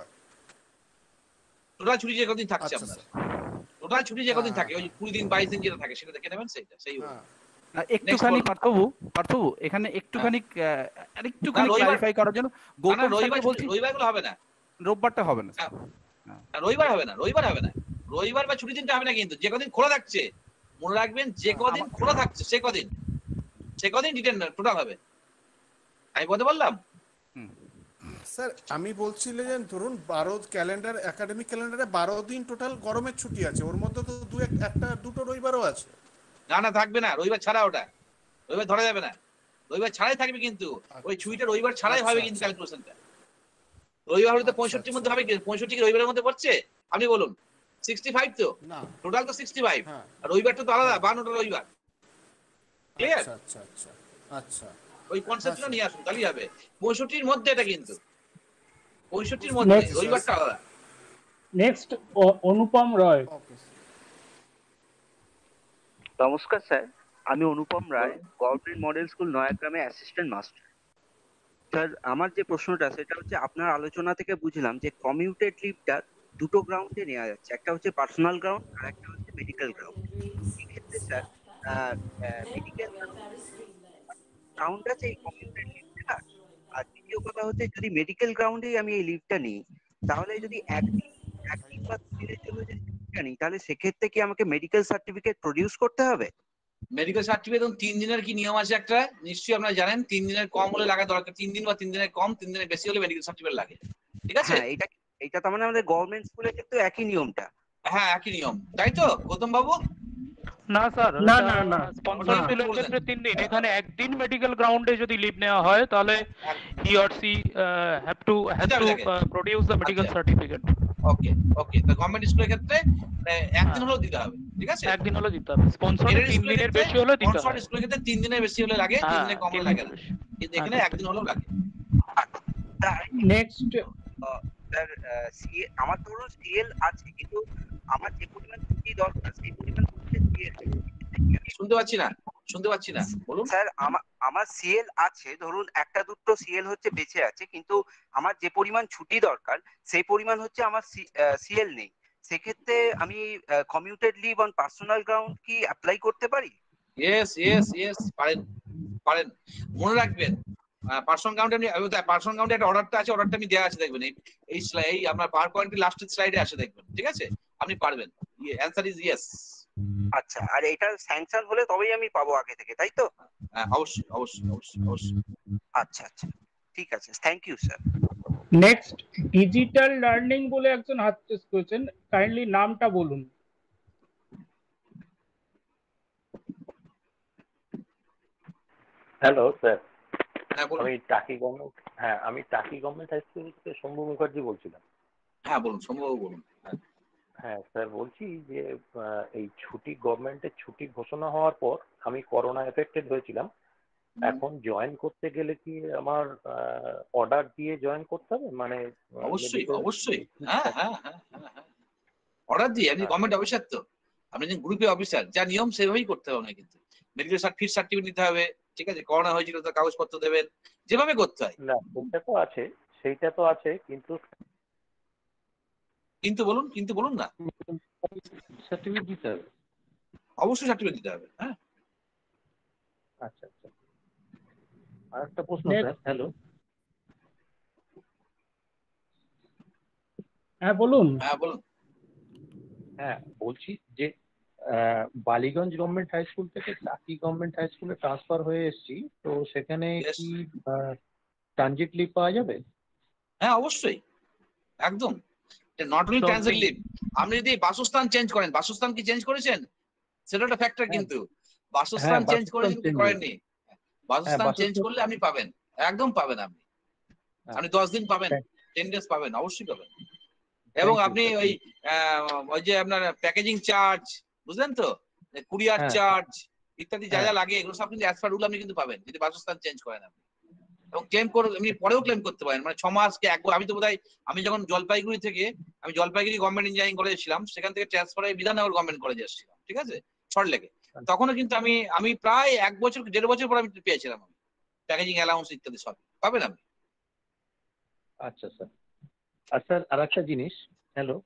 [SPEAKER 7] টোটাল ছুটি যে কদিন থাকছে আপনার, টোটাল ছুটি যে কদিন থাকে, ওই কুড়ি দিন বাইশ দিন যেটা থাকে সেটা দেখে নেবেন, সেইটা সেই
[SPEAKER 13] একটুখানি পার্থবু পার্থবু এখানে একটুখানি আরেকটুখানি ক্লারিফাই করার জন্য গৌতম স্যারকে বলছি,
[SPEAKER 7] রবিবারগুলো হবে না,
[SPEAKER 13] রোববারটা হবে না,
[SPEAKER 7] রবিবার হবে না, রবিবার হবে না, রবিবার বা ছুটি দিনটা হবে না, কিন্তু যে কদিন খোলা থাকছে মনে রাখবেন, যে কদিন খোলা থাকছে সে কদিন সে কদিন ডিটেন টোটাল হবে। আমি বলতে বললাম
[SPEAKER 18] স্যার, আমি বলছিলাম ধরুন বারো ক্যালেন্ডার একাডেমিক ক্যালেন্ডারে বারো দিন টোটাল গরমের ছুটি আছে, ওর মধ্যে তো দু একটা দুটো রবিবারও আছে।
[SPEAKER 7] না না থাকবে না, রবিবার ছাড়া, ওটা রবিবার ধরা যাবে না, রবিবার ছাড়াই থাকবে, কিন্তু ওই ছুটিটা রবিবার ছাড়াই হবে কিন্তু ক্যালকুলেশনটা। রবিবার হলে তো পঁয়ষট্টির মধ্যে হবে, পঁয়ষট্টি কি রবিবারের মধ্যে পড়ছে? আপনি বলুন, সিক্সটি ফাইভ তো টোটাল, তো সিক্সটি ফাইভ, আর রবিবারটা তো আলাদা, বান্নটা রবিবার, ক্লিয়ার?
[SPEAKER 18] আচ্ছা আচ্ছা আচ্ছা,
[SPEAKER 7] ওই কনসেপ্টটা নিয়ে আসুন, তাহলেই হবে। পঁয়ষট্টির মধ্যে এটা, কিন্তু পঁয়ষট্টির মধ্যে রবিবারটা আলাদা।
[SPEAKER 5] নেক্সট অনুপম রয়।
[SPEAKER 19] নমস্কার স্যার, আমি Anupam Roy, government model school নয়াগ্রামে অ্যাসিস্ট্যান্ট মাস্টার। স্যার আমার যে প্রশ্নটা সেটা হচ্ছে, আপনার আলোচনা থেকে বুঝলাম যে কমিউটেড লিভটা দুটো গ্রাউন্ডে নেওয়া যাচ্ছে, একটা হচ্ছে পার্সোনাল গ্রাউন্ড আর একটা হচ্ছে মেডিকেল গ্রাউন্ড। এক্ষেত্রে স্যার মেডিকেল গ্রাউন্ড আছে এই কমিউটেড লিভটা, আর দ্বিতীয় কথা হচ্ছে যদি মেডিকেল গ্রাউন্ডেই আমি এই লিভটা নিই, তাহলে যদি একদিন একদিন বা দুদিনের জন্য যদি লিভটা নিই, তাহলে সেক্ষেত্রে কি আমাকে মেডিকেল সার্টিফিকেট প্রডিউস করতে হবে?
[SPEAKER 7] মেডিকেল সার্টিফিকেট তিন দিনের কি নিয়ম আছে একটা, নিশ্চয়ই আপনারা জানেন, তিন দিনের কম হলে লাগা দরকার, তিন দিন বা তিন দিনের কম, তিন দিনের বেশি হলে মেডিকেল সার্টিফিকেট লাগে, ঠিক আছে?
[SPEAKER 19] হ্যাঁ, এটা এটা তার মানে আমাদের গভর্নমেন্ট স্কুলের ক্ষেত্রে একই নিয়মটা?
[SPEAKER 7] হ্যাঁ একই নিয়ম, তাই তো গৌতম বাবু?
[SPEAKER 11] না স্যার, না না না, স্পন্সর স্কুলের ক্ষেত্রে তিন দিন, এখানে একদিন মেডিকেল গ্রাউন্ডে যদি লিভ নেওয়া হয় তাহলে he or she have to have to produce the medical certificate.
[SPEAKER 7] Okay okay, তো গভর্নমেন্ট স্কুলের ক্ষেত্রে একদিন হলেও দিতে হবে, ঠিক আছে?
[SPEAKER 11] একদিন হলেও দিতে হবে, স্পন্সর তিন দিনের বেশি হলে দিতে হবে।
[SPEAKER 7] স্পন্সর স্কুলের ক্ষেত্রে তিন দিনের বেশি হলে লাগে, তিন দিনের কম হলে লাগে না, কিন্তু এখানে একদিন হলেও লাগে।
[SPEAKER 5] নেক্সট
[SPEAKER 19] স্যার সিএ আমার ধরুন সিএল আছে, কিন্তু আমার যে পরিমাণ ছুটি দরকার সেই পরিমাণ
[SPEAKER 7] শুনতে পাচ্ছি না শুনতে পাচ্ছি না বলুন
[SPEAKER 19] স্যার। আমার আমার সিএল আছে, ধরুন একটা দুটো সিএল হচ্ছে বেঁচে আছে, কিন্তু আমার যে পরিমাণ ছুটি দরকার সেই পরিমাণ হচ্ছে আমার সিএল নেই। সেক্ষেত্রে আমি commuted leave on personal ground কি অ্যাপ্লাই করতে পারি?
[SPEAKER 7] ইয়েস ইয়েস ইয়েস পারেন পারেন মনে রাখবেন পার্সোনাল গ্রাউন্ডে আপনি পার্সোনাল গ্রাউন্ডে একটা অর্ডারটা আছে, অর্ডারটা আমি দেওয়া আছে দেখবেন এই এই এই আপনার পাওয়ার পয়েন্টের লাস্টের স্লাইডে আসে দেখবেন, ঠিক আছে? আপনি পারবেন, অ্যানসার ইজ ইয়েস।
[SPEAKER 19] আচ্ছা, আর এটা স্যাংশন হলে তবেই আমি পাবো আগে থেকে, তাই তো?
[SPEAKER 7] হ্যাঁ অবশ্যই অবশ্যই অবশ্যই অবশ্যই।
[SPEAKER 19] আচ্ছা আচ্ছা ঠিক আছে, thank you sir.
[SPEAKER 5] Next digital learning বলে একজন হাত রেজ করেছেন, কাইন্ডলি নামটা বলুন।
[SPEAKER 3] হ্যালো স্যার, আমি টাকি গভর্নমেন্ট হ্যাঁ আমি টাকি গভর্নমেন্ট হাই স্কুল থেকে শম্ভু মুখার্জি বলছিলাম।
[SPEAKER 7] হ্যাঁ বলুন শম্ভুবাবু বলুন।
[SPEAKER 3] হ্যাঁ স্যার, বলছি যে এই ছুটি গভর্নমেন্টের ছুটি ঘোষণা হওয়ার পর আমি করোনা এফেক্টেড হয়েছিলাম। এখন জয়েন করতে গেলে কি আমার অর্ডার দিয়ে জয়েন করতে হবে? মানে
[SPEAKER 7] অবশ্যই অবশ্যই হ্যাঁ হ্যাঁ হ্যাঁ হ্যাঁ অর্ডার দিয়ে আপনি গভর্নমেন্ট অফিসার তো, আপনি যে গ্রুপে অফিসার, যা নিয়ম সেভাবেই করতে হবে না, কিন্তু মেডিকেল সার্টিফিকেট সার্টিফিকেট নিতে হবে, ঠিক আছে? করোনা হয়েছিল তো কাগজপত্র দেবেন, যেভাবে করতে হয়।
[SPEAKER 3] না সেইটা তো আছে সেইটা তো আছে কিন্তু
[SPEAKER 7] কিন্তু বলুন কিন্তু বলুন না
[SPEAKER 3] সার্টিফিকেট দিতে হবে।
[SPEAKER 7] অবশ্যই সার্টিফিকেট দিতে হবে। হ্যাঁ
[SPEAKER 3] আচ্ছা আচ্ছা। আর একটা প্রশ্ন স্যার। হ্যালো
[SPEAKER 5] হ্যাঁ বলুন।
[SPEAKER 7] হ্যাঁ বলুন।
[SPEAKER 3] হ্যাঁ বলছি যে বালিগঞ্জ গভর্নমেন্ট হাই স্কুল থেকে টাকি গভর্নমেন্ট হাই স্কুলে ট্রান্সফার হয়ে এসেছি, তো সেখানে কি ট্রানজিট লিভ পাওয়া যাবে?
[SPEAKER 7] হ্যাঁ অবশ্যই একদম, নট অনলি ট্রানজিট লিভ। আপনি যদি বাসস্থান চেঞ্জ করেন, বাসস্থান কি চেঞ্জ করেছেন সেটা একটা ফ্যাক্টর, কিন্তু বাসস্থান চেঞ্জ করেছেন কি করেননি, বাসস্থান চেঞ্জ করলে আপনি পাবেন, একদম পাবেন। আপনি আপনি দশ দিন পাবেন, টেন ডেজ পাবেন, অবশ্যই পাবেন। এবং আপনি ওই ওই যে আপনার প্যাকেজিং চার্জ বুঝলেন তো, কুরিয়ার চার্জ ইত্যাদি যা যা লাগে এগুলো সব কিন্তু অ্যাজ পার রুল আপনি কিন্তু পাবেন যদি বাসস্থান চেঞ্জ করেন আপনি। এবং ক্লেম করে এমনি পরেও ক্লেম করতে পারেন, মানে ছ মাস কে এক আমি তো বোধহয় আমি যখন জলপাইগুড়ি থেকে আমি জলপাইগুড়ি গভর্নমেন্ট ইঞ্জিনিয়ারিং কলেজে ছিলাম, সেখান থেকে ট্রান্সফার হয়ে বিধাননগর গভর্নমেন্ট কলেজে এসেছিলাম, ঠিক আছে, সল্টলেকে। তখনও কিন্তু আমি আমি প্রায় এক বছর দেড় বছর পর আমি পেয়েছিলাম আমি প্যাকেজিং অ্যালাউন্স ইত্যাদি সব পাবেন আপনি।
[SPEAKER 3] আচ্ছা স্যার। আর স্যার আর একটা জিনিস, হ্যালো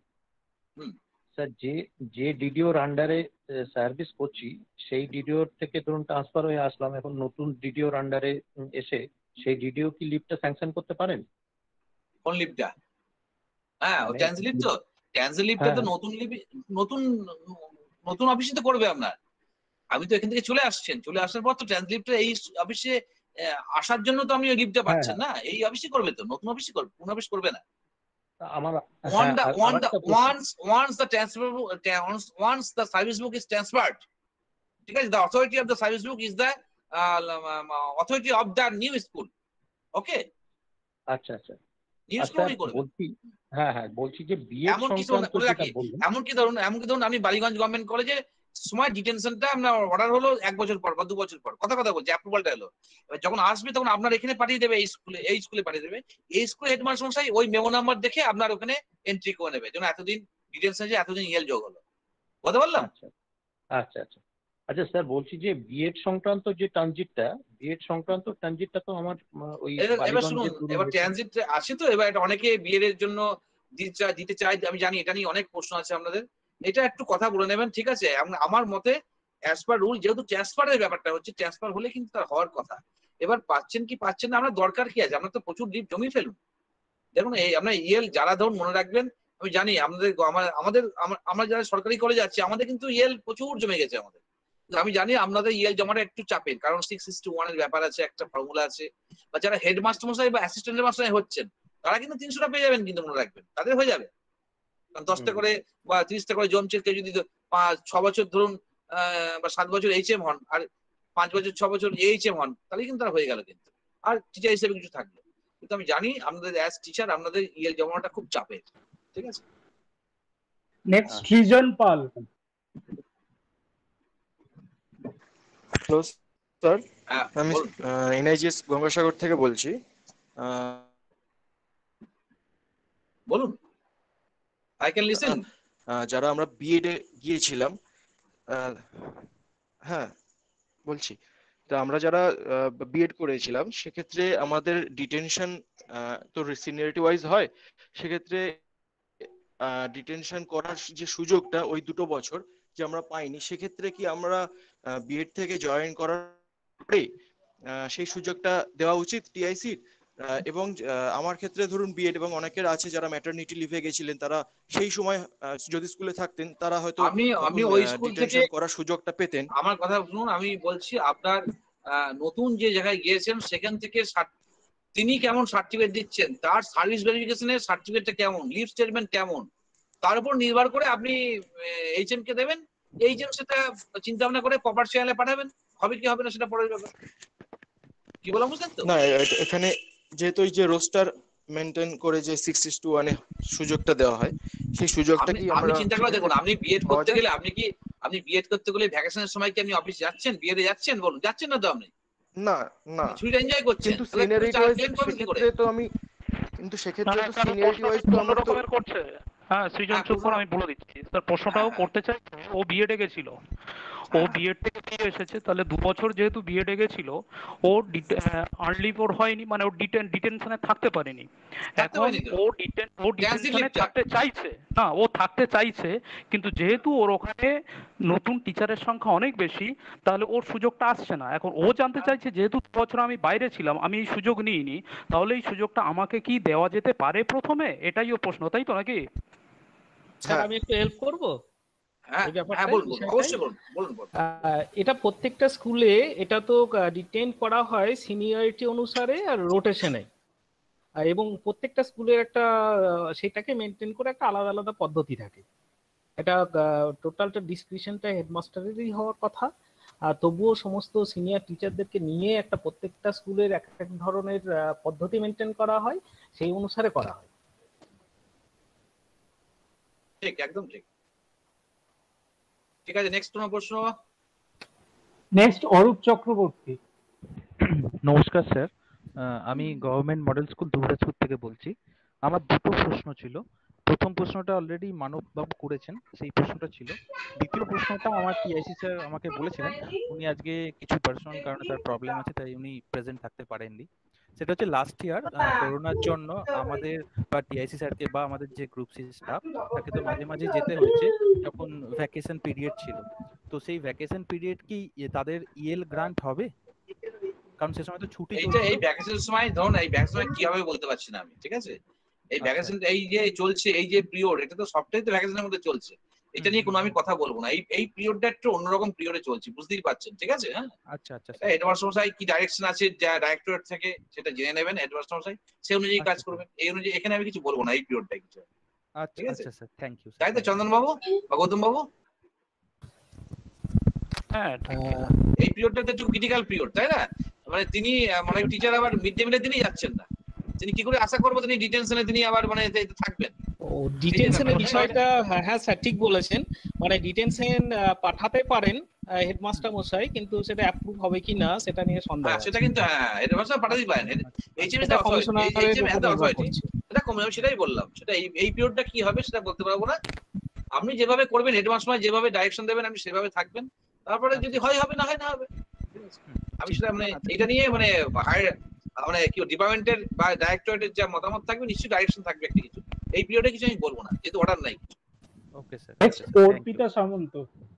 [SPEAKER 3] স্যার, যে যে ডিডিওর আন্ডারে সার্ভিস করছি সেই ডিডিওর থেকে ধরুন ট্রান্সফার হয়ে আসলাম, এখন নতুন ডিডিওর আন্ডারে এসে সেই ডিডিও কি লিভটা স্যাংশন করতে পারেন?
[SPEAKER 7] কোন লিভটা? হ্যাঁ ও ট্রানজিট লিভ তো, ট্রানজিট লিভটা তো নতুন লিভ, নতুন নতুন অফিসে তো করবে আপনার। আমি তো এখান থেকে চলে আসছেন, চলে আসার পর তো ট্রানজিট লিভটা এই অফিসে আসার জন্য তো আমি ওই লিভটা পাচ্ছেন না, এই অফিসে করবে তো, নতুন অফিসে করবে, কোন অফিস করবে না।
[SPEAKER 3] আমার
[SPEAKER 7] One the, one the, once once the transfer once once the service book is transferred, because the authority of the service book is the uh, authority of the new school. Okay.
[SPEAKER 3] আচ্ছা আচ্ছা।
[SPEAKER 7] নিউ স্কুলই করবে।
[SPEAKER 3] বলছি হ্যাঁ হ্যাঁ বলছি যে বিএড সংক্রান্ত যেটা বললেন,
[SPEAKER 7] এমন কি ধরুন এমন কি ধরুন আমি বালিগঞ্জ গভর্নমেন্ট কলেজে সময় ডিটেনশনটা আপনার অর্ডার হলো এক বছর পর বা দু বছর পর, কথা কথা বলছি, অ্যাপ্রুভালটা এলো, এবার যখন আসবে তখন আপনার এখানে পাঠিয়ে দেবে এই স্কুলে, এই স্কুলে পাঠিয়ে দেবে, এই স্কুলে হেডমাস্টার মশাই ওই মেমো নাম্বার দেখে আপনার ওখানে এন্ট্রি করে নেবে, যেন এতদিন ডিটেনশন যে এতদিন ইয়েল যোগ হলো, কথা বললাম।
[SPEAKER 3] আচ্ছা আচ্ছা আচ্ছা আচ্ছা স্যার, বলছি যে বিএড সংক্রান্ত যে ট্রানজিটটা, বিএড সংক্রান্ত ট্রানজিটটা তো আমার ওই
[SPEAKER 7] এবার শুনুন, এবার ট্রানজিট আসে তো, এবার এটা অনেকে বিএড এর জন্য দিতে চাই, আমি জানি এটা নিয়ে অনেক প্রশ্ন আছে আপনাদের, এটা একটু কথা বলে নেবেন, ঠিক আছে? আমার মতে অ্যাজ পার রুল যেহেতু ট্রান্সফারের ব্যাপারটা হচ্ছে, ট্রান্সফার হলে কিন্তু তার হওয়ার কথা, এবার পাচ্ছেন কি পাচ্ছেন না আমরা দরকার কি আছে, আমরা তো প্রচুর লিভ জমি ফেলুন। দেখুন এই আপনার ইএল যারা ধরুন মনে রাখবেন, আমি জানি আমাদের আমাদের আমরা যারা সরকারি কলেজে আছি আমাদের কিন্তু ইএল প্রচুর জমে গেছে আমাদের, আমি জানি আপনাদের ইএল জমাটা একটু চাপের, কারণ সিক্স সিক্সটি ওয়ান এর ব্যাপার আছে, একটা ফর্মুলা আছে, বা যারা হেডমাস্টার মশাই বা অ্যাসিস্ট্যান্ট মাস্টার হচ্ছেন তারা কিন্তু তিনশোটা পেয়ে যাবেন, কিন্তু মনে রাখবেন তাদের হয়ে যাবে, কারণ দশটা করে বা ত্রিশটা করে জমছে, কেউ যদি পাঁচ ছ বছর ধরুন বা সাত বছর এইচ এম হন আর পাঁচ বছর ছ বছর এইচ এম হন, তাহলে কিন্তু তারা হয়ে গেল, কিন্তু আর টিচার হিসেবে কিছু থাকলো, কিন্তু আমি জানি আপনাদের অ্যাজ টিচার আপনাদের ইএল জমাটা খুব চাপের, ঠিক আছে?
[SPEAKER 5] Next Srijan Pal.
[SPEAKER 4] Hello sir, আমি এনআইজিএস গঙ্গাসাগর থেকে বলছি।
[SPEAKER 7] বলুন, আই ক্যান লিসেন।
[SPEAKER 4] যারা আমরা বিএডে গিয়েছিলাম, হ্যাঁ বলছি, তো আমরা যারা বিএড করেছিলাম সেক্ষেত্রে আমাদের ডিটেনশন তো সিনিয়রিটি ওয়াইজ হয়, সেক্ষেত্রে ডিটেনশন করার যে সুযোগটা ওই দুটো বছর যে আমরা পাইনি, সেক্ষেত্রে কি আমরা বিএড থেকে জয়েন করার পরে সেই সুযোগটা দেওয়া উচিত টিআইসির? এবং আমার ক্ষেত্রে ধরুন বিএড এবং অনেকের আছে যারা ম্যাটারনিটি লিভে গেছিলেন, তারা সেই সময় যদি স্কুলে থাকতেন তারা হয়তো
[SPEAKER 7] আমি আমি ওই স্কুল থেকে
[SPEAKER 4] করার সুযোগটা পেতেন।
[SPEAKER 7] আমার কথা শুনুন, আমি বলছি আপনার নতুন যে জায়গায় গিয়েছেন সেখান থেকে তিনি কেমন সার্টিফিকেট দিচ্ছেন, তার সার্ভিস ভেরিফিকেশনের সার্টিফিকেটটা কেমন, লিভ স্টেটমেন্ট কেমন, তার উপর নির্ভর করে আপনি এইচএম কে দেবেন। এইচএম সেটা চিন্তা ভাবনা করে প্রপার চ্যানেলে পাঠাবেন, হবে কি হবে না সেটা পরের ব্যাপার। কি বললাম বুঝলেন তো?
[SPEAKER 4] না, এখানে যেহেতু এই যে রোস্টার মেইনটেইন করে যে সিক্স ইস টু ওয়ান এর সুযোগটা দেওয়া হয়, সেই সুযোগটা কি আমরা
[SPEAKER 7] চিন্তা করে দেখুন, আপনি বিএড করতে গেলে আপনি কি আপনি বিএড করতে গেলে ভ্যাকেশনের সময় কি আপনি অফিস যাচ্ছেন, বিএডে যাচ্ছেন? বলুন, যাচ্ছেন না তো আপনি?
[SPEAKER 4] না না,
[SPEAKER 7] ছুটি এনজয় করছেন,
[SPEAKER 4] কিন্তু সিনিয়রিটি ওয়াইজ সেক্ষেত্রে তো আমি কিন্তু সেক্ষেত্রে তো সিনিয়রিটি ওয়াইজ তো আমরা তো
[SPEAKER 11] করছে। হ্যাঁ সৃজন চুপ করে, আমি বলে দিচ্ছি তার প্রশ্নটাও করতে চাই। ও বিএডে গেছিল, ও বিএড থেকে ফিরে এসেছে, তাহলে দু বছর যেহেতু বিএডে গেছিল, ও আর্লি ওর হয়নি, মানে ও ডিটেন ডিটেনশনে থাকতে পারেনি। এখন ও ডিটেন ও ডিটেনশনে থাকতে চাইছে না, ও থাকতে চাইছে, কিন্তু যেহেতু ওর ওখানে নতুন টিচারের সংখ্যা অনেক বেশি, তাহলে ওর সুযোগটা আসছে না। এখন ও জানতে চাইছে যেহেতু দু বছর আমি বাইরে ছিলাম, আমি এই সুযোগ নিইনি, তাহলে এই সুযোগটা আমাকে কি দেওয়া যেতে পারে প্রথমে? এটাই ও প্রশ্ন, তাই তো নাকি?
[SPEAKER 12] স্যার আমি একটু হেল্প করব।
[SPEAKER 6] এটা প্রত্যেকটা স্কুলে এটা তো ডিটেইন করা হয় সিনিয়রিটি অনুসারে আর রোটেশনে, এবং প্রত্যেকটা স্কুলের একটা সেটাকে মেনটেন করে একটা আলাদা আলাদা পদ্ধতি থাকে। এটা টোটালটা ডিসক্রিপশনটা হেডমাস্টারেরই হওয়ার কথা, আর তবুও সমস্ত সিনিয়র টিচারদেরকে নিয়ে একটা প্রত্যেকটা স্কুলের এক এক ধরনের পদ্ধতি মেনটেন করা হয়, সেই অনুসারে করা হয়।
[SPEAKER 7] ঠিক, একদম ঠিক। ঠিক আছে, নেক্সট কোন প্রশ্ন?
[SPEAKER 5] নেক্সট অরূপ চক্রবর্তী।
[SPEAKER 14] নমস্কার স্যার, আমি গভর্নমেন্ট মডেল স্কুল দুবরাজপুর থেকে বলছি। আমার দুটো প্রশ্ন ছিল। প্রথম প্রশ্নটা অলরেডি মানব বাবু করেছেন, সেই প্রশ্নটা ছিল। দ্বিতীয় প্রশ্নটা আমার টিআইসি স্যার আমাকে বলেছিলেন, উনি আজকে কিছু পার্সোনাল কারণে তার প্রবলেম আছে, তাই উনি প্রেজেন্ট থাকতে পারেননি। সেটা হচ্ছে লাস্ট ইয়ার করোনার জন্য আমাদের বা টিআইসি স্যারকে বা আমাদের যে গ্রুপ সি স্টাফ তাকে তো মাঝে মাঝে যেতে হয়েছে যখন ভ্যাকেশন পিরিয়ড ছিল। তো সেই ভ্যাকেশন পিরিয়ড কি তাদের ইএল গ্রান্ট হবে? কারণ সে সময় তো ছুটি
[SPEAKER 7] চলছে। এই ভ্যাকেশনের সময় ধরুন, এই ভ্যাকেশন কি হবে বলতে পারছি না আমি, ঠিক আছে? এই ভ্যাকেশন এই যে চলছে, এই যে পিরিয়ড, এটা তো সবটাই তো ভ্যাকেশনের মধ্যে চলছে, এটা নিয়ে কোনো আমি কথা বলবো না। এই এই পিরিয়ডটা একটু অন্যরকম পিরিয়ডে চলছে, বুঝতেই পারছেন, ঠিক আছে? হ্যাঁ,
[SPEAKER 14] আচ্ছা আচ্ছা।
[SPEAKER 7] হেডমাস্টার মশাই কি ডাইরেকশন আছে যা ডাইরেক্টরেট থেকে, সেটা জেনে নেবেন হেডমাস্টার মশাই, সেই অনুযায়ী কাজ করবেন। এই অনুযায়ী এখানে আমি কিছু বলবো না এই পিরিয়ডটা কিছু।
[SPEAKER 14] আচ্ছা আচ্ছা স্যার, থ্যাংক ইউ।
[SPEAKER 7] তাই তো চন্দন বাবু বা গৌতম বাবু?
[SPEAKER 11] হ্যাঁ,
[SPEAKER 7] এই পিরিয়ডটা তো একটু ক্রিটিক্যাল পিরিয়ড, তাই না? মানে তিনি মানে টিচার আবার মিড ডে মিলে তিনি যাচ্ছেন না, তিনি কি করে আশা করবো তিনি ডিটেনশনে তিনি আবার মানে থাকবেন?
[SPEAKER 6] ও ডিটেনশনের বিষয়টা, হ্যাঁ স্যার ঠিক বলেছেন, মানে ডিটেনশন পাঠাতে পারেন হেডমাস্টার মশাই, কিন্তু সেটা অ্যাপ্রুভ হবে কি না সেটা নিয়ে সন্দেহ আছে।
[SPEAKER 7] সেটা কিন্তু হ্যাঁ হেডমাস্টার পাঠাতেই পারেন, এইচএম এর অথরিটি, এইচএম এর অথরিটি, এটা কম, আমি সেটাই বললাম। সেটা এই এই পিরিয়ডটা কি হবে সেটা বলতে পারবো না। আপনি যেভাবে করবেন, হেডমাস্টার যেভাবে ডাইরেকশন দেবেন আপনি সেভাবে থাকবেন, তারপরে যদি হয় হবে, না হয় না হবে। আমি সেটা মানে এটা নিয়ে মানে মানে কি ডিপার্টমেন্টের বা ডাইরেক্টরেটের যা মতামত থাকবে, নিশ্চয়ই ডাইরেকশন থাকবে একটা কিছু। এই পিরিয়ডে কিছু আমি বলবো না, যেহেতু অর্ডার নাই।
[SPEAKER 14] Okay sir.
[SPEAKER 5] Next Arpita Samanta.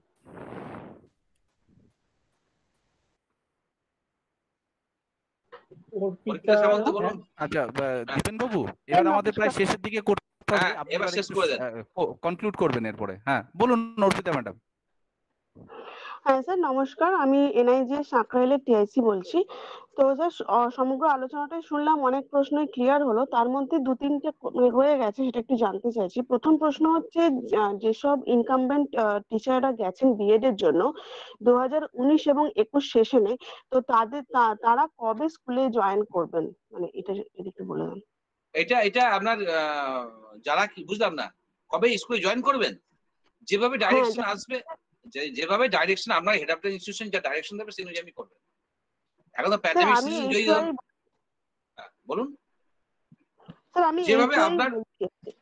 [SPEAKER 5] Arpita Samanta বলুন।
[SPEAKER 13] আচ্ছা দীপেন বাবু, এবার আমাদের প্রায় শেষের দিকে করতে হবে, আপনি এবার শেষ করে দেন, কনক্লুড করবেন এরপরে। হ্যাঁ বলুন অর্পিতা ম্যাডাম।
[SPEAKER 22] হ্যাঁ স্যার নমস্কার, আমি এনআইজিএস সাঁকরাইলের টিআইসি বলছি। তো স্যার সমগ্র আলোচনাটাই শুনলাম, অনেক প্রশ্নই ক্লিয়ার হলো, তার মধ্যে দু তিনটে রয়ে গেছে, সেটা একটু জানতে চাইছি। প্রথম প্রশ্ন হচ্ছে, যেসব ইনকামবেন্ট টিচাররা গেছেন বিএড এর জন্য দু হাজার উনিশ এবং একুশ সেশনে, তো তাদের তারা কবে স্কুলে জয়েন করবেন, মানে এটা একটু বলে দেন।
[SPEAKER 7] এটা এটা আপনার যারা কি বুঝলাম না, কবে স্কুলে জয়েন করবেন, যেভাবে ডাইরেকশন আসবে, যেভাবে ডাইরেকশন আপনার হেড অফ দ্য ইনস্টিটিউশন যা ডাইরেকশন দেবে সেই অনুযায়ী আমি করবেন। এখন তো প্যান্ডেমিক সিচুয়েশন যদি বলুন,
[SPEAKER 22] স্যার আমি
[SPEAKER 7] যেভাবে আপনার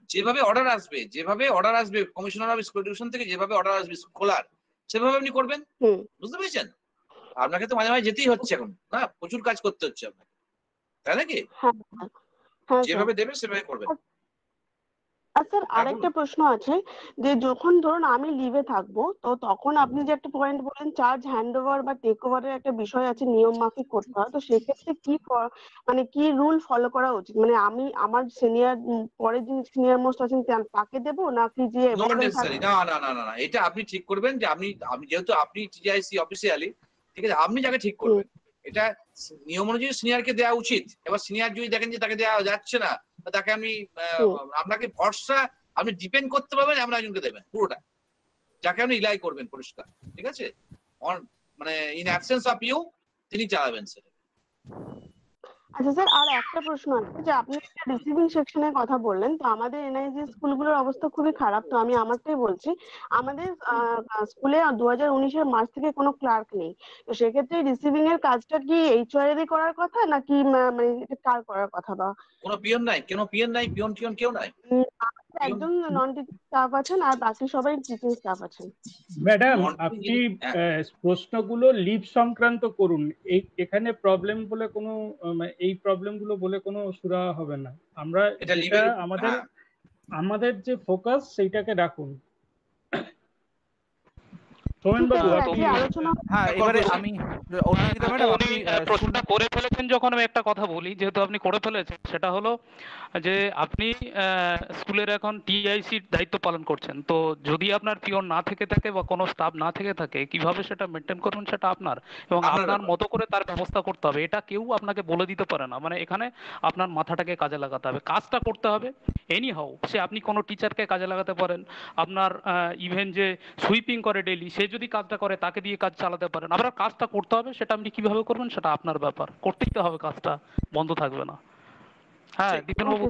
[SPEAKER 7] যেভাবে অর্ডার আসবে যেভাবে অর্ডার আসবে কমিশনার অফ স্কুল এডুকেশন থেকে যেভাবে অর্ডার আসবে খোলার সেভাবে আপনি করবেন, বুঝতে পেরেছেন? আপনাকে তো মাঝে মাঝে যেতেই হচ্ছে এখন না, প্রচুর কাজ করতে হচ্ছে আপনাকে, তাই নাকি? যেভাবে দেবে সেভাবে করবেন।
[SPEAKER 22] আর স্যার আরেকটা প্রশ্ন আছে যে যখন ধরুন আমি লিভে থাকবো তো তখন আপনি যে একটা পয়েন্ট বলেন চার্জ হ্যান্ড ওভার বা টেক ওভারের একটা বিষয় আছে নিয়ম মাফিক করতে হয়, তো সেক্ষেত্রে কি মানে কি রুল ফলো করা উচিত? মানে আমি আমার সিনিয়র পরে যিনি সিনিয়র মোস্ট আছেন তাকে দেবো নাকি যে
[SPEAKER 7] না না না না এটা আপনি ঠিক করবেন যে আপনি আপনি যেহেতু আপনি টিআইসি অফিসিয়ালি, ঠিক আছে, আপনি যাকে ঠিক করবেন এটা নিয়ম অনুযায়ী সিনিয়রকে দেওয়া উচিত। এবার সিনিয়র যদি দেখেন যে তাকে দেওয়া যাচ্ছে না তাকে আপনি আপনাকে ভরসা আপনি ডিপেন্ড করতে পারবেন এমন একজনকে দেবেন পুরোটা, যাকে আপনি রিলাই করবেন পরিষ্কার, ঠিক আছে, মানে ইন অ্যাবসেন্স অফ ইউ তিনি চালাবেন সেটা।
[SPEAKER 22] আচ্ছা স্যার আর একটা প্রশ্ন আছে যে আপনি রিসিভিং সেকশনের কথা বললেন, তো আমাদের এনআইজি স্কুলগুলোর অবস্থা খুবই খারাপ, তো আমি আমারটাই বলছি আমাদের স্কুলে দু হাজার উনিশের মার্চ থেকে কোনো ক্লার্ক নেই, তো সেক্ষেত্রে রিসিভিং এর কাজটা কি এইচআর এরই করার কথা নাকি মানে কার করার কথা? বা
[SPEAKER 7] কোনো পিয়ন নাই? কেন পিয়ন নাই? পিয়ন টিয়ন কেউ নাই?
[SPEAKER 22] একজন নন টিচিং স্টাফ আছেন আর বাকি সবাই টিচিং স্টাফ আছেন।
[SPEAKER 5] ম্যাডাম আপনি প্রশ্নগুলো লিভ সংক্রান্ত করুন, এই এখানে প্রবলেম বলে কোনো এই প্রবলেম গুলো বলে কোনো সুরাহা হবে না। আমরা এটা আমাদের আমাদের যে ফোকাস সেইটাকে রাখুন।
[SPEAKER 11] প্রশ্নটা করে ফেলেছেন যখন আমি একটা কথা বলি, যেহেতু আপনি করে ফেলেছেন, সেটা হলো যে আপনি স্কুলের এখন টিআইসির দায়িত্ব পালন করছেন, তো যদি আপনার পিওন না থেকে থাকে বা কোনো স্টাফ না থেকে থাকে কিভাবে সেটা মেনটেন করুন সেটা আপনার, এবং আপনার মতো করে তার ব্যবস্থা করতে হবে। এটা কেউ আপনাকে বলে দিতে পারে না, মানে এখানে আপনার মাথাটাকে কাজে লাগাতে হবে, কাজটা করতে হবে। এনি হাউ সে আপনি কোনো টিচারকে কাজে লাগাতে পারেন, আপনার ইভেন যে সুইপিং করে ডেইলি সে যদি কাজটা করে তাকে দিয়ে কাজ চালাতে পারেন। আপনার কাজটা করতে হবে, সেটা আপনি কিভাবে করবেন সেটা আপনার ব্যাপার, করতেই হবে, কাজটা বন্ধ থাকবে না। হ্যাঁ দীপেন বাবু,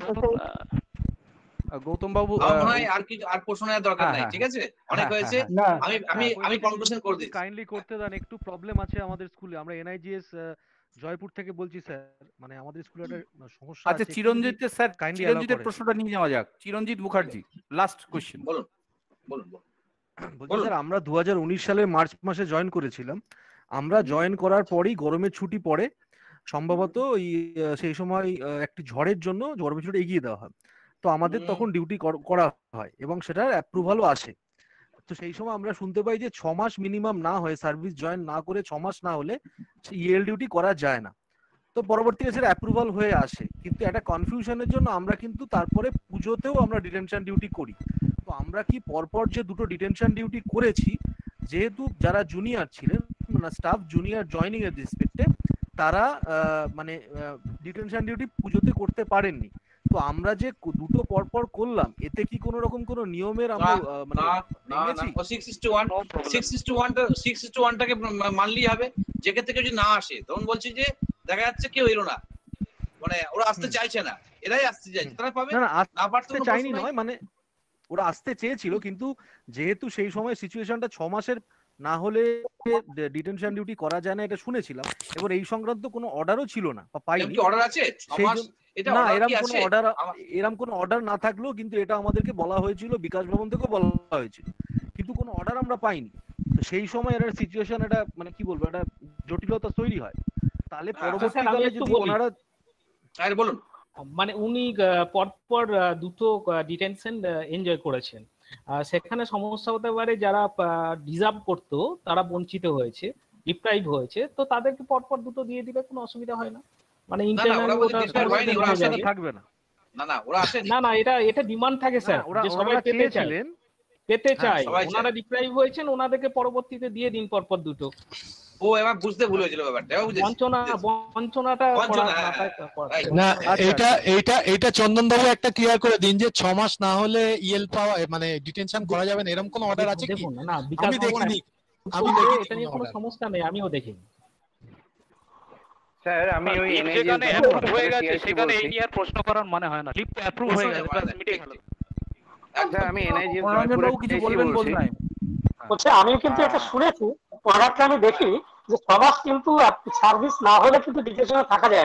[SPEAKER 13] গৌতম বাবু
[SPEAKER 7] আর কি আর প্রশ্ন নেওয়ার দরকার নাই, ঠিক আছে, অনেক হয়েছে, আমি আমি আমি কনক্লুশন করে দিই।
[SPEAKER 14] কাইন্ডলি করতে দেন, একটু প্রবলেম আছে আমাদের স্কুলে, আমরা এনআইজিএস জয়পুর থেকে বলছি স্যার, মানে আমাদের স্কুলে একটা সমস্যা আছে।
[SPEAKER 13] আচ্ছা চিরঞ্জিত স্যার, চিরঞ্জিতের প্রশ্নটা নিয়ে যাওয়া যাক। Chiranjit Mukherjee, last question.
[SPEAKER 7] বলুন বলুন
[SPEAKER 14] বলুন স্যার, আমরা দু হাজার উনিশ সালের মার্চ মাসে জয়েন করেছিলাম। আমরা জয়েন করার পরই গরমের ছুটি পড়ে, সম্ভবত ওই সেই সময় একটি ঝড়ের জন্য গরমের ছুটি এগিয়ে দেওয়া হয়, তো আমাদের তখন ডিউটি করা হয় এবং সেটার অ্যাপ্রুভালও আসে। তো সেই সময় আমরা শুনতে পাই যে ছ মাস মিনিমাম না হয়ে, সার্ভিস জয়েন না করে ছ মাস না হলে ইএল ডিউটি করা যায় না। তো পরবর্তীতে সেটা অ্যাপ্রুভাল হয়ে আসে, কিন্তু একটা কনফিউশনের জন্য আমরা কিন্তু তারপরে পুজোতেও আমরা ডিটেনশন ডিউটি করি। তো আমরা কি পরপর যে দুটো ডিটেনশন ডিউটি করেছি, যেহেতু যারা জুনিয়র ছিলেন, মানে স্টাফ জুনিয়র জয়নিং এর রেসপেক্টে, তারা মানে ডিটেনশন ডিউটি পুজোতে করতে পারেননি। তো আমরা যে দুটো পরপর করলাম, এতে কি কোনো রকম কোনো নিয়মের আমরা মানে
[SPEAKER 7] six is to one six is to one six is to one টাকে মানলেই হবে। যেখান থেকে যদি না আসে, তখন বলছি যে দেখা যাচ্ছে কেউ এলো না, মানে ওরা আসতে চাইছে না, এরাই আসতে চাইছে, তারা পাবে
[SPEAKER 14] না, না আসতে চাইনি নয়, মানে ওরা আসতে চেয়েছিল, কিন্তু যেহেতু সেই সময় সিচুয়েশনটা ছ মাসের না হলে ডিটেনশন ডিউটি করা যায় না এটা শুনেছিলাম, এবার এই সংক্রান্ত কোনো অর্ডারও ছিল না বা পাইনি।
[SPEAKER 7] অর্ডার আছে
[SPEAKER 14] না, এরকম কোনো অর্ডার এরকম কোনো অর্ডার না থাকলেও কিন্তু এটা আমাদেরকে বলা হয়েছিল, বিকাশ ভবন থেকেও বলা হয়েছিল, কিন্তু কোনো অর্ডার আমরা পাইনি। তো সেই সময় এর সিচুয়েশন এটা মানে কি বলবো, এটা জটিলতা তৈরি হয়। তাহলে পরবর্তীকালে যদি ওনারা
[SPEAKER 7] আরে বলুন,
[SPEAKER 6] মানে উনি পরপর দুটো ডিটেনশন এনজয় করেছেন, সেখানে সমস্যা হতে পারে যারা ডিজার্ভ করতো তারা বঞ্চিত হয়েছে, ডিপ্রাইভ হয়েছে, তো তাদেরকে পরপর দুটো দিয়ে দিলে কোনো অসুবিধা হয় না, মানে ইন্টারনাল ওটা
[SPEAKER 14] থাকবে না।
[SPEAKER 7] না না ওরা আসে
[SPEAKER 6] না না এটা এটা ডিমান্ড থাকে স্যার, যে সবাই পেতে চাইলেন পেতে চায়, ওনারা ডিপ্রাইভ হয়েছেন, ওনাদেরকে পরবর্তীতে দিয়ে দিন পরপর দুটো।
[SPEAKER 7] ও এবার বুঝতে ভুল হয়েছিল ব্যাপারটা,
[SPEAKER 6] বঞ্চনা বঞ্চনাটা
[SPEAKER 1] না, এটা এইটা এইটা চন্দন বাবু একটা ক্লিয়ার করে দিন যে ছ মাস না হলে ইএল পাওয়া মানে ডিটেনশন করা যাবে না, এরকম কোনো অর্ডার আছে কি?
[SPEAKER 6] না,
[SPEAKER 1] আমি দেখিনি, আমি
[SPEAKER 6] দেখিনি, এটা নিয়ে কোনো সমস্যা নেই, আমিও দেখিনি
[SPEAKER 13] স্যার। আমি ওই
[SPEAKER 11] যেখানে অ্যাপ্রুভ হয়ে গেছে সেখানে এই নিয়ে আর প্রশ্ন করার মানে হয় না, লিফট অ্যাপ্রুভ হয়ে গেছে, বাস মিটে গেল।
[SPEAKER 13] স্যার আমি এনআইজিএস জয়পুরে কিছু বলবেন বলবেন।
[SPEAKER 10] বলছে আমি কিন্তু এটা শুনেছি, পড়াতে আমি দেখি যে ছ মাস কিন্তু সার্ভিস না হলে কিন্তু ডিটেনশনে থাকা যায় না,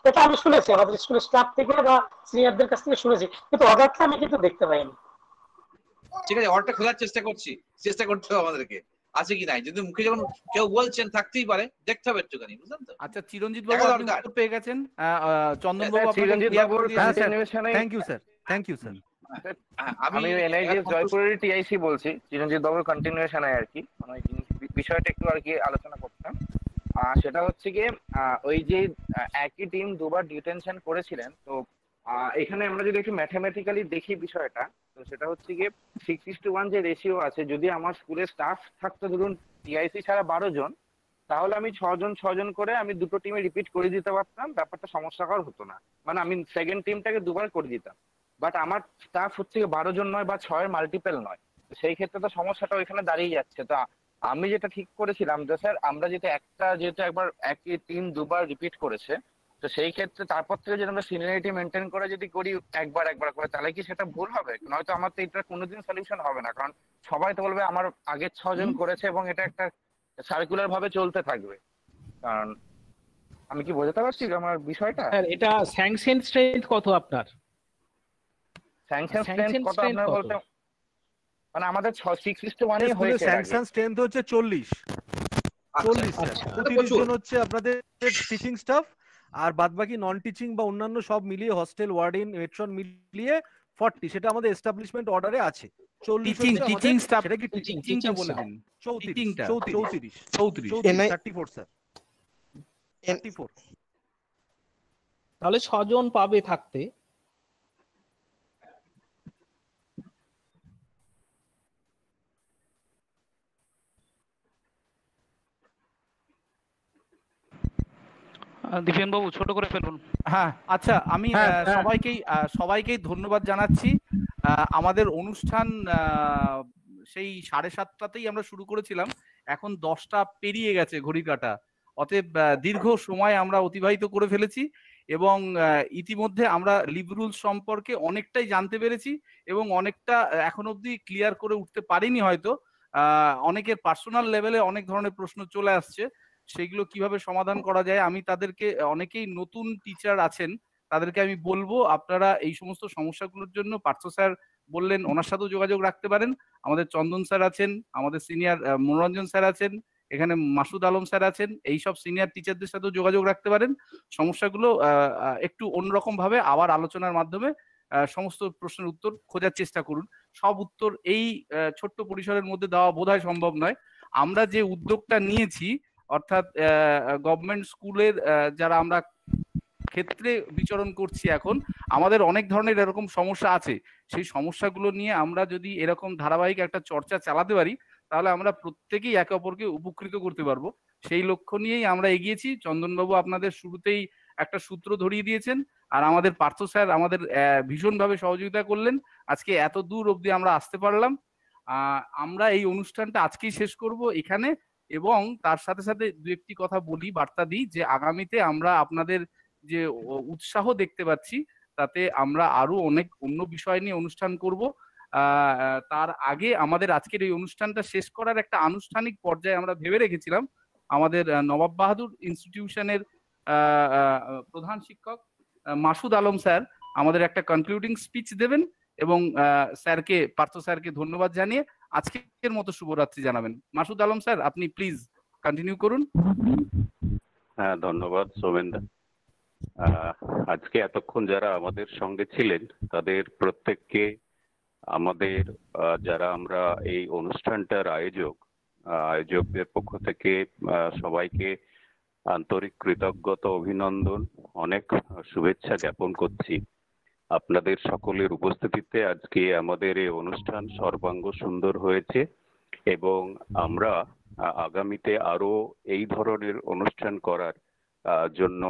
[SPEAKER 10] এটা আমি শুনেছি আমাদের স্কুলের স্টাফ থেকে বা সিনিয়রদের কাছ থেকে শুনেছি, কিন্তু অর্ডারটা আমি কিন্তু দেখতে পাইনি।
[SPEAKER 7] ঠিক আছে, অর্ডারটা খোঁজার চেষ্টা করছি, চেষ্টা করতে হবে আমাদেরকে আছে কি নাই। যদি মুখে যখন কেউ বলছেন থাকতেই পারে, দেখতে হবে একটুখানি, বুঝলেন তো?
[SPEAKER 13] আচ্ছা চিরঞ্জিত বাবু আপনি উত্তর পেয়ে গেছেন, চন্দন বাবু আপনাকে
[SPEAKER 8] চিরঞ্জিত
[SPEAKER 13] ক্লিয়ার
[SPEAKER 8] বাবুর
[SPEAKER 13] করে দিয়েছেন।
[SPEAKER 8] কন্টিনিউশনে
[SPEAKER 14] thank you sir, thank you sir.
[SPEAKER 8] আমি এনআইজিএস জয়পুরের টিআইসি বলছি, চিরঞ্জিত বাবুর কন্টিনিউশনে আর কি মানে ওই জিনিস বিষয়টা একটু আর কি আলোচনা করতাম। আহ সেটা হচ্ছে গিয়ে আহ, ওই যে আহ, একই টিম দুবার ডিটেনশন করেছিলেন, তো আহ, এখানে আমরা যদি একটু ম্যাথামেটিক্যালি দেখি বিষয়টা, তো সেটা হচ্ছে গিয়ে সিক্স ইস টু ওয়ান যে রেশিও আছে, যদি আমার স্কুলের স্টাফ থাকতো ধরুন টিআইসি ছাড়া বারো জন, তাহলে আমি ছজন ছজন করে আমি দুটো টিমে রিপিট করে দিতে পারতাম, ব্যাপারটা সমস্যাকর হতো না, মানে আমি সেকেন্ড টিমটাকে দুবার করে দিতাম। বাট আমার স্টাফ হচ্ছে বারো জন নয় বা ছয়ের মাল্টিপল নয়, তো সেই ক্ষেত্রে তো সমস্যাটা ওইখানে দাঁড়িয়ে যাচ্ছে। তো আমি যেটা ঠিক করেছিলাম যে স্যার আমরা যেটা একটা যেহেতু একবার একই টিম দুবার রিপিট করেছে, তো সেই ক্ষেত্রে তারপর থেকে যদি আমরা সিনিয়রিটি মেনটেন করে যদি করি একবার একবার করে, তাহলে কি সেটা ভুল হবে? নয়তো আমার তো এটা কোনোদিন সলিউশন হবে না, কারণ সবাই তো বলবে আমার আগের ছজন করেছে এবং এটা একটা সার্কুলার ভাবে চলতে থাকবে। কারণ আমি কি বোঝাতে পারছি আমার বিষয়টা?
[SPEAKER 6] স্যার এটা স্যাংশন স্ট্রেংথ কত আপনার?
[SPEAKER 8] স্যাংশন স্ট্রেংথ কত আপনার বলতে মানে আমাদের সিক্স ইস টু ওয়ান এ হয়েছে।
[SPEAKER 14] স্যাংশন স্ট্রেংথ হচ্ছে চল্লিশ চল্লিশ স্যার, তিরিশ জন হচ্ছে আপনাদের টিচিং স্টাফ, আর বাদবাকি নন টিচিং বা অন্যান্য সব মিলিয়ে হস্টেল ওয়ার্ডেন মেট্রন মিলিয়ে চল্লিশ, সেটা আমাদের এস্টাবলিশমেন্ট অর্ডারে আছে। চল্লিশ
[SPEAKER 13] টিচিং টিচিং স্টাফ
[SPEAKER 14] সেটা কি
[SPEAKER 13] টিচিংটা বলে দিন।
[SPEAKER 14] চৌত্রিশ চৌত্রিশ
[SPEAKER 13] চৌত্রিশ
[SPEAKER 14] thirty four sir, thirty four.
[SPEAKER 6] তাহলে ছজন পাবে থাকতে।
[SPEAKER 11] দীপেন বাবু ছোট করে ফেলুন।
[SPEAKER 13] হ্যাঁ আচ্ছা, আমি
[SPEAKER 11] হ্যাঁ,
[SPEAKER 13] আহ,
[SPEAKER 11] হ্যাঁ।
[SPEAKER 13] সবাইকেই আহ, সবাইকেই ধন্যবাদ জানাচ্ছি। আহ, আমাদের অনুষ্ঠান আহ, সেই সাড়ে সাতটাতেই আমরা শুরু করেছিলাম, এখন দশটা পেরিয়ে গেছে ঘড়ির কাঁটা, অতএব আহ, দীর্ঘ সময় আমরা অতিবাহিত করে ফেলেছি এবং আহ, ইতিমধ্যে আমরা লিভ রুলস সম্পর্কে অনেকটাই জানতে পেরেছি এবং অনেকটা আহ, এখন অবধি ক্লিয়ার করে উঠতে পারিনি হয়তো। আহ, অনেকের পার্সোনাল লেভেলে অনেক ধরনের প্রশ্ন চলে আসছে, সেগুলো কিভাবে সমাধান করা যায়। আমি তাদেরকে, অনেকেই নতুন টিচার আছেন, তাদেরকে আমি বলবো আপনারা এই সমস্ত সমস্যাগুলোর জন্য পার্থ স্যার বললেন ওনার সাথেও যোগাযোগ রাখতে পারেন, আমাদের চন্দন স্যার আছেন, আমাদের সিনিয়র মনোরঞ্জন স্যার আছেন, এখানে মাসুদ আলম স্যার আছেন, এই সব সিনিয়র টিচারদের সাথেও যোগাযোগ রাখতে পারেন। সমস্যাগুলো আহ, আহ, একটু অন্যরকম ভাবে আবার আলোচনার মাধ্যমে আহ, সমস্ত প্রশ্নের উত্তর খোঁজার চেষ্টা করুন। সব উত্তর এই আহ, ছোট্ট পরিসরের মধ্যে দেওয়া বোধহয় সম্ভব নয়। আমরা যে উদ্যোগটা নিয়েছি, অর্থাৎ গভর্নমেন্ট স্কুলের যারা আমরা ক্ষেত্রে বিচরণ করছি এখন, আমাদের অনেক ধরনের এরকম সমস্যা আছে, সেই সমস্যাগুলো নিয়ে আমরা যদি এরকম ধারাবাহিক একটা চর্চা চালাতে পারি, তাহলে আমরা প্রত্যেকেই একে অপরকে উপকৃত করতে পারবো। সেই লক্ষ্য নিয়েই আমরা এগিয়েছি। চন্দনবাবু আপনাদের শুরুতেই একটা সূত্র ধরিয়ে দিয়েছেন, আর আমাদের পার্থ স্যার আমাদের ভীষণভাবে সহযোগিতা করলেন, আজকে এত দূর অবধি আমরা আসতে পারলাম। আহ আমরা এই অনুষ্ঠানটা আজকেই শেষ করব এখানে, এবং তার সাথে সাথে দু একটি কথা বলি, বার্তা দিই যে আগামীতে আমরা আপনাদের যে উৎসাহ দেখতে পাচ্ছি, তাতে আমরা আরো অনেক অন্য বিষয় নিয়ে অনুষ্ঠান করব। আহ তার আগে আমাদের আজকের এই অনুষ্ঠানটা শেষ করার একটা আনুষ্ঠানিক পর্যায়ে আমরা ভেবে রেখেছিলাম আমাদের নবাব বাহাদুর ইনস্টিটিউশনের প্রধান শিক্ষক মাসুদ আলম স্যার আমাদের একটা কনক্লুডিং স্পিচ দেবেন এবং স্যারকে, পার্থ স্যারকে ধন্যবাদ জানিয়ে আজকের মতো শুভরাত্রি জানাবেন। মাসুদ আলম স্যার, আপনি প্লিজ কন্টিনিউ করুন।
[SPEAKER 15] হ্যাঁ, ধন্যবাদ সৌমেনদা। আজকে এতক্ষণ যারা আমাদের সঙ্গে ছিলেন তাদের প্রত্যেককে, আমাদের যারা আমরা এই অনুষ্ঠানটার আয়োজক আয়োজকদের পক্ষ থেকে সবাইকে আন্তরিক কৃতজ্ঞতা, অভিনন্দন, অনেক শুভেচ্ছা জ্ঞাপন করছি। আপনাদের সকলের উপস্থিতিতে আজকে আমাদের এই অনুষ্ঠান সর্বাঙ্গ সুন্দর হয়েছে এবং আমরা আগামীতে আরো এই ধরনের অনুষ্ঠান করার জন্য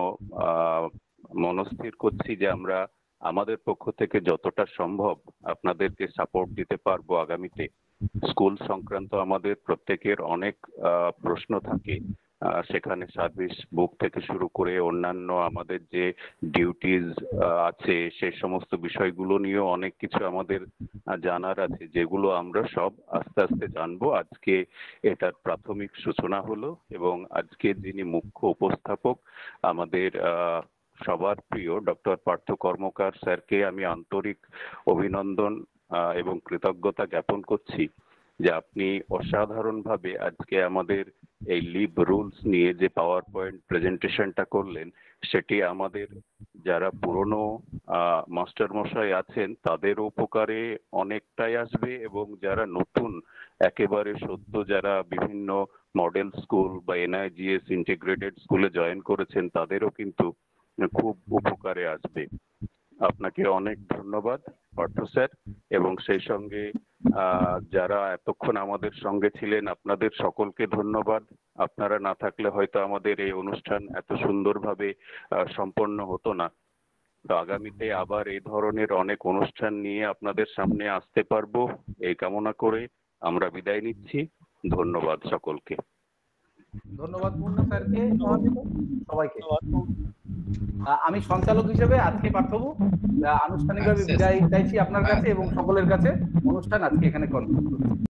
[SPEAKER 15] মনস্থির করছি যে আমরা আমাদের পক্ষ থেকে যতটা সম্ভব আপনাদেরকে সাপোর্ট দিতে পারবো। আগামীতে স্কুল সংক্রান্ত আমাদের প্রত্যেকের অনেক প্রশ্ন থাকে, সেখানে সার্ভিস বুক থেকে শুরু করে অন্যান্য আমাদের যে ডিউটিজ আছে সেই সমস্ত বিষয়গুলো নিয়েও অনেক কিছু আমাদের জানার আছে, যেগুলো আমরা সব আস্তে আস্তে জানবো। আজকে এটার প্রাথমিক সূচনা হলো এবং আজকে যিনি মুখ্য উপস্থাপক আমাদের সবার প্রিয় ডক্টর পার্থ কর্মকার স্যারকে আমি আন্তরিক অভিনন্দন আহ, এবং কৃতজ্ঞতা জ্ঞাপন করছি যে আপনি অসাধারণভাবে আজকে আমাদের এই লিভ রুলস নিয়ে যে পাওয়ার পয়েন্ট প্রেজেন্টেশনটা করলেন, সেটি আমাদের যারা পুরনো মাস্টার মশাই আছেন তাদের উপকারে অনেকটাই আসবে, এবং যারা নতুন একেবারে সদ্য যারা বিভিন্ন মডেল স্কুল বা এনআইজিএস ইন্টিগ্রেটেড স্কুলে জয়েন করেছেন তাদেরও কিন্তু খুব উপকারে আসবে। আপনাকে অনেক ধন্যবাদ পার্থ স্যার, এবং সেই সঙ্গে আহ, যারা এতক্ষণ আমাদের সঙ্গে ছিলেন আপনাদের সকলকে ধন্যবাদ। আপনারা না থাকলে হয়তো আমাদের এই অনুষ্ঠান এত সুন্দরভাবে আহ, সম্পন্ন হতো না। তো আগামীতে আবার এই ধরনের অনেক অনুষ্ঠান নিয়ে আপনাদের সামনে আসতে পারবো এই কামনা করে আমরা বিদায় নিচ্ছি। ধন্যবাদ সকলকে।
[SPEAKER 13] ধন্যবাদ পূর্ণ স্যারকে, সবাইকে। আহ, আমি সঞ্চালক হিসেবে আজকে পার্থবু আনুষ্ঠানিকভাবে বিদায় চাইছি আপনার কাছে এবং সকলের কাছে। অনুষ্ঠান আজকে এখানে কনক্লুড করছি।